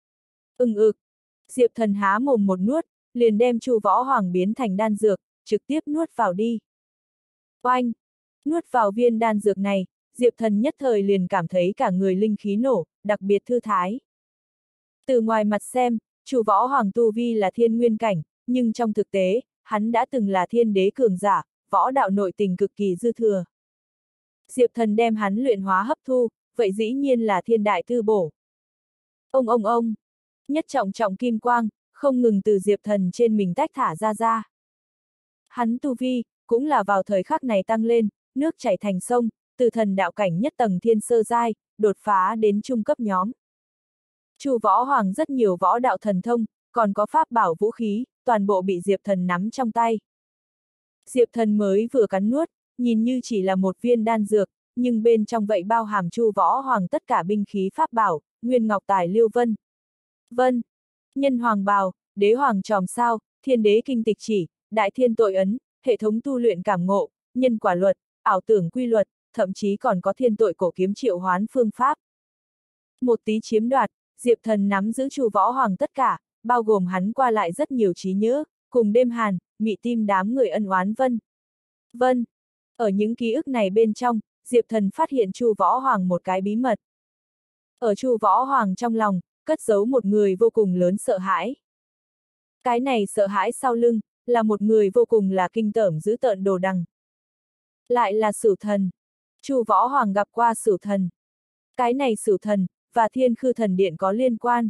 Diệp Thần há mồm một nuốt, liền đem Chu Võ Hoàng biến thành đan dược, trực tiếp nuốt vào đi. Oanh! Nuốt vào viên đan dược này, Diệp Thần nhất thời liền cảm thấy cả người linh khí nổ, đặc biệt thư thái. Từ ngoài mặt xem, Chu Võ Hoàng tu vi là thiên nguyên cảnh, nhưng trong thực tế, hắn đã từng là thiên đế cường giả, võ đạo nội tình cực kỳ dư thừa. Diệp Thần đem hắn luyện hóa hấp thu, vậy dĩ nhiên là thiên đại tư bổ. Ông! Nhất trọng kim quang, không ngừng từ Diệp Thần trên mình tách thả ra. Hắn tu vi, cũng là vào thời khắc này tăng lên, nước chảy thành sông, từ thần đạo cảnh nhất tầng thiên sơ giai, đột phá đến trung cấp nhóm. Chu Võ Hoàng rất nhiều võ đạo thần thông, còn có pháp bảo vũ khí, toàn bộ bị Diệp Thần nắm trong tay. Diệp Thần mới vừa cắn nuốt, nhìn như chỉ là một viên đan dược, nhưng bên trong vậy bao hàm Chu Võ Hoàng tất cả binh khí pháp bảo, nguyên ngọc tài liêu vân, nhân hoàng bào, đế hoàng tròm sao, thiên đế kinh tịch chỉ, đại thiên tội ấn, hệ thống tu luyện cảm ngộ, nhân quả luật, ảo tưởng quy luật, thậm chí còn có thiên tội cổ kiếm triệu hoán phương pháp. Một tí chiếm đoạt, Diệp Thần nắm giữ Chu Võ Hoàng tất cả, bao gồm hắn qua lại rất nhiều trí nhớ, cùng đêm hàn, mị tim đám người ân oán vân. Ở những ký ức này bên trong, Diệp Thần phát hiện Chu Võ Hoàng một cái bí mật. Ở Chu Võ Hoàng trong lòng, cất giấu một người vô cùng lớn sợ hãi. Cái này sợ hãi sau lưng, là một người vô cùng là kinh tởm dữ tợn đồ đằng. Lại là Sửu Thần. Chu Võ Hoàng gặp qua Sửu Thần. Cái này Sửu Thần, và Thiên Khư Thần Điện có liên quan.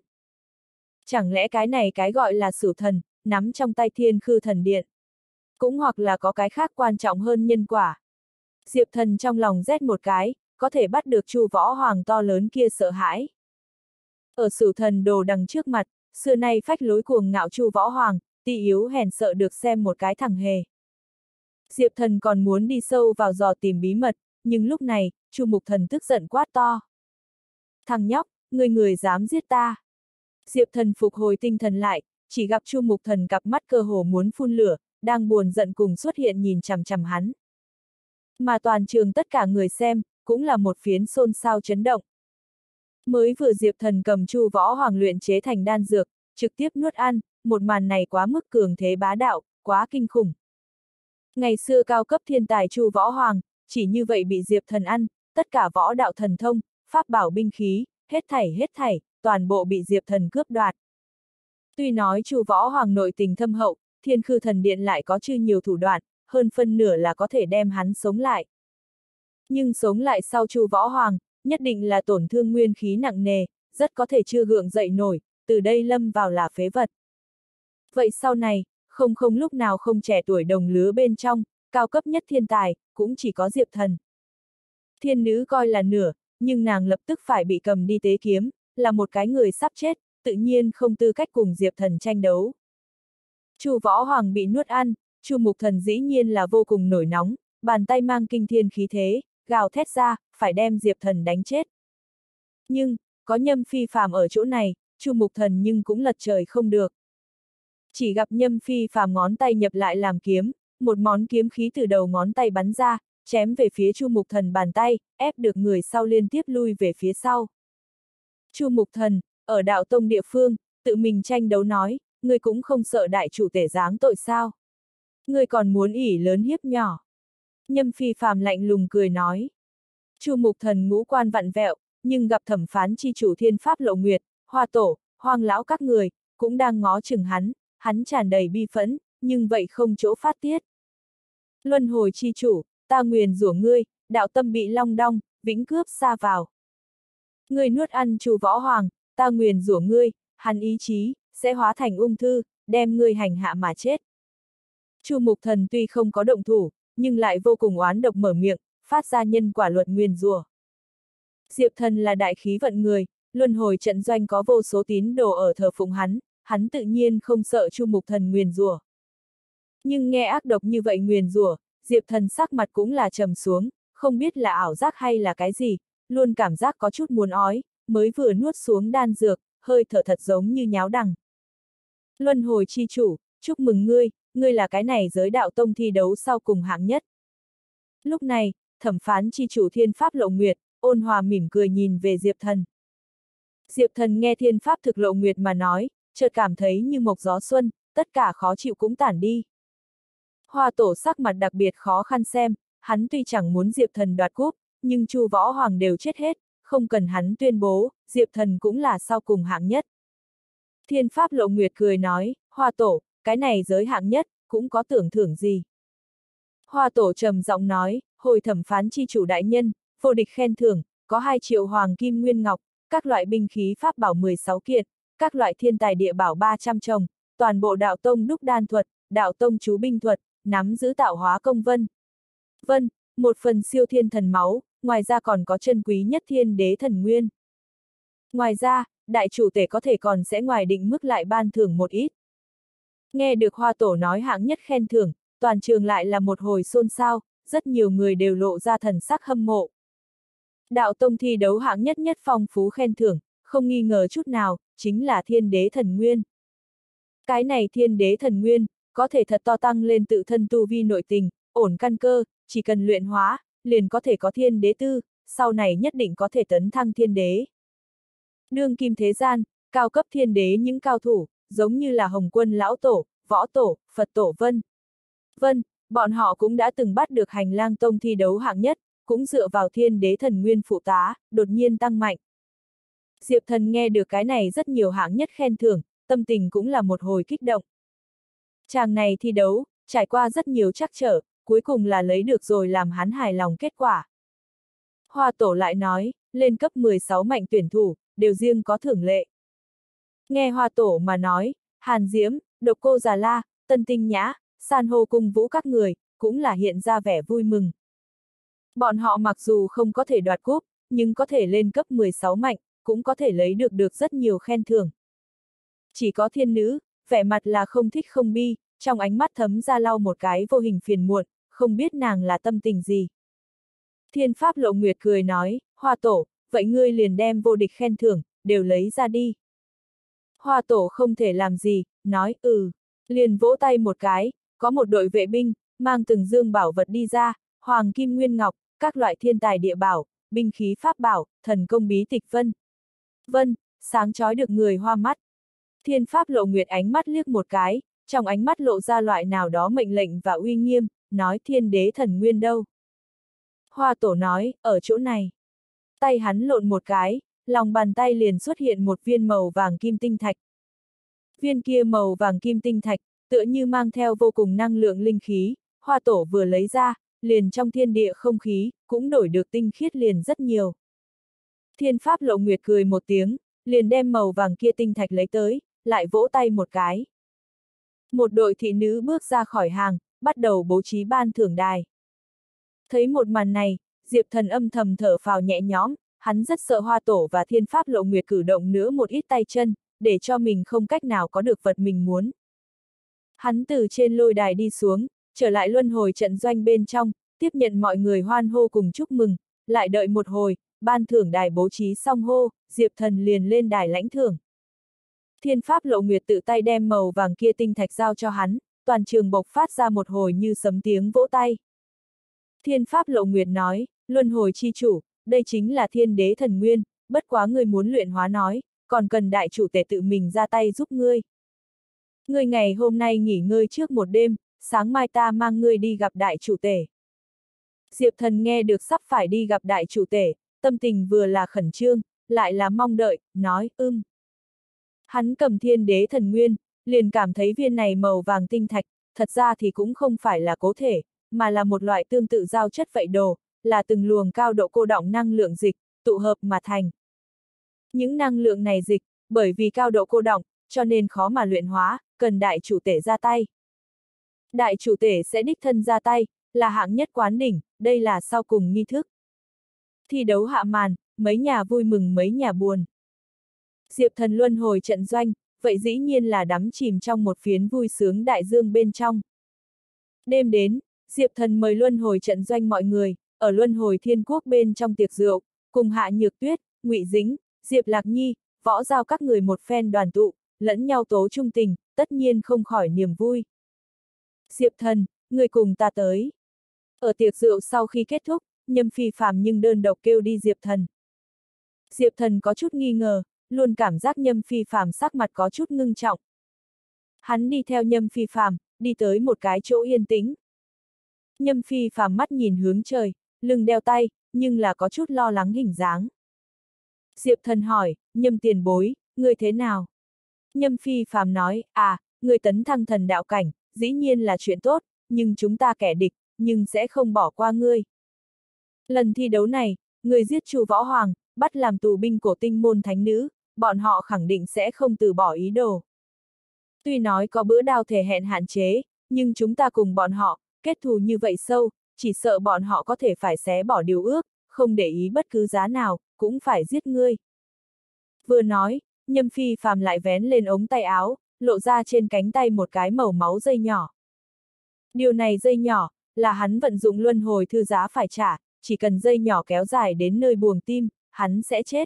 Chẳng lẽ cái này cái gọi là Sửu Thần, nắm trong tay Thiên Khư Thần Điện? Cũng hoặc là có cái khác quan trọng hơn nhân quả. Diệp Thần trong lòng rét một cái, có thể bắt được Chu Võ Hoàng to lớn kia sợ hãi. Ở Sửu Thần đồ đằng trước mặt, xưa nay phách lối cuồng ngạo Chu Võ Hoàng, ti yếu hèn sợ được xem một cái thằng hề. Diệp Thần còn muốn đi sâu vào dò tìm bí mật, nhưng lúc này, Chu Mục Thần tức giận quát to. Thằng nhóc, người dám giết ta. Diệp Thần phục hồi tinh thần lại, chỉ gặp Chu Mục Thần cặp mắt cơ hồ muốn phun lửa, đang buồn giận cùng xuất hiện nhìn chằm chằm hắn. Mà toàn trường tất cả người xem, cũng là một phiến xôn xao chấn động. Mới vừa Diệp Thần cầm Chu Võ Hoàng luyện chế thành đan dược, trực tiếp nuốt ăn, một màn này quá mức cường thế bá đạo, quá kinh khủng. Ngày xưa cao cấp thiên tài Chu Võ Hoàng, chỉ như vậy bị Diệp Thần ăn, tất cả võ đạo thần thông, pháp bảo binh khí, hết thảy, toàn bộ bị Diệp Thần cướp đoạt. Tuy nói Chu Võ Hoàng nội tình thâm hậu, Thiên Khư Thần Điện lại có chư nhiều thủ đoạn, hơn phân nửa là có thể đem hắn sống lại. Nhưng sống lại sau Chu Võ Hoàng, nhất định là tổn thương nguyên khí nặng nề, rất có thể chưa gượng dậy nổi, từ đây lâm vào là phế vật. Vậy sau này, không lúc nào không trẻ tuổi đồng lứa bên trong, cao cấp nhất thiên tài, cũng chỉ có Diệp Thần. Thiên nữ coi là nửa, nhưng nàng lập tức phải bị cầm đi tế kiếm, là một cái người sắp chết, tự nhiên không tư cách cùng Diệp Thần tranh đấu. Chu Võ Hoàng bị nuốt ăn, Chu Mục Thần dĩ nhiên là vô cùng nổi nóng, bàn tay mang kinh thiên khí thế, gào thét ra, phải đem Diệp Thần đánh chết. Nhưng, có Nhâm Phi Phàm ở chỗ này, Chu Mục Thần nhưng cũng lật trời không được. Chỉ gặp Nhâm Phi Phàm ngón tay nhập lại làm kiếm, một món kiếm khí từ đầu ngón tay bắn ra, chém về phía Chu Mục Thần bàn tay, ép được người sau liên tiếp lui về phía sau. Chu Mục Thần, ở đạo tông địa phương, tự mình tranh đấu nói, ngươi cũng không sợ đại chủ tể giáng tội sao? Ngươi còn muốn ỷ lớn hiếp nhỏ. Nhâm Phi Phàm lạnh lùng cười nói. Chu Mục Thần ngũ quan vặn vẹo, nhưng gặp thẩm phán chi chủ Thiên Pháp Lộ Nguyệt, Hoa Tổ, Hoang Lão các người, cũng đang ngó chừng hắn tràn đầy bi phẫn, nhưng vậy không chỗ phát tiết. Luân hồi chi chủ, ta nguyền rủa ngươi, đạo tâm bị long đong, vĩnh cướp xa vào. Ngươi nuốt ăn Chu Võ Hoàng, ta nguyền rủa ngươi, hắn ý chí sẽ hóa thành ung thư, đem ngươi hành hạ mà chết. Chu Mục Thần tuy không có động thủ, nhưng lại vô cùng oán độc mở miệng, phát ra nhân quả luật nguyền rủa. Diệp Thần là đại khí vận người, luân hồi trận doanh có vô số tín đồ ở thờ phụng hắn tự nhiên không sợ Chu Mục Thần nguyền rủa. Nhưng nghe ác độc như vậy nguyền rủa, Diệp Thần sắc mặt cũng là trầm xuống, không biết là ảo giác hay là cái gì, luôn cảm giác có chút muốn ói, mới vừa nuốt xuống đan dược, hơi thở thật giống như nháo đằng. Luân hồi chi chủ, chúc mừng ngươi là cái này giới đạo tông thi đấu sau cùng hạng nhất. Lúc này, thẩm phán chi chủ Thiên Pháp Lộ Nguyệt, ôn hòa mỉm cười nhìn về Diệp Thần. Diệp Thần nghe Thiên Pháp thực Lộ Nguyệt mà nói, chợt cảm thấy như mộc gió xuân, tất cả khó chịu cũng tản đi. Hoa Tổ sắc mặt đặc biệt khó khăn xem, hắn tuy chẳng muốn Diệp Thần đoạt cúp, nhưng Chu Võ Hoàng đều chết hết, không cần hắn tuyên bố, Diệp Thần cũng là sau cùng hạng nhất. Thiên Pháp Lộ Nguyệt cười nói, Hoa Tổ, cái này giới hạng nhất, cũng có tưởng thưởng gì. Hoa Tổ trầm giọng nói, hồi thẩm phán chi chủ đại nhân, vô địch khen thưởng, có 2 triệu hoàng kim nguyên ngọc, các loại binh khí pháp bảo 16 kiện, các loại thiên tài địa bảo 300 chồng, toàn bộ đạo tông đúc đan thuật, đạo tông chú binh thuật, nắm giữ tạo hóa công vân. Vân, một phần siêu thiên thần máu, ngoài ra còn có chân quý nhất thiên đế thần nguyên. Ngoài ra, đại chủ tể có thể còn sẽ ngoài định mức lại ban thưởng một ít. Nghe được Hoa Tổ nói hạng nhất khen thưởng, toàn trường lại là một hồi xôn xao, rất nhiều người đều lộ ra thần sắc hâm mộ. Đạo tông thi đấu hạng nhất phong phú khen thưởng, không nghi ngờ chút nào, chính là thiên đế thần nguyên. Cái này thiên đế thần nguyên, có thể thật to tăng lên tự thân tu vi nội tình, ổn căn cơ, chỉ cần luyện hóa, liền có thể có thiên đế tư, sau này nhất định có thể tấn thăng thiên đế. Đương kim thế gian, cao cấp thiên đế những cao thủ, giống như là Hồng Quân Lão Tổ, Võ Tổ, Phật Tổ Vân, bọn họ cũng đã từng bắt được Hành Lang Tông thi đấu hạng nhất, cũng dựa vào thiên đế thần nguyên phụ tá, đột nhiên tăng mạnh. Diệp Thần nghe được cái này rất nhiều hạng nhất khen thưởng, tâm tình cũng là một hồi kích động. Chàng này thi đấu, trải qua rất nhiều trắc trở, cuối cùng là lấy được rồi làm hắn hài lòng kết quả. Hoa Tổ lại nói, lên cấp 16 mạnh tuyển thủ, đều riêng có thưởng lệ. Nghe Hoa Tổ mà nói, Hàn Diễm, Độc Cô Già La, Tân Tinh Nhã, San hô cung vũ các người, cũng là hiện ra vẻ vui mừng. Bọn họ mặc dù không có thể đoạt cúp, nhưng có thể lên cấp 16 mạnh, cũng có thể lấy được rất nhiều khen thưởng. Chỉ có thiên nữ, vẻ mặt là không thích không bi, trong ánh mắt thấm ra lau một cái vô hình phiền muộn, không biết nàng là tâm tình gì. Thiên Pháp Lộ Nguyệt cười nói, Hoa Tổ, vậy ngươi liền đem vô địch khen thưởng, đều lấy ra đi. Hoa Tổ không thể làm gì, nói liền vỗ tay một cái, có một đội vệ binh, mang từng dương bảo vật đi ra, hoàng kim nguyên ngọc, các loại thiên tài địa bảo, binh khí pháp bảo, thần công bí tịch Vân, sáng chói được người hoa mắt. Thiên Pháp Lộ Nguyệt ánh mắt liếc một cái, trong ánh mắt lộ ra loại nào đó mệnh lệnh và uy nghiêm, nói thiên đế thần nguyên đâu. Hoa Tổ nói, ở chỗ này. Tay hắn lộn một cái, lòng bàn tay liền xuất hiện một viên màu vàng kim tinh thạch. Viên kia màu vàng kim tinh thạch, tựa như mang theo vô cùng năng lượng linh khí, Hoa Tổ vừa lấy ra, liền trong thiên địa không khí, cũng đổi được tinh khiết liền rất nhiều. Thiên Pháp Lộ Nguyệt cười một tiếng, liền đem màu vàng kia tinh thạch lấy tới, lại vỗ tay một cái. Một đội thị nữ bước ra khỏi hàng, bắt đầu bố trí ban thưởng đài. Thấy một màn này, Diệp Thần âm thầm thở phào nhẹ nhõm, hắn rất sợ Hoa Tổ và Thiên Pháp Lộ Nguyệt cử động nữa một ít tay chân, để cho mình không cách nào có được vật mình muốn. Hắn từ trên lôi đài đi xuống, trở lại luân hồi trận doanh bên trong, tiếp nhận mọi người hoan hô cùng chúc mừng, lại đợi một hồi, ban thưởng đài bố trí xong hô, Diệp Thần liền lên đài lãnh thưởng. Thiên Pháp Lộ Nguyệt tự tay đem màu vàng kia tinh thạch giao cho hắn, toàn trường bộc phát ra một hồi như sấm tiếng vỗ tay. Thiên Pháp Lộ Nguyệt nói, luân hồi chi chủ, đây chính là thiên đế thần nguyên, bất quá ngươi muốn luyện hóa nói, còn cần đại chủ tể tự mình ra tay giúp ngươi. Ngươi ngày hôm nay nghỉ ngơi trước một đêm, sáng mai ta mang ngươi đi gặp đại chủ tể. Diệp Thần nghe được sắp phải đi gặp đại chủ tể, tâm tình vừa là khẩn trương, lại là mong đợi, nói, Hắn cầm thiên đế thần nguyên, liền cảm thấy viên này màu vàng tinh thạch, thật ra thì cũng không phải là cố thể, mà là một loại tương tự giao chất vậy đồ, là từng luồng cao độ cô đọng năng lượng dịch, tụ hợp mà thành. Những năng lượng này dịch, bởi vì cao độ cô đọng, cho nên khó mà luyện hóa, cần đại chủ tể ra tay. Đại chủ tể sẽ đích thân ra tay, là hạng nhất quán đỉnh, đây là sau cùng nghi thức. Thi đấu hạ màn, mấy nhà vui mừng mấy nhà buồn. Diệp Thần luân hồi trận doanh, vậy dĩ nhiên là đắm chìm trong một phiến vui sướng đại dương bên trong. Đêm đến, Diệp Thần mời luân hồi trận doanh mọi người, ở luân hồi thiên quốc bên trong tiệc rượu, cùng Hạ Nhược Tuyết, Ngụy Dính, Diệp Lạc Nhi, Võ Giao các người một phen đoàn tụ, lẫn nhau tố trung tình, tất nhiên không khỏi niềm vui. Diệp Thần, người cùng ta tới. Ở tiệc rượu sau khi kết thúc, Nhâm Phi Phàm nhưng đơn độc kêu đi Diệp Thần. Diệp Thần có chút nghi ngờ, luôn cảm giác Nhâm Phi Phàm sắc mặt có chút ngưng trọng. Hắn đi theo Nhâm Phi Phàm, đi tới một cái chỗ yên tĩnh. Nhâm Phi Phàm mắt nhìn hướng trời, lưng đeo tay, nhưng là có chút lo lắng hình dáng. Diệp Thần hỏi, Nhâm tiền bối, người thế nào? Nhâm Phi Phàm nói, người tấn thăng thần đạo cảnh, dĩ nhiên là chuyện tốt, nhưng chúng ta kẻ địch, nhưng sẽ không bỏ qua ngươi. Lần thi đấu này, người giết Chu Võ Hoàng, bắt làm tù binh của tinh môn thánh nữ, bọn họ khẳng định sẽ không từ bỏ ý đồ. Tuy nói có bữa đao thể hẹn hạn chế, nhưng chúng ta cùng bọn họ, kết thù như vậy sâu, chỉ sợ bọn họ có thể phải xé bỏ điều ước, không để ý bất cứ giá nào, cũng phải giết ngươi. Vừa nói, Nhâm Phi Phàm lại vén lên ống tay áo, lộ ra trên cánh tay một cái màu máu dây nhỏ. Điều này dây nhỏ, là hắn vận dụng luân hồi thư giá phải trả, chỉ cần dây nhỏ kéo dài đến nơi buồng tim, hắn sẽ chết.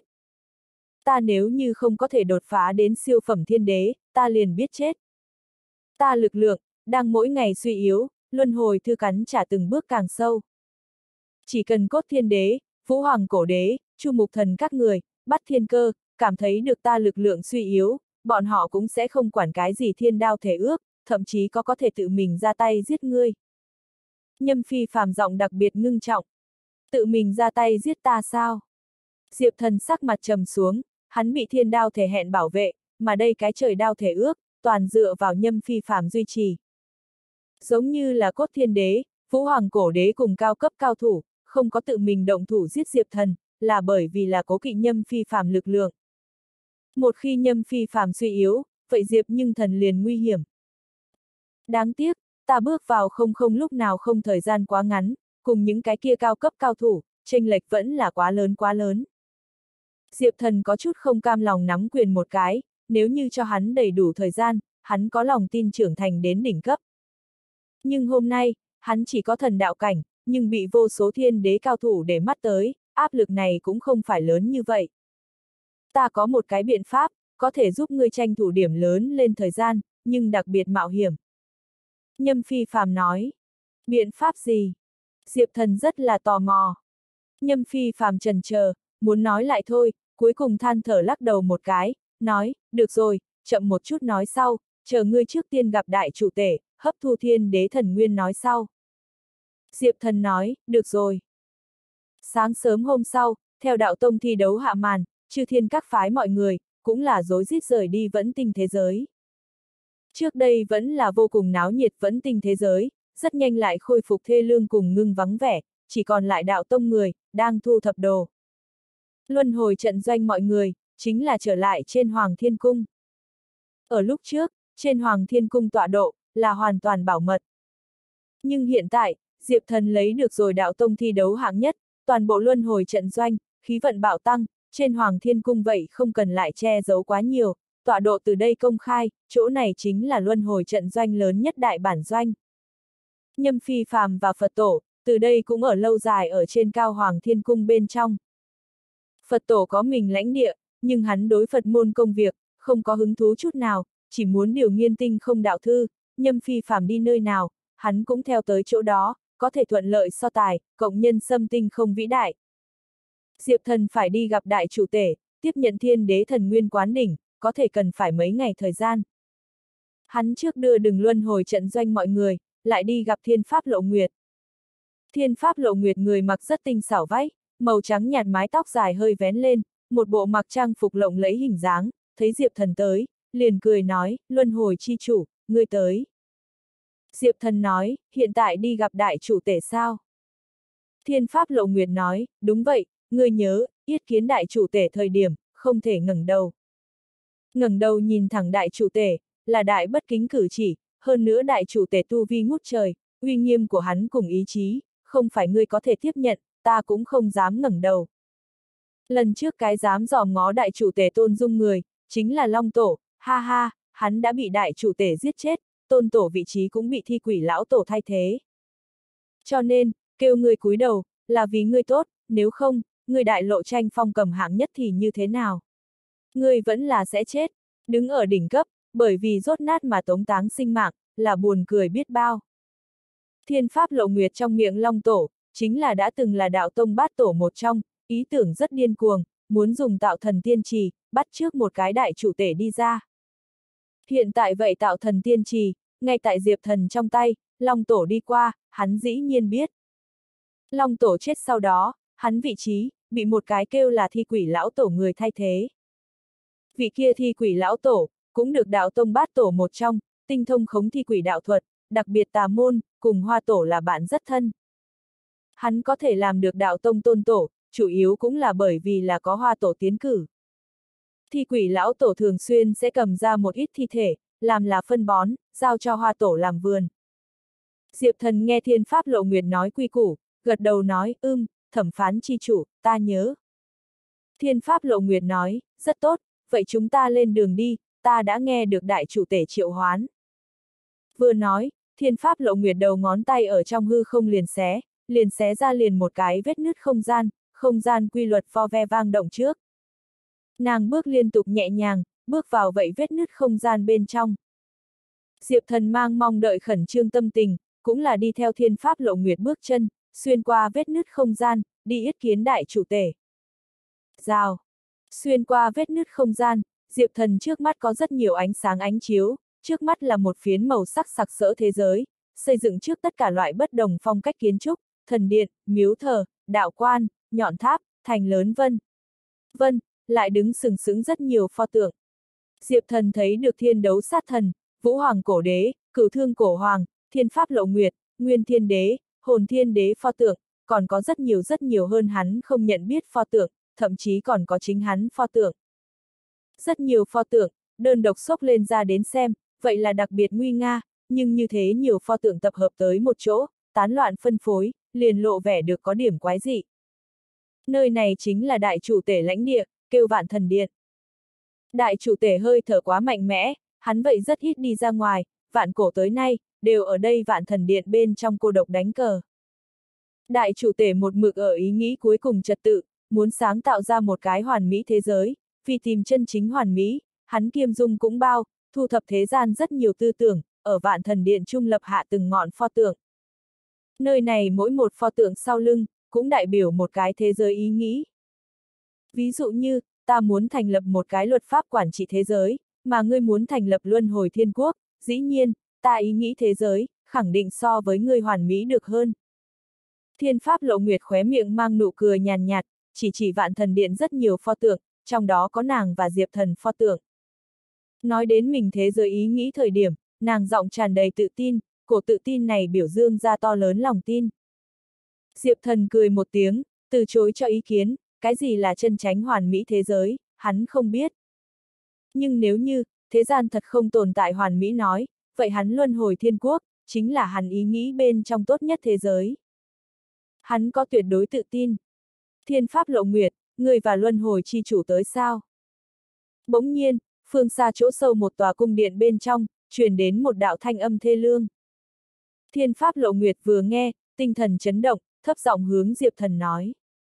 Ta nếu như không có thể đột phá đến siêu phẩm thiên đế, ta liền biết chết. Ta lực lượng, đang mỗi ngày suy yếu, luân hồi thư cắn trả từng bước càng sâu. Chỉ cần cốt thiên đế, Vũ Hoàng cổ đế, Chu Mục Thần các người, bắt thiên cơ, cảm thấy được ta lực lượng suy yếu, bọn họ cũng sẽ không quản cái gì thiên đao thể ước, thậm chí có thể tự mình ra tay giết ngươi. Nhâm Phi Phàm giọng đặc biệt ngưng trọng. Tự mình ra tay giết ta sao? Diệp Thần sắc mặt trầm xuống, hắn bị thiên đao thể hẹn bảo vệ, mà đây cái trời đao thể ước, toàn dựa vào Nhâm Phi Phàm duy trì. Giống như là cốt thiên đế, Vũ Hoàng cổ đế cùng cao cấp cao thủ, không có tự mình động thủ giết Diệp Thần, là bởi vì là cố kỵ Nhâm Phi Phàm lực lượng. Một khi Nhâm Phi Phàm suy yếu, vậy Diệp nhưng thần liền nguy hiểm. Đáng tiếc, ta bước vào không lúc nào không thời gian quá ngắn, cùng những cái kia cao cấp cao thủ, chênh lệch vẫn là quá lớn. Diệp Thần có chút không cam lòng nắm quyền một cái, nếu như cho hắn đầy đủ thời gian, hắn có lòng tin trưởng thành đến đỉnh cấp. Nhưng hôm nay, hắn chỉ có thần đạo cảnh, nhưng bị vô số thiên đế cao thủ để mắt tới, áp lực này cũng không phải lớn như vậy. Ta có một cái biện pháp, có thể giúp ngươi tranh thủ điểm lớn lên thời gian, nhưng đặc biệt mạo hiểm. Nhâm Phi Phàm nói. Biện pháp gì? Diệp Thần rất là tò mò. Nhâm Phi Phàm chần chờ, muốn nói lại thôi, cuối cùng than thở lắc đầu một cái, nói, được rồi, chậm một chút nói sau, chờ ngươi trước tiên gặp đại chủ tể, hấp thu thiên đế thần nguyên nói sau. Diệp Thần nói, được rồi. Sáng sớm hôm sau, theo đạo tông thi đấu hạ màn, chư thiên các phái mọi người, cũng là rối rít rời đi Vẫn Tinh thế giới. Trước đây vẫn là vô cùng náo nhiệt Vẫn Tinh thế giới, rất nhanh lại khôi phục thê lương cùng ngưng vắng vẻ, chỉ còn lại đạo tông người, đang thu thập đồ. Luân hồi trận doanh mọi người, chính là trở lại trên Hoàng Thiên Cung. Ở lúc trước, trên Hoàng Thiên Cung tọa độ, là hoàn toàn bảo mật. Nhưng hiện tại, Diệp Thần lấy được rồi đạo tông thi đấu hạng nhất, toàn bộ luân hồi trận doanh, khí vận bạo tăng, trên Hoàng Thiên Cung vậy không cần lại che giấu quá nhiều, tọa độ từ đây công khai, chỗ này chính là luân hồi trận doanh lớn nhất đại bản doanh. Nhâm Phi Phàm và Phật Tổ, từ đây cũng ở lâu dài ở trên cao Hoàng Thiên Cung bên trong. Phật Tổ có mình lãnh địa, nhưng hắn đối Phật môn công việc, không có hứng thú chút nào, chỉ muốn điều nghiên tinh không đạo thư, Nhâm Phi Phàm đi nơi nào, hắn cũng theo tới chỗ đó, có thể thuận lợi so tài, cộng nhân xâm tinh không vĩ đại. Diệp Thần phải đi gặp đại chủ tể, tiếp nhận Thiên Đế Thần Nguyên Quán Đỉnh, có thể cần phải mấy ngày thời gian. Hắn trước đưa Đừng luân hồi trận doanh mọi người, lại đi gặp Thiên Pháp Lộ Nguyệt. Thiên Pháp Lộ Nguyệt người mặc rất tinh xảo váy, màu trắng nhạt mái tóc dài hơi vén lên, một bộ mặc trang phục lộng lẫy hình dáng, thấy Diệp Thần tới, liền cười nói, luân hồi chi chủ, ngươi tới. Diệp Thần nói, hiện tại đi gặp đại chủ tể sao? Thiên Pháp Lộ Nguyệt nói, đúng vậy, ngươi nhớ, yết kiến đại chủ tể thời điểm, không thể ngẩng đầu. Ngẩng đầu nhìn thẳng đại chủ tể, là đại bất kính cử chỉ, hơn nữa đại chủ tể tu vi ngút trời, uy nghiêm của hắn cùng ý chí, không phải ngươi có thể tiếp nhận, ta cũng không dám ngẩng đầu. Lần trước cái dám dòm ngó đại chủ tể Tôn Dung người, chính là Long Tổ, ha ha, hắn đã bị đại chủ tể giết chết, Tôn Tổ vị trí cũng bị Thi Quỷ Lão Tổ thay thế. Cho nên, kêu ngươi cúi đầu, là vì ngươi tốt, nếu không, ngươi đại lộ tranh phong cầm hạng nhất thì như thế nào? Ngươi vẫn là sẽ chết, đứng ở đỉnh cấp, bởi vì rốt nát mà tống táng sinh mạng, là buồn cười biết bao. Thiên Pháp Lộ Nguyệt trong miệng Long Tổ, chính là đã từng là đạo tông bát tổ một trong, ý tưởng rất điên cuồng, muốn dùng tạo thần tiên trì, bắt trước một cái đại chủ tể đi ra. Hiện tại vậy tạo thần tiên trì, ngay tại Diệp Thần trong tay, Long Tổ đi qua, hắn dĩ nhiên biết. Long Tổ chết sau đó, hắn vị trí, bị một cái kêu là Thi Quỷ Lão Tổ người thay thế. Vị kia Thi Quỷ Lão Tổ, cũng được đạo tông bát tổ một trong, tinh thông khống thi quỷ đạo thuật, đặc biệt tà môn, cùng Hoa Tổ là bạn rất thân. Hắn có thể làm được đạo tông tôn tổ, chủ yếu cũng là bởi vì là có Hoa Tổ tiến cử. Thi Quỷ Lão Tổ thường xuyên sẽ cầm ra một ít thi thể, làm là phân bón, giao cho Hoa Tổ làm vườn. Diệp Thần nghe Thiên Pháp Lộ Nguyệt nói quy củ, gật đầu nói, thẩm phán chi chủ, ta nhớ. Thiên Pháp Lộ Nguyệt nói, rất tốt, vậy chúng ta lên đường đi, ta đã nghe được đại chủ tể triệu hoán. Vừa nói, Thiên Pháp Lộ Nguyệt đầu ngón tay ở trong hư không liền xé ra liền một cái vết nứt không gian quy luật vo ve vang động trước. Nàng bước liên tục nhẹ nhàng, bước vào vậy vết nứt không gian bên trong. Diệp Thần mang mong đợi khẩn trương tâm tình, cũng là đi theo Thiên Pháp Lộ Nguyệt bước chân, xuyên qua vết nứt không gian, đi yết kiến đại chủ tể. Rào! Xuyên qua vết nứt không gian, Diệp Thần trước mắt có rất nhiều ánh sáng ánh chiếu, trước mắt là một phiến màu sắc sặc sỡ thế giới, xây dựng trước tất cả loại bất đồng phong cách kiến trúc, thần điện, miếu thờ, đạo quan, nhọn tháp, thành lớn vân, lại đứng sừng sững rất nhiều pho tượng. Diệp Thần thấy được Thiên Đấu Sát Thần, Vũ Hoàng Cổ Đế, Cửu Thương Cổ Hoàng, Thiên Pháp Lộ Nguyệt, Nguyên Thiên Đế, Hồn Thiên Đế pho tượng, còn có rất nhiều hơn hắn không nhận biết pho tượng, thậm chí còn có chính hắn pho tượng. Rất nhiều pho tượng, đơn độc xốc lên ra đến xem, vậy là đặc biệt nguy nga, nhưng như thế nhiều pho tượng tập hợp tới một chỗ, tán loạn phân phối, liền lộ vẻ được có điểm quái dị. Nơi này chính là đại chủ tể lãnh địa, kêu Vạn Thần Điện. Đại chủ tể hơi thở quá mạnh mẽ, hắn vậy rất ít đi ra ngoài, vạn cổ tới nay, đều ở đây Vạn Thần Điện bên trong cô độc đánh cờ. Đại chủ tể một mực ở ý nghĩ cuối cùng trật tự, muốn sáng tạo ra một cái hoàn mỹ thế giới, vì tìm chân chính hoàn mỹ, hắn kiêm dung cũng bao, thu thập thế gian rất nhiều tư tưởng, ở Vạn Thần Điện trung lập hạ từng ngọn pho tượng. Nơi này mỗi một pho tượng sau lưng, cũng đại biểu một cái thế giới ý nghĩ. Ví dụ như, ta muốn thành lập một cái luật pháp quản trị thế giới, mà ngươi muốn thành lập luân hồi thiên quốc, dĩ nhiên, ta ý nghĩ thế giới, khẳng định so với ngươi hoàn mỹ được hơn. Thiên Pháp Lộ Nguyệt khóe miệng mang nụ cười nhàn nhạt, chỉ Vạn Thần Điện rất nhiều pho tượng, trong đó có nàng và Diệp Thần pho tượng. Nói đến mình thế giới ý nghĩ thời điểm, nàng giọng tràn đầy tự tin, cổ tự tin này biểu dương ra to lớn lòng tin. Diệp Thần cười một tiếng, từ chối cho ý kiến, cái gì là chân chánh hoàn mỹ thế giới, hắn không biết. Nhưng nếu như, thế gian thật không tồn tại hoàn mỹ nói, vậy hắn luân hồi thiên quốc, chính là hắn ý nghĩ bên trong tốt nhất thế giới. Hắn có tuyệt đối tự tin. Thiên Pháp Lộ Nguyệt, người và luân hồi chi chủ tới sao? Bỗng nhiên, phương xa chỗ sâu một tòa cung điện bên trong, truyền đến một đạo thanh âm thê lương. Thiên Pháp Lộ Nguyệt vừa nghe, tinh thần chấn động, thấp giọng hướng Diệp Thần nói.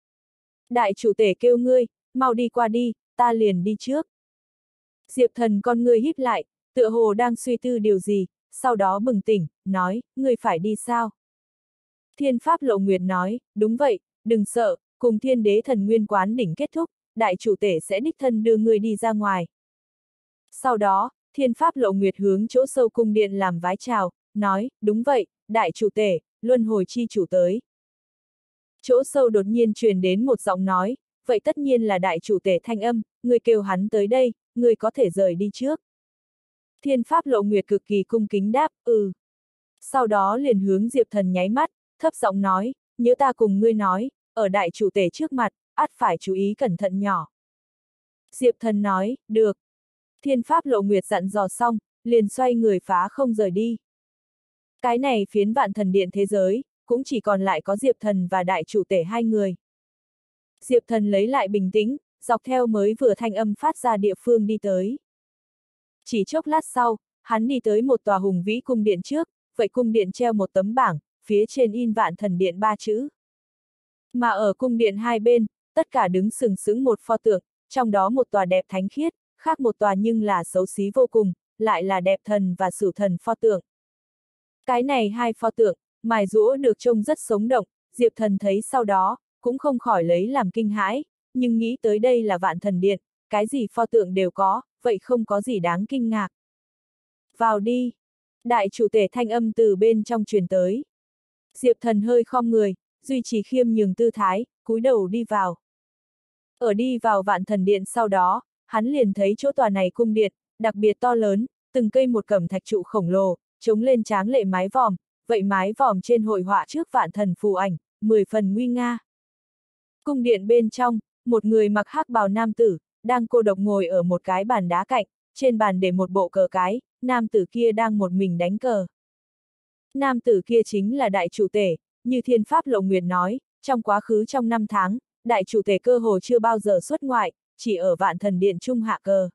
Đại chủ tể kêu ngươi, mau đi qua đi, ta liền đi trước. Diệp Thần con ngươi híp lại, tựa hồ đang suy tư điều gì, sau đó bừng tỉnh, nói, ngươi phải đi sao? Thiên Pháp Lộ Nguyệt nói, đúng vậy, đừng sợ, cùng Thiên Đế Thần Nguyên Quán đỉnh kết thúc, đại chủ tể sẽ đích thân đưa ngươi đi ra ngoài. Sau đó, Thiên Pháp Lộ Nguyệt hướng chỗ sâu cung điện làm vái chào, nói, đúng vậy, đại chủ tể, luân hồi chi chủ tới. Chỗ sâu đột nhiên truyền đến một giọng nói, vậy tất nhiên là đại chủ tể thanh âm, người kêu hắn tới đây, người có thể rời đi trước. Thiên Pháp Lộ Nguyệt cực kỳ cung kính đáp, Sau đó liền hướng Diệp Thần nháy mắt, thấp giọng nói, nhớ ta cùng ngươi nói, ở đại chủ tể trước mặt, ắt phải chú ý cẩn thận nhỏ. Diệp Thần nói, được. Thiên Pháp Lộ Nguyệt dặn dò xong, liền xoay người phá không rời đi. Cái này phiến Vạn Thần Điện thế giới, cũng chỉ còn lại có Diệp Thần và đại chủ tể hai người. Diệp Thần lấy lại bình tĩnh, dọc theo mới vừa thanh âm phát ra địa phương đi tới. Chỉ chốc lát sau, hắn đi tới một tòa hùng vĩ cung điện trước, vậy cung điện treo một tấm bảng, phía trên in Vạn Thần Điện 3 chữ. Mà ở cung điện hai bên, tất cả đứng sừng sững một pho tượng, trong đó một tòa đẹp thánh khiết, khác một tòa nhưng là xấu xí vô cùng, lại là đẹp thần và Sửu Thần pho tượng. Cái này hai pho tượng, mài rũa được trông rất sống động, Diệp Thần thấy sau đó, cũng không khỏi lấy làm kinh hãi, nhưng nghĩ tới đây là Vạn Thần Điện, cái gì pho tượng đều có, vậy không có gì đáng kinh ngạc. Vào đi! Đại chủ tể thanh âm từ bên trong truyền tới. Diệp Thần hơi khom người, duy trì khiêm nhường tư thái, cúi đầu đi vào. Ở đi vào Vạn Thần Điện sau đó, hắn liền thấy chỗ tòa này cung điện, đặc biệt to lớn, từng cây một cẩm thạch trụ khổng lồ, chống lên tráng lệ mái vòm, vậy mái vòm trên hội họa trước vạn thần phù ảnh, 10 phần nguy nga. Cung điện bên trong, một người mặc hắc bào nam tử, đang cô độc ngồi ở một cái bàn đá cạnh, trên bàn để một bộ cờ cái, nam tử kia đang một mình đánh cờ. Nam tử kia chính là đại chủ tể, như Thiên Pháp Lộ Nguyệt nói, trong quá khứ trong 5 tháng, đại chủ tể cơ hồ chưa bao giờ xuất ngoại, chỉ ở Vạn Thần Điện trung hạ cờ.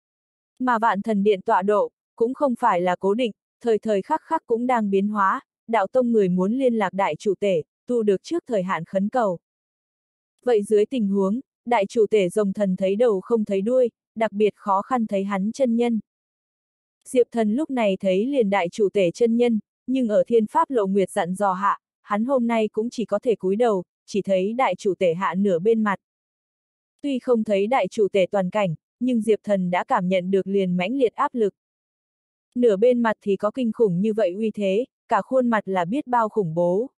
Mà Vạn Thần Điện tọa độ, cũng không phải là cố định, thời thời khắc khắc cũng đang biến hóa, đạo tông người muốn liên lạc đại chủ tể, tu được trước thời hạn khấn cầu. Vậy dưới tình huống, đại chủ tể rồng thần thấy đầu không thấy đuôi, đặc biệt khó khăn thấy hắn chân nhân. Diệp Thần lúc này thấy liền đại chủ tể chân nhân, nhưng ở Thiên Pháp Lộ Nguyệt dặn dò hạ, hắn hôm nay cũng chỉ có thể cúi đầu, chỉ thấy đại chủ tể hạ nửa bên mặt. Tuy không thấy đại chủ tể toàn cảnh, nhưng Diệp Thần đã cảm nhận được liền mãnh liệt áp lực. Nửa bên mặt thì có kinh khủng như vậy uy thế, cả khuôn mặt là biết bao khủng bố.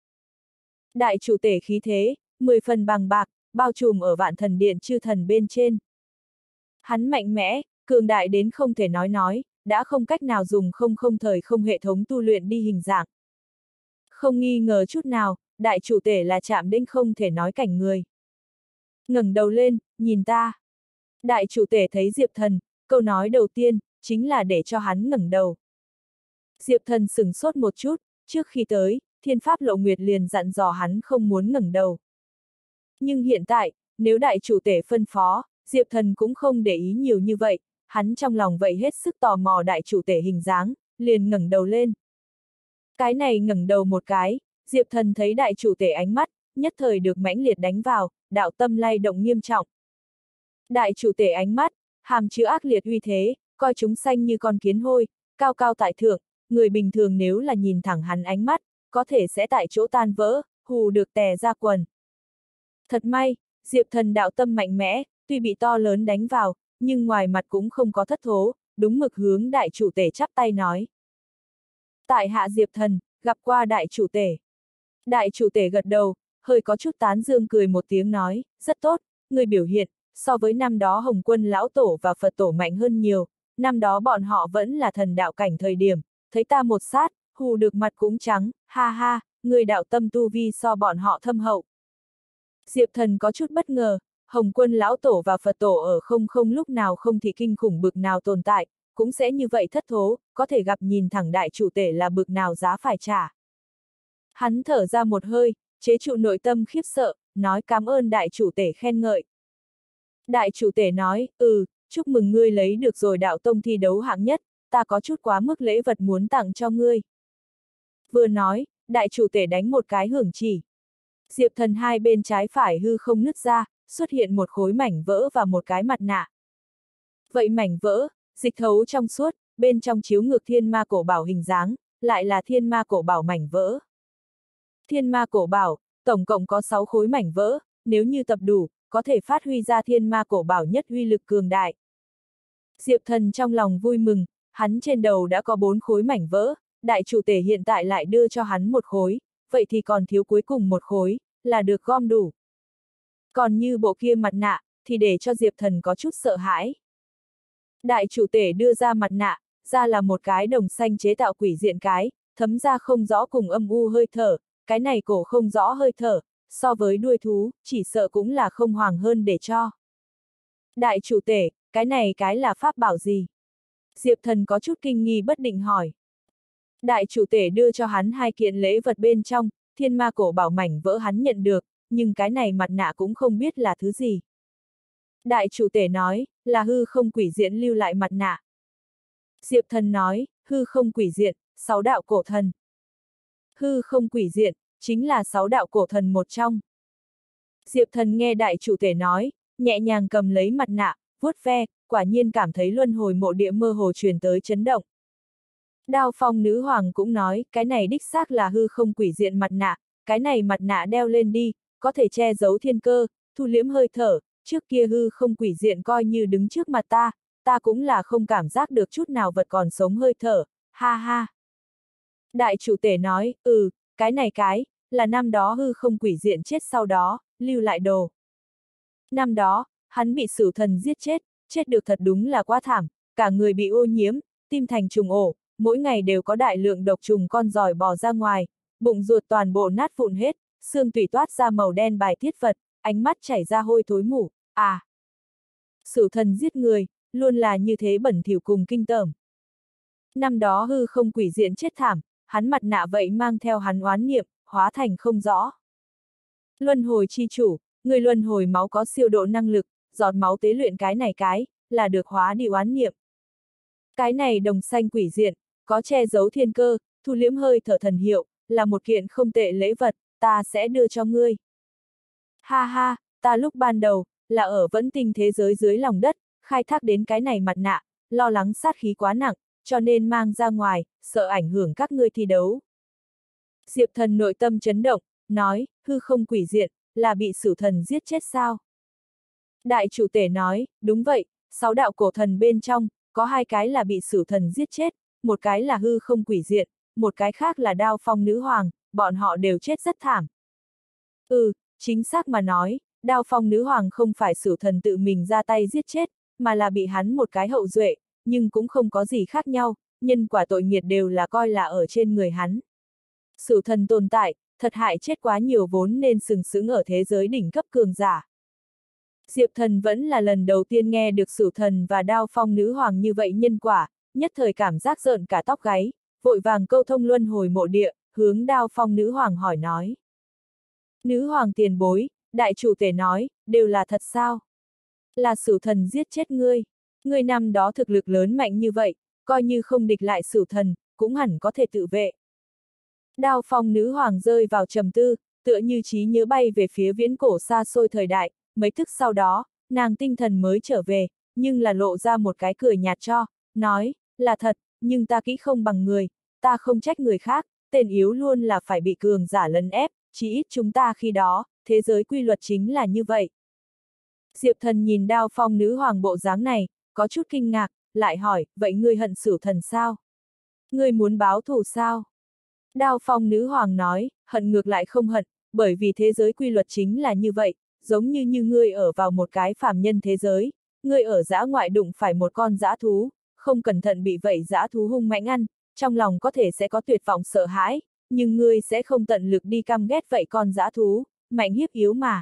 Đại chủ tể khí thế, 10 phần bằng bạc, bao trùm ở Vạn Thần Điện chư thần bên trên. Hắn mạnh mẽ, cường đại đến không thể nói, đã không cách nào dùng không thời không hệ thống tu luyện đi hình dạng. Không nghi ngờ chút nào, đại chủ tể là chạm đến không thể nói cảnh người. Ngẩng đầu lên, nhìn ta. Đại chủ tể thấy Diệp Thần, câu nói đầu tiên, chính là để cho hắn ngẩng đầu. Diệp Thần sửng sốt một chút, trước khi tới, Thiên Pháp Lộ Nguyệt liền dặn dò hắn không muốn ngẩng đầu. Nhưng hiện tại, nếu đại chủ tể phân phó, Diệp Thần cũng không để ý nhiều như vậy, hắn trong lòng vậy hết sức tò mò đại chủ tể hình dáng, liền ngẩng đầu lên. Cái này ngẩng đầu một cái, Diệp Thần thấy đại chủ tể ánh mắt, nhất thời được mãnh liệt đánh vào, đạo tâm lay động nghiêm trọng. Đại chủ tể ánh mắt, hàm chứa ác liệt uy thế, coi chúng sanh như con kiến hôi, cao cao tại thượng, người bình thường nếu là nhìn thẳng hắn ánh mắt, có thể sẽ tại chỗ tan vỡ, hù được tè ra quần. Thật may, Diệp Thần đạo tâm mạnh mẽ, tuy bị to lớn đánh vào, nhưng ngoài mặt cũng không có thất thố, đúng mực hướng đại chủ tể chắp tay nói. Tại hạ Diệp Thần, gặp qua đại chủ tể. Đại chủ tể gật đầu, hơi có chút tán dương cười một tiếng nói, rất tốt, người biểu hiện, so với năm đó Hồng Quân Lão Tổ và Phật Tổ mạnh hơn nhiều, năm đó bọn họ vẫn là thần đạo cảnh thời điểm, thấy ta một sát, hù được mặt cũng trắng, ha ha, người đạo tâm tu vi so bọn họ thâm hậu. Diệp Thần có chút bất ngờ, Hồng Quân lão tổ và Phật tổ ở không lúc nào không thì kinh khủng bực nào tồn tại, cũng sẽ như vậy thất thố, có thể gặp nhìn thẳng đại chủ tể là bực nào giá phải trả. Hắn thở ra một hơi, chế trụ nội tâm khiếp sợ, nói cảm ơn đại chủ tể khen ngợi. Đại chủ tể nói, chúc mừng ngươi lấy được rồi đạo tông thi đấu hạng nhất, ta có chút quá mức lễ vật muốn tặng cho ngươi. Vừa nói, đại chủ tể đánh một cái hưởng chỉ. Diệp Thần hai bên trái phải hư không nứt ra, xuất hiện một khối mảnh vỡ và một cái mặt nạ. Vậy mảnh vỡ, dịch thấu trong suốt, bên trong chiếu ngược thiên ma cổ bảo hình dáng, lại là thiên ma cổ bảo mảnh vỡ. Thiên ma cổ bảo, tổng cộng có 6 khối mảnh vỡ, nếu như tập đủ, có thể phát huy ra thiên ma cổ bảo nhất uy lực cường đại. Diệp Thần trong lòng vui mừng, hắn trên đầu đã có 4 khối mảnh vỡ, đại chủ tể hiện tại lại đưa cho hắn một khối, vậy thì còn thiếu cuối cùng một khối, là được gom đủ. Còn như bộ kia mặt nạ, thì để cho Diệp Thần có chút sợ hãi. Đại chủ tể đưa ra mặt nạ, ra là một cái đồng xanh chế tạo quỷ diện cái, thấm ra không rõ cùng âm u hơi thở, cái này cổ không rõ hơi thở, so với đuôi thú, chỉ sợ cũng là không hoàng hơn để cho. Đại chủ tể, cái này cái là pháp bảo gì? Diệp Thần có chút kinh nghi bất định hỏi. Đại chủ tể đưa cho hắn 2 kiện lễ vật bên trong, thiên ma cổ bảo mảnh vỡ hắn nhận được, nhưng cái này mặt nạ cũng không biết là thứ gì. Đại chủ tể nói, là hư không quỷ diện lưu lại mặt nạ. Diệp Thần nói, hư không quỷ diện, 6 đạo cổ thần. Hư không quỷ diện, chính là 6 đạo cổ thần một trong. Diệp Thần nghe đại chủ tể nói, nhẹ nhàng cầm lấy mặt nạ, vuốt ve, quả nhiên cảm thấy luân hồi mộ địa mơ hồ truyền tới chấn động. Đao Phong nữ hoàng cũng nói, cái này đích xác là hư không quỷ diện mặt nạ, cái này mặt nạ đeo lên đi, có thể che giấu thiên cơ, thu liễm hơi thở, trước kia hư không quỷ diện coi như đứng trước mặt ta cũng là không cảm giác được chút nào vật còn sống hơi thở, ha ha. Đại chủ tể nói, cái này là năm đó hư không quỷ diện chết sau đó, lưu lại đồ. Năm đó, hắn bị Sửu Thần giết chết được thật đúng là quá thảm, cả người bị ô nhiễm, tim thành trùng ổ, mỗi ngày đều có đại lượng độc trùng con giỏi bò ra ngoài, bụng ruột toàn bộ nát vụn hết, xương tủy toát ra màu đen bài tiết vật, ánh mắt chảy ra hôi thối mủ, Sửu Thần giết người, luôn là như thế bẩn thỉu cùng kinh tởm. Năm đó hư không quỷ diện chết thảm, hắn mặt nạ vậy mang theo hắn oán niệm, hóa thành không rõ. Luân hồi chi chủ, người luân hồi máu có siêu độ năng lực, giọt máu tế luyện cái này là được hóa đi oán niệm. Cái này đồng xanh quỷ diện, có che giấu thiên cơ, thu liễm hơi thở thần hiệu, là một kiện không tệ lễ vật, ta sẽ đưa cho ngươi. Ha ha, ta lúc ban đầu, là ở vẫn tinh thế giới dưới lòng đất, khai thác đến cái này mặt nạ, lo lắng sát khí quá nặng, cho nên mang ra ngoài, sợ ảnh hưởng các ngươi thi đấu. Diệp Thần nội tâm chấn động, nói, hư không quỷ diện, là bị Sửu Thần giết chết sao? Đại chủ tể nói, đúng vậy, 6 đạo cổ thần bên trong, có 2 cái là bị Sửu Thần giết chết, một cái là hư không quỷ diện, một cái khác là Đao Phong nữ hoàng, bọn họ đều chết rất thảm. Chính xác mà nói, Đao Phong nữ hoàng không phải Sửu Thần tự mình ra tay giết chết, mà là bị hắn một cái hậu duệ, nhưng cũng không có gì khác nhau, nhân quả tội nghiệt đều là coi là ở trên người hắn. Sửu Thần tồn tại, thật hại chết quá nhiều vốn nên sừng sững ở thế giới đỉnh cấp cường giả. Diệp Thần vẫn là lần đầu tiên nghe được Sửu Thần và Đao Phong nữ hoàng như vậy nhân quả, nhất thời cảm giác rợn cả tóc gáy, vội vàng câu thông luân hồi mộ địa, hướng Đao Phong nữ hoàng hỏi nói. Nữ hoàng tiền bối, đại chủ tể nói, đều là thật sao? Là Sửu Thần giết chết ngươi. Ngươi năm đó thực lực lớn mạnh như vậy, coi như không địch lại Sửu Thần, cũng hẳn có thể tự vệ. Đao Phong nữ hoàng rơi vào trầm tư, tựa như trí nhớ bay về phía viễn cổ xa xôi thời đại, mấy tức sau đó, nàng tinh thần mới trở về, nhưng là lộ ra một cái cười nhạt cho, nói, là thật, nhưng ta kỹ không bằng người, ta không trách người khác, tên yếu luôn là phải bị cường giả lấn ép, chỉ ít chúng ta khi đó, thế giới quy luật chính là như vậy. Diệp Thần nhìn Đao Phong nữ hoàng bộ dáng này, có chút kinh ngạc, lại hỏi, vậy ngươi hận Sửu Thần sao? Ngươi muốn báo thù sao? Đao Phong nữ hoàng nói, hận ngược lại không hận, bởi vì thế giới quy luật chính là như vậy, giống như ngươi ở vào một cái phàm nhân thế giới, ngươi ở dã ngoại đụng phải một con dã thú, không cẩn thận bị vậy dã thú hung mãnh ăn, trong lòng có thể sẽ có tuyệt vọng sợ hãi, nhưng ngươi sẽ không tận lực đi căm ghét vậy con dã thú, mạnh hiếp yếu mà.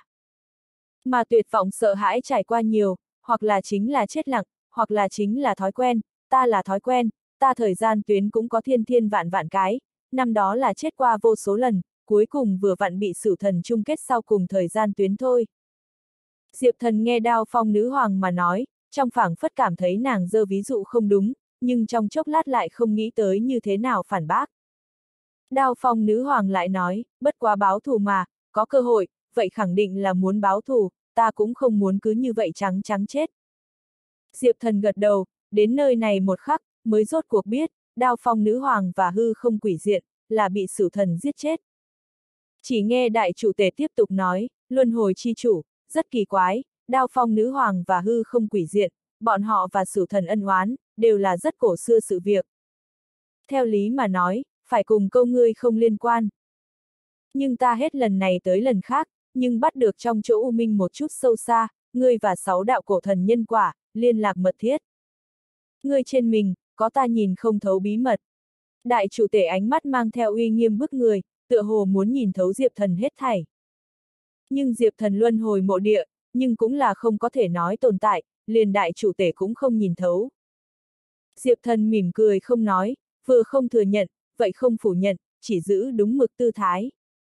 Mà tuyệt vọng sợ hãi trải qua nhiều, hoặc là chính là chết lặng, hoặc là chính là thói quen, ta là thói quen, ta thời gian tuyến cũng có thiên thiên vạn vạn cái, năm đó là chết qua vô số lần, cuối cùng vừa vặn bị Sửu Thần chung kết sau cùng thời gian tuyến thôi. Diệp Thần nghe Đao Phong nữ hoàng mà nói, trong phảng phất cảm thấy nàng giơ ví dụ không đúng, nhưng trong chốc lát lại không nghĩ tới như thế nào phản bác. Đao Phong nữ hoàng lại nói, bất quá báo thù mà, có cơ hội, vậy khẳng định là muốn báo thù, ta cũng không muốn cứ như vậy trắng trắng chết. Diệp Thần gật đầu, đến nơi này một khắc, mới rốt cuộc biết, Đao Phong nữ hoàng và hư không quỷ diện, là bị Sửu Thần giết chết. Chỉ nghe đại chủ tể tiếp tục nói, luân hồi chi chủ, rất kỳ quái, Đao Phong nữ hoàng và hư không quỷ diện, bọn họ và Sửu Thần ân oán, đều là rất cổ xưa sự việc. Theo lý mà nói, phải cùng câu ngươi không liên quan. Nhưng ta hết lần này tới lần khác, nhưng bắt được trong chỗ U Minh một chút sâu xa, ngươi và 6 đạo cổ thần nhân quả, liên lạc mật thiết. Ngươi trên mình, có ta nhìn không thấu bí mật. Đại chủ tể ánh mắt mang theo uy nghiêm bức người, tựa hồ muốn nhìn thấu Diệp Thần hết thảy. Nhưng Diệp Thần luân hồi mộ địa, nhưng cũng là không có thể nói tồn tại, liền đại chủ tể cũng không nhìn thấu. Diệp Thần mỉm cười không nói, vừa không thừa nhận, vậy không phủ nhận, chỉ giữ đúng mực tư thái.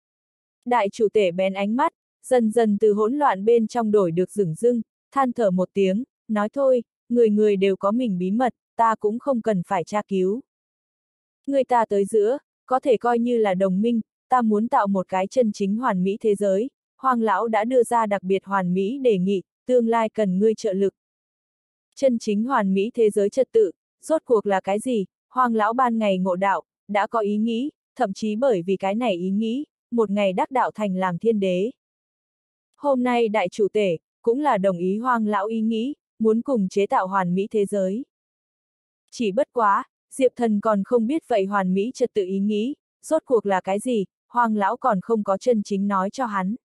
Đại chủ tể bén ánh mắt, dần dần từ hỗn loạn bên trong đổi được dửng dưng, than thở một tiếng, nói thôi, người người đều có mình bí mật, ta cũng không cần phải tra cứu. Người ta tới giữa, có thể coi như là đồng minh, ta muốn tạo một cái chân chính hoàn mỹ thế giới, Hoàng lão đã đưa ra đặc biệt hoàn mỹ đề nghị, tương lai cần ngươi trợ lực. Chân chính hoàn mỹ thế giới trật tự, rốt cuộc là cái gì? Hoàng lão ban ngày ngộ đạo, đã có ý nghĩ, thậm chí bởi vì cái này ý nghĩ, một ngày đắc đạo thành làm thiên đế. Hôm nay đại chủ tể, cũng là đồng ý Hoàng lão ý nghĩ, muốn cùng chế tạo hoàn mỹ thế giới. Chỉ bất quá, Diệp Thần còn không biết vậy hoàn mỹ trật tự ý nghĩ, rốt cuộc là cái gì, Hoàng lão còn không có chân chính nói cho hắn.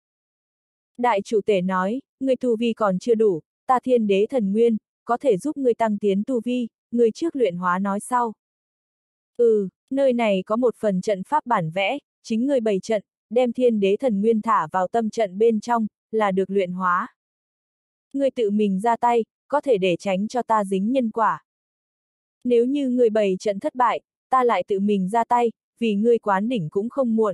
Đại chủ tể nói, người tu vi còn chưa đủ, ta thiên đế thần nguyên, có thể giúp ngươi tăng tiến tu vi, người trước luyện hóa nói sau. Nơi này có một phần trận pháp bản vẽ, chính người bày trận, đem thiên đế thần nguyên thả vào tâm trận bên trong, là được luyện hóa. Người tự mình ra tay, có thể để tránh cho ta dính nhân quả. Nếu như người bày trận thất bại, ta lại tự mình ra tay, vì ngươi quán đỉnh cũng không muộn.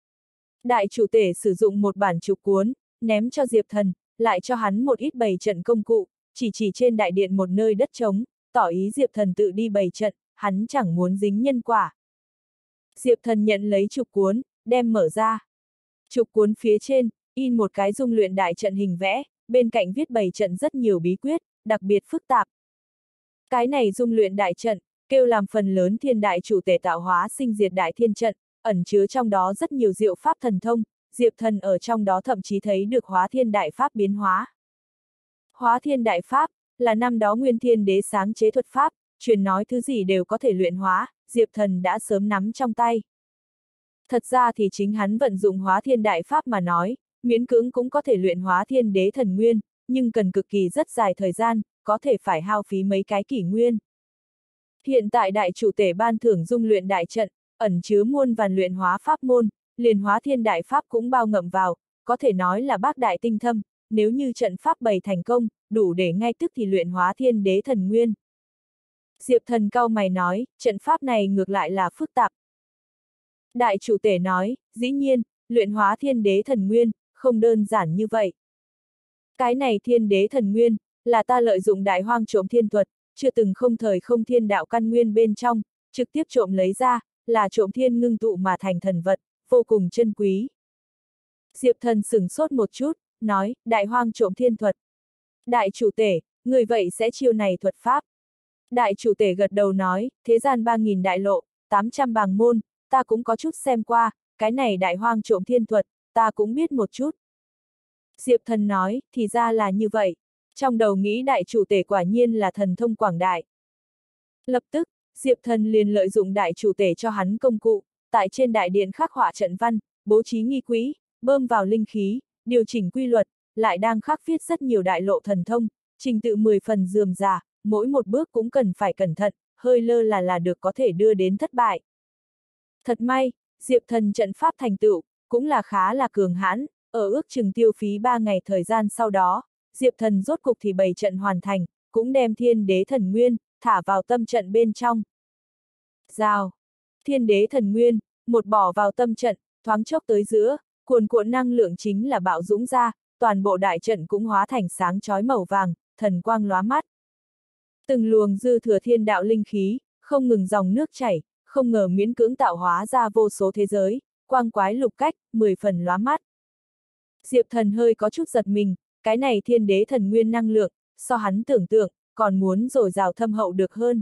Đại chủ tể sử dụng một bản trục cuốn, ném cho Diệp Thần, lại cho hắn một ít bày trận công cụ, chỉ trên đại điện một nơi đất trống, tỏ ý Diệp Thần tự đi bày trận, hắn chẳng muốn dính nhân quả. Diệp Thần nhận lấy trục cuốn, đem mở ra. Trục cuốn phía trên, in một cái dung luyện đại trận hình vẽ, bên cạnh viết bày trận rất nhiều bí quyết, đặc biệt phức tạp. Cái này dung luyện đại trận, kêu làm phần lớn thiên đại chủ tể tạo hóa sinh diệt đại thiên trận, ẩn chứa trong đó rất nhiều diệu pháp thần thông, Diệp Thần ở trong đó thậm chí thấy được hóa thiên đại pháp biến hóa. Hóa thiên đại pháp, là năm đó Nguyên Thiên Đế sáng chế thuật pháp, truyền nói thứ gì đều có thể luyện hóa, Diệp Thần đã sớm nắm trong tay. Thật ra thì chính hắn vận dụng hóa thiên đại pháp mà nói, miễn cưỡng cũng có thể luyện hóa thiên đế thần nguyên, nhưng cần cực kỳ rất dài thời gian, có thể phải hao phí mấy cái kỷ nguyên. Hiện tại đại chủ tể ban thưởng dung luyện đại trận, ẩn chứa muôn vàn luyện hóa pháp môn, liền hóa thiên đại pháp cũng bao ngậm vào, có thể nói là bác đại tinh thâm, nếu như trận pháp bày thành công, đủ để ngay tức thì luyện hóa thiên đế thần nguyên. Diệp Thần cau mày nói, trận pháp này ngược lại là phức tạp. Đại chủ tể nói, dĩ nhiên, luyện hóa thiên đế thần nguyên, không đơn giản như vậy. Cái này thiên đế thần nguyên, là ta lợi dụng đại hoang trộm thiên thuật, chưa từng không thời không thiên đạo căn nguyên bên trong, trực tiếp trộm lấy ra, là trộm thiên ngưng tụ mà thành thần vật, vô cùng chân quý. Diệp Thần sửng sốt một chút, nói, đại hoang trộm thiên thuật. Đại chủ tể, người vậy sẽ chiêu này thuật pháp. Đại chủ tể gật đầu nói, thế gian 3.000 đại lộ, 800 bàng môn, ta cũng có chút xem qua, cái này đại hoang trộm thiên thuật, ta cũng biết một chút. Diệp Thần nói, thì ra là như vậy. Trong đầu nghĩ đại chủ tể quả nhiên là thần thông quảng đại. Lập tức, Diệp Thần liền lợi dụng đại chủ tể cho hắn công cụ, tại trên đại điện khắc họa trận văn, bố trí nghi quỹ, bơm vào linh khí, điều chỉnh quy luật, lại đang khắc viết rất nhiều đại lộ thần thông, trình tự 10 phần rườm rà, mỗi một bước cũng cần phải cẩn thận, hơi lơ là được có thể đưa đến thất bại. Thật may, Diệp Thần trận pháp thành tựu, cũng là khá là cường hãn, ở ước chừng tiêu phí 3 ngày thời gian sau đó, Diệp Thần rốt cục thì bày trận hoàn thành, cũng đem Thiên Đế Thần Nguyên, thả vào tâm trận bên trong. Rào! Thiên Đế Thần Nguyên, một bỏ vào tâm trận, thoáng chốc tới giữa, cuồn cuộn năng lượng chính là bạo dũng ra, toàn bộ đại trận cũng hóa thành sáng chói màu vàng, thần quang lóa mắt. Từng luồng dư thừa thiên đạo linh khí, không ngừng dòng nước chảy, không ngờ miễn cưỡng tạo hóa ra vô số thế giới, quang quái lục cách, 10 phần lóa mắt. Diệp Thần hơi có chút giật mình, cái này Thiên Đế Thần Nguyên năng lượng, so hắn tưởng tượng, còn muốn dồi dào thâm hậu được hơn.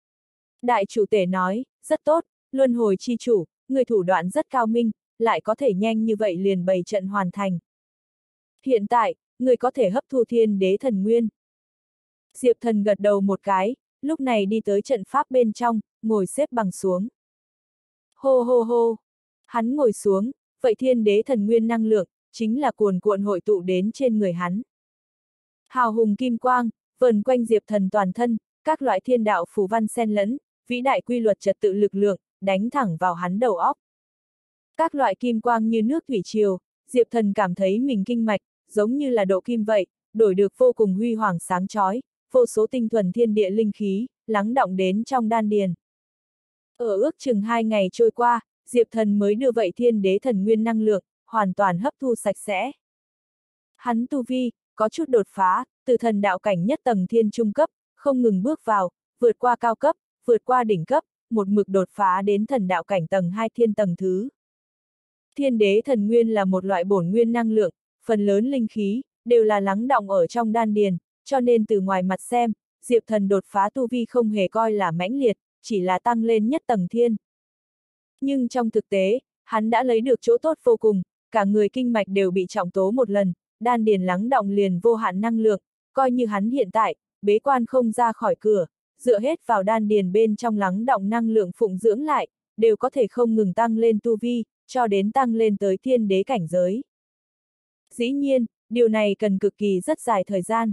Đại chủ tể nói, rất tốt, luân hồi chi chủ, người thủ đoạn rất cao minh, lại có thể nhanh như vậy liền bày trận hoàn thành. Hiện tại, người có thể hấp thu Thiên Đế Thần Nguyên. Diệp Thần gật đầu một cái, lúc này đi tới trận pháp bên trong, ngồi xếp bằng xuống. Hô hô hô! Hắn ngồi xuống, vậy Thiên Đế Thần Nguyên năng lượng, chính là cuồn cuộn hội tụ đến trên người hắn. Hào hùng kim quang, vờn quanh Diệp Thần toàn thân, các loại thiên đạo phù văn xen lẫn, vĩ đại quy luật trật tự lực lượng, đánh thẳng vào hắn đầu óc. Các loại kim quang như nước thủy triều, Diệp Thần cảm thấy mình kinh mạch, giống như là độ kim vậy, đổi được vô cùng huy hoàng sáng chói, vô số tinh thuần thiên địa linh khí, lắng đọng đến trong đan điền. Ở ước chừng 2 ngày trôi qua, Diệp Thần mới đưa vậy Thiên Đế Thần Nguyên năng lượng, hoàn toàn hấp thu sạch sẽ. Hắn tu vi, có chút đột phá, từ thần đạo cảnh nhất tầng thiên trung cấp, không ngừng bước vào, vượt qua cao cấp, vượt qua đỉnh cấp, một mực đột phá đến thần đạo cảnh tầng 2 thiên tầng thứ. Thiên Đế Thần Nguyên là một loại bổn nguyên năng lượng, phần lớn linh khí, đều là lắng đọng ở trong đan điền, cho nên từ ngoài mặt xem, Diệp Thần đột phá tu vi không hề coi là mãnh liệt, chỉ là tăng lên nhất tầng thiên. Nhưng trong thực tế, hắn đã lấy được chỗ tốt vô cùng, cả người kinh mạch đều bị trọng tố một lần, đan điền lắng đọng liền vô hạn năng lượng, coi như hắn hiện tại, bế quan không ra khỏi cửa, dựa hết vào đan điền bên trong lắng đọng năng lượng phụng dưỡng lại, đều có thể không ngừng tăng lên tu vi, cho đến tăng lên tới thiên đế cảnh giới. Dĩ nhiên, điều này cần cực kỳ rất dài thời gian.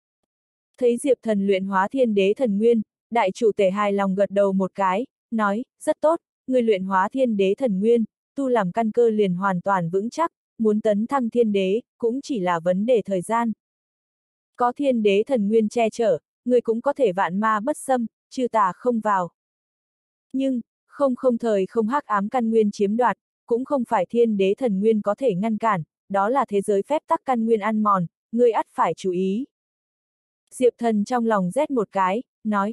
Thấy Diệp Thần luyện hóa Thiên Đế Thần Nguyên, đại chủ tể hài lòng gật đầu một cái, nói, rất tốt, người luyện hóa Thiên Đế Thần Nguyên, tu làm căn cơ liền hoàn toàn vững chắc, muốn tấn thăng thiên đế, cũng chỉ là vấn đề thời gian. Có Thiên Đế Thần Nguyên che chở, người cũng có thể vạn ma bất xâm, chư tà không vào. Nhưng, không thời không hắc ám căn nguyên chiếm đoạt, cũng không phải Thiên Đế Thần Nguyên có thể ngăn cản, đó là thế giới phép tắc căn nguyên ăn mòn, ngươi ắt phải chú ý. Diệp Thần trong lòng rét một cái, nói,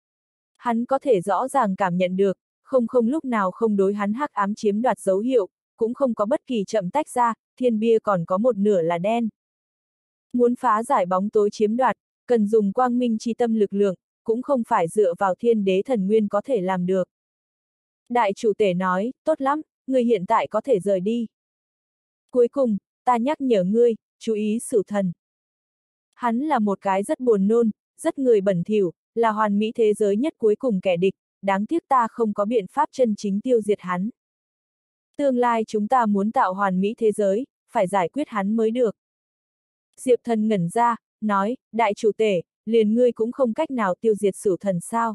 Hắn có thể rõ ràng cảm nhận được, không lúc nào không đối hắn hắc ám chiếm đoạt dấu hiệu, cũng không có bất kỳ chậm tách ra, thiên bia còn có một nửa là đen. Muốn phá giải bóng tối chiếm đoạt, cần dùng quang minh chi tâm lực lượng, cũng không phải dựa vào Thiên Đế Thần Nguyên có thể làm được. Đại chủ tể nói, tốt lắm, ngươi hiện tại có thể rời đi. Cuối cùng, ta nhắc nhở ngươi, chú ý Sửu Thần. Hắn là một cái rất buồn nôn, rất người bẩn thỉu, là hoàn mỹ thế giới nhất cuối cùng kẻ địch, đáng tiếc ta không có biện pháp chân chính tiêu diệt hắn. Tương lai chúng ta muốn tạo hoàn mỹ thế giới, phải giải quyết hắn mới được. Diệp Thần ngẩn ra, nói, đại chủ tể, liền ngươi cũng không cách nào tiêu diệt Sửu Thần sao?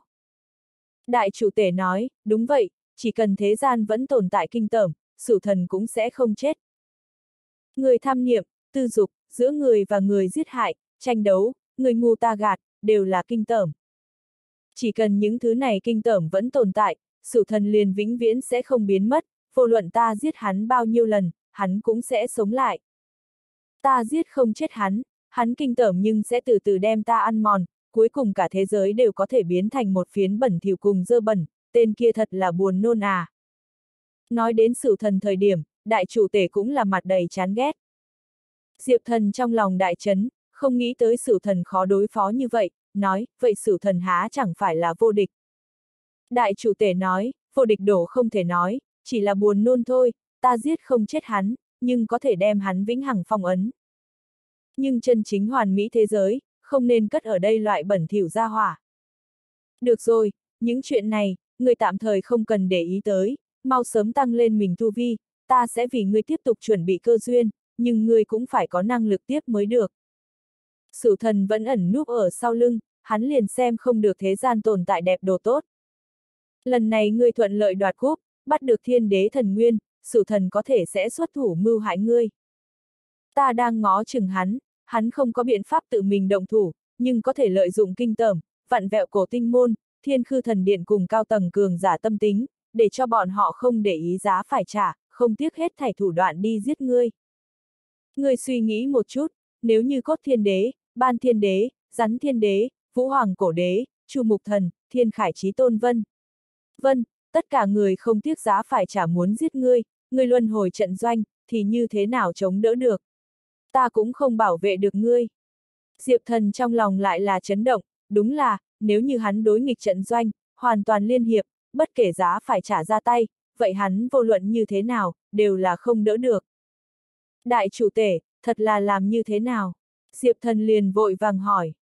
Đại chủ tể nói, đúng vậy, chỉ cần thế gian vẫn tồn tại kinh tởm, Sửu Thần cũng sẽ không chết. Người tham niệm, tư dục, giữa người và người giết hại, tranh đấu, người ngu ta gạt, đều là kinh tởm. Chỉ cần những thứ này kinh tởm vẫn tồn tại, Sửu Thần liền vĩnh viễn sẽ không biến mất, vô luận ta giết hắn bao nhiêu lần, hắn cũng sẽ sống lại. Ta giết không chết hắn, hắn kinh tởm nhưng sẽ từ từ đem ta ăn mòn, cuối cùng cả thế giới đều có thể biến thành một phiến bẩn thỉu cùng dơ bẩn, tên kia thật là buồn nôn à. Nói đến Sửu Thần thời điểm, đại chủ tể cũng là mặt đầy chán ghét. Diệp Thần trong lòng đại chấn, không nghĩ tới Sửu Thần khó đối phó như vậy, nói, vậy Sửu Thần há chẳng phải là vô địch. Đại chủ tể nói, vô địch đổ không thể nói, chỉ là buồn nôn thôi, ta giết không chết hắn, nhưng có thể đem hắn vĩnh hằng phong ấn. Nhưng chân chính hoàn mỹ thế giới, không nên cất ở đây loại bẩn thỉu gia hỏa. Được rồi, những chuyện này, người tạm thời không cần để ý tới, mau sớm tăng lên mình tu vi, ta sẽ vì ngươi tiếp tục chuẩn bị cơ duyên, nhưng ngươi cũng phải có năng lực tiếp mới được. Sửu Thần vẫn ẩn núp ở sau lưng, hắn liền xem không được thế gian tồn tại đẹp đồ tốt. Lần này ngươi thuận lợi đoạt cúp, bắt được thiên đế thần nguyên, Sửu thần có thể sẽ xuất thủ mưu hại ngươi. Ta đang ngó chừng hắn không có biện pháp tự mình động thủ, nhưng có thể lợi dụng kinh tởm, vặn vẹo cổ tinh môn, thiên khư thần điện cùng cao tầng cường giả tâm tính, để cho bọn họ không để ý giá phải trả, không tiếc hết thảy thủ đoạn đi giết ngươi. Ngươi suy nghĩ một chút, nếu như cốt thiên đế, ban thiên đế, rắn thiên đế, vũ hoàng cổ đế, chu mục thần, thiên khải chí tôn vân, tất cả người không tiếc giá phải trả muốn giết ngươi luân hồi trận doanh, thì như thế nào chống đỡ được? Ta cũng không bảo vệ được ngươi. Diệp Thần trong lòng lại là chấn động, đúng là, nếu như hắn đối nghịch trận doanh, hoàn toàn liên hiệp, bất kể giá phải trả ra tay, vậy hắn vô luận như thế nào, đều là không đỡ được. Đại chủ tể, thật là làm như thế nào? Diệp Thần liền vội vàng hỏi.